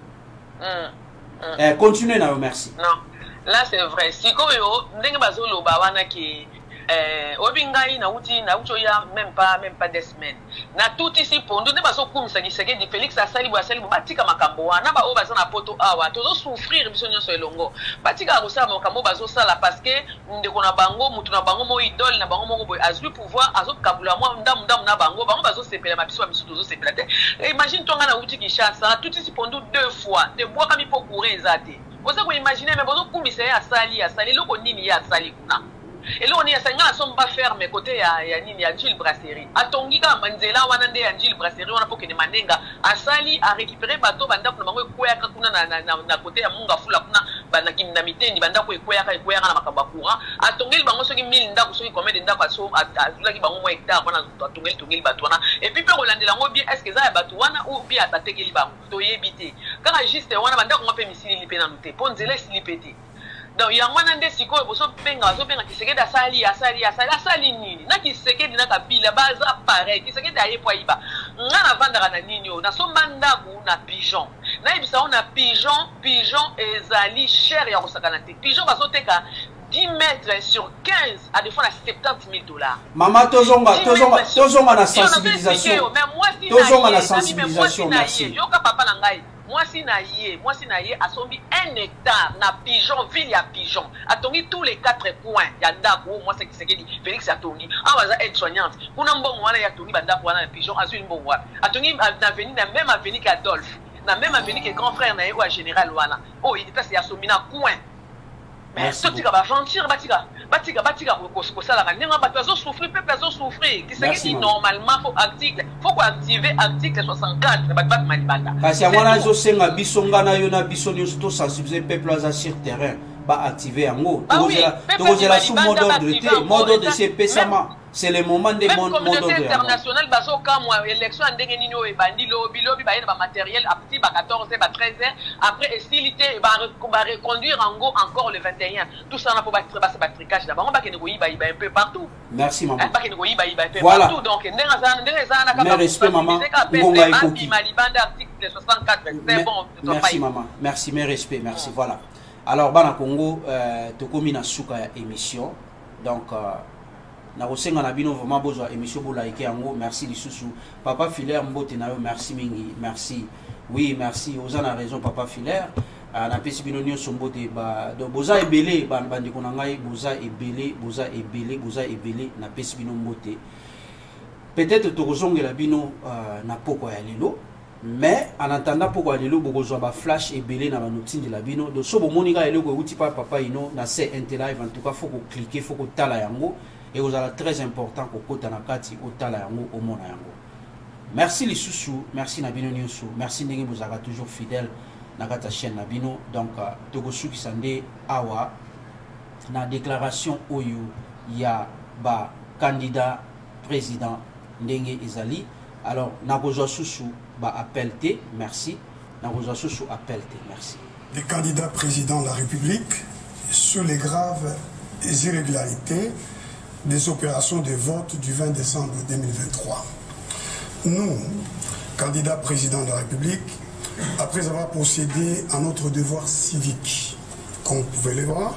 [SPEAKER 2] Eh continuez na yo merci.
[SPEAKER 12] Non. Là c'est vrai. Sikoyo ndenge bazolo ba wana ki euh obingai na uti na ucho ya même pas même pas des semaines. Na tout ici pour nous ne baso kumisa ki seke di Félix asali bo asali bo batika makambo wana ba o baza na poto awa tozo souffrir biso nyonso elongo. Batika ko sala makambo bazo sala parce que ndeko na bango mutu na bango mo idole na bango mo boy azui pouvoir azo kabula moi ndamu ndamu na bango bango bazo sepela mabiso ba biso tozo sepela te. Imagine tonga na uti ki chassa tout ici pour nous deux fois de bois comme il faut courir ezate. Vous avez imaginé mais bazo kumisa ya asali asali loko nini ya asali kuna. Et là on est à cinq ans, on va faire mes côtés à Yanini à Gilles Brasserie. À Tongiga, Manzela, Wanande à Gilles Brasserie, on a pour que les manenga à Sali à récupérer bateau, banda pour le quoi kuna na na na côté à Munga Fula kuna banda kim namité ni banda pour quoi quoi quoi na makabakura. À Tongil bango soki mille nda soki combien de nda passo à à qui bango mo hectare wana Tongil Tongil batwana. Et puis pour Hollande la bien est-ce que ça bateau wana ou bien à Tatekeli bango to yebité. Quand juste wana banda ko pe misili li pena noté. Ponzele silipete. Donc il y a un an de siko boso penga zo penga kiseke da sali asali asali asali nini na kiseke dina kabila baza pareil kiseke da yepo iba ngana vanda na nini o na somba ndaku na pigeon na ibisa on a pigeon pigeon ezali cher ya kosakana te pigeon bazoteka dix mètres sur quinze à des fois à soixante mille dollars. Maman tozonga
[SPEAKER 2] tozonga tozonga na sensibilisation.
[SPEAKER 12] Mais moi si
[SPEAKER 2] tozonga na sensibilisation merci.
[SPEAKER 12] Yo ka papa na ngai. Moi si na yé, moi si na yé a sombi un hectare na pigeon ville ya pigeon. A tongi tous les quatre coins ya ndako moi c'est qui dit Félix a tongi. Ah waza aide soignante. Kuna mbongo wana ya tongi banda wana na pigeon azui mbongo wa. A tongi na veni na même avenue qu'Adolphe. Na même avenue que grand frère na yé wa général wana. Oh il passe ya sombi na coin. Mais ce qui va aventure batika batika batika ko ko sala ka nenga ba peso souffrir pe peso souffrir qui c'est qui normalement faut article faut ko activer article soixante-quatre ba ba malibanda
[SPEAKER 2] kasi amwana zo senga bisonga na yo na biso nyonso to sensibiliser peuple aza sur terrain ba activer yango to kozela sous mode d'ordre mode de C P sama c'est le moment des mondes
[SPEAKER 12] communauté internationale baso ka moi élection ndenge nini o ebandi lobi lobi ba yena ba matériel à petit ba quatorze ba treize après estilité ba ba reconduire en go encore le vingt et un tout ça na pour ba ba tricage là ba on ba kene ko yiba yiba un peu partout
[SPEAKER 2] merci maman
[SPEAKER 12] ba kene ko yiba yiba un peu partout donc ndenga za ndenga za na ka
[SPEAKER 2] ba respect maman ngonga ekoki
[SPEAKER 12] malibanda article soixante-quatre c'est bon
[SPEAKER 2] merci maman merci mes respect merci voilà alors bana Congo euh tokomi na suka ya émission donc na kosenga na bino vraiment bozwa émission bolaike yango merci lisusu papa Filaire mbote na yo merci mingi merci oui merci ozana raison papa Filaire na pesi bino nyonso mbote ba donc boza ebele ba bandeko na ngai boza ebele boza ebele boza ebele na pesi bino mbote peut-être tokozongela bino na poko ya lelo mais en attendant pourquoi lelo bokozwa ba flash ebele na banotindi la bino donc so bomonika eloko euti pa papa ino na c'est interlive en tout cas faut ko cliquer faut ko tala yango et vous allez très important ko kota na kati otala yango omona yango merci lisusu merci na bino nyonso merci ndenge bozaka toujours fidèle na kata chaîne na bino donc tokosuki sande awa na déclaration oyo ya ba candidat président ndenge ezali alors na kozwa susu ba appel te merci na kozwa susu appel te merci
[SPEAKER 5] des candidats président de la République sur les graves irrégularités des opérations de vote du vingt décembre deux mille vingt-trois. Nous, candidats président de la République, après avoir procédé à notre devoir civique, comme vous pouvez le voir,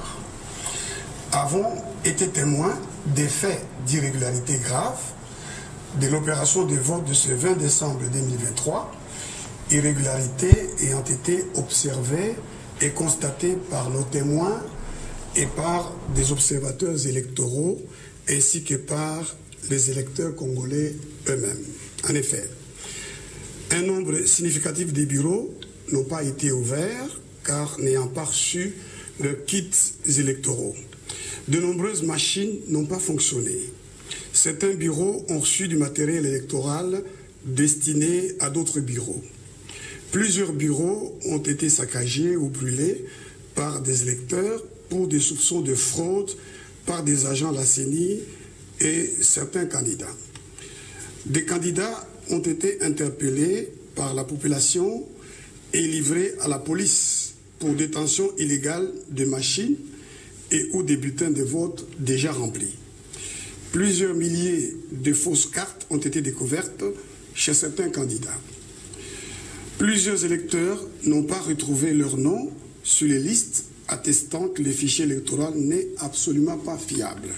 [SPEAKER 5] avons été témoins des faits d'irrégularité graves de l'opération de vote de ce vingt décembre deux mille vingt-trois, irrégularités ayant été observées et constatées par nos témoins et par des observateurs électoraux ainsi que par les électeurs congolais eux-mêmes. En effet, un nombre significatif des bureaux n'ont pas été ouverts car n'ayant pas reçu leurs kits électoraux. De nombreuses machines n'ont pas fonctionné. Certains bureaux ont reçu du matériel électoral destiné à d'autres bureaux. Plusieurs bureaux ont été saccagés ou brûlés par des électeurs pour des soupçons de fraude par des agents de la C E N I et certains candidats. Des candidats ont été interpellés par la population et livrés à la police pour détention illégale de machines et ou des bulletins de vote déjà remplis. Plusieurs milliers de fausses cartes ont été découvertes chez certains candidats. Plusieurs électeurs n'ont pas retrouvé leur nom sur les listes, attestant que le fichier électoral n'est absolument pas fiable.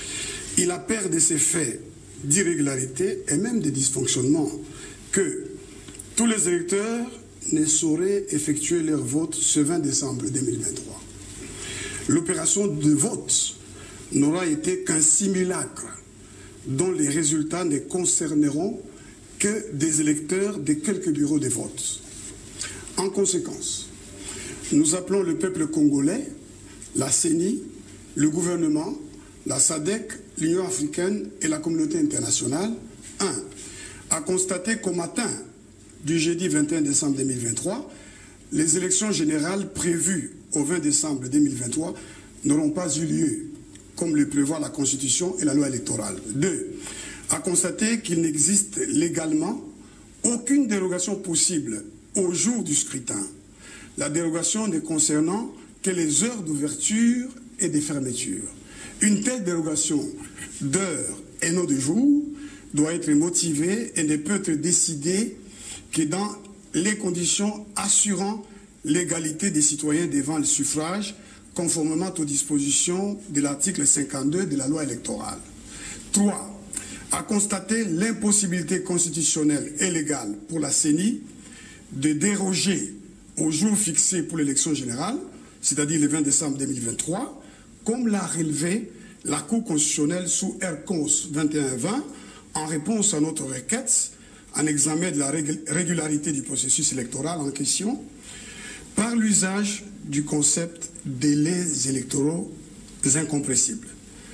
[SPEAKER 5] Il appert de ces faits d'irrégularité et même de dysfonctionnement que tous les électeurs ne sauraient effectuer leur vote ce vingt décembre deux mille vingt-trois. L'opération de vote n'aura été qu'un simulacre dont les résultats ne concerneront que des électeurs de quelques bureaux de vote. En conséquence, nous appelons le peuple congolais, la C E N I, le gouvernement, la S A D C, l'Union africaine et la communauté internationale, un, à constater qu'au matin du jeudi vingt et un décembre deux mille vingt-trois, les élections générales prévues au vingt décembre deux mille vingt-trois n'auront pas eu lieu, comme le prévoit la Constitution et la loi électorale. deux. À constater qu'il n'existe légalement aucune dérogation possible au jour du scrutin. La dérogation ne concernant que les heures d'ouverture et de fermeture. Une telle dérogation d'heure et non de jour doit être motivée et ne peut être décidée que dans les conditions assurant l'égalité des citoyens devant le suffrage, conformément aux dispositions de l'article cinquante-deux de la loi électorale. trois. À constater l'impossibilité constitutionnelle et légale pour la C E N I de déroger au jour fixé pour l'élection générale, c'est-à-dire le vingt décembre deux mille vingt-trois, comme l'a relevé la Cour constitutionnelle sous R C O N S vingt et un vingt en réponse à notre requête en examen de la régularité du processus électoral en question par l'usage du concept délais électoraux incompressibles.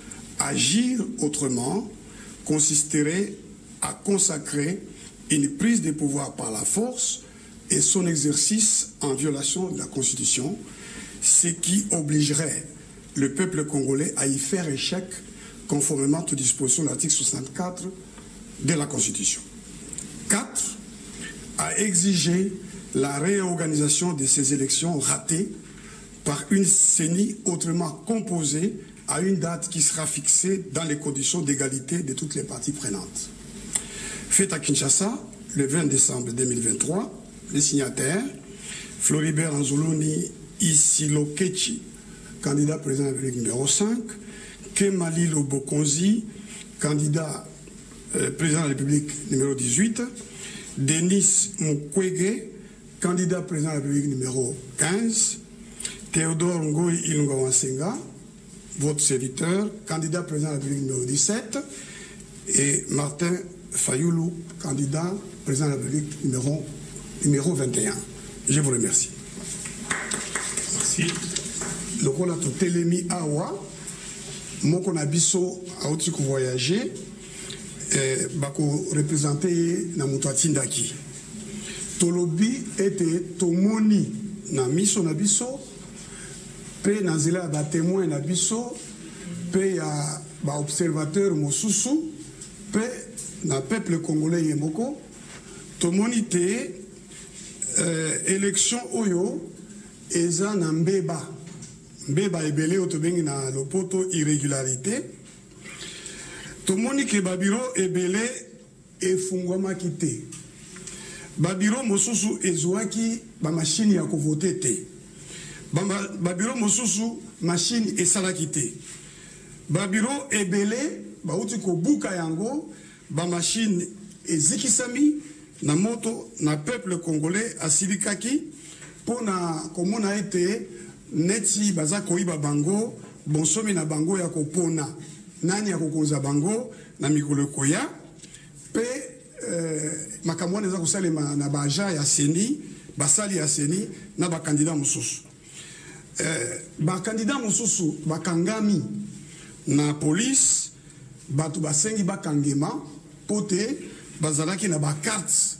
[SPEAKER 5] Agir autrement consisterait à consacrer une prise de pouvoir par la force et son exercice en violation de la Constitution, ce qui obligerait le peuple congolais à y faire échec conformément aux dispositions de l'article soixante-quatre de la Constitution. quatre. À exiger la réorganisation de ces élections ratées par une C E N I autrement composée à une date qui sera fixée dans les conditions d'égalité de toutes les parties prenantes. Fait à Kinshasa, le vingt décembre deux mille vingt-trois, les signataires, Floribert Anzoloni Isilokechi, candidat président de la République numéro cinq, Kemali Lobokonzi, candidat euh, président de la République numéro dix-huit, Denis Mukwege, candidat président de la République numéro quinze, Théodore Ngoï Ilungawansenga, votre serviteur, candidat président de la République numéro dix-sept, et Martin Fayoulou, candidat président de la République numéro, numéro vingt et un. Je vous remercie. Merci. Le rôle a tout élémi awa, moi qu'on a biso à outil qu'on voyager, bako représenté na mutwatindaki. Tolobi était tomoni na miso na biso. Pe na zela ba témoin na biso, pe ya ba observateur mosusu, pe na peuple congolais yemboko, to monite euh, élection oyo eza na mbeba. Mbeba ebele oto bengi na lopoto irrégularité. To monike babiro ebele efungwama kite. Babiro mosusu ezwaki ba machine ya kovote te. Babiro mosusu machine esalaki te. Babiro ebele bauti kobuka yango ba machine ezikisami na moto na peuple congolais asilikaki pona komona ete neti baza koiba bango bonsomi na bango ya kopona nani ya kokonza bango na mikolo koya pe euh, makambo wana eza kosalema na baja ya C E N I basali ya C E N I na bakandida mosusu. ba candidat mosusu bakangami na police batu basengi bakangema pote bazalaki na ba carte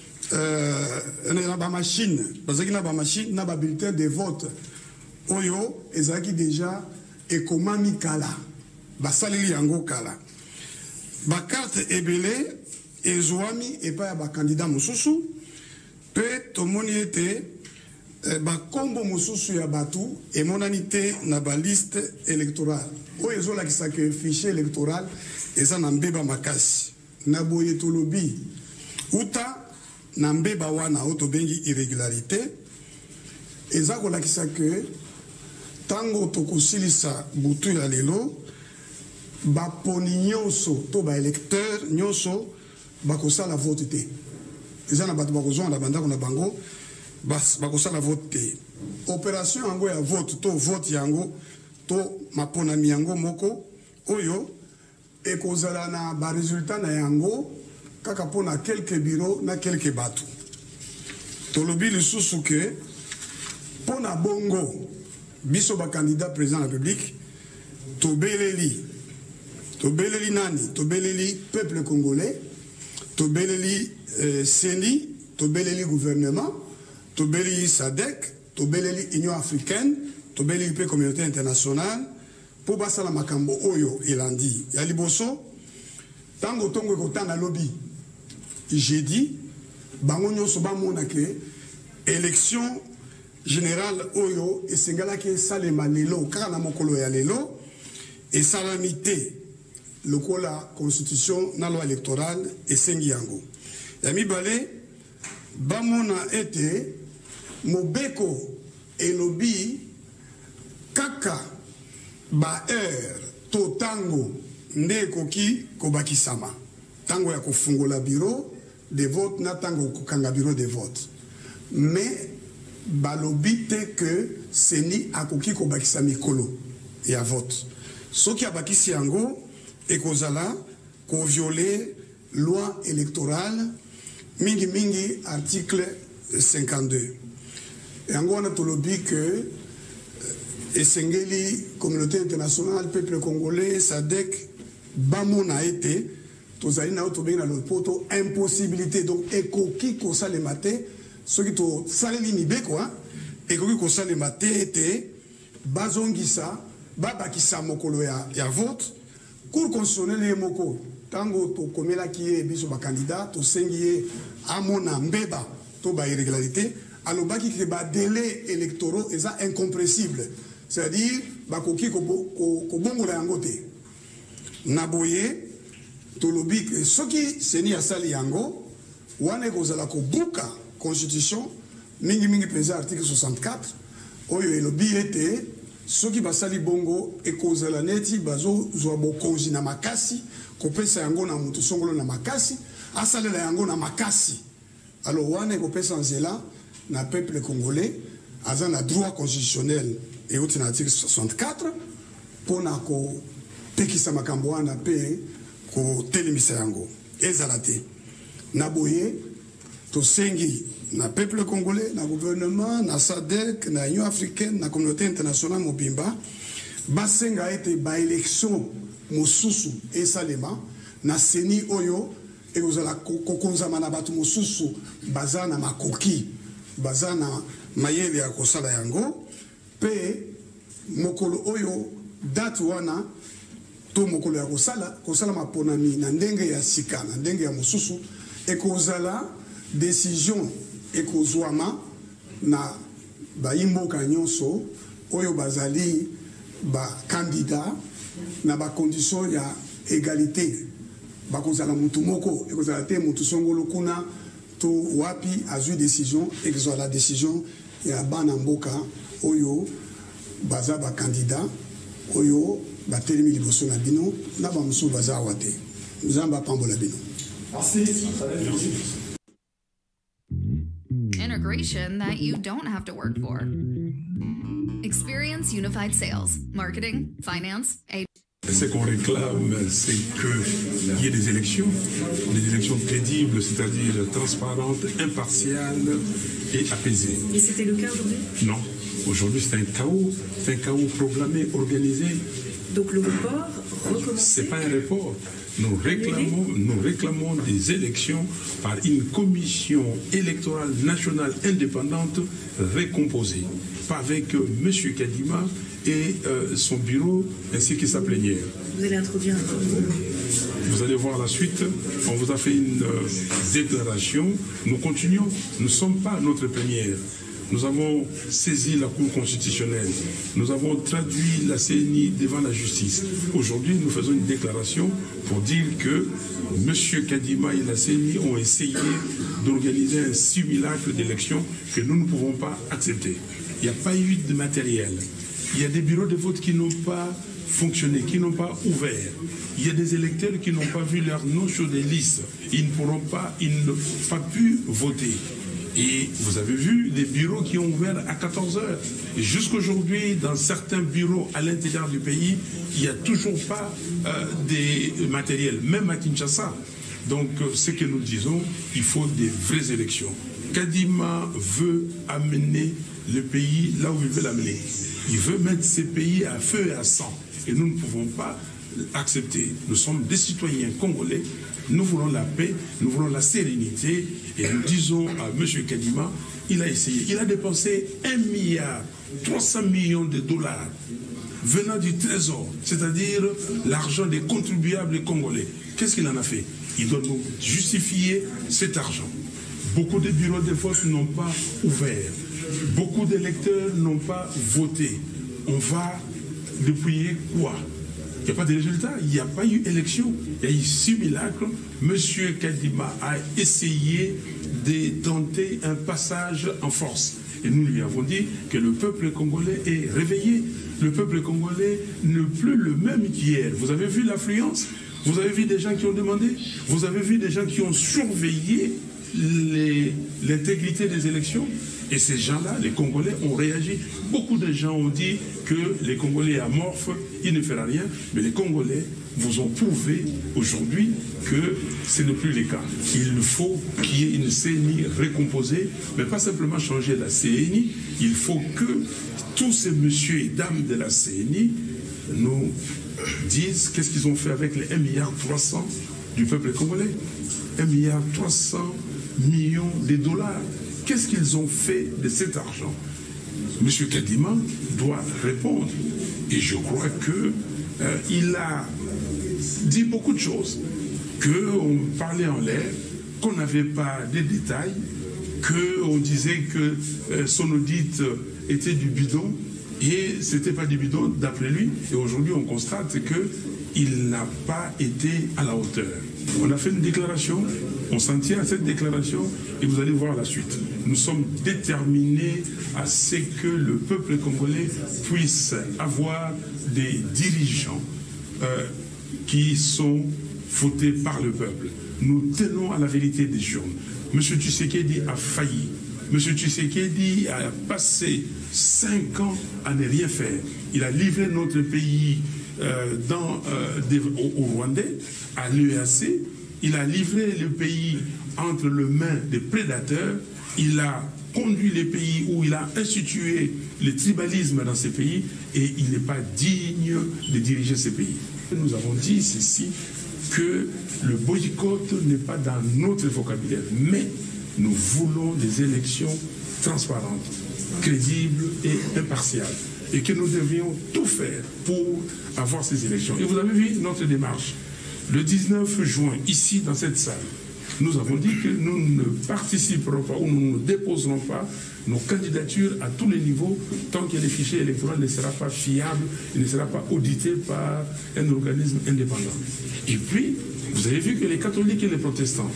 [SPEAKER 5] euh na ba machine bazalaki na ba machine na ba bulletin de vote oyo ezalaki déjà ekomami kala basaleli yango kala ba carte ebele ezwami epa ya ba candidat mosusu pe tomoni ete bakombo mosusu ya batu emonani te na baliste électorale oyo ezolakisa ke fichier électoral eza na mbeba makasi na boye tolobi uta na mbeba wana oyo tobengi irrégularité eza kolakisa ke ntango tokosilisa butu ya lelo baponi nyonso to baélecteur nyonso bakosala vote te eza na bato bakozonga na bandako na bango bas bakosala vote te opération yango ya vote to vote yango to maponami yango moko oyo ekozala na baresultat na yango kaka mpona quelques bureaux na quelques bato tolobi lisusu ke mpona bongo biso bacandidat président de la République tobeleli tobeleli nani tobeleli peuple congolais tobeleli euh, seni tobeleli gouvernement tobeleli S A D C, tobeleli Union africaine, tobeleli pe communauté internationale, pour basala makambo oyo elandi. Ya liboso, tango tongo ekotana lobby, j'ai dit, bango nyonso bamona ke élection générale oyo esengala ke salema lelo, kaka na mokolo ya lelo, et salamité, lokola constitution na loi électorale esengi yango. Ya mibale, bamona ete mobeko elobi kaka ba heure to tango nde koki kobakisama tango ya kofungola bureau de vote na tango kokanga bureau de vote mais balobi te que seni akoki kobakisa mikolo ya vote soki abakisi yango ekozala ko violer loi électorale mingi mingi article cinquante-deux yango wana tolobi que esengeli communauté internationale peuple congolais S A D C bamona ete tozali na tobengi na lopoto impossibilité donc ekoki kosalema te soki tosaleli mibeko ekoki kosalema te ete bazongisa babakisa mokolo ya, ya vote cour constitutionnelle ye moko tango tokomelaki ye biso bacandidat tosengi ye amona mbeba to ba irrégularité alobaki ke ba délai électoraux eza incompressible c'est-à-dire bakoki kobongola yango te na boye tolobi ke soki seni asali yango wana ekozala kobuka constitution mingi mingi mpenza article soixante-quatre oyo elobi ete soki basali bongo ekozala neti bazozwa bokonzi na makasi kopesa yango na mutu songolo na makasi asalela yango na makasi alors wana ekopesa nzela na peuple congolais aza na droit constitutionnel euti na article soixante-quatre mpona kopekisa makambo wana mpe kotelemisa yango ezala te na boye tosengi na peuple congolais na gouvernement na S A D C na Union africaine na communauté internationale mobimba basenga ete baélection mosusu esalema na seni oyo ekozala kokonzama na bato mosusu baza na makoki baza na mayele ya kosala yango pe mokolo oyo date wana to mokolo ya kosala kosala maponami na ndenge ya sika na ndenge ya mosusu ekozala décision ekozwama na bayimboka nyonso oyo bazali ba candidat na ba condition ya égalité bakozala mutu moko ekozala te mutu songolo kuna to wapi azwi décision ekozala décision ya bana mboka oyo baza ba candidat oyo batelemi liboso na bino na ba musu baza awa te nzamba pambola bino.
[SPEAKER 3] Integration that you don't have to work for. Experience Unified Sales, Marketing, Finance, A.
[SPEAKER 13] Ce qu'on réclame, c'est qu'il y ait des élections, des élections crédibles, c'est-à-dire transparentes, impartiales et apaisées.
[SPEAKER 14] Et c'était le cas aujourd'hui ?
[SPEAKER 13] Non. Aujourd'hui, c'est un chaos, c'est un chaos proclamé, organisé.
[SPEAKER 7] Donc le report, recommencer.
[SPEAKER 13] C'est pas un report. Nous réclamons, nous réclamons des élections par une commission électorale nationale indépendante récomposée. Pas avec euh, M. Kadima et euh, son bureau ainsi que sa plénière.
[SPEAKER 7] Vous allez introduire un...
[SPEAKER 13] Vous allez voir la suite. On vous a fait une euh, déclaration. Nous continuons. Nous ne sommes pas à notre plénière. Nous avons saisi la Cour constitutionnelle. Nous avons traduit la C N I devant la justice. Aujourd'hui, nous faisons une déclaration pour dire que M. Kadima et la C N I ont essayé d'organiser un simulacre d'élection que nous ne pouvons pas accepter. Il n'y a pas eu de matériel. Il y a des bureaux de vote qui n'ont pas fonctionné, qui n'ont pas ouvert. Il y a des électeurs qui n'ont pas vu leur nom sur des listes. Ils ne pourront pas, ils n'ont pas pu voter. Et vous avez vu des bureaux qui ont ouvert à quatorze heures. Et jusqu'aujourd'hui, dans certains bureaux à l'intérieur du pays, il n'y a toujours pas euh, des matériels, même à Kinshasa. Donc, euh, ce que nous disons, il faut des vraies élections. Kadima veut amener le pays là où il veut l'amener. Il veut mettre ce pays à feu et à sang. Et nous ne pouvons pas accepter. Nous sommes des citoyens congolais. Nous voulons la paix, nous voulons la sérénité. Et nous disons à M. Kadima, il a essayé. Il a dépensé un milliard trois cents millions de dollars venant du trésor, c'est-à-dire l'argent des contribuables congolais. Qu'est-ce qu'il en a fait? Il doit nous justifier cet argent. Beaucoup de bureaux de vote n'ont pas ouvert. Beaucoup d'électeurs n'ont pas voté. On va dépouiller quoi? Il n'y a pas de résultat, il n'y a pas eu élection, il y a eu simulacre. M. Kadima a essayé de tenter un passage en force. Et nous lui avons dit que le peuple congolais est réveillé. Le peuple congolais n'est plus le même qu'hier. Vous avez vu l'affluence? Vous avez vu des gens qui ont demandé? Vous avez vu des gens qui ont surveillé l'intégrité des élections? Et ces gens-là, les Congolais, ont réagi. Beaucoup de gens ont dit que les Congolais amorphes, ils ne feront rien. Mais les Congolais vous ont prouvé aujourd'hui que ce n'est plus le cas. Il faut qu'il y ait une C N I récomposée, mais pas simplement changer la C N I. Il faut que tous ces messieurs et dames de la C N I nous disent qu'est-ce qu'ils ont fait avec les un milliard trois cents du peuple congolais. un milliard trois cents millions de dollars. Qu'est-ce qu'ils ont fait de cet argent? M. Kadima doit répondre. Et je crois qu'il euh, a dit beaucoup de choses. Qu'on parlait en l'air, qu'on n'avait pas de détails, qu'on disait que euh, son audit était du bidon. Et ce n'était pas du bidon d'après lui. Et aujourd'hui, on constate qu'il n'a pas été à la hauteur. On a fait une déclaration, on s'en tient à cette déclaration et vous allez voir la suite. Nous sommes déterminés à ce que le peuple congolais puisse avoir des dirigeants euh, qui sont votés par le peuple. Nous tenons à la vérité des urnes. M. Tshisekedi a failli. M. Tshisekedi a passé cinq ans à ne rien faire. Il a livré notre pays euh, dans, euh, des, au, au Rwandais, à l'E A C. Il a livré le pays entre les mains des prédateurs. Il a conduit les pays où il a institué le tribalisme dans ces pays et il n'est pas digne de diriger ces pays. Nous avons dit ceci, que le boycott n'est pas dans notre vocabulaire, mais nous voulons des élections transparentes, crédibles et impartiales. Et que nous devions tout faire pour avoir ces élections. Et vous avez vu notre démarche. Le dix-neuf juin, ici, dans cette salle, nous avons dit que nous ne participerons pas ou nous ne déposerons pas nos candidatures à tous les niveaux tant que le fichier électoral ne sera pas fiable, il ne sera pas audité par un organisme indépendant. Et puis, vous avez vu que les catholiques et les protestants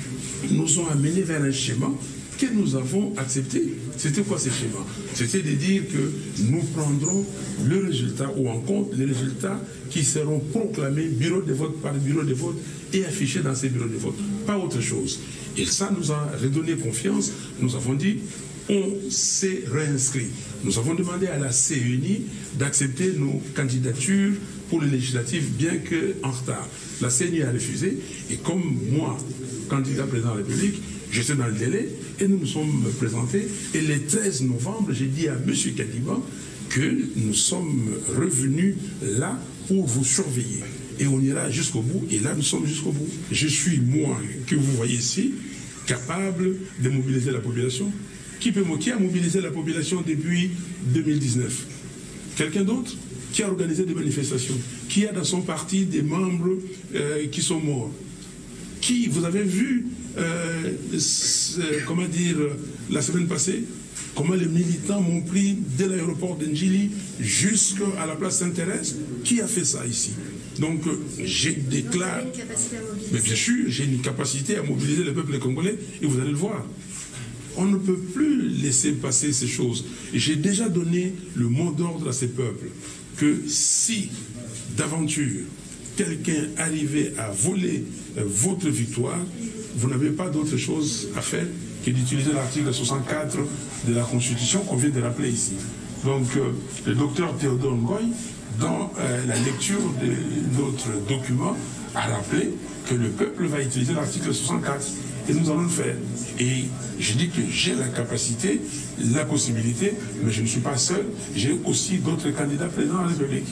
[SPEAKER 13] nous ont amenés vers un schéma que nous avons accepté. C'était quoi ce schéma? C'était de dire que nous prendrons le résultat ou en compte les résultats qui seront proclamés bureau de vote par bureau de vote et affichés dans ces bureaux de vote. Pas autre chose. Et ça nous a redonné confiance. Nous avons dit, on s'est réinscrit. Nous avons demandé à la C N I d'accepter nos candidatures pour les législatives, bien qu'en retard. La C N I a refusé. Et comme moi, candidat président de la République, j'étais dans le délai et nous nous sommes présentés. Et le treize novembre, j'ai dit à M. Kadiba que nous sommes revenus là pour vous surveiller. Et on ira jusqu'au bout, et là nous sommes jusqu'au bout. Je suis, moi, que vous voyez ici, capable de mobiliser la population. Qui peut qui a mobilisé la population depuis deux mille dix-neuf? Quelqu'un d'autre? Qui a organisé des manifestations? Qui a dans son parti des membres euh, qui sont morts? Qui, vous avez vu, euh, comment dire, la semaine passée, comment les militants m'ont pris dès l'aéroport d'Ndjili jusqu'à la place Sainte-Thérèse? Qui a fait ça ici? Donc, j'ai déclaré, mais bien sûr, j'ai une capacité à mobiliser le peuple congolais, et vous allez le voir. On ne peut plus laisser passer ces choses. J'ai déjà donné le mot d'ordre à ces peuples, que si, d'aventure, quelqu'un arrivait à voler euh, votre victoire, vous n'avez pas d'autre chose à faire que d'utiliser l'article soixante-quatre de la Constitution qu'on vient de rappeler ici. Donc, euh, le docteur Théodore Ngoy, dans euh, la lecture de notre document, a rappelé que le peuple va utiliser l'article soixante-quatre. Et nous allons le faire. Et je dis que j'ai la capacité, la possibilité, mais je ne suis pas seul. J'ai aussi d'autres candidats présents à la République.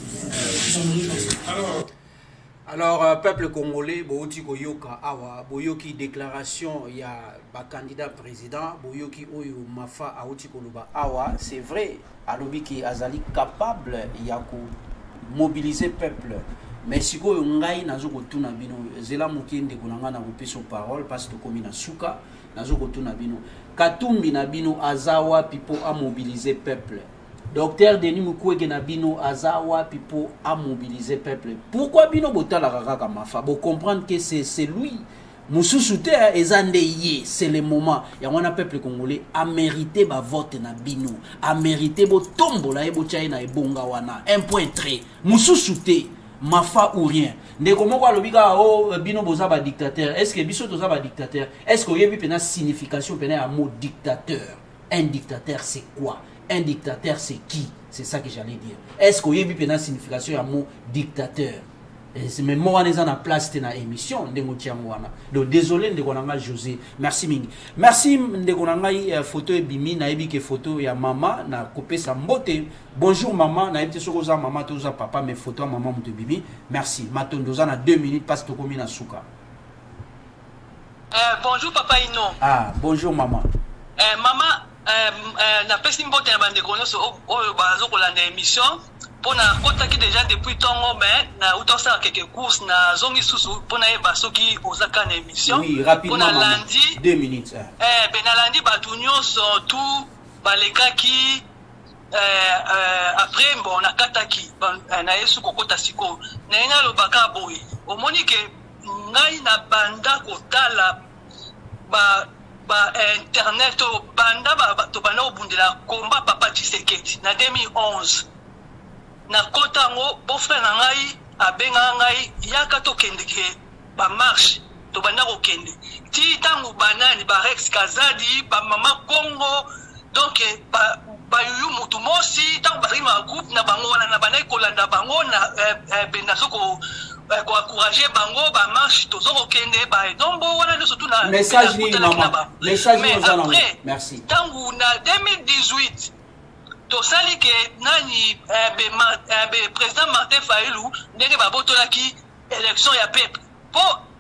[SPEAKER 2] Alors, alors euh, peuple congolais, Booti Koyoka Awa, Boyoki déclaration, il y a un candidat président, Boyoki Oyo Mafa Aouti Koluba Awa, c'est vrai, Alobi qui Azali capable, il y a mobiliser peuple. Mais si vous avez un peu zela mukende kunanga na kupeso parole parce que comme na suka nazo kotuna bino katumbi na bino azawa pipo a mobiliser peuple. Docteur Denis Mukwege na bino azawa pipo a mobiliser peuple. Pourquoi bino botala kaka mafa? Vous comprendre que c'est c'est lui. Mususute ezandeye, c'est le moment. Ya wana peuple congolais a mérité ba vote na bino, a mérité bo tombola e bo tchaye na ebonga wana. Un point très. Mususute mafa ou rien. Ndeko moko alobika o bino boza ba dictateur. Est-ce que biso toza ba dictateur? Est-ce qu'il y a une signification pena à mot dictateur? Un dictateur c'est quoi? Un dictateur c'est qui? C'est ça que j'allais dire. Est-ce qu'il y a une signification à mot dictateur? Mais moi, on est en place de la émission. Donc, désolé, Ndekonanga José. Merci, Mingi. Merci, Ndekonanga photo et bimi. Naïbi que photo ya maman. Na coupé sa mbote. Bonjour, maman. Naïbi te sokoza maman, toza papa. Mais photo maman, mbote bimi. Merci. Maton doza na deux minutes. Parce que tu na souka.
[SPEAKER 10] Euh, bonjour, papa Ino.
[SPEAKER 2] Ah, bonjour, maman.
[SPEAKER 10] Euh, maman, euh, euh, na pesi mbote na bande konoso. Oyo bazo kolanda émission. Pour na kotaki déjà depuis tongo mais na utosa quelques courses na zongi susu pour na yeba soki ozaka na émission.
[SPEAKER 2] Oui, rapidement.
[SPEAKER 10] Pour na lundi
[SPEAKER 2] deux minutes.
[SPEAKER 10] Eh ben na lundi batunyo sont tout balekaki euh, euh, après bon na kataki na yesu kokota siko na nga lobaka boy omoni ke ngai na banda kotala ba ba internet to banda ba to bana obundela komba papa Tshisekedi na deux mille onze. Na kota ngo bofre na ngai abenga ngai yaka to kende ke ba marche to banda ko kende ti tangu banani ba Rex Kazadi ba mama Congo donc ba ba yu mutu mosi tangu ba rima groupe na bango wana na banai kolanda bango na eh, benda soko eh, ko encourager bango ba marche to zoko kende ba dombo wana no surtout na
[SPEAKER 2] message ni maman message ni ozana merci
[SPEAKER 10] tangu na deux mille dix-huit tosali ke nani eh, be, ma, eh, be président Martin Fayulu ndenge babotolaki élection ya peuple po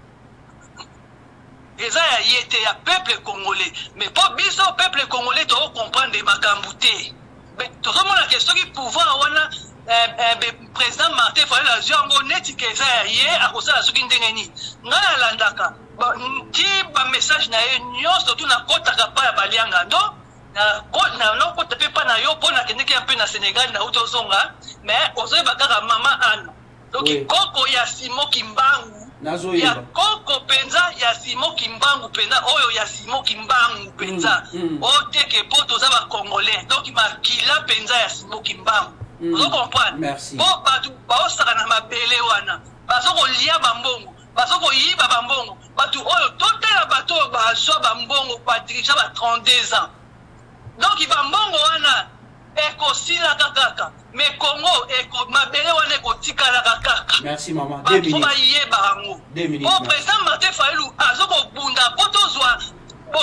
[SPEAKER 10] eza ya yete ya peuple congolais mais po biso peuple congolais to comprendre makambu te mais tozomona ke soki pouvoir wana eh, eh, be président Martin Fayulu azango neti ke eza ya ye akosala soki ndenge ni ngai alandaka ti ba message na ye nyonso tu na kotaka pa ya balianga ndo na na no ko tepe pa na yo pona kende ki ampe na Sénégal na uto zonga mais ozoye bakaka mama ana donc oui. Koko ya Simo Kimbangu nazo ya koko penza ya Simo Kimbangu penza oyo ya Simo Kimbangu penza mm, mm. O teke poto za ba congolais donc makila penza ya Simo Kimbangu mm. Vous comprenez merci bo batu ba osaka na mabele wana basoko lia bambongo basoko yiba bambongo batu oyo totela bato ba so bambongo ba dirija ba trente-deux ans. Donc il va mbongo wana eko sila kakaka mais Congo eko mabele wana eko tika la kakaka.
[SPEAKER 2] Merci maman. deux minutes.
[SPEAKER 10] Ba yeba bango.
[SPEAKER 2] deux minutes.
[SPEAKER 10] Au président Martin Fayulu azoko bunda potozwa bosomi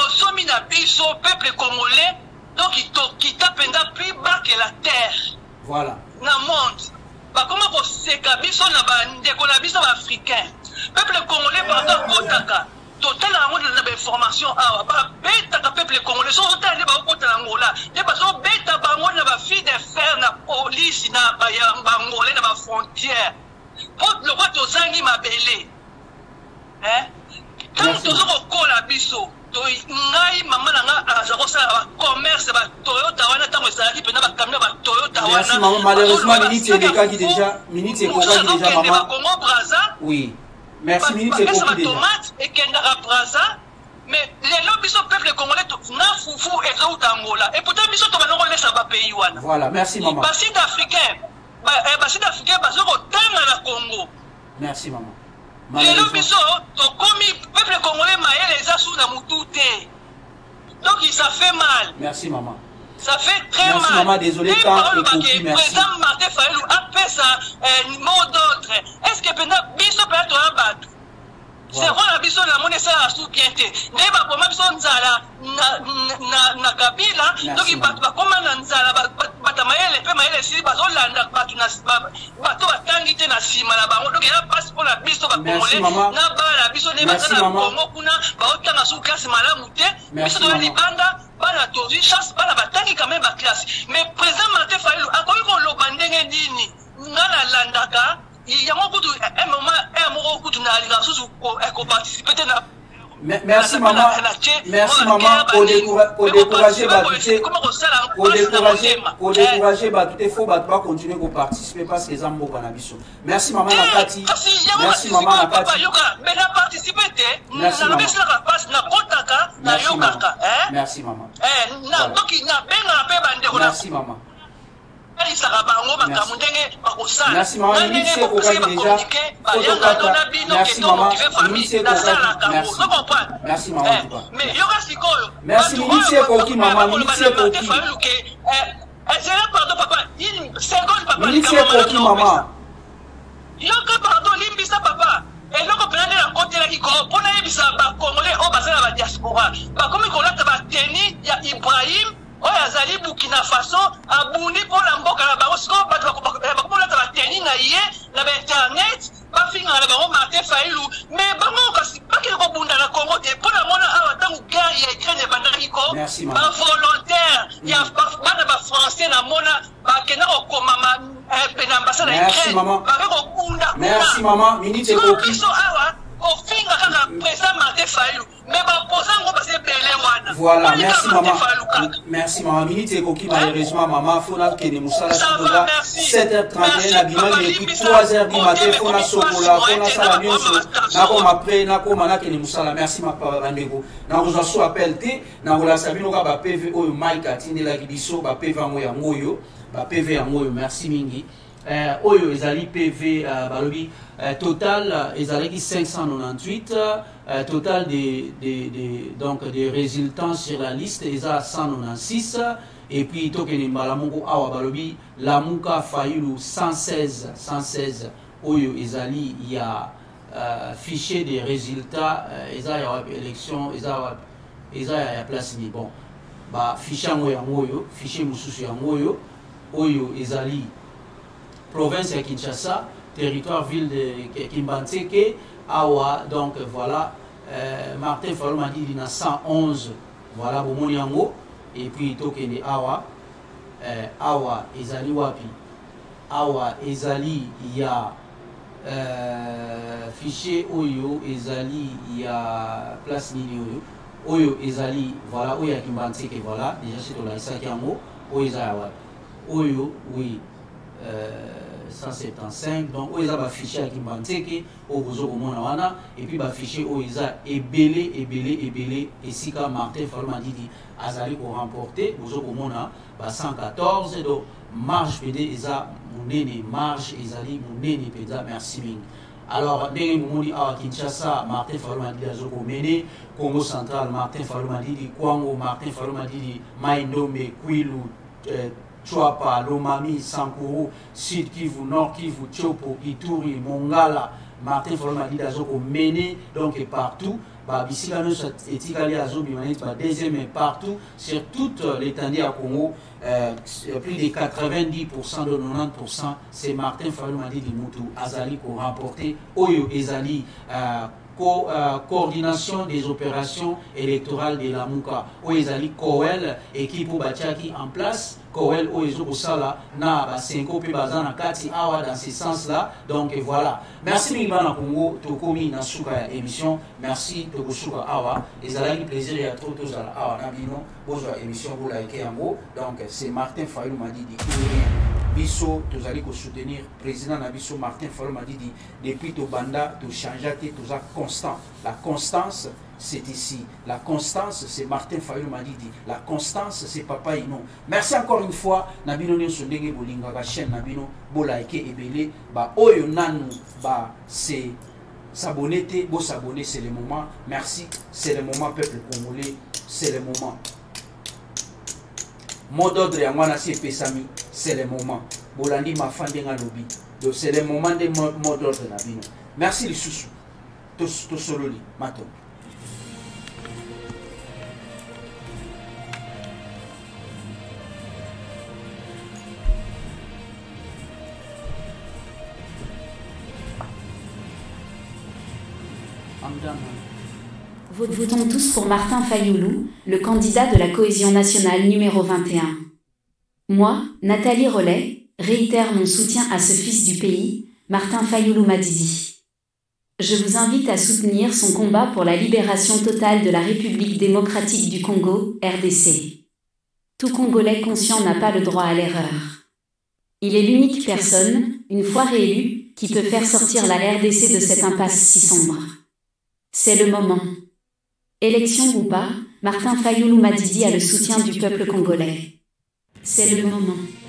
[SPEAKER 12] na biso peuple congolais donc qui tapenda plus bas que la terre.
[SPEAKER 2] Voilà.
[SPEAKER 12] Na monde. Ba comment ko seka biso na ba ndeko na biso ba africain. Peuple congolais pardon kotaka. Total na monde na ba information awa ba beta ka peuple congolais so total ne ba kota na ngola. Ne ba so beta ba ngona na ba fille de fer na police na ba ya ngolais na ba frontière. Pour le roi tozangi mabele. Hein? Tant tozo ko kola biso. To ngai mama nanga azako sala commerce ba Toyota wana tango ezalaki pena ba camion ba Toyota wana.
[SPEAKER 2] Merci maman, malheureusement minute est qui déjà minute est déjà maman. Oui. Merci minute est déjà.
[SPEAKER 12] Tomate et kendara braza mais les lobbies sont peuple congolais na fufu et là Angola et pourtant biso to banoko lesa ba pays wana.
[SPEAKER 2] Voilà, merci maman.
[SPEAKER 12] Ba sud africain ba ba sud africain ba zoko tanga na Congo.
[SPEAKER 2] Merci maman.
[SPEAKER 12] Les lobbies sont comme peuple congolais maël les a sous la moutoute. Donc ça fait mal.
[SPEAKER 2] Merci maman.
[SPEAKER 12] Ça fait très
[SPEAKER 2] merci,
[SPEAKER 12] mal.
[SPEAKER 2] Maman, désolé,
[SPEAKER 12] et
[SPEAKER 2] tant
[SPEAKER 12] par le
[SPEAKER 2] merci.
[SPEAKER 12] Président Martin Fayulu appelle ça un mot d'autre. Est-ce que pendant biso peut être un bateau? C'est quoi la biso la monnaie ça a sous-pienté. N'est pas pour ma biso nzala na na kabila. Donc il va comment nzala bata maël pe maël si bazo landa batu na bato batangite na sima la bango. Donc il y a passe pour la biso ba congolais. Na ba la biso ne bata na Congo kuna ba otanga sous classe malamu te. Biso de libanda bana tozi chasse bana batangi quand même ba classe. Mais président Martin Fayulu akoki ko lobandenge nini ngana landaka il y a beaucoup de un moment un moment beaucoup de na sous ko participer na.
[SPEAKER 2] Merci maman, merci maman pour décourager Batouté, pour décourager, pour décourager Batouté, il faut pas continuer à participer parce que les ambo cannabis. Merci maman Nakati, merci maman Nakati.
[SPEAKER 12] Mais la participer,
[SPEAKER 2] merci maman.
[SPEAKER 12] Merci maman.
[SPEAKER 2] Merci maman.
[SPEAKER 12] Merci
[SPEAKER 2] maman.
[SPEAKER 12] Merci
[SPEAKER 2] maman, il s'est coupé déjà. Merci maman, il s'est coupé. Merci. Merci maman. Merci il s'est coupé maman, il s'est coupé. Il s'est coupé maman.
[SPEAKER 12] Yoka pardon limbisa papa. Et là, on peut aller à côté de la Kiko, pour aller à la Congolais, on va à la diaspora. Par comme on a Teni, il y a Ibrahim. Oyo azali Burkina Faso abuni pour la mboka na bango siko bato bakomona ta bateni na ye na ba internet bafinga na bango Martin Fayulu mais bango kasi bakile ko bunda na Congo te pour la mona awa tangu gari ya Ukraine bandaki ko ba volontaire ya bana ba français na mona ba kena ko komama pena ambassadeur ya Ukraine ba ko bunda
[SPEAKER 2] merci maman minute ko
[SPEAKER 12] kiso awa au fin kaka président Martin Fayulu mais ba posango parce que belé wana
[SPEAKER 2] voilà merci maman merci maman minute et coquille malheureusement maman fona kene musala sokola sept heures trente et un abima et puis trois heures du matin fona sokola fona sala nyonso nako mapre nako mana kene musala merci ma papa bandeko nako zo so appel te nako la sabino ka ba P V oyo Mike atindela kibiso ba P V yango ya ngoyo ba P V yango yo merci mingi euh oyo ezali P V balobi total ezali cinq cent quatre-vingt-dix-huit euh, total des, des, des, donc des résultats sur la liste est à cent quatre-vingt-seize et puis tokeni mbalamongo awa balobi Lamuka Fayulu cent seize cent seize oyo ezali il y a euh, fichier des résultats eza euh, ya élection eza eza ya place ni bon ba fichier ngo ya ngoyo fichier mususu ya ngoyo oyo ezali province ya Kinshasa territoire ville de Kimbantseke awa donc voilà euh, Martin Fayulu m'a dit il a cent onze voilà bomoni yango et puis tokende awa euh, awa ezali wapi awa ezali il y a euh, fichier oyo ezali il y a place nini oyo oyo ezali voilà oyo ya Kimbantseke voilà déjà c'est la isa yango oyo ezali wapi oyo oui euh, cent soixante-quinze donc oyo eza bafichier ya Kimbantseke oyo bozo komona wana et puis bafichier oyo eza ebele ebele ebele esika Martin Fayulu Madidi azali koremporte bozo komona ba cent quatorze donc marge pede eza monene marge ezali monene peda merci mingi alors ndenge momoni awa Kinshasa Martin Fayulu Madidi azo komene Congo central Martin Fayulu Madidi Kwango Martin Fayulu Madidi Mai Ndombe Kwilu euh, Chouapa, Lomami, Sankuru, Sud Kivu, Nord Kivu, Tchopo, Ituri, Mongala, Martin Fayulu Madidi Azoko mené donc partout. bah bisika no etikali azobimana ba deuxième et partout sur toute l'étendue à Congo. Euh, plus de quatre-vingt-dix pour cent de quatre-vingt-dix pour cent c'est Martin Fayulu Madidi Moutou Azali qui a remporté Oyo Ezali euh, co euh, coordination des opérations électorales de la Mouka Oyo Ezali Koel équipe Batiaki en place Koel Oyo Osala na ba cinq pe bazana kati awa dans ce sens là donc voilà merci Mibana Congo tokomi na suka émission merci tokosuka awa ezali plaisir ya trop tous à awa na bino bozwa émission vous like yango donc c'est Martin Fayulu Madidi biso tozali ko soutenir président na biso Martin Fayulu Madidi depuis to banda to changer te to constant la constance c'est ici la constance c'est Martin Fayulu Madidi la constance c'est Papa Ino merci encore une fois na bino nyonso ndenge bolinga ka chaîne na bino bo like ebele ba oyo nanu ba c'est s'abonner te bo s'abonner c'est le moment merci c'est le moment peuple congolais c'est le moment mot d'ordre ya mwana si pesami c'est le moment bolandi mafande nga lobi donc c'est le moment de mot d'ordre na bino merci les sous tous tous sololi mato
[SPEAKER 14] Votons tous pour Martin Fayulu, le candidat de la cohésion nationale numéro vingt et un. Moi, Nathalie Rollet, réitère mon soutien à ce fils du pays, Martin Fayulu Madidi. Je vous invite à soutenir son combat pour la libération totale de la République démocratique du Congo, R D C. Tout Congolais conscient n'a pas le droit à l'erreur. Il est l'unique personne, une fois réélu, qui peut faire sortir la R D C de cette impasse si sombre. C'est le moment. Élection ou pas, Martin Fayulu Madidi a le soutien du peuple congolais. C'est le moment.